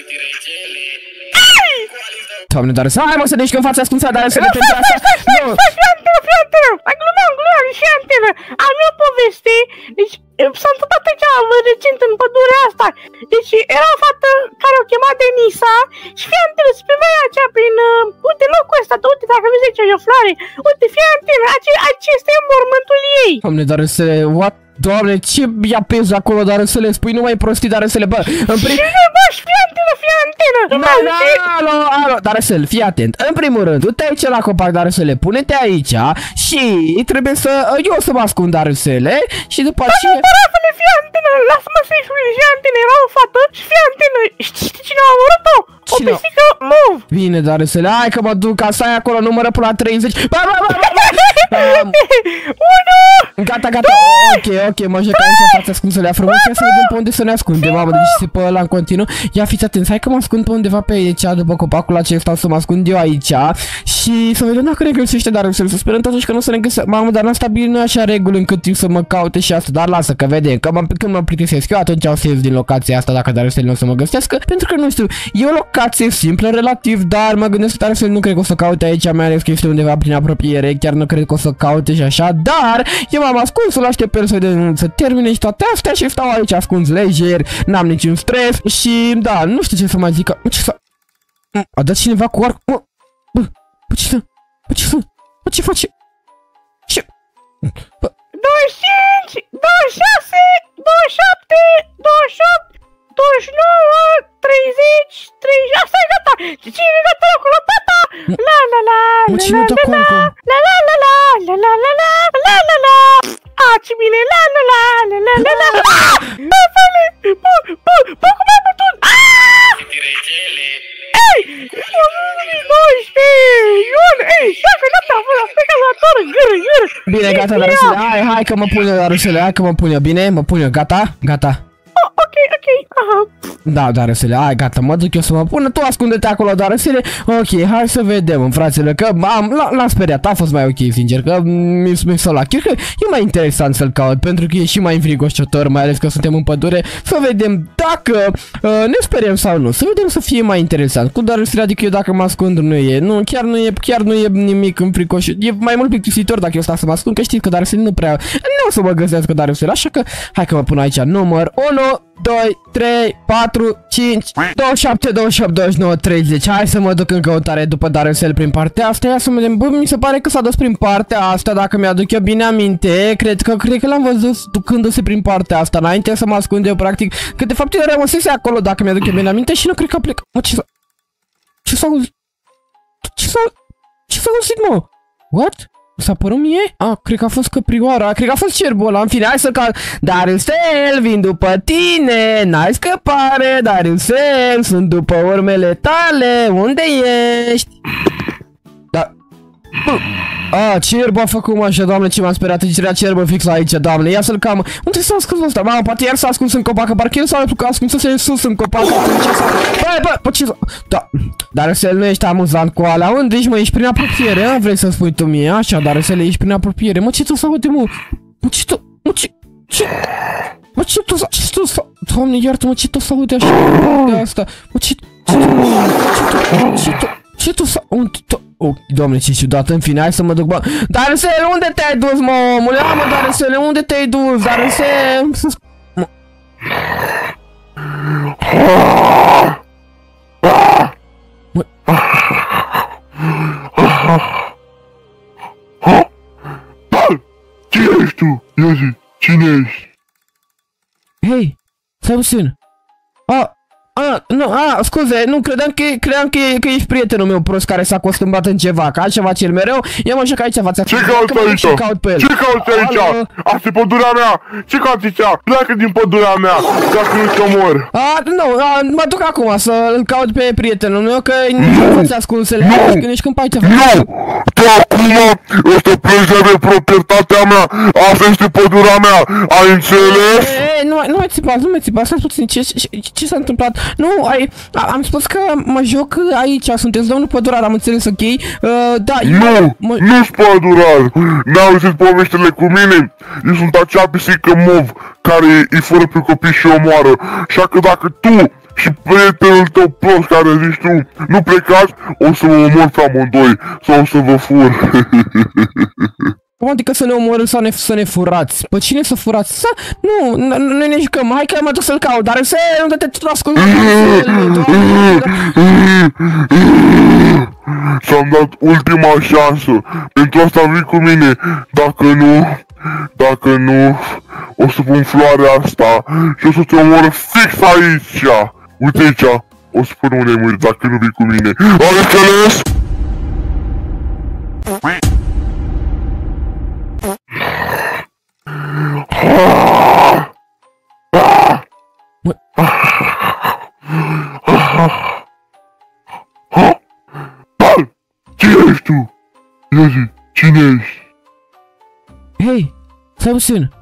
Doamne, Darusele, hai mă să ne ieșim în fața ascunsele, Darusele, pentru asta. Fii antenă, mai glumeam, fii antenă. Am eu poveste, deci s-a întâmplat aici recent în pădurea asta. Deci era o fată care o chema Denisa și fii antenă, se privea aceea prin, uite locul ăsta, uite dacă vezi aici e o floare, uite fii antenă, acesta e mormântul ei. Doamne, Darusele, what? Doamne, ce ia pesul acolo, Darusele, spui numai prostii, Darusele, bă, în primul rând... Bă, fii antenă, Alo, Darusele, fii atent, în primul rând, du-te aici la copac, Darusele, pune-te aici și trebuie să, eu să mă ascund, Darusele, și după aceea... Bă, Rafaele, fii antenă, lasă-mă să-i spui, fii antenă, era o fată și fii antenă, știi cine a omorât-o? O pisică mov. Bine, Darusele, hai că mă duc, ca să ai acolo, numără până la 30. Gata, ok, mă joc aici în fața ascunsele frumos, ia să vedem pe unde să ne ascundem, mamă, deci se pe ăla în continuu. Ia fiți atenți, hai că mă ascund pe undeva pe aici, după copacul acesta, să mă ascund eu aici și să vedem dacă ne găsește, Darusele, să sperăm totuși că nu să ne găsească. Mamă, dar n-am stabilit noi așa reguli încât timp să mă caute și asta, dar lasă că vedem, că când mă plictisesc eu, atunci o să ies din locația asta dacă Darusele nu o să mă găsească, pentru că nu știu, e o locație simplă, relativ, dar mă gândesc că Darusele nu cred că o să caute aici, mai ales că este undeva prin apropiere, chiar nu cred că o să caute și așa, dar eu m-am ascuns, să-l aștept pe el să termine și toate astea și stau aici ascuns lejer, n-am niciun stres și da, nu știu ce să mai zic, a dat cineva cu arc, ce face? Ce? 25, 26, 27, 28, 29, 30, 30, asta e gata! Cine e gata acolo, tata? La la la, la la la, la la la la, la la la la, la la la. Ce bine, la la la, la la la la. Rafaele, bă, cum ai putut? Ei, 19, Ion, ei, șefe, noaptea a fost pe calculator, gâră. Bine, gata, Darusele, hai că mă pun eu, Darusele, hai că mă pun eu, bine? Mă pun eu, gata? Ok, aha. Da, Darusele, hai, gata, mă duc eu să mă pun, tu ascunde-te acolo, Darusele. Ok, hai să vedem, frațele, că l-am speriat, a fost mai ok, sincer, că mi s-a luat. Cred că e mai interesant să-l caut, pentru că e și mai înfricoșător, mai ales că suntem în pădure, să vedem dacă ne speriem sau nu, să vedem să fie mai interesant. Cu Darusele, adică eu dacă mă ascund, chiar nu e nimic înfricoșător, e mai mult plictisitor dacă eu stau să mă ascund, că știți că Darusele nu o să mă găsească, Darusele, așa că hai că mă pun aici, număr 1, 2, 3, 4, 5, 27, 28, 29, 30. Hai să mă duc în căutare după Darusele prin partea asta. Ia să vedem. Bă, mi se pare că s-a dus prin partea asta, dacă mi-aduc eu bine aminte. Cred că l-am văzut ducându-se prin partea asta, înainte să mă ascund eu, practic. Că de fapt el rămăsese acolo, dacă mi-aduc eu bine aminte, și nu cred că a plecat. Mă, ce s-a auzit? Ce s-a auzit, mă? What? S-a părut mie? Cred că a fost căprioara, cred că a fost cerbul ăla, în fine, hai să cal... Darusele, vin după tine, n-ai scăpare, Darusele, sunt după urmele tale, unde ești? Cerbă a făcut așa, doamne, ce m-am speriat, era cerbă fix aici, doamne, ia să-l cam. Unde s-a ascuns ăsta? Mamă, poate iar s-a ascuns în copac, că parcă el s-a ascuns în sus în copac. Bă, ce s-a... Da, dar să nu ești amuzant cu alea, unde ești, mă, ești prin apropiere, a? Vrei să spui tu mie, așa, dar să le ești prin apropiere, mă, ce tu s-aude, mă? Mă, ce tu, mă, ce tu, doamne, iartă-mă, ce tu s-aude așa, de asta, mă, ce tu s-a... Oh, doamne, ce ciudat, în fine, hai să mă duc, bă. Darusele, unde te-ai dus, mă, omule? Ia, mă, Darusele, unde te-ai dus? Darusele... Cine ești tu? Ia zi, cine ești? Hei, stai puțin. Scuze, nu, credeam că ești prietenul meu prost care s-a costumbat în ceva, că altceva cel mereu, ia mă joc aici fața. Ce cauți aici? Ce cauți aici? Asta e pădurea mea! Ce cauți aici? Pleacă din pădurea mea, dacă nu te omor! Mă duc acum să-l caut pe prietenul meu, că nu ți-a ascunsele, când ești când aici. Nu! Tu acum, ăsta pleci de proprietatea mea, asta este pădurea mea, ai înțeles? Nu mai țipa, stai puțin, ce s-a întâmplat? Nu, am spus că mă joc aici, sunteți domnul pădurar, am înțeles, ok? Da, nu-s pădurar, n-au auzit poveștile cu mine, eu sunt acea pisică mov, care îi fără pe copii și omoară, așa că dacă tu și prietenul tău prost care zici tu, nu plecați, o să vă omor pe amândoi, sau o să vă fur. Cum adică să ne omorâm sau să ne furați? Pe cine să furați? Nu ne jucăm, hai că mă duc să-l caut, dar să nu te ascult. S-am dat ultima șansă, pentru asta vii cu mine, dacă nu, o să pun floarea asta și o să te omor fix aici. Uite aici, o să pun unde muri dacă nu vii cu mine. Ai înțeles? Cine ești tu? Ia zi, cine ești? Hei, stai puțin.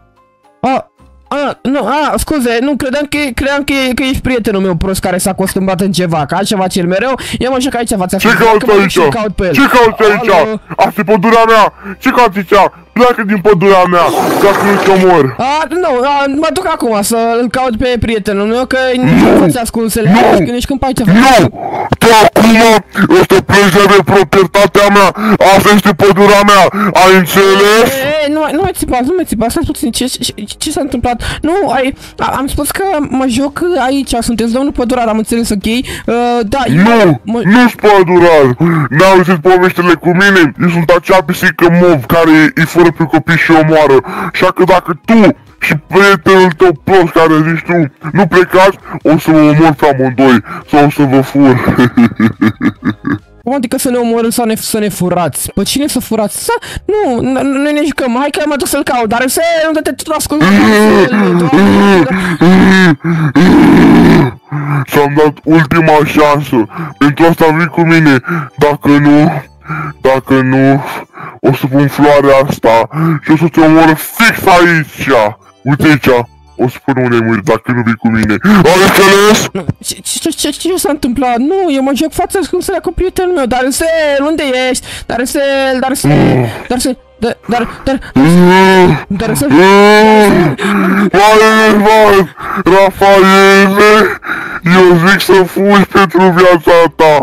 Scuze, nu, credeam că ești prietenul meu prost care s-a costumbat în ceva, că altceva cel mereu, ia mă joc aici fața. Ce cauți aici? Ce cauți aici? Asta e pădurea mea! Ce cauți aici? Pleacă din pădurea mea, dacă nu te omor. Mă duc acum să-l caut pe prietenul meu, că nu ți-a ascunsele, când ești când aici. Nu! Tu acum, ăsta pleci de proprietatea mea, asta este pădurea mea, ai înțeles? Nu mai țipa, stai puțin, ce s-a întâmplat? Nu, am spus că mă joc aici, sunteți domnul pădurar, am înțeles, ok? Da, nu-s pădurar, n-au auzit poveștile cu mine, eu sunt acea pisică mov care îi fără pe copii și omoară, așa că dacă tu și prietenul tău prost care zici tu, nu plecați, o să vă omor pe amândoi, sau o să vă fur. Cum adică să ne omorâm sau să ne furați? Pe cine să furați? Nu ne jucăm, hai că mă duc să-l caut, dar să nu te ascult. S-am dat ultima șansă, pentru asta vii cu mine, dacă nu, o să pun floarea asta și o să te omor fix aici. Uite aici, o să pun unde muri dacă nu vii cu mine. Ai înțeles? Ce s-a întâmplat? Nu, eu mă joc fața ascunsele cu prietenul meu, Darusel, unde ești? Darusel. Rafaele, eu zic să fugi pentru viața ta.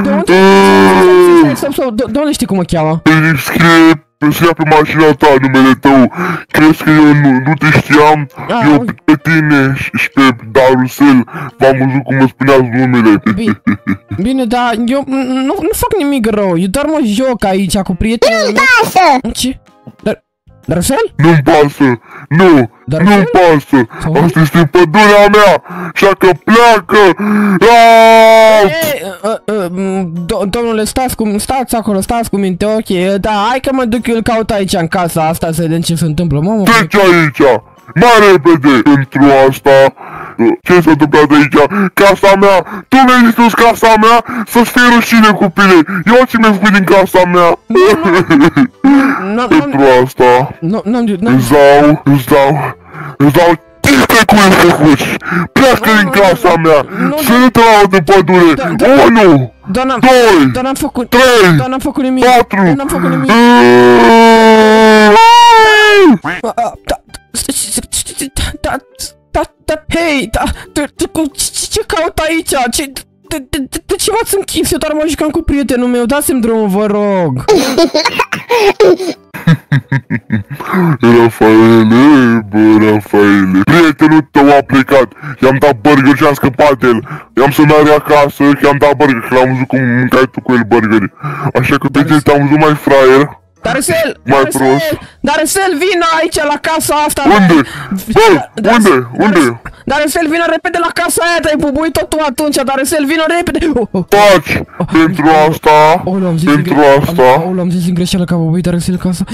De unde știi cum mă cheamă? Scria pe mașina ta numele tău. Crezi că eu nu te știam? Eu pe tine și pe Darusel v-am văzut cum îmi spuneați numele. Bine, dar eu nu fac nimic rău, eu doar mă joc aici cu prietenul meu. Nu-mi pasă! Ce? Darusel? Nu-mi pasă! Nu-mi pasă! Asta este pădurea mea! Așa că pleacă! Domnule, stați acolo, stați cu minte, ok, da, hai că mă duc, eu îl caut aici în casa asta să vedem ce se întâmplă, mamă. Treci aici! Mai repede! Pentru asta Ce s-a întâmplat aici? Casa mea! Tu mi-ai distrus casa mea? Să-ți fie rușine, copile! Ia ce mi-ai făcut din casa mea! Pentru asta îți dau 5 cum ai făcut! Pleacă din casa mea! Să nu te lau de pădure! 1, 2, 3, 4! N-am făcut nimic! Hei, ce caut aici? De ce v-ați închis? Eu doar mă jucam cu prietenul meu, dați-mi drumul, vă rog! Rafaele, prietenul tău a plecat, i-am dat burger și am scăpat el. I-am sunat acasă și i-am dat burger, că l-am văzut cum mâncai tu cu el burgeri. Așa că pe tine te-am văzut mai fraier. Darcel, vină aici la casa asta! Unde? Unde? Darcel, vină repede la casa aia, te-ai bubuit totul atunci, Darcel, vină repede! Taci! Pentru asta! Am zis din greșeală că a bubuit Darcel casa.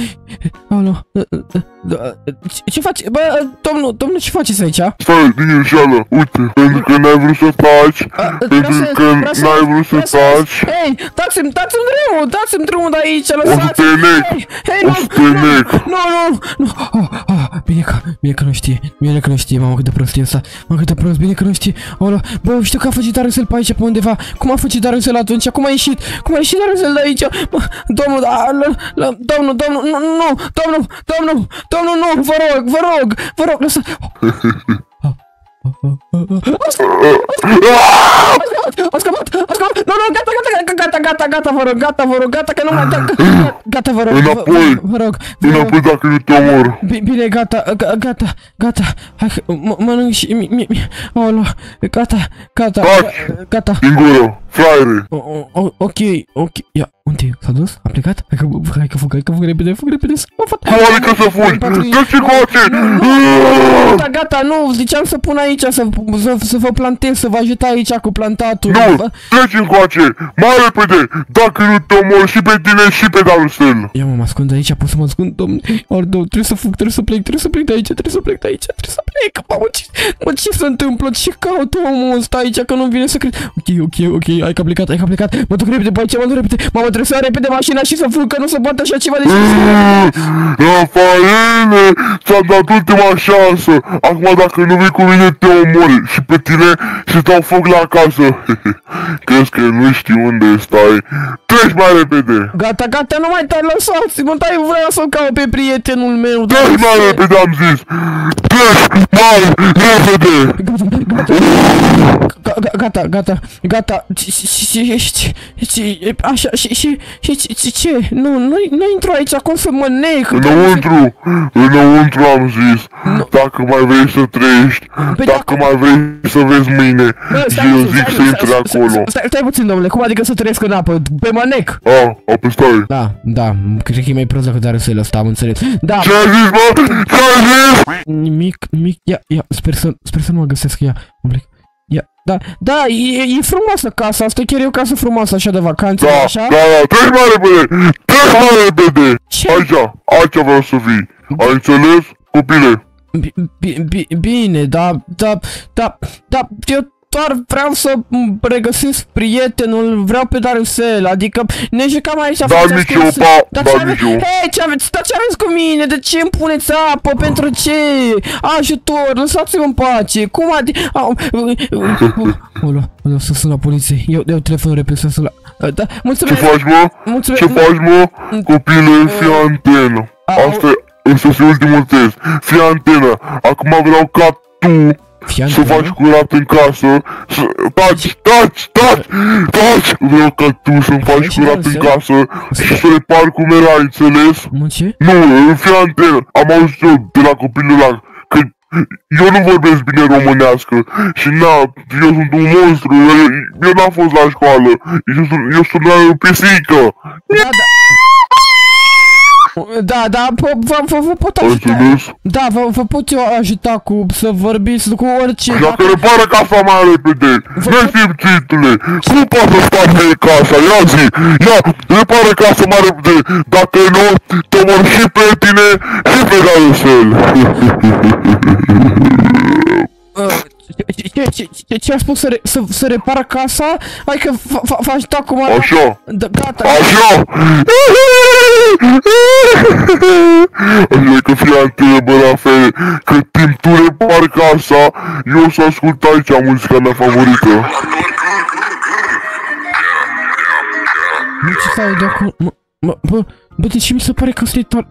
Ce faci? Bă, domnul, ce faceți aici? Stai, din greșeală, uite, pentru că n-ai vrut să taci, Hei, dați-mi drumul de aici, lăsați! O să te nec! Nu! Bine că nu știe, mamă, cât de prost e ăsta. Bine că nu știe. Bă, știu că a făcut Darcel pe aici, pe undeva. Cum a făcut Darcel atunci? Cum a ieșit Darcel de aici? Domnul, nu, vă rog, lăsa. A scăpat! Nu, gata, vă rog, gata, că nu mai... Gata, vă rog, Înapoi dacă nu te omor. Bine, gata, hai, mănânc și... Gata. Din gură, fraiere. Ok, ia, unde e? S-a dus? A plecat? Hai că fug repede, Cum adică să fugi? Dă-ți coace! Gata, nu, ziceam să pun aici, să vă plantez, să vă ajut aici cu plantatul. Nu, treci încoace, mai repede, dacă nu te omor și pe tine și pe Darcel. Ia mă ascund aici, pot să mă ascund, domnule. Trebuie să fug, trebuie să plec de aici, Mamă, ce se întâmplă? Ce caut omul ăsta aici, că nu vine să cred. Ok, hai că a plecat, mă duc repede pe aici, Mamă, trebuie să iau repede mașina și să fug, că nu se poate așa ceva de Rafaele, ți-am dat ultima șansă. Acum dacă nu vii cu mine te omori și pe tine și dau foc la casă. Crezi că nu știi unde stai? Treci mai repede. Gata, nu mai tai, lăsați-mă, vreau să-l caut pe prietenul meu. Treci mai repede, am zis. Treci mai repede. Gata. Așa, și ce? Nu intru aici, cum să mă nec? Înăuntru am zis. Dacă mai vrei să trăiești, dacă mai vrei să vezi mâine, eu zic să intri acolo. Stai puțin, domnule, cum adică să trăiesc în apă? Pe mă nec? Pe stai. Da, cred că e mai prost decât Darcel ăsta, am înțeles. Da. Ce ai zis, bă? Ce ai zis? Nimic, ia, sper să nu mă găsesc, ia, mă plec. Da, e frumoasă casa asta, chiar e o casă frumoasă așa de vacanță, așa? Da, treci mai repede! Aici vreau să vii, ai înțeles, copile? Bine, da, eu doar vreau să regăsesc prietenul, vreau pe Darcel, adică ne jucam aici. Hei, ce aveți cu mine? De ce îmi puneți apă? Pentru ce? Ajutor, lăsați-mă în pace. Cum adică? O să sun la poliție. Eu telefonul repede să sun la... Da, mulțumesc. Ce faci, mă? Copile, fii antenă. Asta este ultimul test. Fii antenă. Acum vreau ca tu să faci curat în casă. Taci! Vreau ca tu să-mi faci curat în casă și să repari cum era, înțeles? Ce? Nu, fii antenă. Am auzit eu de la copilul ăla că eu nu vorbesc bine românească și eu sunt un monstru, eu n-am fost la școală, eu sunt la pisică. Da, vă pot ajuta. Da, vă pot eu ajuta cu să vorbiți cu orice. Dacă repară casa mai repede, nesimțitule, cum poate să faci casa? Ia zi, repară casa mai repede, dacă nu, te omor și pe tine și pe Darcel. Ce a spus să repară casa? Hai că faci acum... Așa. Gata. Așa. Așa că fii atent, bă, Rafael, cât timp tu repari casa, eu o să ascult aici muzica mea favorită. Ce să aude acum? Bă, de ce mi se pare că ăsta e tare?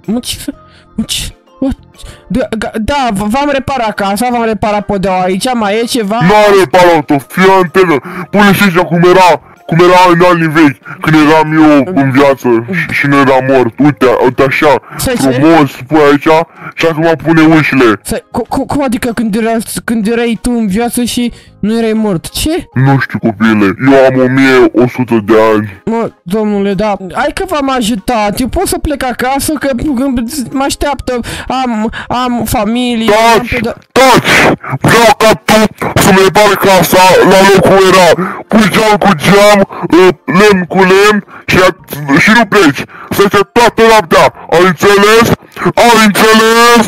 Da, v-am reparat casa, v-am reparat podeaua aici, mai e ceva? N-a reparat-o, fii antenă, pune și aici cum era în anii vechi, când eram eu în viață și nu eram mort. Uite așa, frumos, pui aici și acum pune ușile. Cum adică când erai tu în viață și nu erai mort? Ce? Nu știu, copile, eu am 1100 de ani. Mă, domnule, da, hai că v-am ajutat, eu pot să plec acasă, că mă așteaptă, am familie. Taci! Vreau ca tu să-mi repari casa la locul era, cu geam cu geam, lemn cu lemn și nu pleci. Să zice toată noaptea, ai înțeles? Ai înțeles?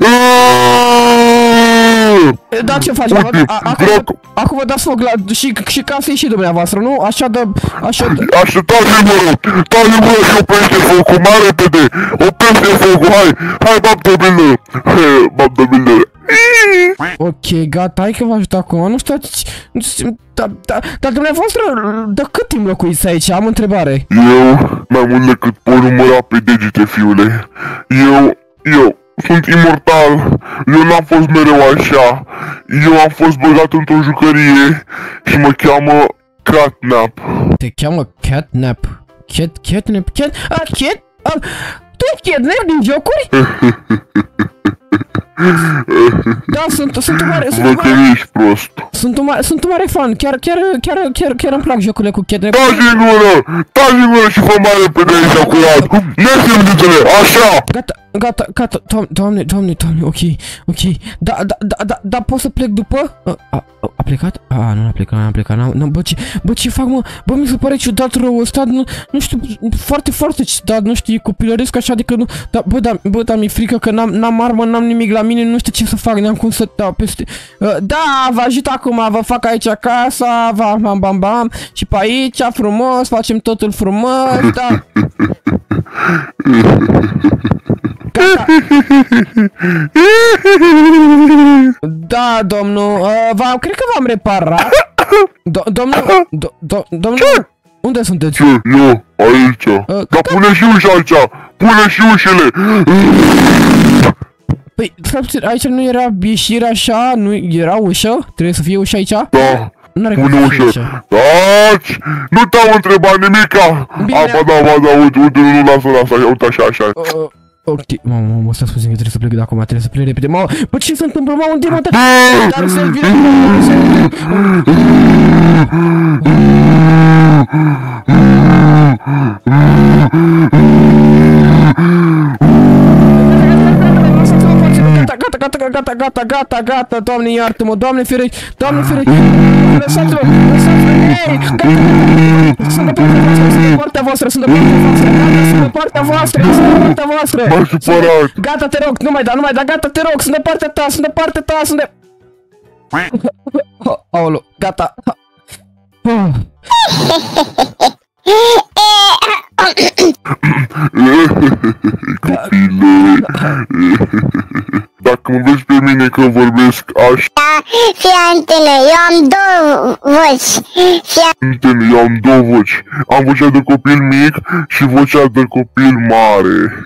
Da, ce faci? Acum vă dați foc la... și casa e și dumneavoastră, nu? Așa dă... Așa, taci numărul și oprește focul, mai repede! Oprește focul, hai, bab de bilder! Ok, gata, hai că vă ajut acum, nu știu... Dar dumneavoastră, de cât timp locuiți aici? Am o întrebare. Eu, mai mult decât pot număra pe degete, fiule. Eu sunt imortal, eu n-am fost mereu așa, eu am fost băgat într-o jucărie și mă cheamă Catnap. Te cheamă Catnap? Catnap? Tu e Catnap din jocuri? Da, sunt un mare... Văd că ești prost. Sunt un mare fan, chiar îmi plac jocurile cu Catnap. Taci în gură și fă mai repede aici curat. Nesimțitele, așa! Gata, doamne, ok. Da, pot să plec după? A plecat? Nu a plecat, bă, ce fac, mă? Bă, mi se pare ciudat rău ăsta, nu știu, foarte ciudat, nu știu, e copilăresc așa, adică nu... Dar mi-e frică că n-am armă, n-am nimic la mine, nu știu ce să fac, n-am cum să dau peste... Da, vă ajut acum, vă fac aici casa, bam, și pe aici, frumos, facem totul frumos, da. Da, domnul, cred că v-am reparat. Domnul, unde sunteți? Eu, aici. Dar pune și ușa aici, pune și ușile. Păi, aici nu era ieșirea așa, nu era ușă? Trebuie să fie ușa aici? Da. Pune ușă. Taci! Nu te-am întrebat nimica! Ba da, uite, nu lasă, uite așa. Ok, mamă, stai puțin că trebuie să plec de acum, trebuie să plec repede, mamă, bă, ce se întâmplă, mamă, unde mă, dar să-l vină, Gata, Doamne, iartă-mă, Doamne ferește, lăsați-mă, hei, gata, sunt de partea voastră, sunt de partea voastră, M-am supărat. Gata, te rog, nu mai da, gata, te rog, sunt de partea ta, sunt de... Aolo, gata. Copile, dacă mă vezi pe mine că vorbesc așa... Fiantele, eu am două voci. Fiantele, eu am două voci. Am vocea de copil mic și vocea de copil mare.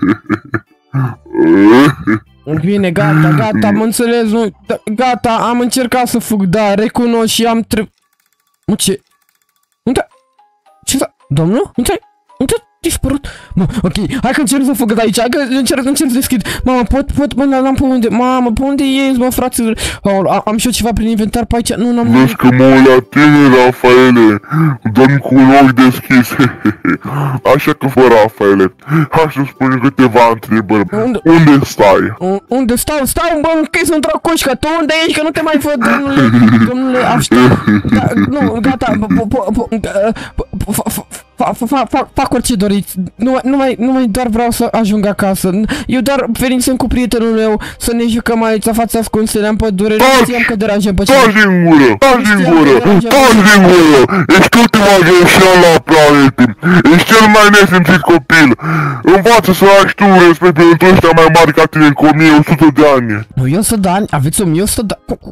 Bine, gata, am înțeles, gata, am încercat să fug, da, recunosc și am Mă, ce? Unde? Ce s-a... Domnul? Unde dispărut? Mă, ok, hai că încerc să fug de aici, hai că încerc să deschid. Mamă, n-am pe unde, mamă, pe unde ies, mă, fraților? Am și eu ceva prin inventar pe aici, nu, n-am... Vezi că mă uit la tine, Rafaele, dă-mi cu un ochi deschis, așa că fă, Rafaele, hai să spune câteva întrebări, unde stai? Unde stau, bă, închis într-o cușcă, tu unde ești, că nu te mai văd, domnule, aștept, nu, gata, Fac orice doriți. Numai doar vreau să ajung acasă. Eu doar venisem cu prietenul meu să ne jucăm aici la fața ascunsele în pădure. Nu știam că deranjăm pe cineva. Taci din gură! Ești ultima greșeală a planetei. Ești cel mai nesimțit copil. Învață să ai tu respect pentru ăștia mai mari ca tine cu 1100 de ani. 1100 de ani? Aveți 1100 de ani?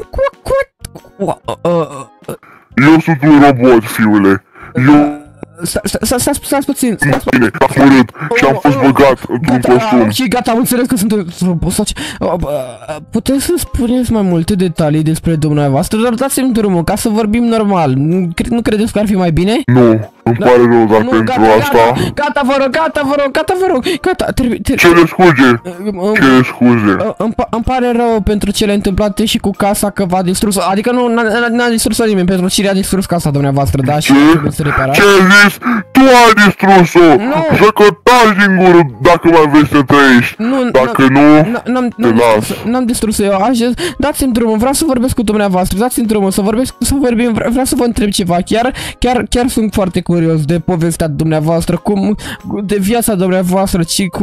Eu sunt un robot, fiule. Stați puțin. Bine, am murit și am fost băgat într-un costum. Ok, gata, am înțeles că sunt robosaci. Puteți să spuneți mai multe detalii despre dumneavoastră, dar dați-mi drumul ca să vorbim normal. Nu credeți că ar fi mai bine? Nu, îmi pare rău, dar pentru asta... Gata, vă rog. Cere scuze. Îmi pare rău pentru cele întâmplate și cu casa că v-a distrus. Adică nu n-a distrus-o nimeni, pentru cine a distrus casa dumneavoastră, da? Și trebuie să reparați. Ce ai zis? Tu ai distrus-o! Să că taci din gură dacă mai vrei să trăiești. Dacă nu, te las. N-am distrus-o eu, dați-mi drumul, vreau să vorbesc cu dumneavoastră, dați-mi drumul, să vorbim, vreau să vă întreb ceva, chiar sunt foarte curios de povestea dumneavoastră, de viața dumneavoastră,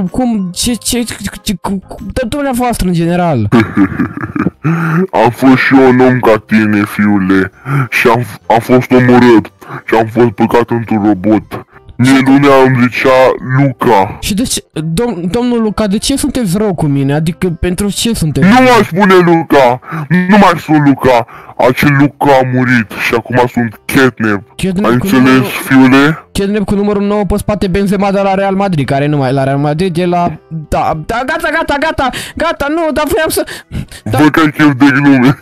de dumneavoastră în general. Am fost și eu un om ca tine, fiule, și am fost omorât și am fost băgat într-un robot. Mie lumea îmi zicea Luca. Și de ce, domnul Luca, de ce sunteți rău cu mine? Adică pentru ce sunteți? Nu mai spune Luca, nu mai sunt Luca. Acel Luca a murit și acum sunt Catnap. Ai înțeles, fiule? Catnap cu numărul 9 pe spate, Benzema de la Real Madrid, care nu mai la Real Madrid, e la... Da, gata, nu, dar vreau să... Văd că ai chef de glume.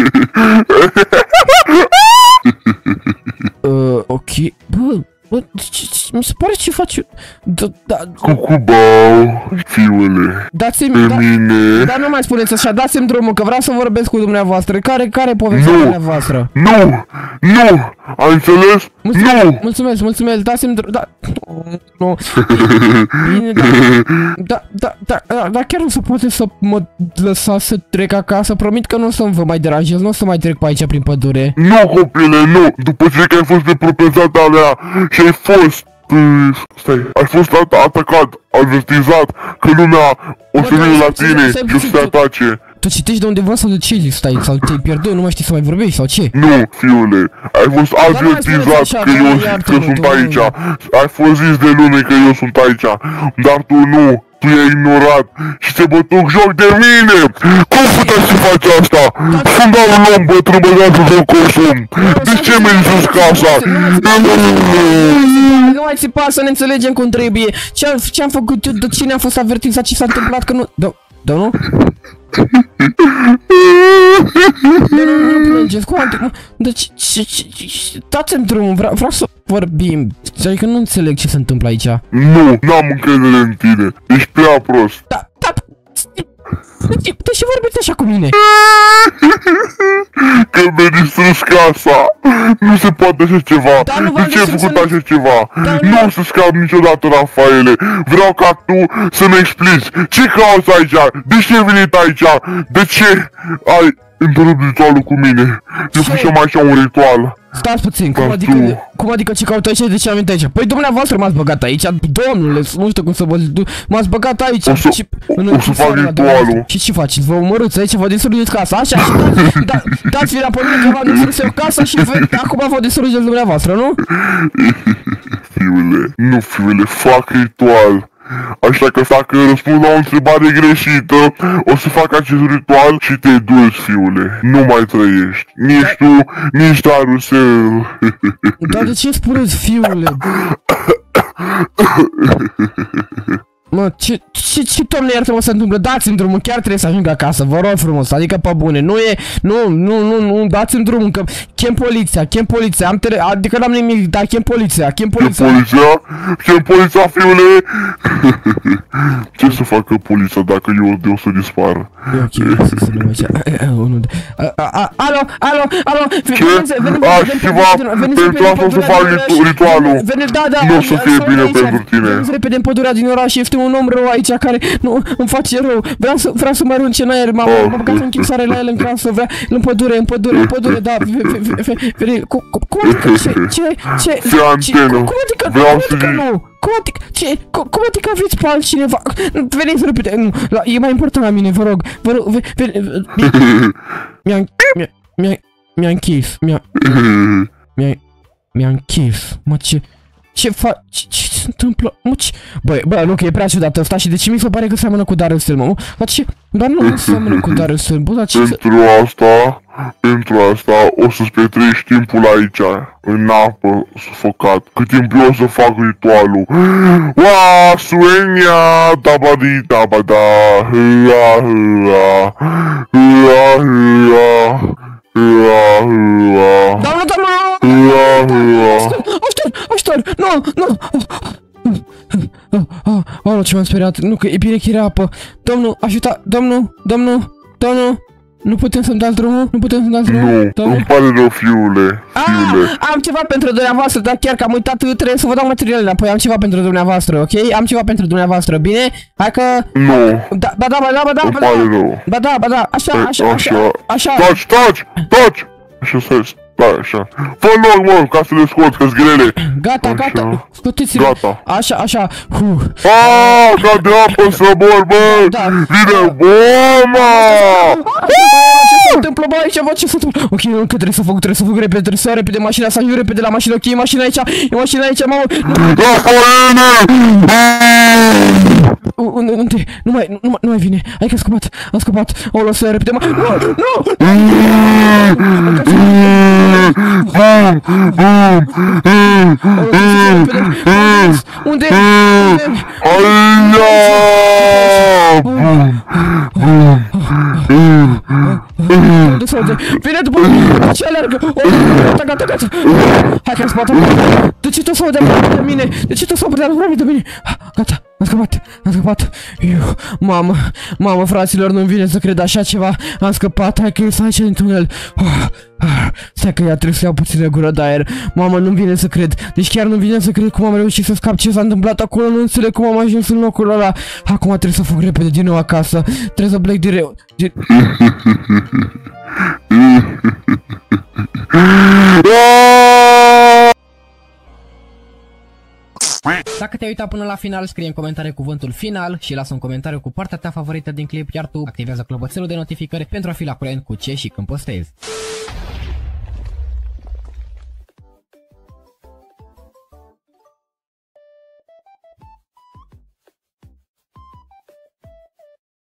Ok, bă, mi se pare ce faci... Cucubau, fiule, pe mine... Dar nu mai spuneți așa, dați-mi drumul, că vreau să vorbesc cu dumneavoastră. Care povestea dumneavoastră? Nu! Ai înțeles? Nu! Mulțumesc, dați-mi drumul... Nu... Bine, dar chiar nu se poate să mă lăsați să trec acasă? Promit că nu o să vă mai deranjez, nu o să mai trec pe aici prin pădure. Nu, copile, nu! După ce ai fost de proprietatea mea și ai fost... ai fost atacat, avertizat că lumea o să vină la tine și o să te atace. Tu citești de undeva sau de ce stai? Sau te-ai pierdut, nu mai știi să mai vorbești sau ce? Nu, fiule, ai fost avertizat că sunt aici. Ai fost zis de lume că eu sunt aici, dar tu nu. Tu i-ai ignorat și se bătuc joc de mine! Cum puteți să faci asta? Sunt doar un om bătrân băgat într-un costum! De ce mi-ai sus casa? Nu mai țipa să ne înțelegem cum trebuie! Ce-am făcut eu? De cine am fost avertizat? Ce s-a întâmplat? Că nu... Da, nu? Nu plângeți, cu alte... Deci... Dați-mi drumul, vreau să vorbim. Adică nu înțeleg ce se întâmplă aici. Nu, n-am încredere în tine. Ești prea prost. Da... De ce vorbiți așa cu mine? Că mi-ai distrus casa. Nu se poate așa ceva. De ce ai făcut așa ceva? Nu o să scap niciodată, Rafaele. Vreau ca tu să-mi explici. Ce cauți aici? De ce ai venit aici? De ce ai întrerupt ritualul cu mine? Eu făceam așa un ritual. Stați puțin, cum adică ce caut aici? De ce am venit aici? Păi dumneavoastră m-ați băgat aici, domnule, nu știu cum să vă... M-ați băgat aici. O să fac ritualul. Și ce faceți? Vă omorâți aici, vă distrugeți casa, așa? Dați vina pe mine că v-am distrus eu casa și acum vă distrugeți dumneavoastră, nu? Fiule, fac ritual. Așa că dacă răspund la o întrebare greșită, o să fac acest ritual și te duci, fiule. Nu mai trăiești. Nici tu, nici Darusel. Dar de ce spuneți, fiule? Mă, ce doamne iartă-mă se întâmplă? Dați-mi drumul, chiar trebuie să ajung acasă, vă rog frumos, adică pe bune, nu, dați-mi drumul, că chem poliția, adică n-am nimic, dar chem poliția. Chem poliția, fiule? Ce să facă poliția dacă eu o să dispară? E ok, să nu mai alo, ce? Ceva, pentru asta o să fac ritualul, nu o să fie bine pentru tine. Veniți repede în pădurea din oraș, este un om rău aici care nu îmi face rău. Vreau să mă arunce în aer, m-am băgat în închisoare la el în casă, în pădure, da. Cum adică nu? Cum adică aveți pe altcineva? Veniți repede, nu, e mai important la mine, vă rog, mi-a închis, mi-a închis, mă, ce se întâmplă? Mă, bă, nu, că e prea ciudat ăsta și de ce mi se pare că seamănă cu Darusel, mă? Dar ce? Dar nu seamănă cu Darusel, bă, dar ce... Pentru asta o să-ți petreci timpul aici, în apă, sufocat. Cât timp eu o să fac ritualul. Ua, suenia, dabadi, dabada, hâa, hâa, hâa, hâa, hâa, hâa. Doamne, Aștept, nu! Oh, ce m-am speriat, nu, că e bine că era apă. Domnul, ajuta, domnul, nu putem să-mi dați drumul? Nu, îmi pare rău, fiule. Am ceva pentru dumneavoastră, dar chiar că am uitat, trebuie să vă dau materialele înapoi, am ceva pentru dumneavoastră, ok? Am ceva pentru dumneavoastră, bine? Hai că... Nu. Ba da, așa. Taci! Așa să-i stai, așa. Fă loc, mă, ca să le scoți, că-s grele. Gata, scoteți-le. Gata. Așa. Ca de apă să mor, bă! Vine bomba! Ce se întâmplă, bă, aici, bă, ce se întâmplă? Ok, încă trebuie să fug repede, trebuie să iau repede mașina, să ajung repede la mașină, ok, e mașina aici, mamă! Unde? Nu mai vine, hai că am scăpat, o lăsă repede, nu! Unde? Vine după mine, ce alergă? Gata. Hai că am spate. De ce tot s-au de aproape de mine? Gata, am scăpat. Mamă, fraților, nu-mi vine să cred așa ceva. Am scăpat, hai că ies aici din tunel. Stai că trebuie să iau puțină gură de aer. Mamă, nu-mi vine să cred. Deci chiar nu vine să cred cum am reușit să scap, ce s-a întâmplat acolo, nu înțeleg cum am ajuns în locul ăla. Acum trebuie să fug repede din nou acasă. Trebuie să plec direct. Dacă te-ai uitat până la final, scrie în comentarii cuvântul final și lasă un comentariu cu partea ta favorită din clip, iar tu activează clopoțelul de notificări pentru a fi la curent cu ce și când postezi.